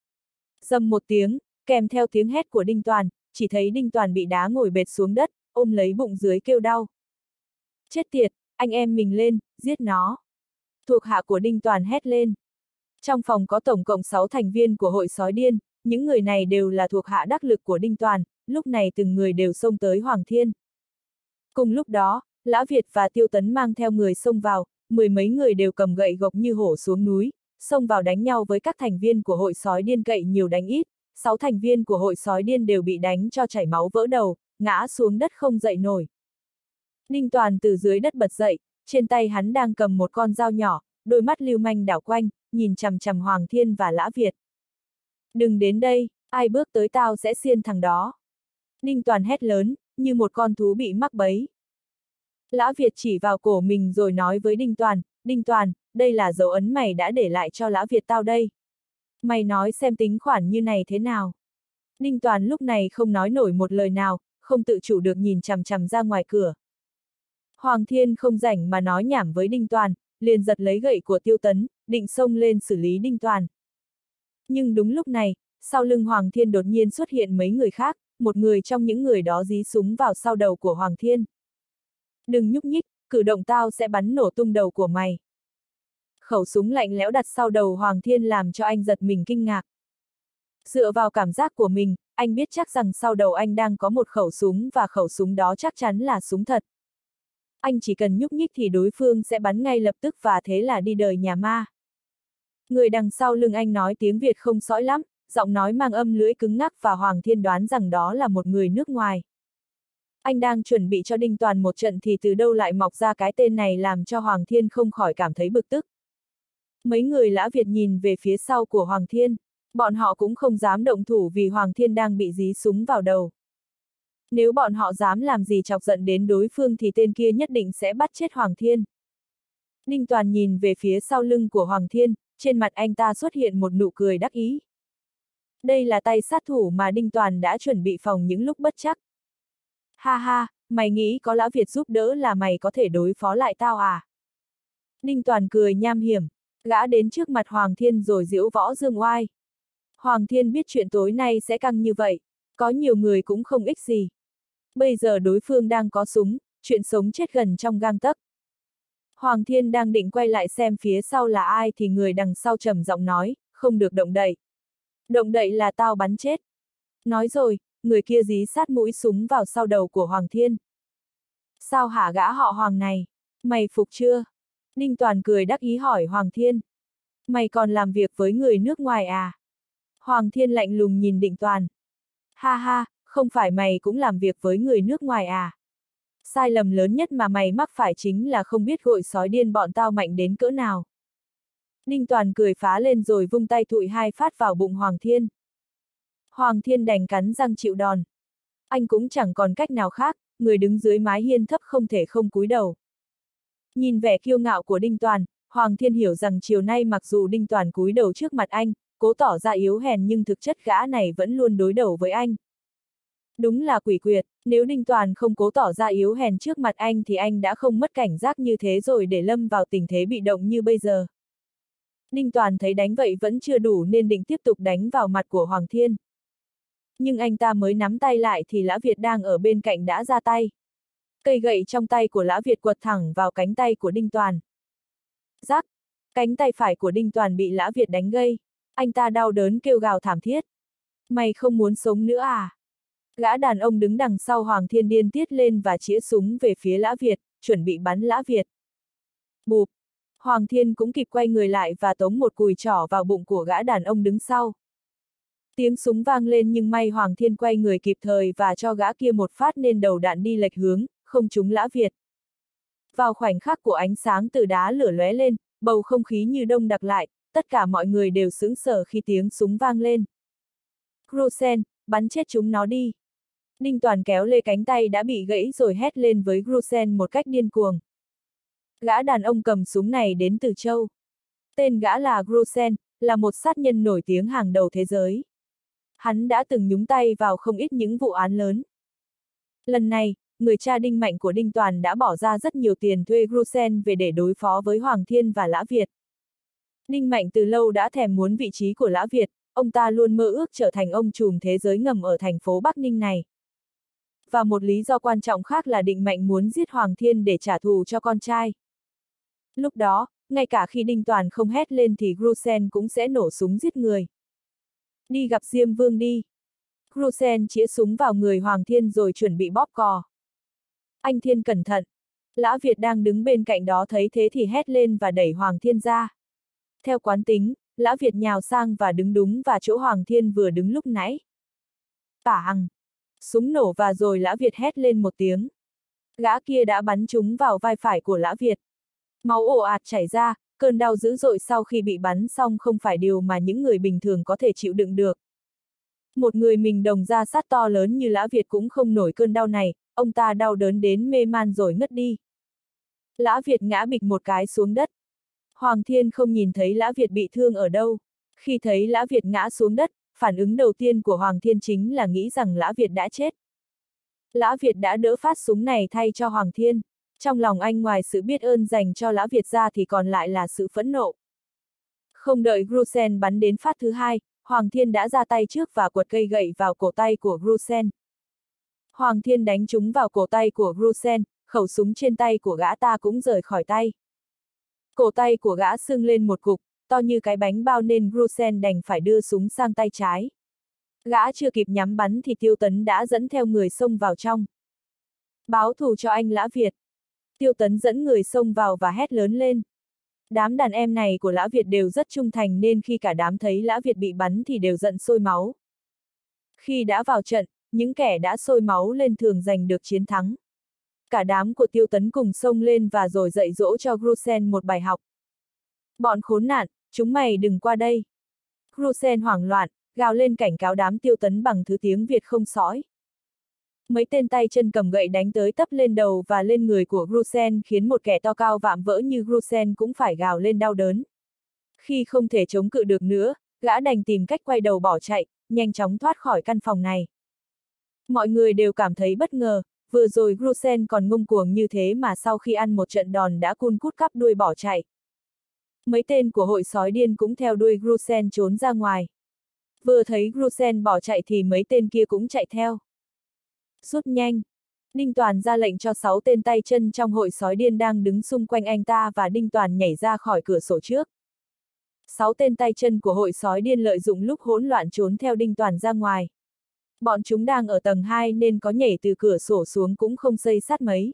Dầm một tiếng, kèm theo tiếng hét của Đinh Toàn, chỉ thấy Đinh Toàn bị đá ngồi bệt xuống đất, ôm lấy bụng dưới kêu đau. Chết tiệt, anh em mình lên, giết nó. Thuộc hạ của Đinh Toàn hét lên. Trong phòng có tổng cộng 6 thành viên của hội sói điên, những người này đều là thuộc hạ đắc lực của Đinh Toàn, lúc này từng người đều xông tới Hoàng Thiên. Cùng lúc đó, Lã Việt và Tiêu Tấn mang theo người xông vào, 10 mấy người đều cầm gậy gộc như hổ xuống núi, xông vào đánh nhau với các thành viên của hội sói điên cậy nhiều đánh ít, 6 thành viên của hội sói điên đều bị đánh cho chảy máu vỡ đầu, ngã xuống đất không dậy nổi. Đinh Toàn từ dưới đất bật dậy, trên tay hắn đang cầm một con dao nhỏ, đôi mắt lưu manh đảo quanh, nhìn chằm chằm Hoàng Thiên và Lã Việt. Đừng đến đây, ai bước tới tao sẽ xiên thằng đó. Đinh Toàn hét lớn, như một con thú bị mắc bẫy. Lã Việt chỉ vào cổ mình rồi nói với Đinh Toàn, đây là dấu ấn mày đã để lại cho Lã Việt tao đây. Mày nói xem tính khoản như này thế nào. Đinh Toàn lúc này không nói nổi một lời nào, không tự chủ được nhìn chằm chằm ra ngoài cửa. Hoàng Thiên không rảnh mà nói nhảm với Đinh Toàn, liền giật lấy gậy của Tiêu Tấn, định xông lên xử lý Đinh Toàn. Nhưng đúng lúc này, sau lưng Hoàng Thiên đột nhiên xuất hiện mấy người khác, một người trong những người đó dí súng vào sau đầu của Hoàng Thiên. Đừng nhúc nhích, cử động tao sẽ bắn nổ tung đầu của mày. Khẩu súng lạnh lẽo đặt sau đầu Hoàng Thiên làm cho anh giật mình kinh ngạc. Dựa vào cảm giác của mình, anh biết chắc rằng sau đầu anh đang có một khẩu súng và khẩu súng đó chắc chắn là súng thật. Anh chỉ cần nhúc nhích thì đối phương sẽ bắn ngay lập tức và thế là đi đời nhà ma. Người đằng sau lưng anh nói tiếng Việt không sõi lắm, giọng nói mang âm lưỡi cứng ngắc và Hoàng Thiên đoán rằng đó là một người nước ngoài. Anh đang chuẩn bị cho Đinh Toàn một trận thì từ đâu lại mọc ra cái tên này làm cho Hoàng Thiên không khỏi cảm thấy bực tức. Mấy người Lã Việt nhìn về phía sau của Hoàng Thiên, bọn họ cũng không dám động thủ vì Hoàng Thiên đang bị dí súng vào đầu. Nếu bọn họ dám làm gì chọc giận đến đối phương thì tên kia nhất định sẽ bắt chết Hoàng Thiên. Đinh Toàn nhìn về phía sau lưng của Hoàng Thiên, trên mặt anh ta xuất hiện một nụ cười đắc ý. Đây là tay sát thủ mà Đinh Toàn đã chuẩn bị phòng những lúc bất trắc. Ha ha, mày nghĩ có Lã Việt giúp đỡ là mày có thể đối phó lại tao à? Đinh Toàn cười nham hiểm, gã đến trước mặt Hoàng Thiên rồi giễu võ dương oai. Hoàng Thiên biết chuyện tối nay sẽ căng như vậy, có nhiều người cũng không ích gì. Bây giờ đối phương đang có súng, chuyện sống chết gần trong gang tấc. Hoàng Thiên đang định quay lại xem phía sau là ai thì người đằng sau trầm giọng nói, không được động đậy. Động đậy là tao bắn chết. Nói rồi, người kia dí sát mũi súng vào sau đầu của Hoàng Thiên. Sao hả gã họ Hoàng này? Mày phục chưa? Đinh Toàn cười đắc ý hỏi Hoàng Thiên. Mày còn làm việc với người nước ngoài à? Hoàng Thiên lạnh lùng nhìn Đinh Toàn. Ha ha, không phải mày cũng làm việc với người nước ngoài à? Sai lầm lớn nhất mà mày mắc phải chính là không biết gội sói điên bọn tao mạnh đến cỡ nào. Đinh Toàn cười phá lên rồi vung tay thụi hai phát vào bụng Hoàng Thiên. Hoàng Thiên đành cắn răng chịu đòn. Anh cũng chẳng còn cách nào khác, người đứng dưới mái hiên thấp không thể không cúi đầu. Nhìn vẻ kiêu ngạo của Đinh Toàn, Hoàng Thiên hiểu rằng chiều nay mặc dù Đinh Toàn cúi đầu trước mặt anh, cố tỏ ra yếu hèn nhưng thực chất gã này vẫn luôn đối đầu với anh. Đúng là quỷ quyệt, nếu Đinh Toàn không cố tỏ ra yếu hèn trước mặt anh thì anh đã không mất cảnh giác như thế rồi để lâm vào tình thế bị động như bây giờ. Đinh Toàn thấy đánh vậy vẫn chưa đủ nên định tiếp tục đánh vào mặt của Hoàng Thiên. Nhưng anh ta mới nắm tay lại thì Lã Việt đang ở bên cạnh đã ra tay. Cây gậy trong tay của Lã Việt quật thẳng vào cánh tay của Đinh Toàn. Rắc! Cánh tay phải của Đinh Toàn bị Lã Việt đánh gãy. Anh ta đau đớn kêu gào thảm thiết. Mày không muốn sống nữa à? Gã đàn ông đứng đằng sau Hoàng Thiên điên tiết lên và chĩa súng về phía Lã Việt, chuẩn bị bắn Lã Việt. Bụp! Hoàng Thiên cũng kịp quay người lại và tống một cùi trỏ vào bụng của gã đàn ông đứng sau. Tiếng súng vang lên nhưng may Hoàng Thiên quay người kịp thời và cho gã kia một phát nên đầu đạn đi lệch hướng, không trúng Lã Việt. Vào khoảnh khắc của ánh sáng từ đá lửa lóe lên, bầu không khí như đông đặc lại, tất cả mọi người đều sững sờ khi tiếng súng vang lên. Grusen, bắn chết chúng nó đi. Đinh Toàn kéo lê cánh tay đã bị gãy rồi hét lên với Grusen một cách điên cuồng. Gã đàn ông cầm súng này đến từ Châu. Tên gã là Grusen, là một sát nhân nổi tiếng hàng đầu thế giới. Hắn đã từng nhúng tay vào không ít những vụ án lớn. Lần này, người cha Đinh Mạnh của Đinh Toàn đã bỏ ra rất nhiều tiền thuê Grusen về để đối phó với Hoàng Thiên và Lã Việt. Đinh Mạnh từ lâu đã thèm muốn vị trí của Lã Việt, ông ta luôn mơ ước trở thành ông trùm thế giới ngầm ở thành phố Bắc Ninh này. Và một lý do quan trọng khác là Đinh Mạnh muốn giết Hoàng Thiên để trả thù cho con trai. Lúc đó, ngay cả khi Đinh Toàn không hét lên thì Grusen cũng sẽ nổ súng giết người. Đi gặp Diêm Vương đi. Grusen chĩa súng vào người Hoàng Thiên rồi chuẩn bị bóp cò. Anh Thiên cẩn thận. Lã Việt đang đứng bên cạnh đó thấy thế thì hét lên và đẩy Hoàng Thiên ra. Theo quán tính, Lã Việt nhào sang và đứng đúng vào chỗ Hoàng Thiên vừa đứng lúc nãy. Bảng! Súng nổ và rồi Lã Việt hét lên một tiếng. Gã kia đã bắn trúng vào vai phải của Lã Việt. Máu ồ ạt chảy ra, cơn đau dữ dội sau khi bị bắn xong không phải điều mà những người bình thường có thể chịu đựng được. Một người mình đồng ra sát to lớn như Lã Việt cũng không nổi cơn đau này, ông ta đau đớn đến mê man rồi ngất đi. Lã Việt ngã bịch một cái xuống đất. Hoàng Thiên không nhìn thấy Lã Việt bị thương ở đâu. Khi thấy Lã Việt ngã xuống đất, phản ứng đầu tiên của Hoàng Thiên chính là nghĩ rằng Lã Việt đã chết. Lã Việt đã đỡ phát súng này thay cho Hoàng Thiên. Trong lòng anh ngoài sự biết ơn dành cho Lã Việt ra thì còn lại là sự phẫn nộ. Không đợi Grusen bắn đến phát thứ hai, Hoàng Thiên đã ra tay trước và quật cây gậy vào cổ tay của Grusen. Hoàng Thiên đánh trúng vào cổ tay của Grusen, khẩu súng trên tay của gã ta cũng rời khỏi tay. Cổ tay của gã sưng lên một cục, to như cái bánh bao nên Grusen đành phải đưa súng sang tay trái. Gã chưa kịp nhắm bắn thì Tiêu Tấn đã dẫn theo người xông vào trong. Báo thù cho anh Lã Việt. Tiêu Tấn dẫn người xông vào và hét lớn lên. Đám đàn em này của Lã Việt đều rất trung thành nên khi cả đám thấy Lã Việt bị bắn thì đều giận sôi máu. Khi đã vào trận, những kẻ đã sôi máu lên thường giành được chiến thắng. Cả đám của Tiêu Tấn cùng xông lên và rồi dạy dỗ cho Grusen một bài học. Bọn khốn nạn, chúng mày đừng qua đây. Grusen hoảng loạn, gào lên cảnh cáo đám Tiêu Tấn bằng thứ tiếng Việt không sõi. Mấy tên tay chân cầm gậy đánh tới tấp lên đầu và lên người của Grusen khiến một kẻ to cao vạm vỡ như Grusen cũng phải gào lên đau đớn. Khi không thể chống cự được nữa, gã đành tìm cách quay đầu bỏ chạy, nhanh chóng thoát khỏi căn phòng này. Mọi người đều cảm thấy bất ngờ, vừa rồi Grusen còn ngông cuồng như thế mà sau khi ăn một trận đòn đã cun cút cắp đuôi bỏ chạy. Mấy tên của hội sói điên cũng theo đuôi Grusen trốn ra ngoài. Vừa thấy Grusen bỏ chạy thì mấy tên kia cũng chạy theo. Rút nhanh! Đinh Toàn ra lệnh cho 6 tên tay chân trong hội sói điên đang đứng xung quanh anh ta và Đinh Toàn nhảy ra khỏi cửa sổ trước. 6 tên tay chân của hội sói điên lợi dụng lúc hỗn loạn trốn theo Đinh Toàn ra ngoài. Bọn chúng đang ở tầng 2 nên có nhảy từ cửa sổ xuống cũng không xây sát mấy.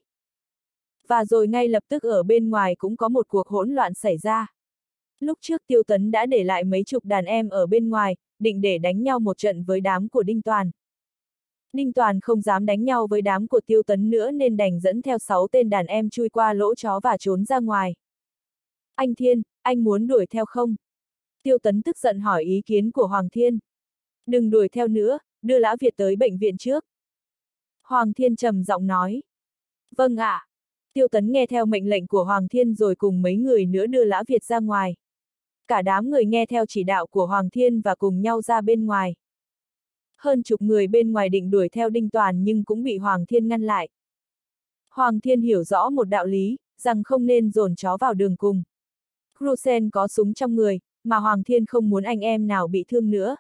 Và rồi ngay lập tức ở bên ngoài cũng có một cuộc hỗn loạn xảy ra. Lúc trước Tiêu Tấn đã để lại mấy chục đàn em ở bên ngoài, định để đánh nhau một trận với đám của Đinh Toàn. Đinh Toàn không dám đánh nhau với đám của Tiêu Tấn nữa nên đành dẫn theo 6 tên đàn em chui qua lỗ chó và trốn ra ngoài. Anh Thiên, anh muốn đuổi theo không? Tiêu Tấn tức giận hỏi ý kiến của Hoàng Thiên. Đừng đuổi theo nữa, đưa Lã Việt tới bệnh viện trước. Hoàng Thiên trầm giọng nói. Vâng ạ. Tiêu Tấn nghe theo mệnh lệnh của Hoàng Thiên rồi cùng mấy người nữa đưa Lã Việt ra ngoài. Cả đám người nghe theo chỉ đạo của Hoàng Thiên và cùng nhau ra bên ngoài. Hơn chục người bên ngoài định đuổi theo Đinh Toàn nhưng cũng bị Hoàng Thiên ngăn lại. Hoàng Thiên hiểu rõ một đạo lý, rằng không nên dồn chó vào đường cùng. Grusen có súng trong người, mà Hoàng Thiên không muốn anh em nào bị thương nữa.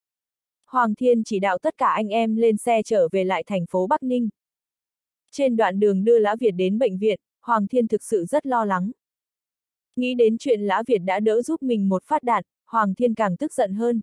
Hoàng Thiên chỉ đạo tất cả anh em lên xe trở về lại thành phố Bắc Ninh. Trên đoạn đường đưa Lã Việt đến bệnh viện, Hoàng Thiên thực sự rất lo lắng. Nghĩ đến chuyện Lã Việt đã đỡ giúp mình một phát đạn, Hoàng Thiên càng tức giận hơn.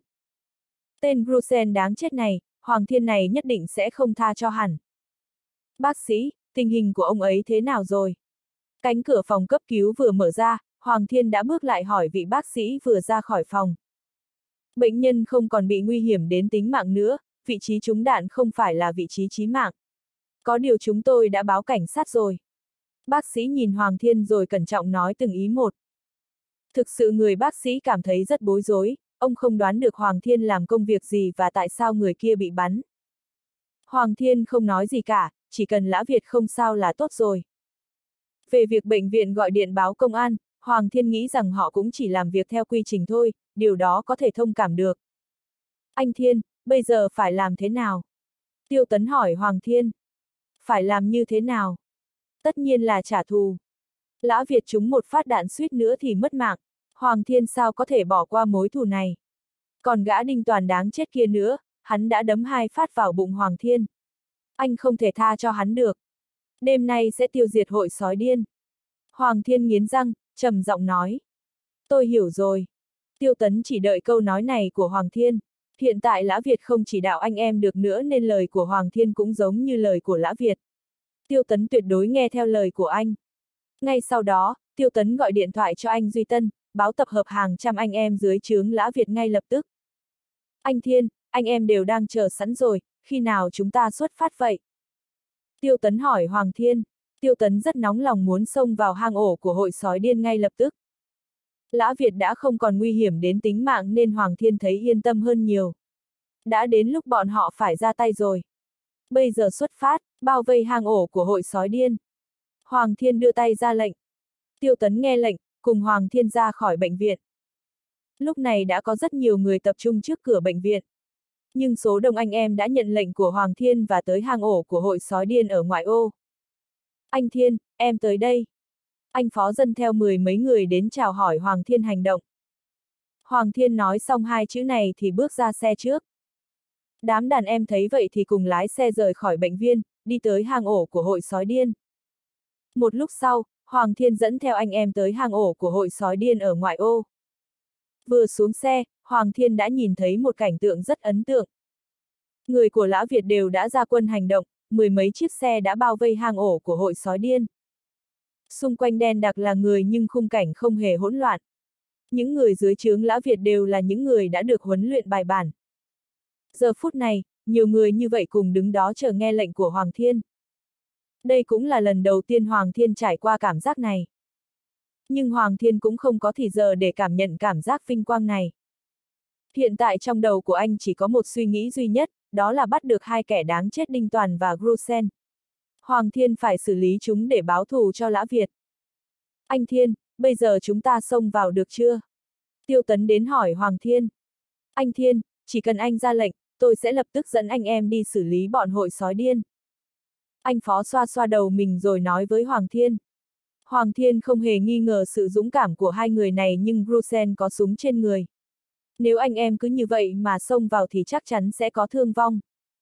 Tên Grusen đáng chết này, Hoàng Thiên này nhất định sẽ không tha cho hẳn. Bác sĩ, tình hình của ông ấy thế nào rồi? Cánh cửa phòng cấp cứu vừa mở ra, Hoàng Thiên đã bước lại hỏi vị bác sĩ vừa ra khỏi phòng. Bệnh nhân không còn bị nguy hiểm đến tính mạng nữa, vị trí trúng đạn không phải là vị trí chí mạng. Có điều chúng tôi đã báo cảnh sát rồi. Bác sĩ nhìn Hoàng Thiên rồi cẩn trọng nói từng ý một. Thực sự người bác sĩ cảm thấy rất bối rối, ông không đoán được Hoàng Thiên làm công việc gì và tại sao người kia bị bắn. Hoàng Thiên không nói gì cả, chỉ cần Lã Việt không sao là tốt rồi. Về việc bệnh viện gọi điện báo công an, Hoàng Thiên nghĩ rằng họ cũng chỉ làm việc theo quy trình thôi, điều đó có thể thông cảm được. Anh Thiên, bây giờ phải làm thế nào? Tiêu Tấn hỏi Hoàng Thiên. Phải làm như thế nào? Tất nhiên là trả thù. Lã Việt trúng một phát đạn suýt nữa thì mất mạng. Hoàng Thiên sao có thể bỏ qua mối thù này? Còn gã Đinh Toàn đáng chết kia nữa, hắn đã đấm 2 phát vào bụng Hoàng Thiên. Anh không thể tha cho hắn được. Đêm nay sẽ tiêu diệt hội sói điên. Hoàng Thiên nghiến răng, trầm giọng nói. Tôi hiểu rồi. Tiêu Tấn chỉ đợi câu nói này của Hoàng Thiên. Hiện tại Lã Việt không chỉ đạo anh em được nữa nên lời của Hoàng Thiên cũng giống như lời của Lã Việt. Tiêu Tấn tuyệt đối nghe theo lời của anh. Ngay sau đó, Tiêu Tấn gọi điện thoại cho anh Duy Tân, báo tập hợp hàng trăm anh em dưới trướng Lã Việt ngay lập tức. Anh Thiên, anh em đều đang chờ sẵn rồi, khi nào chúng ta xuất phát vậy? Tiêu Tấn hỏi Hoàng Thiên. Tiêu Tấn rất nóng lòng muốn xông vào hang ổ của hội sói điên ngay lập tức. Lã Việt đã không còn nguy hiểm đến tính mạng nên Hoàng Thiên thấy yên tâm hơn nhiều. Đã đến lúc bọn họ phải ra tay rồi. Bây giờ xuất phát, bao vây hang ổ của hội sói điên. Hoàng Thiên đưa tay ra lệnh. Tiêu Tấn nghe lệnh, cùng Hoàng Thiên ra khỏi bệnh viện. Lúc này đã có rất nhiều người tập trung trước cửa bệnh viện. Nhưng số đông anh em đã nhận lệnh của Hoàng Thiên và tới hang ổ của hội sói điên ở ngoại ô. Anh Thiên, em tới đây. Anh Phó Dân theo 10 mấy người đến chào hỏi Hoàng Thiên hành động. Hoàng Thiên nói xong 2 chữ này thì bước ra xe trước. Đám đàn em thấy vậy thì cùng lái xe rời khỏi bệnh viện, đi tới hang ổ của hội sói điên. Một lúc sau, Hoàng Thiên dẫn theo anh em tới hang ổ của hội sói điên ở ngoại ô. Vừa xuống xe, Hoàng Thiên đã nhìn thấy một cảnh tượng rất ấn tượng. Người của Lã Việt đều đã ra quân hành động, 10 mấy chiếc xe đã bao vây hang ổ của hội sói điên. Xung quanh đen đặc là người nhưng khung cảnh không hề hỗn loạn. Những người dưới trướng Lã Việt đều là những người đã được huấn luyện bài bản. Giờ phút này, nhiều người như vậy cùng đứng đó chờ nghe lệnh của Hoàng Thiên. Đây cũng là lần đầu tiên Hoàng Thiên trải qua cảm giác này. Nhưng Hoàng Thiên cũng không có thì giờ để cảm nhận cảm giác vinh quang này. Hiện tại trong đầu của anh chỉ có một suy nghĩ duy nhất, đó là bắt được 2 kẻ đáng chết Đinh Toàn và Grusen. Hoàng Thiên phải xử lý chúng để báo thù cho Lã Việt. Anh Thiên, bây giờ chúng ta xông vào được chưa? Tiêu Tấn đến hỏi Hoàng Thiên. Anh Thiên, chỉ cần anh ra lệnh, tôi sẽ lập tức dẫn anh em đi xử lý bọn hội sói điên. Anh Phó xoa xoa đầu mình rồi nói với Hoàng Thiên. Hoàng Thiên không hề nghi ngờ sự dũng cảm của 2 người này nhưng Grusen có súng trên người. Nếu anh em cứ như vậy mà xông vào thì chắc chắn sẽ có thương vong.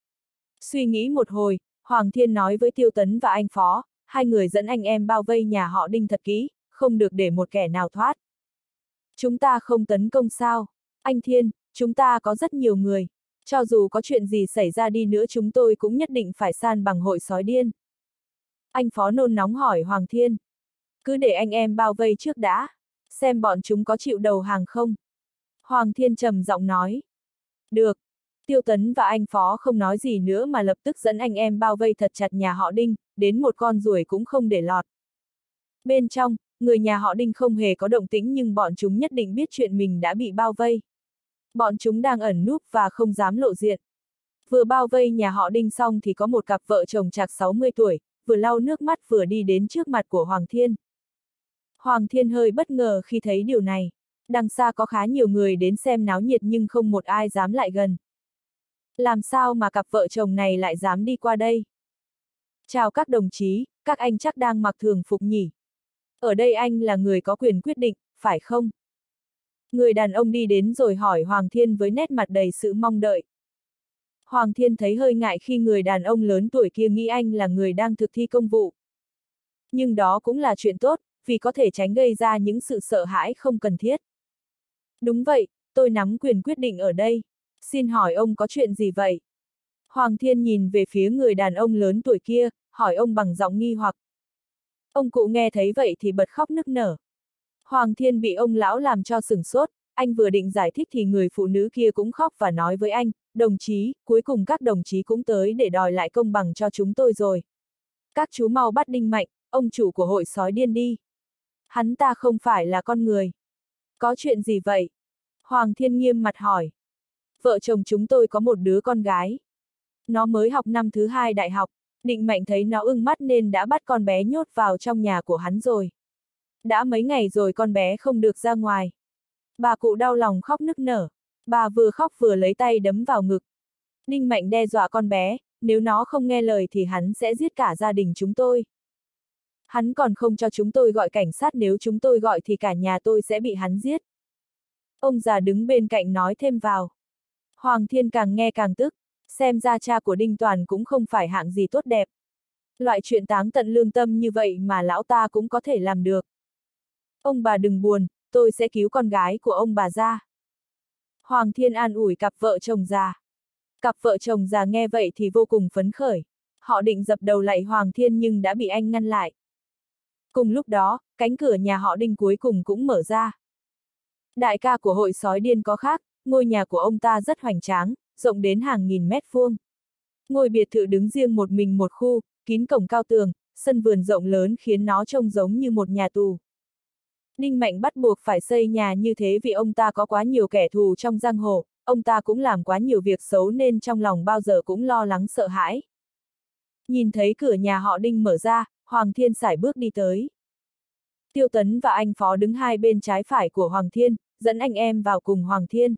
Suy nghĩ một hồi, Hoàng Thiên nói với Tiêu Tấn và anh Phó, 2 người dẫn anh em bao vây nhà họ Đinh thật kỹ, không được để một kẻ nào thoát. Chúng ta không tấn công sao? Anh Thiên, chúng ta có rất nhiều người. Cho dù có chuyện gì xảy ra đi nữa chúng tôi cũng nhất định phải san bằng hội sói điên. Anh Phó nôn nóng hỏi Hoàng Thiên. Cứ để anh em bao vây trước đã. Xem bọn chúng có chịu đầu hàng không? Hoàng Thiên trầm giọng nói. Được. Tiêu Tấn và anh Phó không nói gì nữa mà lập tức dẫn anh em bao vây thật chặt nhà họ Đinh, đến một con ruồi cũng không để lọt. Bên trong, người nhà họ Đinh không hề có động tĩnh nhưng bọn chúng nhất định biết chuyện mình đã bị bao vây. Bọn chúng đang ẩn núp và không dám lộ diện. Vừa bao vây nhà họ Đinh xong thì có một cặp vợ chồng chạc 60 tuổi, vừa lau nước mắt vừa đi đến trước mặt của Hoàng Thiên. Hoàng Thiên hơi bất ngờ khi thấy điều này. Đằng xa có khá nhiều người đến xem náo nhiệt nhưng không một ai dám lại gần. Làm sao mà cặp vợ chồng này lại dám đi qua đây? Chào các đồng chí, các anh chắc đang mặc thường phục nhỉ? Ở đây anh là người có quyền quyết định, phải không? Người đàn ông đi đến rồi hỏi Hoàng Thiên với nét mặt đầy sự mong đợi. Hoàng Thiên thấy hơi ngại khi người đàn ông lớn tuổi kia nghĩ anh là người đang thực thi công vụ. Nhưng đó cũng là chuyện tốt, vì có thể tránh gây ra những sự sợ hãi không cần thiết. Đúng vậy, tôi nắm quyền quyết định ở đây. Xin hỏi ông có chuyện gì vậy? Hoàng Thiên nhìn về phía người đàn ông lớn tuổi kia, hỏi ông bằng giọng nghi hoặc. Ông cụ nghe thấy vậy thì bật khóc nức nở. Hoàng Thiên bị ông lão làm cho sửng sốt, anh vừa định giải thích thì người phụ nữ kia cũng khóc và nói với anh, đồng chí, cuối cùng các đồng chí cũng tới để đòi lại công bằng cho chúng tôi rồi. Các chú mau bắt Đinh Mạnh, ông chủ của hội sói điên đi. Hắn ta không phải là con người. Có chuyện gì vậy? Hoàng Thiên nghiêm mặt hỏi. Vợ chồng chúng tôi có một đứa con gái. Nó mới học năm thứ 2 đại học, Định Mạnh thấy nó ưng mắt nên đã bắt con bé nhốt vào trong nhà của hắn rồi. Đã mấy ngày rồi con bé không được ra ngoài. Bà cụ đau lòng khóc nức nở. Bà vừa khóc vừa lấy tay đấm vào ngực. Đinh Mạnh đe dọa con bé, nếu nó không nghe lời thì hắn sẽ giết cả gia đình chúng tôi. Hắn còn không cho chúng tôi gọi cảnh sát, nếu chúng tôi gọi thì cả nhà tôi sẽ bị hắn giết. Ông già đứng bên cạnh nói thêm vào. Hoàng Thiên càng nghe càng tức, xem ra cha của Đinh Toàn cũng không phải hạng gì tốt đẹp. Loại chuyện táng tận lương tâm như vậy mà lão ta cũng có thể làm được. Ông bà đừng buồn, tôi sẽ cứu con gái của ông bà ra. Hoàng Thiên an ủi cặp vợ chồng già. Cặp vợ chồng già nghe vậy thì vô cùng phấn khởi. Họ định dập đầu lạy Hoàng Thiên nhưng đã bị anh ngăn lại. Cùng lúc đó, cánh cửa nhà họ Đinh cuối cùng cũng mở ra. Đại ca của hội sói điên có khác, ngôi nhà của ông ta rất hoành tráng, rộng đến hàng nghìn mét vuông. Ngôi biệt thự đứng riêng một mình một khu, kín cổng cao tường, sân vườn rộng lớn khiến nó trông giống như một nhà tù. Đinh Mạnh bắt buộc phải xây nhà như thế vì ông ta có quá nhiều kẻ thù trong giang hồ, ông ta cũng làm quá nhiều việc xấu nên trong lòng bao giờ cũng lo lắng sợ hãi. Nhìn thấy cửa nhà họ Đinh mở ra, Hoàng Thiên sải bước đi tới. Tiêu Tấn và anh Phó đứng hai bên trái phải của Hoàng Thiên, dẫn anh em vào cùng Hoàng Thiên.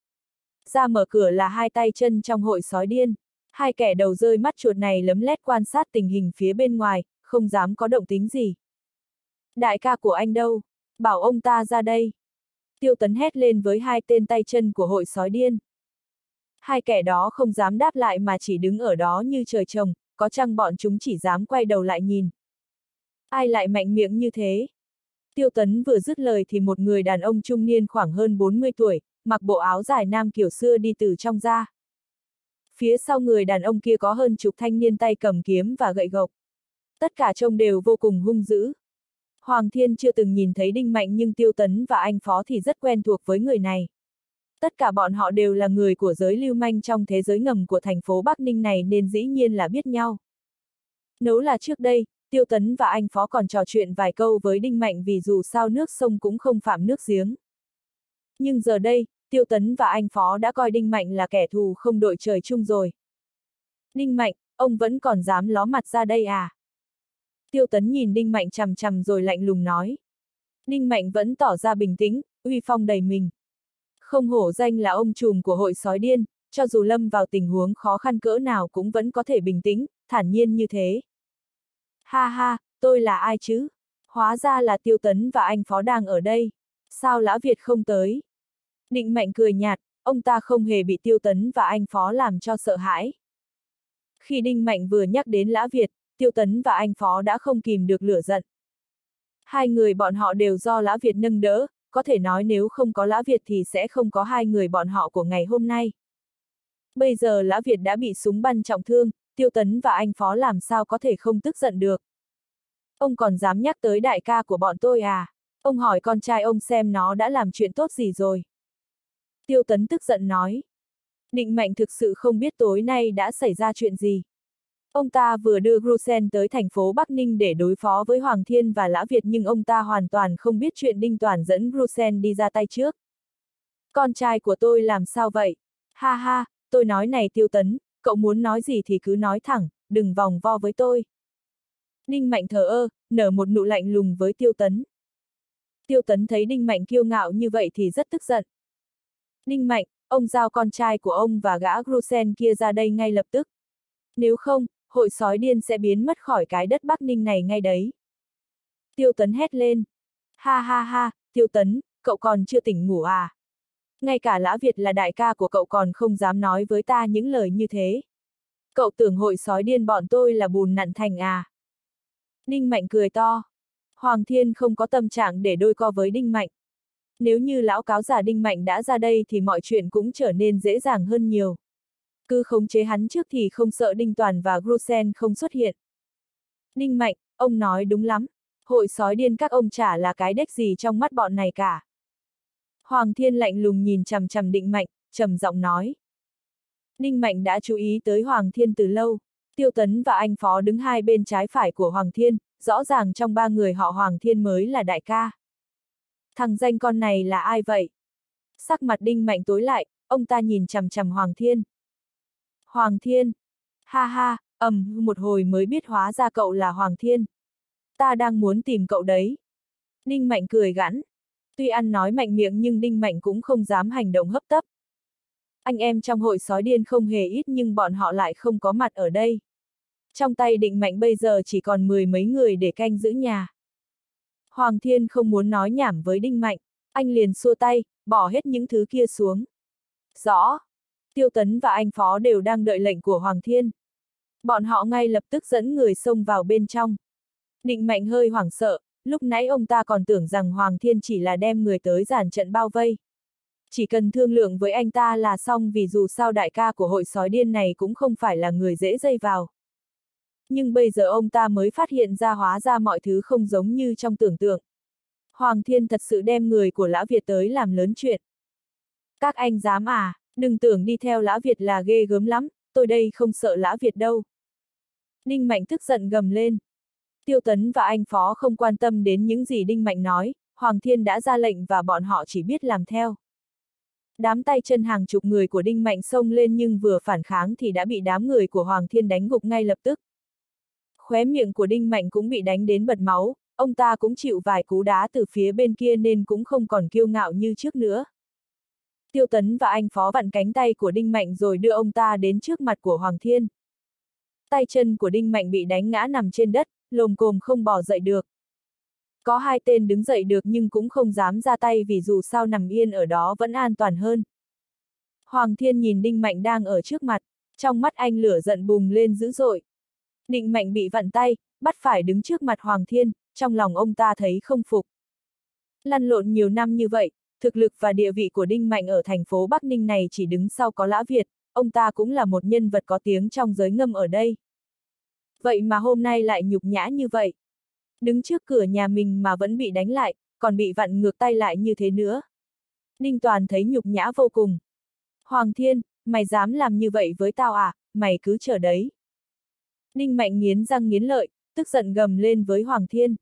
Ra mở cửa là hai tay chân trong hội sói điên. Hai kẻ đầu rơi mắt chuột này lấm lét quan sát tình hình phía bên ngoài, không dám có động tính gì. Đại ca của anh đâu? Bảo ông ta ra đây. Tiêu Tấn hét lên với hai tên tay chân của hội sói điên. Hai kẻ đó không dám đáp lại mà chỉ đứng ở đó như trời trồng, có chăng bọn chúng chỉ dám quay đầu lại nhìn. Ai lại mạnh miệng như thế? Tiêu Tấn vừa dứt lời thì một người đàn ông trung niên khoảng hơn 40 tuổi, mặc bộ áo dài nam kiểu xưa đi từ trong ra. Phía sau người đàn ông kia có hơn chục thanh niên tay cầm kiếm và gậy gộc. Tất cả trông đều vô cùng hung dữ. Hoàng Thiên chưa từng nhìn thấy Đinh Mạnh nhưng Tiêu Tấn và anh Phó thì rất quen thuộc với người này. Tất cả bọn họ đều là người của giới lưu manh trong thế giới ngầm của thành phố Bắc Ninh này nên dĩ nhiên là biết nhau. Nếu là trước đây, Tiêu Tấn và anh Phó còn trò chuyện vài câu với Đinh Mạnh vì dù sao nước sông cũng không phạm nước giếng. Nhưng giờ đây, Tiêu Tấn và anh Phó đã coi Đinh Mạnh là kẻ thù không đội trời chung rồi. Đinh Mạnh, ông vẫn còn dám ló mặt ra đây à? Tiêu Tấn nhìn Đinh Mạnh chằm chằm rồi lạnh lùng nói. Đinh Mạnh vẫn tỏ ra bình tĩnh, uy phong đầy mình. Không hổ danh là ông trùm của hội sói điên, cho dù lâm vào tình huống khó khăn cỡ nào cũng vẫn có thể bình tĩnh, thản nhiên như thế. Ha ha, tôi là ai chứ? Hóa ra là Tiêu Tấn và anh Phó đang ở đây. Sao Lã Việt không tới? Đinh Mạnh cười nhạt, ông ta không hề bị Tiêu Tấn và anh Phó làm cho sợ hãi. Khi Đinh Mạnh vừa nhắc đến Lã Việt, Tiêu Tấn và anh Phó đã không kìm được lửa giận. Hai người bọn họ đều do Lã Việt nâng đỡ, có thể nói nếu không có Lã Việt thì sẽ không có hai người bọn họ của ngày hôm nay. Bây giờ Lã Việt đã bị súng bắn trọng thương, Tiêu Tấn và anh Phó làm sao có thể không tức giận được. Ông còn dám nhắc tới đại ca của bọn tôi à? Ông hỏi con trai ông xem nó đã làm chuyện tốt gì rồi. Tiêu Tấn tức giận nói. Đinh Mạnh thực sự không biết tối nay đã xảy ra chuyện gì. Ông ta vừa đưa Grusen tới thành phố Bắc Ninh để đối phó với Hoàng Thiên và Lã Việt nhưng ông ta hoàn toàn không biết chuyện Đinh Toản dẫn Grusen đi ra tay trước. Con trai của tôi làm sao vậy? Ha ha, tôi nói này Tiêu Tấn, cậu muốn nói gì thì cứ nói thẳng, đừng vòng vo với tôi. Đinh Mạnh thờ ơ, nở một nụ lạnh lùng với Tiêu Tấn. Tiêu Tấn thấy Đinh Mạnh kiêu ngạo như vậy thì rất tức giận. Đinh Mạnh, ông giao con trai của ông và gã Grusen kia ra đây ngay lập tức. Nếu không, hội sói điên sẽ biến mất khỏi cái đất Bắc Ninh này ngay đấy. Tiêu Tấn hét lên. Ha ha ha, Tiêu Tấn, cậu còn chưa tỉnh ngủ à? Ngay cả Lã Việt là đại ca của cậu còn không dám nói với ta những lời như thế. Cậu tưởng hội sói điên bọn tôi là bùn nặn thành à? Đinh Mạnh cười to. Hoàng Thiên không có tâm trạng để đôi co với Đinh Mạnh. Nếu như lão cáo già Đinh Mạnh đã ra đây thì mọi chuyện cũng trở nên dễ dàng hơn nhiều. Cứ khống chế hắn trước thì không sợ Đinh Toản và Grusen không xuất hiện. Đinh Mạnh, ông nói đúng lắm. Hội sói điên các ông chả là cái đếch gì trong mắt bọn này cả. Hoàng Thiên lạnh lùng nhìn chằm chằm Đinh Mạnh, trầm giọng nói. Đinh Mạnh đã chú ý tới Hoàng Thiên từ lâu. Tiêu Tấn và anh Phó đứng hai bên trái phải của Hoàng Thiên, rõ ràng trong ba người họ Hoàng Thiên mới là đại ca. Thằng danh con này là ai vậy? Sắc mặt Đinh Mạnh tối lại, ông ta nhìn chằm chằm Hoàng Thiên. Hoàng Thiên! Ha ha, một hồi mới biết hóa ra cậu là Hoàng Thiên. Ta đang muốn tìm cậu đấy. Đinh Mạnh cười gãn. Tuy ăn nói mạnh miệng nhưng Đinh Mạnh cũng không dám hành động hấp tấp. Anh em trong hội sói điên không hề ít nhưng bọn họ lại không có mặt ở đây. Trong tay Đinh Mạnh bây giờ chỉ còn 10 mấy người để canh giữ nhà. Hoàng Thiên không muốn nói nhảm với Đinh Mạnh, anh liền xua tay, bỏ hết những thứ kia xuống. Rõ. Tiêu Tấn và anh Phó đều đang đợi lệnh của Hoàng Thiên. Bọn họ ngay lập tức dẫn người xông vào bên trong. Đinh Mạnh hơi hoảng sợ, lúc nãy ông ta còn tưởng rằng Hoàng Thiên chỉ là đem người tới dàn trận bao vây. Chỉ cần thương lượng với anh ta là xong vì dù sao đại ca của hội sói điên này cũng không phải là người dễ dây vào. Nhưng bây giờ ông ta mới phát hiện ra hóa ra mọi thứ không giống như trong tưởng tượng. Hoàng Thiên thật sự đem người của Lã Việt tới làm lớn chuyện. Các anh dám à, đừng tưởng đi theo Lã Việt là ghê gớm lắm, tôi đây không sợ Lã Việt đâu. Đinh Mạnh tức giận gầm lên. Tiêu Tấn và anh Phó không quan tâm đến những gì Đinh Mạnh nói, Hoàng Thiên đã ra lệnh và bọn họ chỉ biết làm theo. Đám tay chân hàng chục người của Đinh Mạnh xông lên nhưng vừa phản kháng thì đã bị đám người của Hoàng Thiên đánh gục ngay lập tức. Khóe miệng của Đinh Mạnh cũng bị đánh đến bật máu, ông ta cũng chịu vài cú đá từ phía bên kia nên cũng không còn kiêu ngạo như trước nữa. Tiêu Tấn và anh Phó vặn cánh tay của Đinh Mạnh rồi đưa ông ta đến trước mặt của Hoàng Thiên. Tay chân của Đinh Mạnh bị đánh ngã nằm trên đất, lồm cồm không bò dậy được. Có hai tên đứng dậy được nhưng cũng không dám ra tay vì dù sao nằm yên ở đó vẫn an toàn hơn. Hoàng Thiên nhìn Đinh Mạnh đang ở trước mặt, trong mắt anh lửa giận bùng lên dữ dội. Đinh Mạnh bị vặn tay, bắt phải đứng trước mặt Hoàng Thiên, trong lòng ông ta thấy không phục. Lăn lộn nhiều năm như vậy, thực lực và địa vị của Đinh Mạnh ở thành phố Bắc Ninh này chỉ đứng sau có Lã Việt, ông ta cũng là một nhân vật có tiếng trong giới ngầm ở đây. Vậy mà hôm nay lại nhục nhã như vậy. Đứng trước cửa nhà mình mà vẫn bị đánh lại, còn bị vặn ngược tay lại như thế nữa. Đinh Toàn thấy nhục nhã vô cùng. Hoàng Thiên, mày dám làm như vậy với tao à, mày cứ chờ đấy. Đinh Mạnh nghiến răng nghiến lợi, tức giận gầm lên với Hoàng Thiên.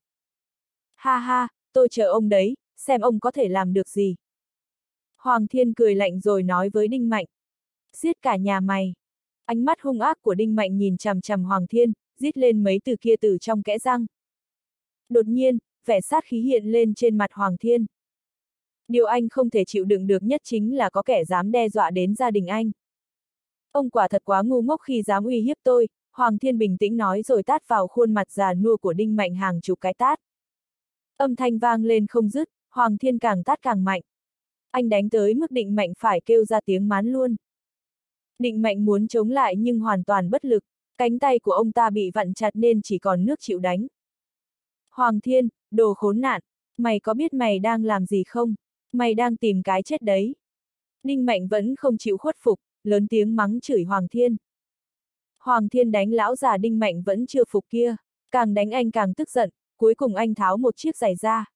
Ha ha, tôi chờ ông đấy, xem ông có thể làm được gì. Hoàng Thiên cười lạnh rồi nói với Đinh Mạnh. Giết cả nhà mày. Ánh mắt hung ác của Đinh Mạnh nhìn chằm chằm Hoàng Thiên, rít lên mấy từ kia từ trong kẽ răng. Đột nhiên, vẻ sát khí hiện lên trên mặt Hoàng Thiên. Điều anh không thể chịu đựng được nhất chính là có kẻ dám đe dọa đến gia đình anh. Ông quả thật quá ngu ngốc khi dám uy hiếp tôi, Hoàng Thiên bình tĩnh nói rồi tát vào khuôn mặt già nua của Đinh Mạnh hàng chục cái tát. Âm thanh vang lên không dứt, Hoàng Thiên càng tát càng mạnh. Anh đánh tới mức Đinh Mạnh phải kêu ra tiếng mán luôn. Đinh Mạnh muốn chống lại nhưng hoàn toàn bất lực, cánh tay của ông ta bị vặn chặt nên chỉ còn nước chịu đánh. Hoàng Thiên, đồ khốn nạn, mày có biết mày đang làm gì không? Mày đang tìm cái chết đấy. Đinh Mạnh vẫn không chịu khuất phục, lớn tiếng mắng chửi Hoàng Thiên. Hoàng Thiên đánh lão già Đinh Mạnh vẫn chưa phục kia, càng đánh anh càng tức giận, cuối cùng anh tháo một chiếc giày ra.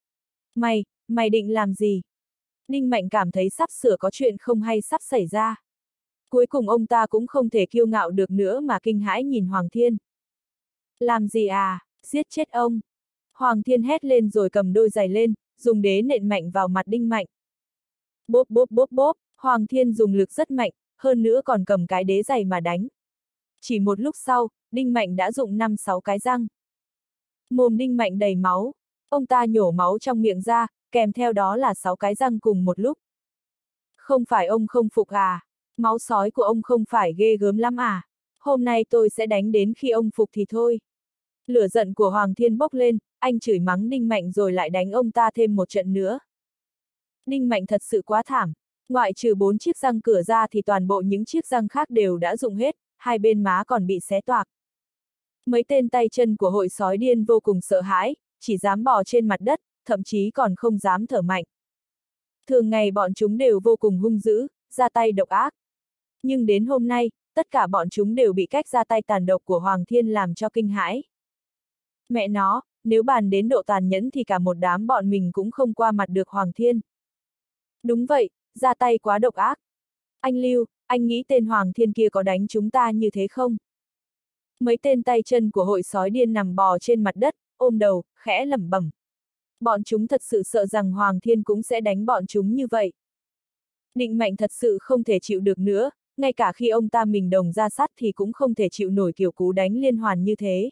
Mày định làm gì? Đinh Mạnh cảm thấy sắp sửa có chuyện không hay sắp xảy ra. Cuối cùng ông ta cũng không thể kiêu ngạo được nữa mà kinh hãi nhìn Hoàng Thiên. Làm gì à, giết chết ông. Hoàng Thiên hét lên rồi cầm đôi giày lên, dùng đế nện mạnh vào mặt Đinh Mạnh. Bốp bốp bốp bốp, Hoàng Thiên dùng lực rất mạnh, hơn nữa còn cầm cái đế giày mà đánh. Chỉ một lúc sau, Đinh Mạnh đã dụng 5-6 cái răng. Mồm Đinh Mạnh đầy máu, ông ta nhổ máu trong miệng ra, kèm theo đó là 6 cái răng cùng một lúc. Không phải ông không phục à? Máu sói của ông không phải ghê gớm lắm à? Hôm nay tôi sẽ đánh đến khi ông phục thì thôi. Lửa giận của Hoàng Thiên bốc lên, anh chửi mắng Đinh Mạnh rồi lại đánh ông ta thêm một trận nữa. Đinh Mạnh thật sự quá thảm, ngoại trừ 4 chiếc răng cửa ra thì toàn bộ những chiếc răng khác đều đã rụng hết, hai bên má còn bị xé toạc. Mấy tên tay chân của hội sói điên vô cùng sợ hãi, chỉ dám bò trên mặt đất, thậm chí còn không dám thở mạnh. Thường ngày bọn chúng đều vô cùng hung dữ, ra tay độc ác. Nhưng đến hôm nay, tất cả bọn chúng đều bị cách ra tay tàn độc của Hoàng Thiên làm cho kinh hãi. Mẹ nó, nếu bàn đến độ tàn nhẫn thì cả một đám bọn mình cũng không qua mặt được Hoàng Thiên. Đúng vậy, ra tay quá độc ác. Anh Lưu, anh nghĩ tên Hoàng Thiên kia có đánh chúng ta như thế không? Mấy tên tay chân của hội sói điên nằm bò trên mặt đất, ôm đầu, khẽ lẩm bẩm. Bọn chúng thật sự sợ rằng Hoàng Thiên cũng sẽ đánh bọn chúng như vậy. Đinh Mạnh thật sự không thể chịu được nữa, ngay cả khi ông ta mình đồng ra sắt thì cũng không thể chịu nổi kiểu cú đánh liên hoàn như thế.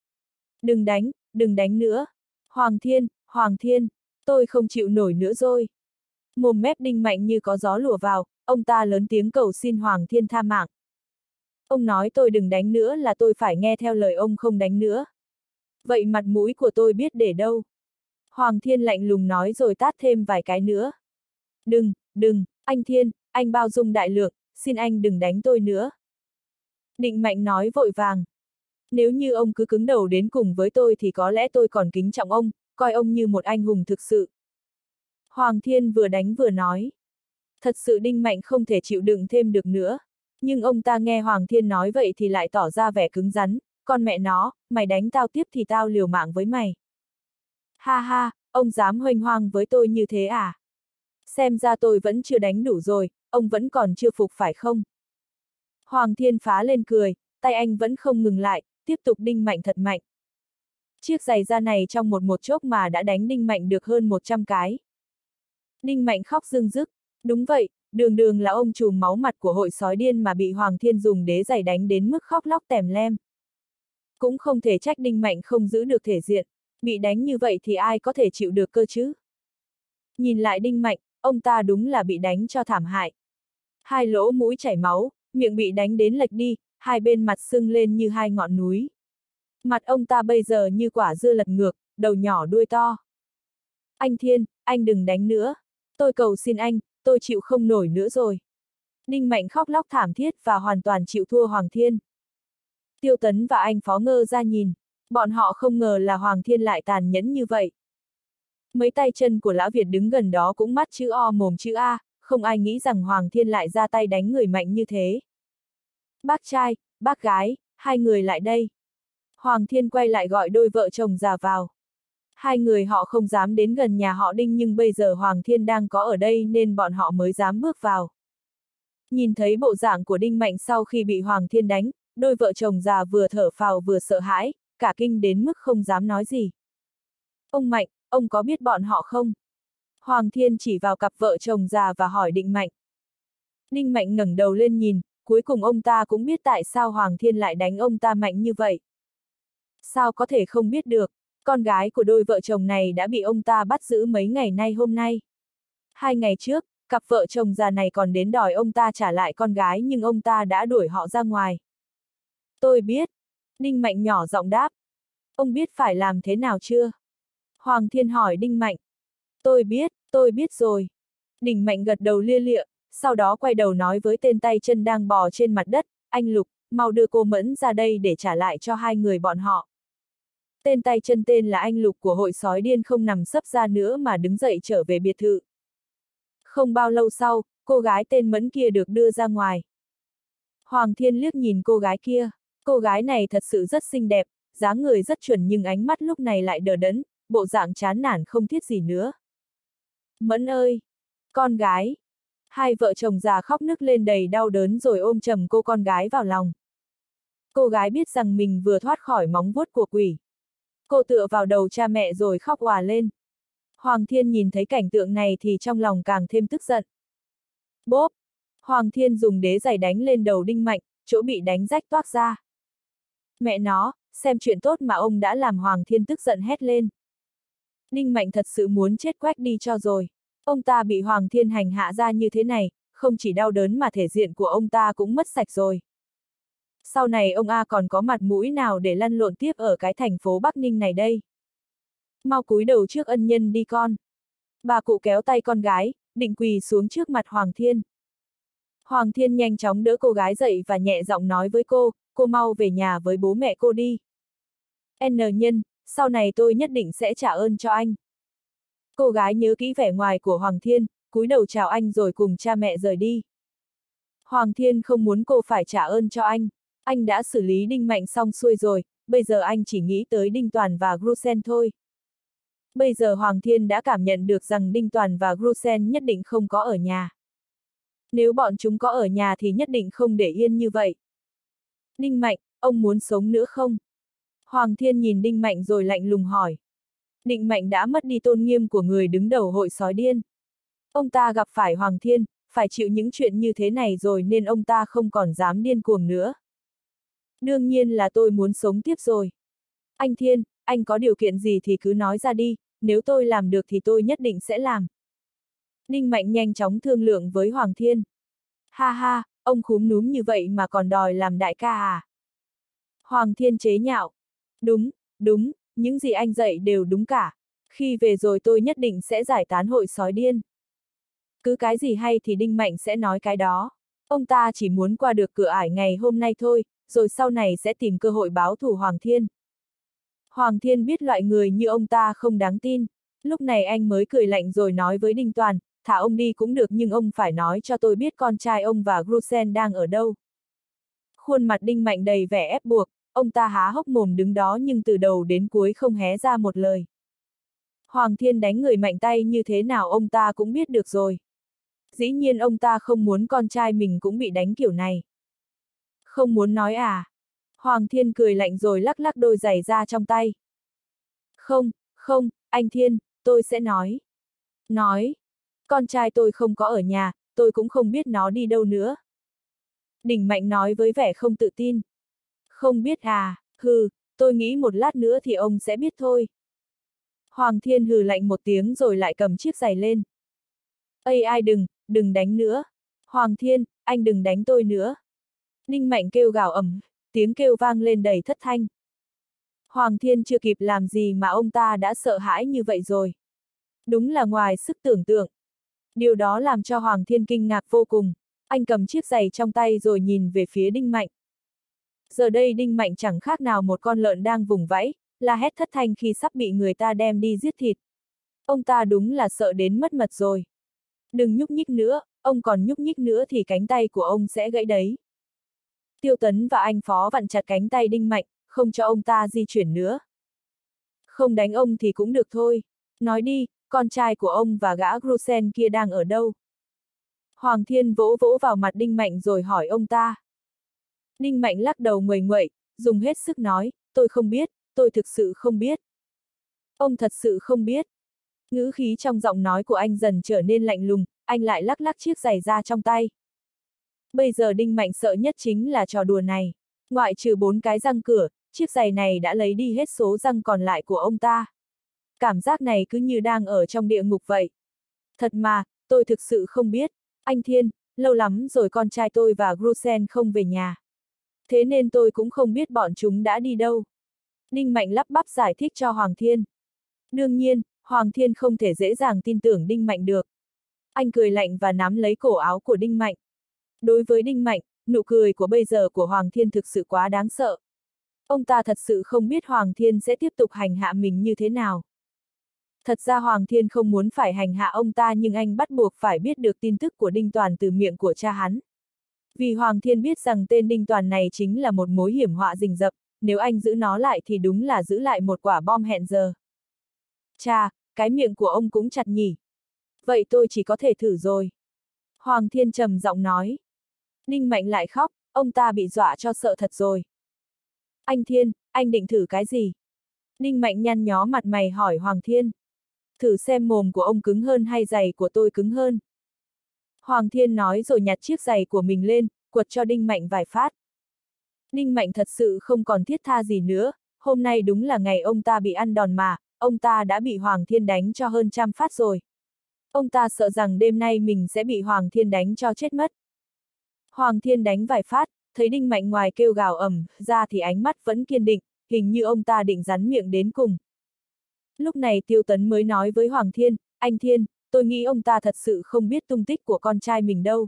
Đừng đánh nữa. Hoàng Thiên, tôi không chịu nổi nữa rồi. Mồm mép Đinh Mạnh như có gió lùa vào, ông ta lớn tiếng cầu xin Hoàng Thiên tha mạng. Ông nói tôi đừng đánh nữa là tôi phải nghe theo lời ông không đánh nữa. Vậy mặt mũi của tôi biết để đâu? Hoàng Thiên lạnh lùng nói rồi tát thêm vài cái nữa. Đừng, anh Thiên, anh bao dung đại lượng, xin anh đừng đánh tôi nữa. Đinh Mạnh nói vội vàng. Nếu như ông cứ cứng đầu đến cùng với tôi thì có lẽ tôi còn kính trọng ông, coi ông như một anh hùng thực sự. Hoàng Thiên vừa đánh vừa nói. Thật sự Đinh Mạnh không thể chịu đựng thêm được nữa. Nhưng ông ta nghe Hoàng Thiên nói vậy thì lại tỏ ra vẻ cứng rắn. Con mẹ nó, mày đánh tao tiếp thì tao liều mạng với mày. Ha ha, ông dám huênh hoang với tôi như thế à? Xem ra tôi vẫn chưa đánh đủ rồi, ông vẫn còn chưa phục phải không? Hoàng Thiên phá lên cười, tay anh vẫn không ngừng lại, tiếp tục Đinh Mạnh thật mạnh. Chiếc giày da này trong một chốc mà đã đánh Đinh Mạnh được hơn 100 cái. Đinh Mạnh khóc rưng rức. Đúng vậy, đường đường là ông trùm máu mặt của hội sói điên mà bị Hoàng Thiên dùng đế giày đánh đến mức khóc lóc tèm lem. Cũng không thể trách Đinh Mạnh không giữ được thể diện, bị đánh như vậy thì ai có thể chịu được cơ chứ? Nhìn lại Đinh Mạnh, ông ta đúng là bị đánh cho thảm hại. Hai lỗ mũi chảy máu, miệng bị đánh đến lệch đi, hai bên mặt sưng lên như hai ngọn núi. Mặt ông ta bây giờ như quả dưa lật ngược, đầu nhỏ đuôi to. Anh Thiên, anh đừng đánh nữa. Tôi cầu xin anh, tôi chịu không nổi nữa rồi. Đinh Mạnh khóc lóc thảm thiết và hoàn toàn chịu thua Hoàng Thiên. Tiêu Tấn và anh Phó Ngơ ra nhìn, bọn họ không ngờ là Hoàng Thiên lại tàn nhẫn như vậy. Mấy tay chân của Lão Việt đứng gần đó cũng mắt chữ O mồm chữ A, không ai nghĩ rằng Hoàng Thiên lại ra tay đánh người mạnh như thế. Bác trai, bác gái, hai người lại đây. Hoàng Thiên quay lại gọi đôi vợ chồng già vào. Hai người họ không dám đến gần nhà họ Đinh nhưng bây giờ Hoàng Thiên đang có ở đây nên bọn họ mới dám bước vào. Nhìn thấy bộ dạng của Đinh Mạnh sau khi bị Hoàng Thiên đánh, đôi vợ chồng già vừa thở phào vừa sợ hãi, cả kinh đến mức không dám nói gì. Ông Mạnh, ông có biết bọn họ không? Hoàng Thiên chỉ vào cặp vợ chồng già và hỏi Đinh Mạnh. Đinh Mạnh ngẩng đầu lên nhìn, cuối cùng ông ta cũng biết tại sao Hoàng Thiên lại đánh ông ta mạnh như vậy. Sao có thể không biết được, con gái của đôi vợ chồng này đã bị ông ta bắt giữ mấy ngày nay hôm nay. 2 ngày trước, cặp vợ chồng già này còn đến đòi ông ta trả lại con gái nhưng ông ta đã đuổi họ ra ngoài. Tôi biết. Đinh Mạnh nhỏ giọng đáp. Ông biết phải làm thế nào chưa? Hoàng Thiên hỏi Đinh Mạnh. Tôi biết rồi. Đinh Mạnh gật đầu lia lịa, sau đó quay đầu nói với tên tay chân đang bò trên mặt đất, anh Lục, mau đưa cô Mẫn ra đây để trả lại cho hai người bọn họ. Tên tay chân tên là anh Lục của hội sói điên không nằm sấp ra nữa mà đứng dậy trở về biệt thự. Không bao lâu sau, cô gái tên Mẫn kia được đưa ra ngoài. Hoàng Thiên liếc nhìn cô gái kia, cô gái này thật sự rất xinh đẹp, dáng người rất chuẩn nhưng ánh mắt lúc này lại đờ đẫn, bộ dạng chán nản không thiết gì nữa. Mẫn ơi! Con gái! Hai vợ chồng già khóc nức lên đầy đau đớn rồi ôm chầm cô con gái vào lòng. Cô gái biết rằng mình vừa thoát khỏi móng vuốt của quỷ. Cô tựa vào đầu cha mẹ rồi khóc òa lên. Hoàng Thiên nhìn thấy cảnh tượng này thì trong lòng càng thêm tức giận. Bốp! Hoàng Thiên dùng đế giày đánh lên đầu Đinh Mạnh, chỗ bị đánh rách toác ra. Mẹ nó, xem chuyện tốt mà ông đã làm. Hoàng Thiên tức giận hét lên. Đinh Mạnh thật sự muốn chết quách đi cho rồi. Ông ta bị Hoàng Thiên hành hạ ra như thế này, không chỉ đau đớn mà thể diện của ông ta cũng mất sạch rồi. Sau này ông A còn có mặt mũi nào để lăn lộn tiếp ở cái thành phố Bắc Ninh này đây? Mau cúi đầu trước ân nhân đi con. Bà cụ kéo tay con gái, định quỳ xuống trước mặt Hoàng Thiên. Hoàng Thiên nhanh chóng đỡ cô gái dậy và nhẹ giọng nói với cô mau về nhà với bố mẹ cô đi. N nhân, sau này tôi nhất định sẽ trả ơn cho anh. Cô gái nhớ kỹ vẻ ngoài của Hoàng Thiên, cúi đầu chào anh rồi cùng cha mẹ rời đi. Hoàng Thiên không muốn cô phải trả ơn cho anh đã xử lý Đinh Mạnh xong xuôi rồi, bây giờ anh chỉ nghĩ tới Đinh Toàn và Grusen thôi. Bây giờ Hoàng Thiên đã cảm nhận được rằng Đinh Toàn và Grusen nhất định không có ở nhà. Nếu bọn chúng có ở nhà thì nhất định không để yên như vậy. Đinh Mạnh, ông muốn sống nữa không? Hoàng Thiên nhìn Đinh Mạnh rồi lạnh lùng hỏi. Đinh Mạnh đã mất đi tôn nghiêm của người đứng đầu hội sói điên. Ông ta gặp phải Hoàng Thiên, phải chịu những chuyện như thế này rồi nên ông ta không còn dám điên cuồng nữa. Đương nhiên là tôi muốn sống tiếp rồi. Anh Thiên, anh có điều kiện gì thì cứ nói ra đi, nếu tôi làm được thì tôi nhất định sẽ làm. Đinh Mạnh nhanh chóng thương lượng với Hoàng Thiên. Ha ha, ông khúm núm như vậy mà còn đòi làm đại ca à? Hoàng Thiên chế nhạo. Đúng, những gì anh dạy đều đúng cả. Khi về rồi tôi nhất định sẽ giải tán hội sói điên. Cứ cái gì hay thì Đinh Mạnh sẽ nói cái đó. Ông ta chỉ muốn qua được cửa ải ngày hôm nay thôi, rồi sau này sẽ tìm cơ hội báo thù Hoàng Thiên. Hoàng Thiên biết loại người như ông ta không đáng tin. Lúc này anh mới cười lạnh rồi nói với Đinh Toàn, thả ông đi cũng được nhưng ông phải nói cho tôi biết con trai ông và Grusen đang ở đâu. Khuôn mặt Đinh Mạnh đầy vẻ ép buộc, ông ta há hốc mồm đứng đó nhưng từ đầu đến cuối không hé ra một lời. Hoàng Thiên đánh người mạnh tay như thế nào ông ta cũng biết được rồi. Dĩ nhiên ông ta không muốn con trai mình cũng bị đánh kiểu này. Không muốn nói à? Hoàng Thiên cười lạnh rồi lắc lắc đôi giày ra trong tay. Không, anh Thiên, tôi sẽ nói. Nói, con trai tôi không có ở nhà, tôi cũng không biết nó đi đâu nữa. Đinh Mạnh nói với vẻ không tự tin. Không biết à, hừ, tôi nghĩ một lát nữa thì ông sẽ biết thôi. Hoàng Thiên hừ lạnh một tiếng rồi lại cầm chiếc giày lên. Ây ai đừng đánh nữa. Hoàng Thiên, anh đừng đánh tôi nữa. Đinh Mạnh kêu gào ầm, tiếng kêu vang lên đầy thất thanh. Hoàng Thiên chưa kịp làm gì mà ông ta đã sợ hãi như vậy rồi. Đúng là ngoài sức tưởng tượng. Điều đó làm cho Hoàng Thiên kinh ngạc vô cùng. Anh cầm chiếc giày trong tay rồi nhìn về phía Đinh Mạnh. Giờ đây Đinh Mạnh chẳng khác nào một con lợn đang vùng vẫy, la hét thất thanh khi sắp bị người ta đem đi giết thịt. Ông ta đúng là sợ đến mất mật rồi. Đừng nhúc nhích nữa, ông còn nhúc nhích nữa thì cánh tay của ông sẽ gãy đấy. Tiêu Tấn và anh Phó vặn chặt cánh tay Đinh Mạnh, không cho ông ta di chuyển nữa. Không đánh ông thì cũng được thôi. Nói đi, con trai của ông và gã Grusen kia đang ở đâu? Hoàng Thiên vỗ vỗ vào mặt Đinh Mạnh rồi hỏi ông ta. Đinh Mạnh lắc đầu nguầy nguậy, dùng hết sức nói, tôi không biết, tôi thực sự không biết. Ông thật sự không biết. Ngữ khí trong giọng nói của anh dần trở nên lạnh lùng, anh lại lắc lắc chiếc giày ra trong tay. Bây giờ Đinh Mạnh sợ nhất chính là trò đùa này. Ngoại trừ 4 cái răng cửa, chiếc giày này đã lấy đi hết số răng còn lại của ông ta. Cảm giác này cứ như đang ở trong địa ngục vậy. Thật mà, tôi thực sự không biết. Anh Thiên, lâu lắm rồi con trai tôi và Grusen không về nhà. Thế nên tôi cũng không biết bọn chúng đã đi đâu. Đinh Mạnh lắp bắp giải thích cho Hoàng Thiên. Đương nhiên, Hoàng Thiên không thể dễ dàng tin tưởng Đinh Mạnh được. Anh cười lạnh và nắm lấy cổ áo của Đinh Mạnh. Đối với Đinh Mạnh, nụ cười của bây giờ của Hoàng Thiên thực sự quá đáng sợ. Ông ta thật sự không biết Hoàng Thiên sẽ tiếp tục hành hạ mình như thế nào. Thật ra Hoàng Thiên không muốn phải hành hạ ông ta nhưng anh bắt buộc phải biết được tin tức của Đinh Toàn từ miệng của cha hắn. Vì Hoàng Thiên biết rằng tên Đinh Toàn này chính là một mối hiểm họa rình rập, nếu anh giữ nó lại thì đúng là giữ lại một quả bom hẹn giờ. Chà, cái miệng của ông cũng chặt nhỉ. Vậy tôi chỉ có thể thử rồi. Hoàng Thiên trầm giọng nói. Đinh Mạnh lại khóc, ông ta bị dọa cho sợ thật rồi. Anh Thiên, anh định thử cái gì? Đinh Mạnh nhăn nhó mặt mày hỏi Hoàng Thiên. Thử xem mồm của ông cứng hơn hay giày của tôi cứng hơn. Hoàng Thiên nói rồi nhặt chiếc giày của mình lên, quật cho Đinh Mạnh vài phát. Đinh Mạnh thật sự không còn thiết tha gì nữa, hôm nay đúng là ngày ông ta bị ăn đòn mà, ông ta đã bị Hoàng Thiên đánh cho hơn 100 phát rồi. Ông ta sợ rằng đêm nay mình sẽ bị Hoàng Thiên đánh cho chết mất. Hoàng Thiên đánh vài phát, thấy Đinh Mạnh ngoài kêu gào ầm ra thì ánh mắt vẫn kiên định, hình như ông ta định rắn miệng đến cùng. Lúc này Tiêu Tấn mới nói với Hoàng Thiên, anh Thiên, tôi nghĩ ông ta thật sự không biết tung tích của con trai mình đâu.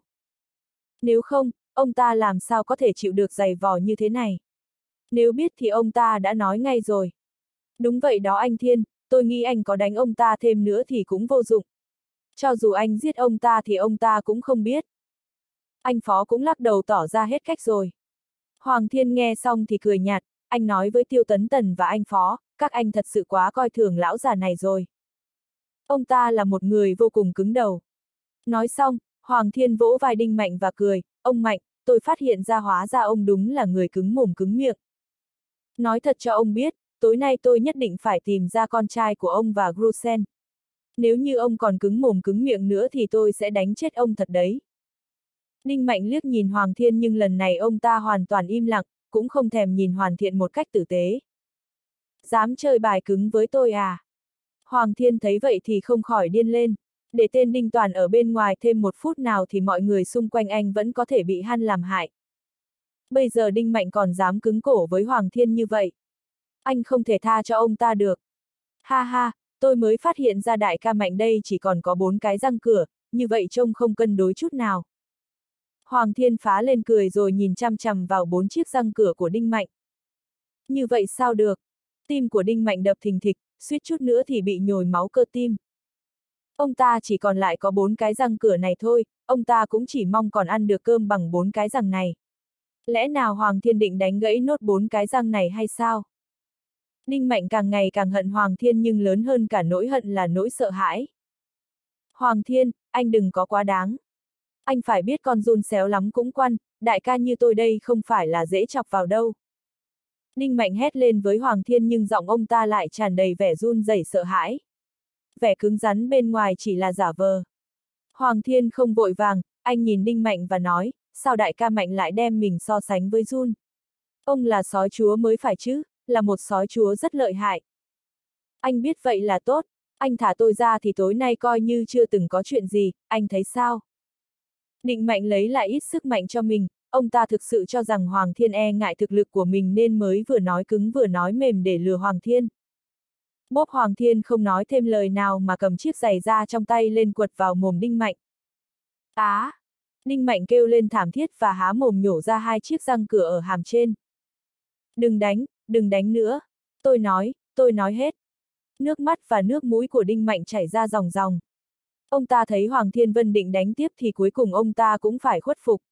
Nếu không, ông ta làm sao có thể chịu được giày vò như thế này? Nếu biết thì ông ta đã nói ngay rồi. Đúng vậy đó anh Thiên, tôi nghĩ anh có đánh ông ta thêm nữa thì cũng vô dụng. Cho dù anh giết ông ta thì ông ta cũng không biết. Anh Phó cũng lắc đầu tỏ ra hết cách rồi. Hoàng Thiên nghe xong thì cười nhạt, anh nói với Tiêu Tấn Tần và anh Phó, các anh thật sự quá coi thường lão già này rồi. Ông ta là một người vô cùng cứng đầu. Nói xong, Hoàng Thiên vỗ vai Đinh Mạnh và cười, ông Mạnh, tôi phát hiện ra hóa ra ông đúng là người cứng mồm cứng miệng. Nói thật cho ông biết, tối nay tôi nhất định phải tìm ra con trai của ông và Grusen. Nếu như ông còn cứng mồm cứng miệng nữa thì tôi sẽ đánh chết ông thật đấy. Đinh Mạnh liếc nhìn Hoàng Thiên nhưng lần này ông ta hoàn toàn im lặng, cũng không thèm nhìn Hoàn Thiện một cách tử tế. Dám chơi bài cứng với tôi à? Hoàng Thiên thấy vậy thì không khỏi điên lên. Để tên Đinh Toàn ở bên ngoài thêm 1 phút nào thì mọi người xung quanh anh vẫn có thể bị hắn làm hại. Bây giờ Đinh Mạnh còn dám cứng cổ với Hoàng Thiên như vậy. Anh không thể tha cho ông ta được. Ha ha, tôi mới phát hiện ra đại ca Mạnh đây chỉ còn có 4 cái răng cửa, như vậy trông không cân đối chút nào. Hoàng Thiên phá lên cười rồi nhìn chằm chằm vào 4 chiếc răng cửa của Đinh Mạnh. Như vậy sao được? Tim của Đinh Mạnh đập thình thịch, suýt chút nữa thì bị nhồi máu cơ tim. Ông ta chỉ còn lại có 4 cái răng cửa này thôi, ông ta cũng chỉ mong còn ăn được cơm bằng 4 cái răng này. Lẽ nào Hoàng Thiên định đánh gãy nốt 4 cái răng này hay sao? Đinh Mạnh càng ngày càng hận Hoàng Thiên nhưng lớn hơn cả nỗi hận là nỗi sợ hãi. Hoàng Thiên, anh đừng có quá đáng. Anh phải biết con giun xéo lắm cũng quăn, đại ca như tôi đây không phải là dễ chọc vào đâu. Đinh Mạnh hét lên với Hoàng Thiên nhưng giọng ông ta lại tràn đầy vẻ run rẩy sợ hãi. Vẻ cứng rắn bên ngoài chỉ là giả vờ. Hoàng Thiên không vội vàng, anh nhìn Đinh Mạnh và nói, sao đại ca Mạnh lại đem mình so sánh với Jun? Ông là sói chúa mới phải chứ, là một sói chúa rất lợi hại. Anh biết vậy là tốt, anh thả tôi ra thì tối nay coi như chưa từng có chuyện gì, anh thấy sao? Định Mạnh lấy lại ít sức mạnh cho mình, ông ta thực sự cho rằng Hoàng Thiên e ngại thực lực của mình nên mới vừa nói cứng vừa nói mềm để lừa Hoàng Thiên. Bốp Hoàng Thiên không nói thêm lời nào mà cầm chiếc giày da trong tay lên quật vào mồm Đinh Mạnh. Á! Đinh Mạnh kêu lên thảm thiết và há mồm nhổ ra 2 chiếc răng cửa ở hàm trên. Đừng đánh nữa. Tôi nói hết. Nước mắt và nước mũi của Đinh Mạnh chảy ra ròng ròng. Ông ta thấy Hoàng Thiên Vân định đánh tiếp thì cuối cùng ông ta cũng phải khuất phục.